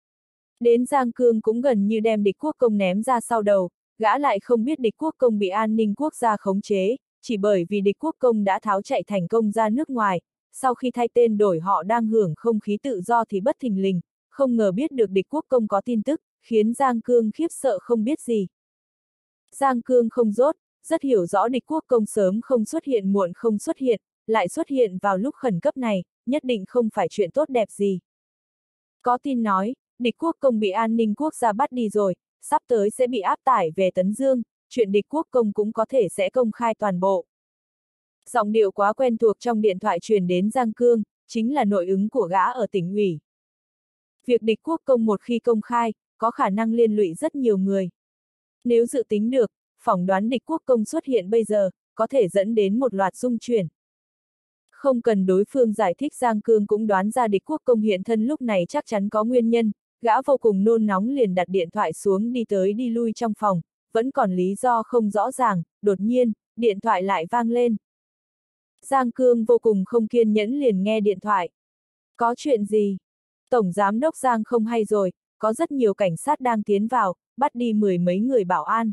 Đến Giang Cương cũng gần như đem địch quốc công ném ra sau đầu, gã lại không biết địch quốc công bị an ninh quốc gia khống chế, chỉ bởi vì địch quốc công đã tháo chạy thành công ra nước ngoài, sau khi thay tên đổi họ đang hưởng không khí tự do thì bất thình lình, không ngờ biết được địch quốc công có tin tức, khiến Giang Cương khiếp sợ không biết gì. Giang Cương không dốt, rất hiểu rõ địch quốc công sớm không xuất hiện muộn không xuất hiện, lại xuất hiện vào lúc khẩn cấp này, nhất định không phải chuyện tốt đẹp gì. Có tin nói, địch quốc công bị an ninh quốc gia bắt đi rồi, sắp tới sẽ bị áp tải về Tấn Dương, chuyện địch quốc công cũng có thể sẽ công khai toàn bộ. Giọng điệu quá quen thuộc trong điện thoại truyền đến Giang Cương, chính là nội ứng của gã ở tỉnh ủy. Việc địch quốc công một khi công khai, có khả năng liên lụy rất nhiều người. Nếu dự tính được, phỏng đoán địch quốc công xuất hiện bây giờ, có thể dẫn đến một loạt dung chuyển. Không cần đối phương giải thích, Giang Cương cũng đoán ra địch quốc công hiện thân lúc này chắc chắn có nguyên nhân, gã vô cùng nôn nóng liền đặt điện thoại xuống đi tới đi lui trong phòng, vẫn còn lý do không rõ ràng, đột nhiên, điện thoại lại vang lên. Giang Cương vô cùng không kiên nhẫn liền nghe điện thoại. Có chuyện gì? Tổng giám đốc Giang không hay rồi, có rất nhiều cảnh sát đang tiến vào, bắt đi mười mấy người bảo an.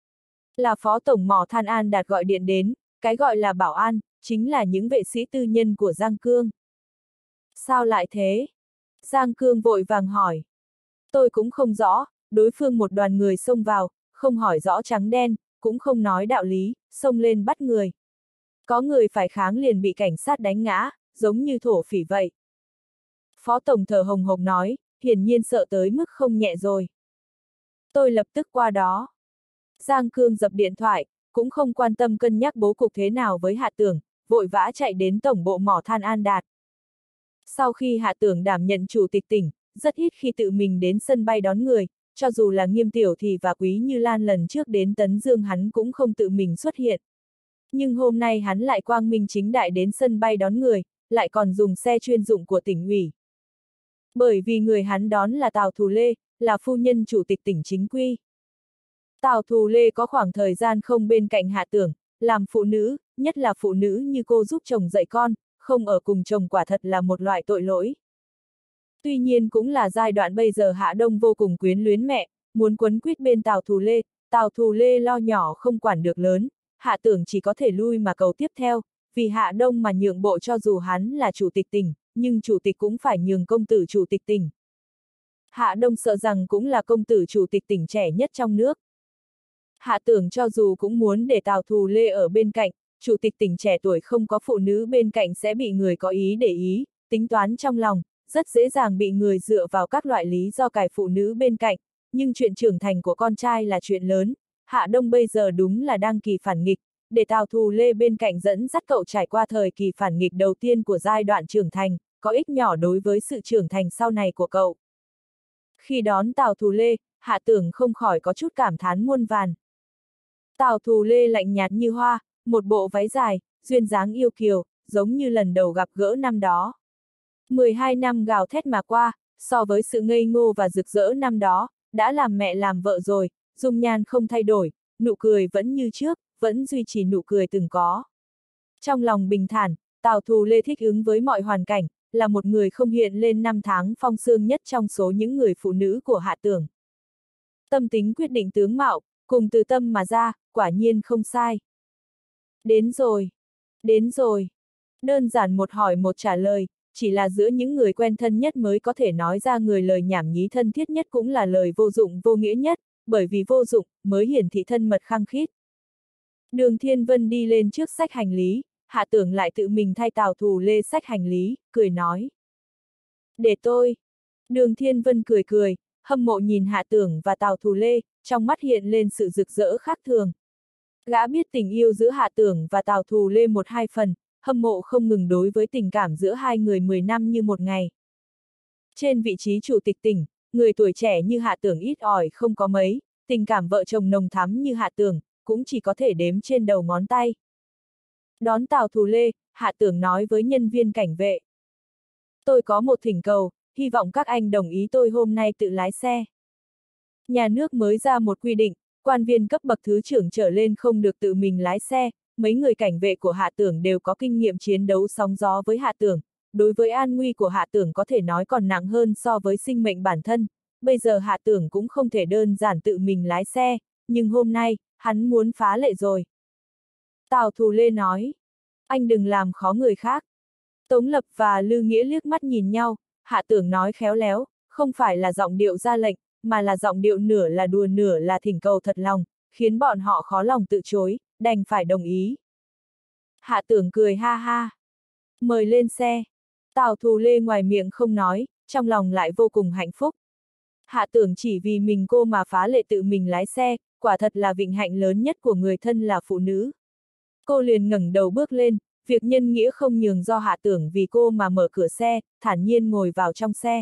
Là phó tổng mỏ than An Đạt gọi điện đến, cái gọi là bảo an, chính là những vệ sĩ tư nhân của Giang Cương. Sao lại thế? Giang Cương vội vàng hỏi. Tôi cũng không rõ, đối phương một đoàn người xông vào, không hỏi rõ trắng đen, cũng không nói đạo lý, xông lên bắt người. Có người phải kháng liền bị cảnh sát đánh ngã, giống như thổ phỉ vậy. Phó tổng thở hồng hộc nói, hiển nhiên sợ tới mức không nhẹ rồi. Tôi lập tức qua đó. Giang Cương dập điện thoại, cũng không quan tâm cân nhắc bố cục thế nào với Hạ Tưởng, vội vã chạy đến tổng bộ mỏ than An Đạt. Sau khi Hạ Tưởng đảm nhận chủ tịch tỉnh, rất ít khi tự mình đến sân bay đón người, cho dù là Nghiêm Tiểu Thì và Quý Như Lan lần trước đến Tấn Dương hắn cũng không tự mình xuất hiện. Nhưng hôm nay hắn lại quang minh chính đại đến sân bay đón người, lại còn dùng xe chuyên dụng của tỉnh ủy. Bởi vì người hắn đón là Tào Thù Lê, là phu nhân chủ tịch tỉnh chính quy. Tào Thù Lê có khoảng thời gian không bên cạnh Hạ Tưởng, làm phụ nữ, nhất là phụ nữ như cô giúp chồng dạy con, không ở cùng chồng quả thật là một loại tội lỗi. Tuy nhiên cũng là giai đoạn bây giờ Hạ Đông vô cùng quyến luyến mẹ, muốn quấn quýt bên Tào Thù Lê, Tào Thù Lê lo nhỏ không quản được lớn, Hạ Tưởng chỉ có thể lui mà cầu tiếp theo, vì Hạ Đông mà nhượng bộ cho dù hắn là chủ tịch tỉnh, nhưng chủ tịch cũng phải nhường công tử chủ tịch tỉnh. Hạ Đông sợ rằng cũng là công tử chủ tịch tỉnh trẻ nhất trong nước. Hạ Tưởng cho dù cũng muốn để Tào Thù Lê ở bên cạnh, chủ tịch tỉnh trẻ tuổi không có phụ nữ bên cạnh sẽ bị người có ý để ý, tính toán trong lòng, rất dễ dàng bị người dựa vào các loại lý do cài phụ nữ bên cạnh, nhưng chuyện trưởng thành của con trai là chuyện lớn, Hạ Đông bây giờ đúng là đang kỳ phản nghịch, để Tào Thù Lê bên cạnh dẫn dắt cậu trải qua thời kỳ phản nghịch đầu tiên của giai đoạn trưởng thành, có ích nhỏ đối với sự trưởng thành sau này của cậu. Khi đón Tào Thù Lê, Hạ Tưởng không khỏi có chút cảm thán muôn vàn. Tào Thù Lê lạnh nhạt như hoa, một bộ váy dài, duyên dáng yêu kiều, giống như lần đầu gặp gỡ năm đó. mười hai năm gào thét mà qua, so với sự ngây ngô và rực rỡ năm đó, đã làm mẹ làm vợ rồi, dung nhan không thay đổi, nụ cười vẫn như trước, vẫn duy trì nụ cười từng có. Trong lòng bình thản, Tào Thù Lê thích ứng với mọi hoàn cảnh, là một người không hiện lên năm tháng phong sương nhất trong số những người phụ nữ của Hạ Tưởng. Tâm tính quyết định tướng mạo, cùng từ tâm mà ra, quả nhiên không sai. Đến rồi, đến rồi. Đơn giản một hỏi một trả lời, chỉ là giữa những người quen thân nhất mới có thể nói ra người lời nhảm nhí thân thiết nhất cũng là lời vô dụng vô nghĩa nhất, bởi vì vô dụng mới hiển thị thân mật khăng khít. Đường Thiên Vân đi lên trước xách hành lý, Hạ Tưởng lại tự mình thay Tào Thù Lê xách hành lý, cười nói. Để tôi. Đường Thiên Vân cười cười, hâm mộ nhìn Hạ Tưởng và Tào Thù Lê, trong mắt hiện lên sự rực rỡ khác thường. Gã biết tình yêu giữa Hạ Tưởng và Tào Thù Lê một hai phần, hâm mộ không ngừng đối với tình cảm giữa hai người mười năm như một ngày. Trên vị trí chủ tịch tỉnh, người tuổi trẻ như Hạ Tưởng ít ỏi không có mấy, tình cảm vợ chồng nồng thắm như Hạ Tưởng, cũng chỉ có thể đếm trên đầu ngón tay. Đón Tào Thù Lê, Hạ Tưởng nói với nhân viên cảnh vệ. Tôi có một thỉnh cầu, hy vọng các anh đồng ý tôi hôm nay tự lái xe. Nhà nước mới ra một quy định, quan viên cấp bậc thứ trưởng trở lên không được tự mình lái xe, mấy người cảnh vệ của Hạ Tưởng đều có kinh nghiệm chiến đấu sóng gió với Hạ Tưởng, đối với an nguy của Hạ Tưởng có thể nói còn nặng hơn so với sinh mệnh bản thân, bây giờ Hạ Tưởng cũng không thể đơn giản tự mình lái xe, nhưng hôm nay, hắn muốn phá lệ rồi. Tào Thù Lê nói, anh đừng làm khó người khác. Tống Lập và Lư Nghĩa liếc mắt nhìn nhau, Hạ Tưởng nói khéo léo, không phải là giọng điệu ra lệnh, mà là giọng điệu nửa là đùa nửa là thỉnh cầu thật lòng, khiến bọn họ khó lòng tự chối, đành phải đồng ý. Hạ Tưởng cười ha ha. Mời lên xe. Tào Thù Lê ngoài miệng không nói, trong lòng lại vô cùng hạnh phúc. Hạ Tưởng chỉ vì mình cô mà phá lệ tự mình lái xe, quả thật là vinh hạnh lớn nhất của người thân là phụ nữ. Cô liền ngẩng đầu bước lên, việc nhân nghĩa không nhường do Hạ Tưởng vì cô mà mở cửa xe, thản nhiên ngồi vào trong xe.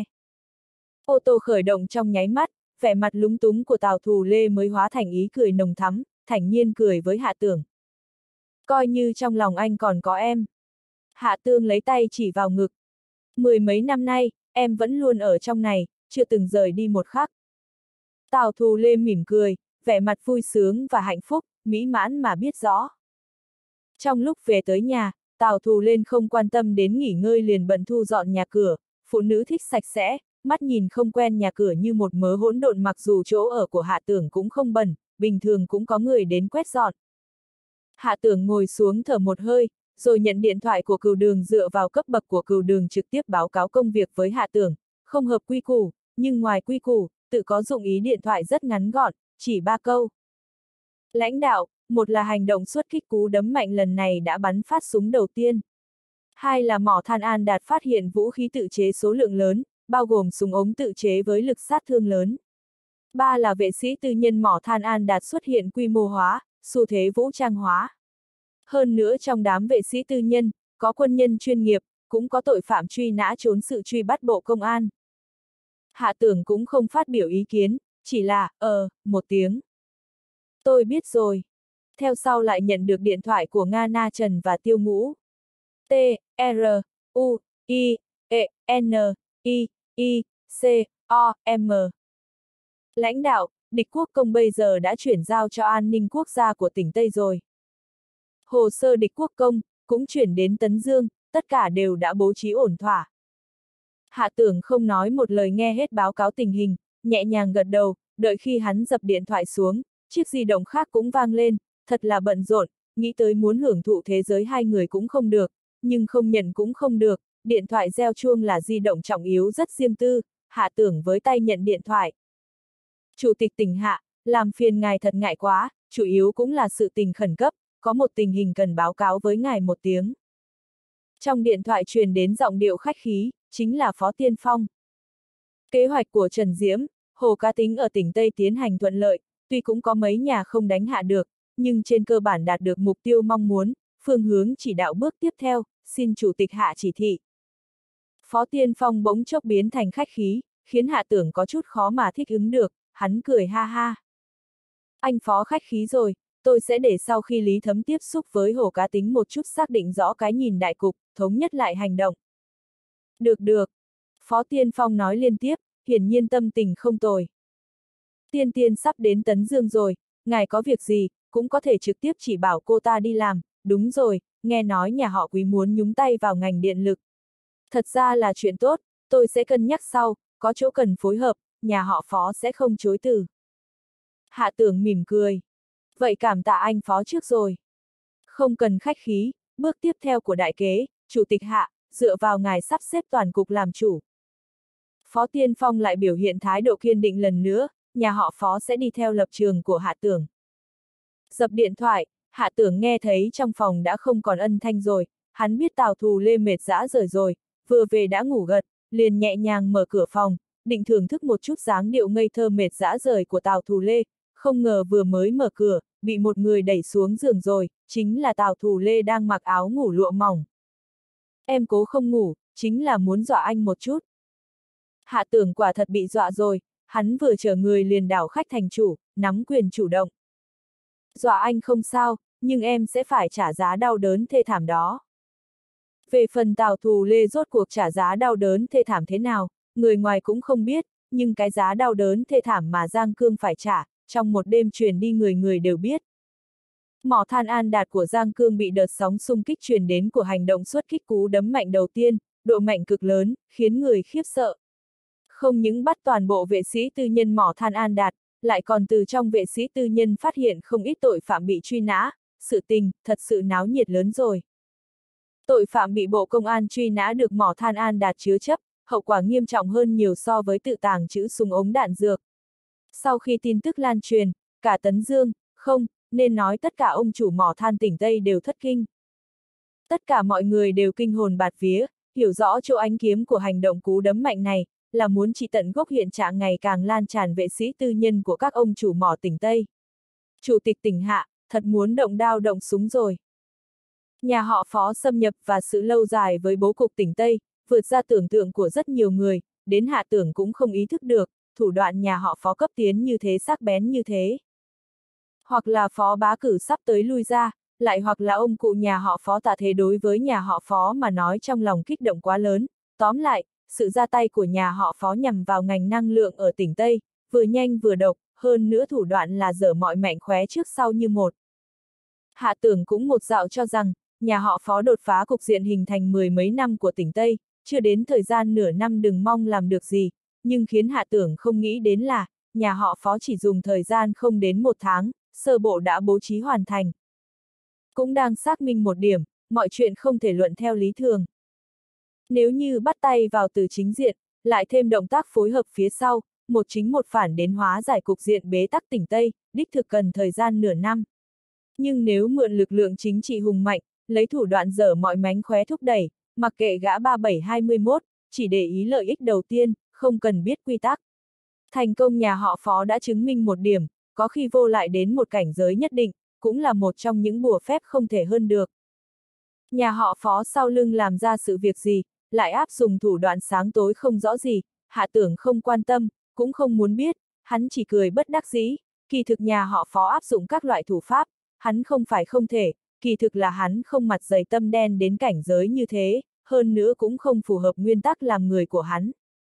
Ô tô khởi động trong nháy mắt, vẻ mặt lúng túng của Tào Thù Lê mới hóa thành ý cười nồng thắm, thản nhiên cười với Hạ Tưởng. Coi như trong lòng anh còn có em. Hạ Tương lấy tay chỉ vào ngực. Mười mấy năm nay, em vẫn luôn ở trong này, chưa từng rời đi một khắc. Tào Thù Lê mỉm cười, vẻ mặt vui sướng và hạnh phúc, mỹ mãn mà biết rõ. Trong lúc về tới nhà, Tào Thù Lê không quan tâm đến nghỉ ngơi liền bận thu dọn nhà cửa, phụ nữ thích sạch sẽ, mắt nhìn không quen nhà cửa như một mớ hỗn độn, mặc dù chỗ ở của Hạ Tưởng cũng không bẩn, bình thường cũng có người đến quét dọn. Hạ Tưởng ngồi xuống thở một hơi, rồi nhận điện thoại của Cửu Đường, dựa vào cấp bậc của Cửu Đường trực tiếp báo cáo công việc với Hạ Tưởng, không hợp quy củ, nhưng ngoài quy củ, tự có dụng ý. Điện thoại rất ngắn gọn, chỉ ba câu. Lãnh đạo, một là hành động xuất kích cú đấm mạnh lần này đã bắn phát súng đầu tiên. Hai là mỏ than An Đạt phát hiện vũ khí tự chế số lượng lớn, bao gồm súng ống tự chế với lực sát thương lớn. Ba là vệ sĩ tư nhân mỏ than An Đạt xuất hiện quy mô hóa, xu thế vũ trang hóa. Hơn nữa trong đám vệ sĩ tư nhân, có quân nhân chuyên nghiệp, cũng có tội phạm truy nã trốn sự truy bắt bộ công an. Hạ Tưởng cũng không phát biểu ý kiến, chỉ là, ờ, một tiếng. Tôi biết rồi. Theo sau lại nhận được điện thoại của Nga Na Trần và Tiêu Ngũ. T, R, U, I, E, N, I, I, C, O, M. Lãnh đạo, địch quốc công bây giờ đã chuyển giao cho an ninh quốc gia của tỉnh Tây rồi. Hồ sơ địch quốc công, cũng chuyển đến Tấn Dương, tất cả đều đã bố trí ổn thỏa. Hạ Tưởng không nói một lời nghe hết báo cáo tình hình, nhẹ nhàng gật đầu, đợi khi hắn dập điện thoại xuống, chiếc di động khác cũng vang lên, thật là bận rộn, nghĩ tới muốn hưởng thụ thế giới hai người cũng không được, nhưng không nhận cũng không được, điện thoại reo chuông là di động trọng yếu rất riêng tư, Hạ Tưởng với tay nhận điện thoại. Chủ tịch tỉnh Hạ, làm phiền ngài thật ngại quá, chủ yếu cũng là sự tình khẩn cấp, có một tình hình cần báo cáo với ngài một tiếng. Trong điện thoại truyền đến giọng điệu khách khí, chính là Phó Tiên Phong. Kế hoạch của Trần Diễm, Hồ Cá Tính ở tỉnh Tây tiến hành thuận lợi, tuy cũng có mấy nhà không đánh hạ được, nhưng trên cơ bản đạt được mục tiêu mong muốn, phương hướng chỉ đạo bước tiếp theo, xin Chủ tịch Hạ chỉ thị. Phó Tiên Phong bỗng chốc biến thành khách khí, khiến Hạ Tưởng có chút khó mà thích ứng được, hắn cười ha ha. Anh Phó khách khí rồi, tôi sẽ để sau khi Lý Thấm tiếp xúc với Hồ Cá Tính một chút xác định rõ cái nhìn đại cục, thống nhất lại hành động. Được được. Phó Tiên Phong nói liên tiếp, hiển nhiên tâm tình không tồi. Tiên Tiên sắp đến Tấn Dương rồi, ngài có việc gì, cũng có thể trực tiếp chỉ bảo cô ta đi làm, đúng rồi, nghe nói nhà họ Quý muốn nhúng tay vào ngành điện lực. Thật ra là chuyện tốt, tôi sẽ cân nhắc sau, có chỗ cần phối hợp, nhà họ Phó sẽ không chối từ. Hạ Tưởng mỉm cười. Vậy cảm tạ anh Phó trước rồi. Không cần khách khí, bước tiếp theo của đại kế, Chủ tịch Hạ, dựa vào ngài sắp xếp toàn cục làm chủ. Phó Tiên Phong lại biểu hiện thái độ kiên định lần nữa, nhà họ Phó sẽ đi theo lập trường của Hạ Tưởng. Dập điện thoại, Hạ Tưởng nghe thấy trong phòng đã không còn âm thanh rồi, hắn biết Tào Thù Lê mệt rã rời rồi, vừa về đã ngủ gật, liền nhẹ nhàng mở cửa phòng, định thưởng thức một chút dáng điệu ngây thơ mệt rã rời của Tào Thù Lê, không ngờ vừa mới mở cửa, bị một người đẩy xuống giường rồi, chính là Tào Thù Lê đang mặc áo ngủ lụa mỏng. Em cố không ngủ, chính là muốn dọa anh một chút. Hạ Tưởng quả thật bị dọa rồi, hắn vừa chở người liền đảo khách thành chủ, nắm quyền chủ động. Dọa anh không sao, nhưng em sẽ phải trả giá đau đớn thê thảm đó. Về phần Tào Thù Lê rốt cuộc trả giá đau đớn thê thảm thế nào, người ngoài cũng không biết, nhưng cái giá đau đớn thê thảm mà Giang Cương phải trả, trong một đêm truyền đi người người đều biết. Mỏ than An Đạt của Giang Cương bị đợt sóng xung kích truyền đến của hành động xuất kích cú đấm mạnh đầu tiên, độ mạnh cực lớn, khiến người khiếp sợ. Không những bắt toàn bộ vệ sĩ tư nhân mỏ than An Đạt, lại còn từ trong vệ sĩ tư nhân phát hiện không ít tội phạm bị truy nã, sự tình, thật sự náo nhiệt lớn rồi. Tội phạm bị Bộ Công an truy nã được mỏ than An Đạt chứa chấp, hậu quả nghiêm trọng hơn nhiều so với tự tàng trữ súng ống đạn dược. Sau khi tin tức lan truyền, cả Tấn Dương, không, nên nói tất cả ông chủ mỏ than tỉnh Tây đều thất kinh. Tất cả mọi người đều kinh hồn bạt vía, hiểu rõ chỗ ánh kiếm của hành động cú đấm mạnh này, là muốn trị tận gốc hiện trạng ngày càng lan tràn vệ sĩ tư nhân của các ông chủ mỏ tỉnh Tây. Chủ tịch tỉnh Hạ, thật muốn động đao động súng rồi. Nhà họ Phó xâm nhập và sự lâu dài với bố cục tỉnh Tây, vượt ra tưởng tượng của rất nhiều người, đến Hạ Tưởng cũng không ý thức được, thủ đoạn nhà họ Phó cấp tiến như thế sắc bén như thế. Hoặc là Phó Bá Cử sắp tới lui ra, lại hoặc là ông cụ nhà họ Phó Tạ Thế đối với nhà họ Phó mà nói trong lòng kích động quá lớn. Tóm lại, sự ra tay của nhà họ Phó nhằm vào ngành năng lượng ở tỉnh Tây, vừa nhanh vừa độc, hơn nữa thủ đoạn là dở mọi mẹo khóe trước sau như một. Hạ Tưởng cũng một dạo cho rằng, nhà họ Phó đột phá cục diện hình thành mười mấy năm của tỉnh Tây, chưa đến thời gian nửa năm đừng mong làm được gì, nhưng khiến Hạ Tưởng không nghĩ đến là, nhà họ Phó chỉ dùng thời gian không đến một tháng, sơ bộ đã bố trí hoàn thành. Cũng đang xác minh một điểm, mọi chuyện không thể luận theo lý thường. Nếu như bắt tay vào từ chính diện, lại thêm động tác phối hợp phía sau, một chính một phản đến hóa giải cục diện bế tắc tỉnh Tây, đích thực cần thời gian nửa năm. Nhưng nếu mượn lực lượng chính trị hùng mạnh, lấy thủ đoạn dở mọi mánh khóe thúc đẩy, mặc kệ gã ba bảy hai mốt, chỉ để ý lợi ích đầu tiên, không cần biết quy tắc. Thành công nhà họ Phó đã chứng minh một điểm, có khi vô lại đến một cảnh giới nhất định, cũng là một trong những bùa phép không thể hơn được. Nhà họ Phó sau lưng làm ra sự việc gì, lại áp dụng thủ đoạn sáng tối không rõ gì, Hạ Tưởng không quan tâm, cũng không muốn biết, hắn chỉ cười bất đắc dĩ, kỳ thực nhà họ Phó áp dụng các loại thủ pháp, hắn không phải không thể, kỳ thực là hắn không mặt dày tâm đen đến cảnh giới như thế, hơn nữa cũng không phù hợp nguyên tắc làm người của hắn.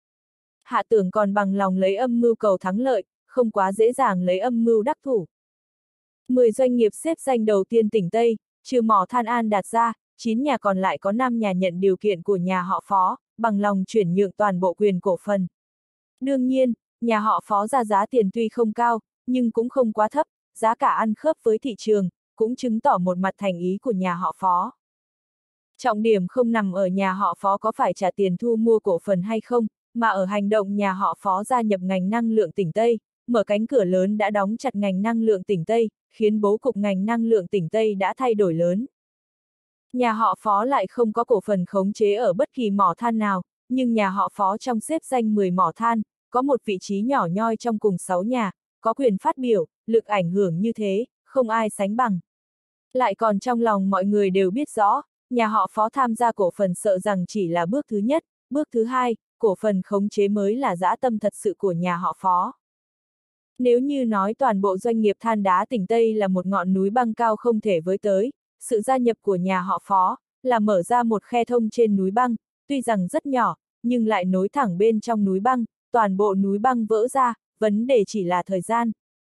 Hạ Tưởng còn bằng lòng lấy âm mưu cầu thắng lợi, không quá dễ dàng lấy âm mưu đắc thủ. mười doanh nghiệp xếp danh đầu tiên tỉnh Tây, trừ mỏ than An Đạt ra, chín nhà còn lại có năm nhà nhận điều kiện của nhà họ Phó, bằng lòng chuyển nhượng toàn bộ quyền cổ phần. Đương nhiên, nhà họ Phó ra giá tiền tuy không cao, nhưng cũng không quá thấp, giá cả ăn khớp với thị trường, cũng chứng tỏ một mặt thành ý của nhà họ Phó. Trọng điểm không nằm ở nhà họ Phó có phải trả tiền thu mua cổ phần hay không, mà ở hành động nhà họ Phó gia nhập ngành năng lượng tỉnh Tây, mở cánh cửa lớn đã đóng chặt ngành năng lượng tỉnh Tây, khiến bố cục ngành năng lượng tỉnh Tây đã thay đổi lớn. Nhà họ Phó lại không có cổ phần khống chế ở bất kỳ mỏ than nào, nhưng nhà họ Phó trong xếp danh mười mỏ than, có một vị trí nhỏ nhoi trong cùng sáu nhà, có quyền phát biểu, lực ảnh hưởng như thế, không ai sánh bằng. Lại còn trong lòng mọi người đều biết rõ, nhà họ Phó tham gia cổ phần sợ rằng chỉ là bước thứ nhất, bước thứ hai, cổ phần khống chế mới là dã tâm thật sự của nhà họ Phó. Nếu như nói toàn bộ doanh nghiệp than đá tỉnh Tây là một ngọn núi băng cao không thể với tới, sự gia nhập của nhà họ Phó là mở ra một khe thông trên núi băng, tuy rằng rất nhỏ, nhưng lại nối thẳng bên trong núi băng, toàn bộ núi băng vỡ ra, vấn đề chỉ là thời gian.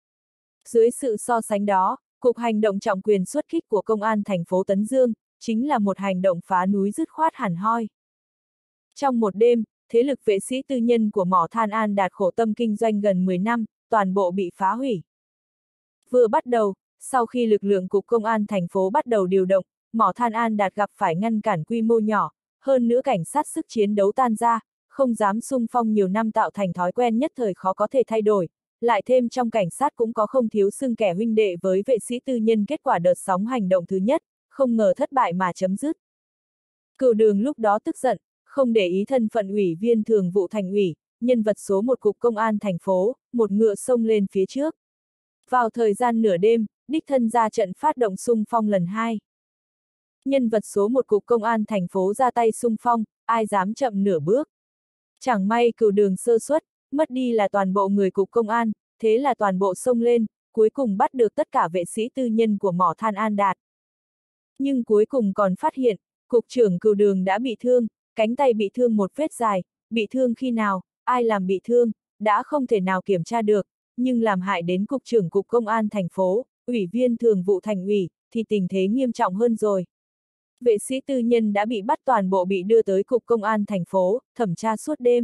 Dưới sự so sánh đó, Cục Hành động trọng quyền xuất kích của Công an thành phố Tấn Dương, chính là một hành động phá núi dứt khoát hẳn hoi. Trong một đêm, thế lực vệ sĩ tư nhân của mỏ than An Đạt khổ tâm kinh doanh gần mười năm, toàn bộ bị phá hủy. Vừa bắt đầu, sau khi lực lượng Cục Công an thành phố bắt đầu điều động, mỏ than An Đạt gặp phải ngăn cản quy mô nhỏ, hơn nữa cảnh sát sức chiến đấu tan ra, không dám xung phong nhiều năm tạo thành thói quen nhất thời khó có thể thay đổi, lại thêm trong cảnh sát cũng có không thiếu xưng kẻ huynh đệ với vệ sĩ tư nhân kết quả đợt sóng hành động thứ nhất, không ngờ thất bại mà chấm dứt. Cửu Đường lúc đó tức giận, không để ý thân phận ủy viên thường vụ thành ủy, nhân vật số một Cục Công an thành phố, một ngựa xông lên phía trước. Vào thời gian nửa đêm, đích thân ra trận phát động xung phong lần hai. Nhân vật số một Cục Công an thành phố ra tay xung phong, ai dám chậm nửa bước. Chẳng may Cửu Đường sơ suất, mất đi là toàn bộ người Cục Công an, thế là toàn bộ xông lên, cuối cùng bắt được tất cả vệ sĩ tư nhân của mỏ than An Đạt. Nhưng cuối cùng còn phát hiện, Cục trưởng Cửu Đường đã bị thương, cánh tay bị thương một vết dài, bị thương khi nào, ai làm bị thương, đã không thể nào kiểm tra được, nhưng làm hại đến Cục trưởng Cục Công an thành phố, ủy viên thường vụ thành ủy, thì tình thế nghiêm trọng hơn rồi. Vệ sĩ tư nhân đã bị bắt, toàn bộ bị đưa tới cục công an thành phố, thẩm tra suốt đêm.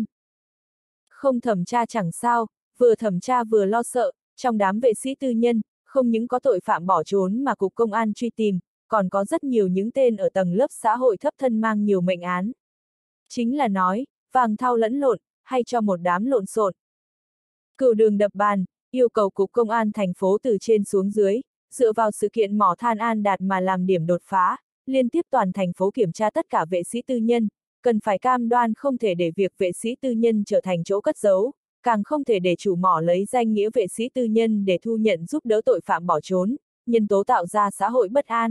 Không thẩm tra chẳng sao, vừa thẩm tra vừa lo sợ, trong đám vệ sĩ tư nhân, không những có tội phạm bỏ trốn mà cục công an truy tìm, còn có rất nhiều những tên ở tầng lớp xã hội thấp thân mang nhiều mệnh án. Chính là nói, vàng thau lẫn lộn, hay cho một đám lộn xộn. Cửu đường đập bàn, yêu cầu cục công an thành phố từ trên xuống dưới, dựa vào sự kiện mỏ than An Đạt mà làm điểm đột phá, liên tiếp toàn thành phố kiểm tra tất cả vệ sĩ tư nhân, cần phải cam đoan không thể để việc vệ sĩ tư nhân trở thành chỗ cất giấu, càng không thể để chủ mỏ lấy danh nghĩa vệ sĩ tư nhân để thu nhận giúp đỡ tội phạm bỏ trốn, nhân tố tạo ra xã hội bất an.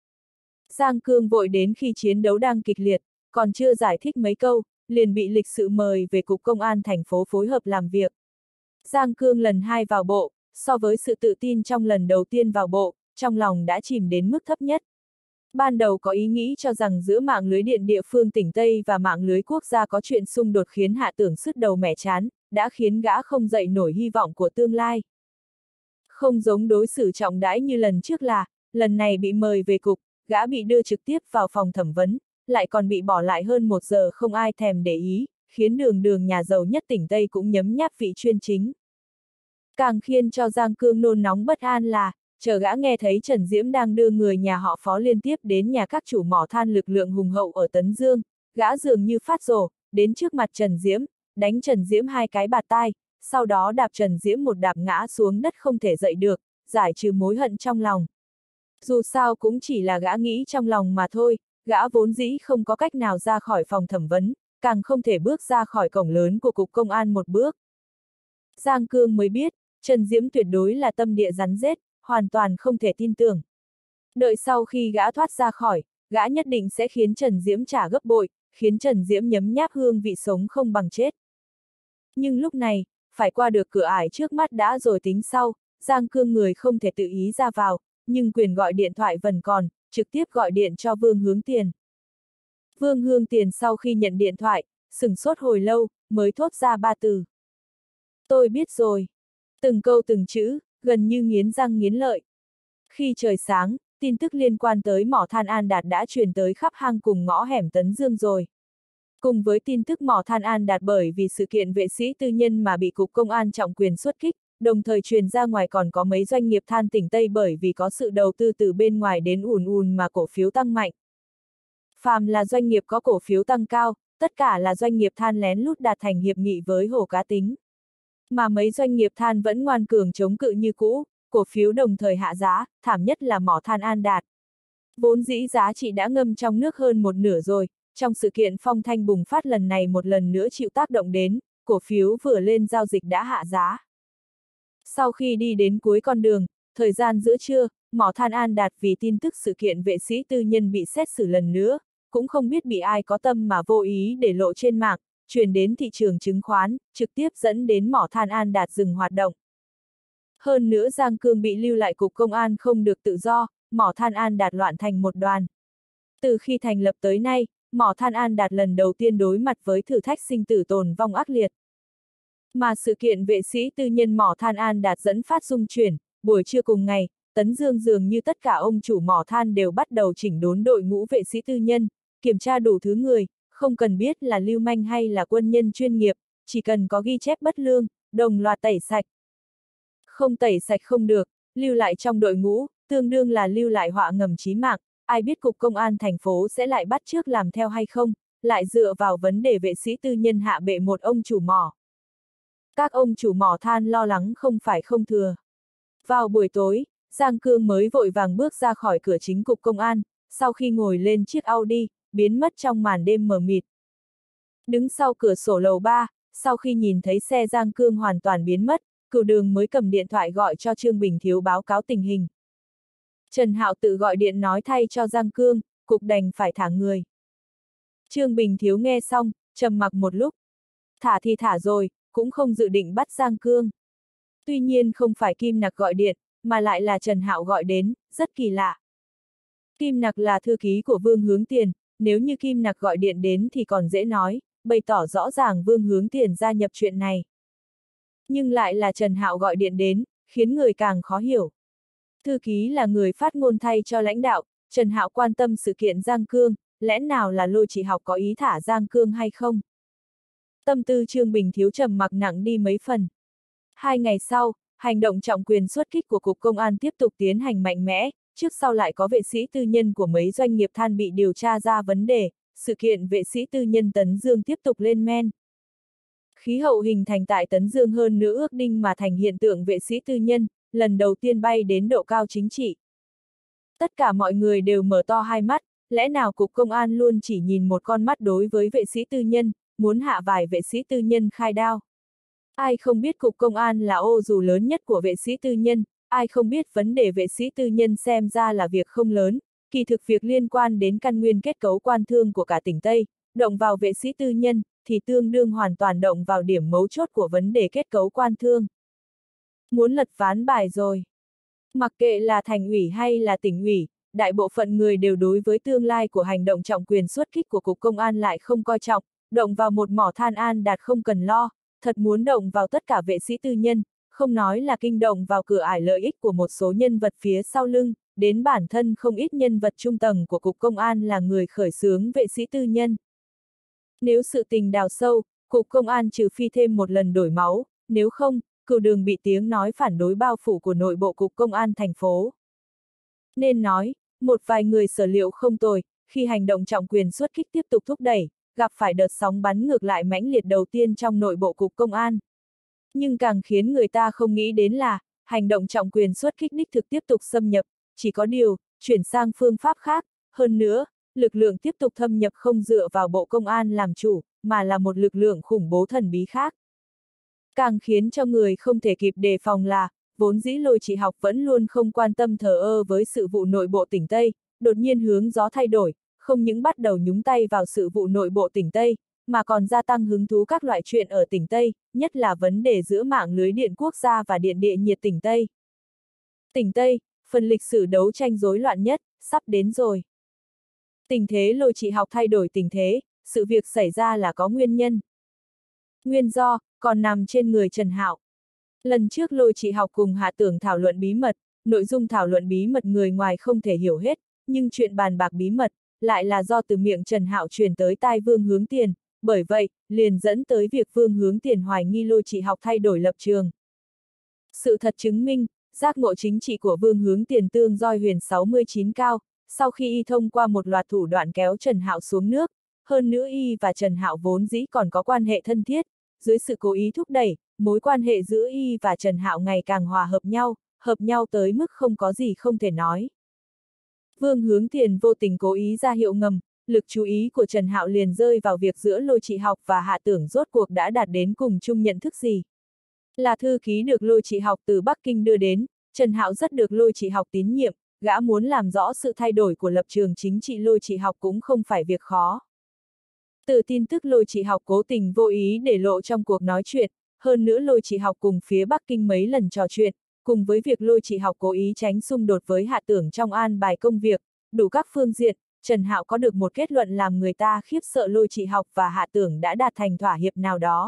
Giang Cương vội đến khi chiến đấu đang kịch liệt, còn chưa giải thích mấy câu, liền bị lịch sự mời về cục công an thành phố phối hợp làm việc. Giang Cương lần hai vào bộ, so với sự tự tin trong lần đầu tiên vào bộ, trong lòng đã chìm đến mức thấp nhất. Ban đầu có ý nghĩ cho rằng giữa mạng lưới điện địa phương tỉnh Tây và mạng lưới quốc gia có chuyện xung đột khiến hạ tưởng sứt đầu mẻ chán, đã khiến gã không dậy nổi hy vọng của tương lai. Không giống đối xử trọng đãi như lần trước là, lần này bị mời về cục, gã bị đưa trực tiếp vào phòng thẩm vấn, lại còn bị bỏ lại hơn một giờ không ai thèm để ý, khiến đường đường nhà giàu nhất tỉnh Tây cũng nhấm nháp vị chuyên chính. Càng khiến cho Giang Cương nôn nóng bất an là, chờ gã nghe thấy Trần Diễm đang đưa người nhà họ Phó liên tiếp đến nhà các chủ mỏ than lực lượng hùng hậu ở Tấn Dương, gã dường như phát rồ, đến trước mặt Trần Diễm, đánh Trần Diễm hai cái bạt tai, sau đó đạp Trần Diễm một đạp ngã xuống đất không thể dậy được, giải trừ mối hận trong lòng. Dù sao cũng chỉ là gã nghĩ trong lòng mà thôi, gã vốn dĩ không có cách nào ra khỏi phòng thẩm vấn, càng không thể bước ra khỏi cổng lớn của cục công an một bước. Giang Cương mới biết, Trần Diễm tuyệt đối là tâm địa rắn rết, hoàn toàn không thể tin tưởng. Đợi sau khi gã thoát ra khỏi, gã nhất định sẽ khiến Trần Diễm trả gấp bội, khiến Trần Diễm nhấm nháp hương vị sống không bằng chết. Nhưng lúc này, phải qua được cửa ải trước mắt đã rồi tính sau, Giang Cương người không thể tự ý ra vào, nhưng quyền gọi điện thoại vẫn còn, trực tiếp gọi điện cho Vương Hướng Tiền. Vương Hướng Tiền sau khi nhận điện thoại, sửng sốt hồi lâu, mới thốt ra ba từ. Tôi biết rồi. Từng câu từng chữ, gần như nghiến răng nghiến lợi. Khi trời sáng, tin tức liên quan tới mỏ than An Đạt đã truyền tới khắp hang cùng ngõ hẻm Tấn Dương rồi. Cùng với tin tức mỏ than An Đạt bởi vì sự kiện vệ sĩ tư nhân mà bị cục công an trọng quyền xuất kích, đồng thời truyền ra ngoài còn có mấy doanh nghiệp than tỉnh Tây bởi vì có sự đầu tư từ bên ngoài đến ùn ùn mà cổ phiếu tăng mạnh. Phàm là doanh nghiệp có cổ phiếu tăng cao, tất cả là doanh nghiệp than lén lút đạt thành hiệp nghị với Hồ Cá Tính. Mà mấy doanh nghiệp than vẫn ngoan cường chống cự như cũ, cổ phiếu đồng thời hạ giá, thảm nhất là mỏ than An Đạt. Vốn dĩ giá trị đã ngâm trong nước hơn một nửa rồi, trong sự kiện phong thanh bùng phát lần này một lần nữa chịu tác động đến, cổ phiếu vừa lên giao dịch đã hạ giá. Sau khi đi đến cuối con đường, thời gian giữa trưa, mỏ than An Đạt vì tin tức sự kiện vệ sĩ tư nhân bị xét xử lần nữa, cũng không biết bị ai có tâm mà vô ý để lộ trên mạng, truyền đến thị trường chứng khoán, trực tiếp dẫn đến mỏ than An Đạt dừng hoạt động. Hơn nữa Giang Cương bị lưu lại cục công an không được tự do, mỏ than An Đạt loạn thành một đoàn. Từ khi thành lập tới nay, mỏ than An Đạt lần đầu tiên đối mặt với thử thách sinh tử tồn vong ác liệt. Mà sự kiện vệ sĩ tư nhân mỏ than An Đạt dẫn phát dung chuyển, buổi trưa cùng ngày, Tấn Dương dường như tất cả ông chủ mỏ than đều bắt đầu chỉnh đốn đội ngũ vệ sĩ tư nhân, kiểm tra đủ thứ người, không cần biết là lưu manh hay là quân nhân chuyên nghiệp, chỉ cần có ghi chép bất lương, đồng loạt tẩy sạch. Không tẩy sạch không được, lưu lại trong đội ngũ, tương đương là lưu lại họa ngầm chí mạng, ai biết cục công an thành phố sẽ lại bắt chước làm theo hay không, lại dựa vào vấn đề vệ sĩ tư nhân hạ bệ một ông chủ mỏ. Các ông chủ mỏ than lo lắng không phải không thừa. Vào buổi tối, Giang Cương mới vội vàng bước ra khỏi cửa chính cục công an, sau khi ngồi lên chiếc Audi, biến mất trong màn đêm mờ mịt. Đứng sau cửa sổ lầu ba, sau khi nhìn thấy xe Giang Cương hoàn toàn biến mất, Cửu Đường mới cầm điện thoại gọi cho Trương Bình Thiếu báo cáo tình hình. Trần Hạo tự gọi điện nói thay cho Giang Cương, cục đành phải thả người. Trương Bình Thiếu nghe xong, trầm mặc một lúc. Thả thì thả rồi, cũng không dự định bắt Giang Cương. Tuy nhiên không phải Kim Nặc gọi điện, mà lại là Trần Hạo gọi đến, rất kỳ lạ. Kim Nặc là thư ký của Vương Hướng Tiền, nếu như Kim Nặc gọi điện đến thì còn dễ nói, bày tỏ rõ ràng Vương Hướng Tiền gia nhập chuyện này. Nhưng lại là Trần Hạo gọi điện đến, khiến người càng khó hiểu. Thư ký là người phát ngôn thay cho lãnh đạo, Trần Hạo quan tâm sự kiện Giang Cương, lẽ nào là Lôi Chỉ Học có ý thả Giang Cương hay không? Tâm tư Trương Bình Thiếu trầm mặc nặng đi mấy phần. Hai ngày sau, hành động trọng quyền xuất kích của Cục Công an tiếp tục tiến hành mạnh mẽ, trước sau lại có vệ sĩ tư nhân của mấy doanh nghiệp than bị điều tra ra vấn đề, sự kiện vệ sĩ tư nhân Tấn Dương tiếp tục lên men. Khí hậu hình thành tại Tấn Dương hơn nữa ước định mà thành hiện tượng vệ sĩ tư nhân, lần đầu tiên bay đến độ cao chính trị. Tất cả mọi người đều mở to hai mắt, lẽ nào Cục Công an luôn chỉ nhìn một con mắt đối với vệ sĩ tư nhân, muốn hạ vài vệ sĩ tư nhân khai đao. Ai không biết Cục Công an là ô dù lớn nhất của vệ sĩ tư nhân, ai không biết vấn đề vệ sĩ tư nhân xem ra là việc không lớn, kỳ thực việc liên quan đến căn nguyên kết cấu quan thương của cả tỉnh Tây, động vào vệ sĩ tư nhân, thì tương đương hoàn toàn động vào điểm mấu chốt của vấn đề kết cấu quan thương. Muốn lật ván bài rồi. Mặc kệ là thành ủy hay là tỉnh ủy, đại bộ phận người đều đối với tương lai của hành động trọng quyền xuất kích của Cục Công an lại không coi trọng, động vào một mỏ than an đạt không cần lo, thật muốn động vào tất cả vệ sĩ tư nhân, không nói là kinh động vào cửa ải lợi ích của một số nhân vật phía sau lưng, đến bản thân không ít nhân vật trung tầng của Cục Công an là người khởi xướng vệ sĩ tư nhân. Nếu sự tình đào sâu, Cục Công an trừ phi thêm một lần đổi máu, nếu không, cửu đường bị tiếng nói phản đối bao phủ của nội bộ Cục Công an thành phố. Nên nói, một vài người sở liệu không tồi, khi hành động trọng quyền xuất kích tiếp tục thúc đẩy, gặp phải đợt sóng bắn ngược lại mãnh liệt đầu tiên trong nội bộ Cục Công an. Nhưng càng khiến người ta không nghĩ đến là, hành động trọng quyền xuất kích đích thực tiếp tục xâm nhập, chỉ có điều, chuyển sang phương pháp khác, hơn nữa, lực lượng tiếp tục thâm nhập không dựa vào Bộ Công an làm chủ, mà là một lực lượng khủng bố thần bí khác. Càng khiến cho người không thể kịp đề phòng là, vốn dĩ Lôi Chỉ Học vẫn luôn không quan tâm thờ ơ với sự vụ nội bộ tỉnh Tây, đột nhiên hướng gió thay đổi, không những bắt đầu nhúng tay vào sự vụ nội bộ tỉnh Tây, mà còn gia tăng hứng thú các loại chuyện ở tỉnh Tây, nhất là vấn đề giữa mạng lưới điện quốc gia và điện địa nhiệt tỉnh Tây. Tỉnh Tây, phần lịch sử đấu tranh rối loạn nhất, sắp đến rồi. Tình thế Lôi Chỉ Học thay đổi tình thế, sự việc xảy ra là có nguyên nhân. Nguyên do, còn nằm trên người Trần Hạo. Lần trước Lôi Chỉ Học cùng Hạ Tưởng thảo luận bí mật, nội dung thảo luận bí mật người ngoài không thể hiểu hết, nhưng chuyện bàn bạc bí mật, lại là do từ miệng Trần Hạo truyền tới tai Vương Hướng Tiền, bởi vậy, liền dẫn tới việc Vương Hướng Tiền hoài nghi Lôi Chỉ Học thay đổi lập trường. Sự thật chứng minh, giác ngộ chính trị của Vương Hướng Tiền tương roi huyền sáu mươi chín cao, sau khi y thông qua một loạt thủ đoạn kéo Trần Hạo xuống nước, hơn nữa y và Trần Hạo vốn dĩ còn có quan hệ thân thiết, dưới sự cố ý thúc đẩy, mối quan hệ giữa y và Trần Hạo ngày càng hòa hợp nhau, hợp nhau tới mức không có gì không thể nói. Vương Hướng Tiền vô tình cố ý ra hiệu ngầm, lực chú ý của Trần Hạo liền rơi vào việc giữa Lôi Chỉ Học và Hạ Tưởng rốt cuộc đã đạt đến cùng chung nhận thức gì. Là thư ký được Lôi Chỉ Học từ Bắc Kinh đưa đến, Trần Hạo rất được Lôi Chỉ Học tín nhiệm, gã muốn làm rõ sự thay đổi của lập trường chính trị Lôi Chỉ Học cũng không phải việc khó. Từ tin tức Lôi Chỉ Học cố tình vô ý để lộ trong cuộc nói chuyện, hơn nữa Lôi Chỉ Học cùng phía Bắc Kinh mấy lần trò chuyện, cùng với việc Lôi Chỉ Học cố ý tránh xung đột với Hạ Tưởng trong an bài công việc, đủ các phương diện, Trần Hạo có được một kết luận làm người ta khiếp sợ Lôi Chỉ Học và Hạ Tưởng đã đạt thành thỏa hiệp nào đó.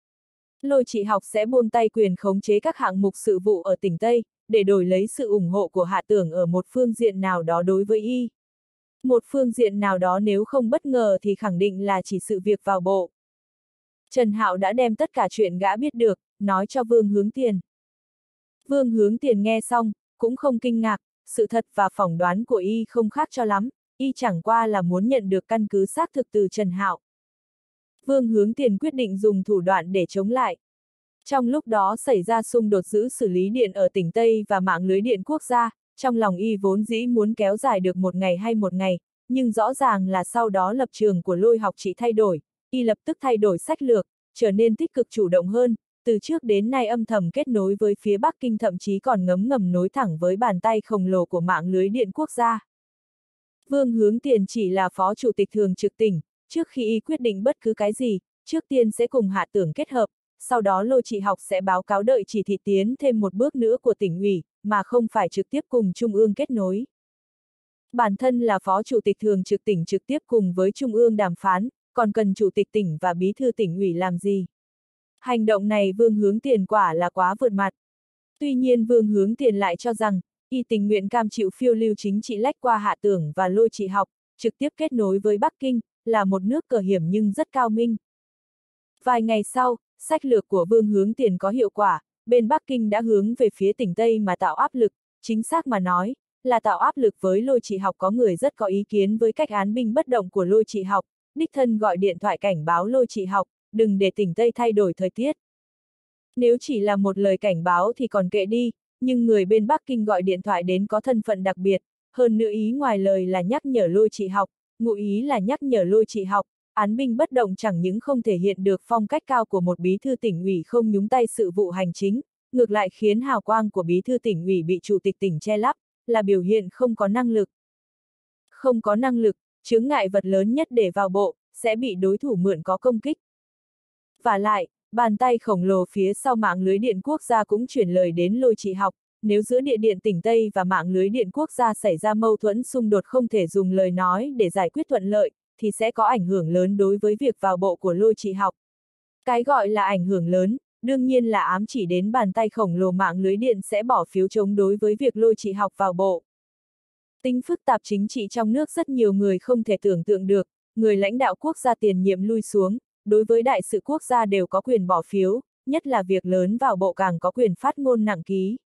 Lôi Chỉ Học sẽ buông tay quyền khống chế các hạng mục sự vụ ở tỉnh Tây, để đổi lấy sự ủng hộ của Hạ Tưởng ở một phương diện nào đó đối với y. Một phương diện nào đó nếu không bất ngờ thì khẳng định là chỉ sự việc vào bộ. Trần Hạo đã đem tất cả chuyện gã biết được, nói cho Vương Hướng Tiền. Vương Hướng Tiền nghe xong, cũng không kinh ngạc, sự thật và phỏng đoán của y không khác cho lắm, y chẳng qua là muốn nhận được căn cứ xác thực từ Trần Hạo. Vương Hướng Tiền quyết định dùng thủ đoạn để chống lại. Trong lúc đó xảy ra xung đột giữ xử lý điện ở tỉnh Tây và mạng lưới điện quốc gia, trong lòng y vốn dĩ muốn kéo dài được một ngày hay một ngày, nhưng rõ ràng là sau đó lập trường của Lôi Học Trị thay đổi, y lập tức thay đổi sách lược, trở nên tích cực chủ động hơn, từ trước đến nay âm thầm kết nối với phía Bắc Kinh thậm chí còn ngấm ngầm nối thẳng với bàn tay khổng lồ của mạng lưới điện quốc gia. Vương Hướng Tiền chỉ là phó chủ tịch thường trực tỉnh, trước khi y quyết định bất cứ cái gì, trước tiên sẽ cùng Hạ Tưởng kết hợp, sau đó Lôi Chỉ Học sẽ báo cáo đợi chỉ thị tiến thêm một bước nữa của tỉnh ủy, mà không phải trực tiếp cùng Trung ương kết nối. Bản thân là phó chủ tịch thường trực tỉnh trực tiếp cùng với Trung ương đàm phán, còn cần chủ tịch tỉnh và bí thư tỉnh ủy làm gì? Hành động này Vương Hướng Tiền quả là quá vượt mặt. Tuy nhiên Vương Hướng Tiền lại cho rằng, Y tình nguyện cam chịu phiêu lưu chính trị lách qua Hạ Tưởng và Lôi Trị Học, trực tiếp kết nối với Bắc Kinh, là một nước cờ hiểm nhưng rất cao minh. Vài ngày sau, sách lược của Vương Hướng Tiền có hiệu quả, bên Bắc Kinh đã hướng về phía tỉnh Tây mà tạo áp lực, chính xác mà nói, là tạo áp lực với Lôi Trị Học. Có người rất có ý kiến với cách án binh bất động của Lôi Trị Học, đích thân gọi điện thoại cảnh báo Lôi Trị Học, đừng để tỉnh Tây thay đổi thời tiết. Nếu chỉ là một lời cảnh báo thì còn kệ đi, nhưng người bên Bắc Kinh gọi điện thoại đến có thân phận đặc biệt, hơn nữa ý ngoài lời là nhắc nhở Lôi Trị Học, ngụ ý là nhắc nhở Lôi Trị Học, án binh bất động chẳng những không thể hiện được phong cách cao của một bí thư tỉnh ủy không nhúng tay sự vụ hành chính, ngược lại khiến hào quang của bí thư tỉnh ủy bị chủ tịch tỉnh che lấp, là biểu hiện không có năng lực. Không có năng lực, chướng ngại vật lớn nhất để vào bộ, sẽ bị đối thủ mượn có công kích. Và lại, bàn tay khổng lồ phía sau mạng lưới điện quốc gia cũng chuyển lời đến Lôi Trị Học, nếu giữa địa điện tỉnh Tây và mạng lưới điện quốc gia xảy ra mâu thuẫn xung đột không thể dùng lời nói để giải quyết thuận lợi, thì sẽ có ảnh hưởng lớn đối với việc vào bộ của Lôi Trị Học. Cái gọi là ảnh hưởng lớn, đương nhiên là ám chỉ đến bàn tay khổng lồ mạng lưới điện sẽ bỏ phiếu chống đối với việc Lôi Trị Học vào bộ. Tính phức tạp chính trị trong nước rất nhiều người không thể tưởng tượng được, người lãnh đạo quốc gia tiền nhiệm lui xuống, đối với đại sự quốc gia đều có quyền bỏ phiếu, nhất là việc lớn vào bộ càng có quyền phát ngôn nặng ký.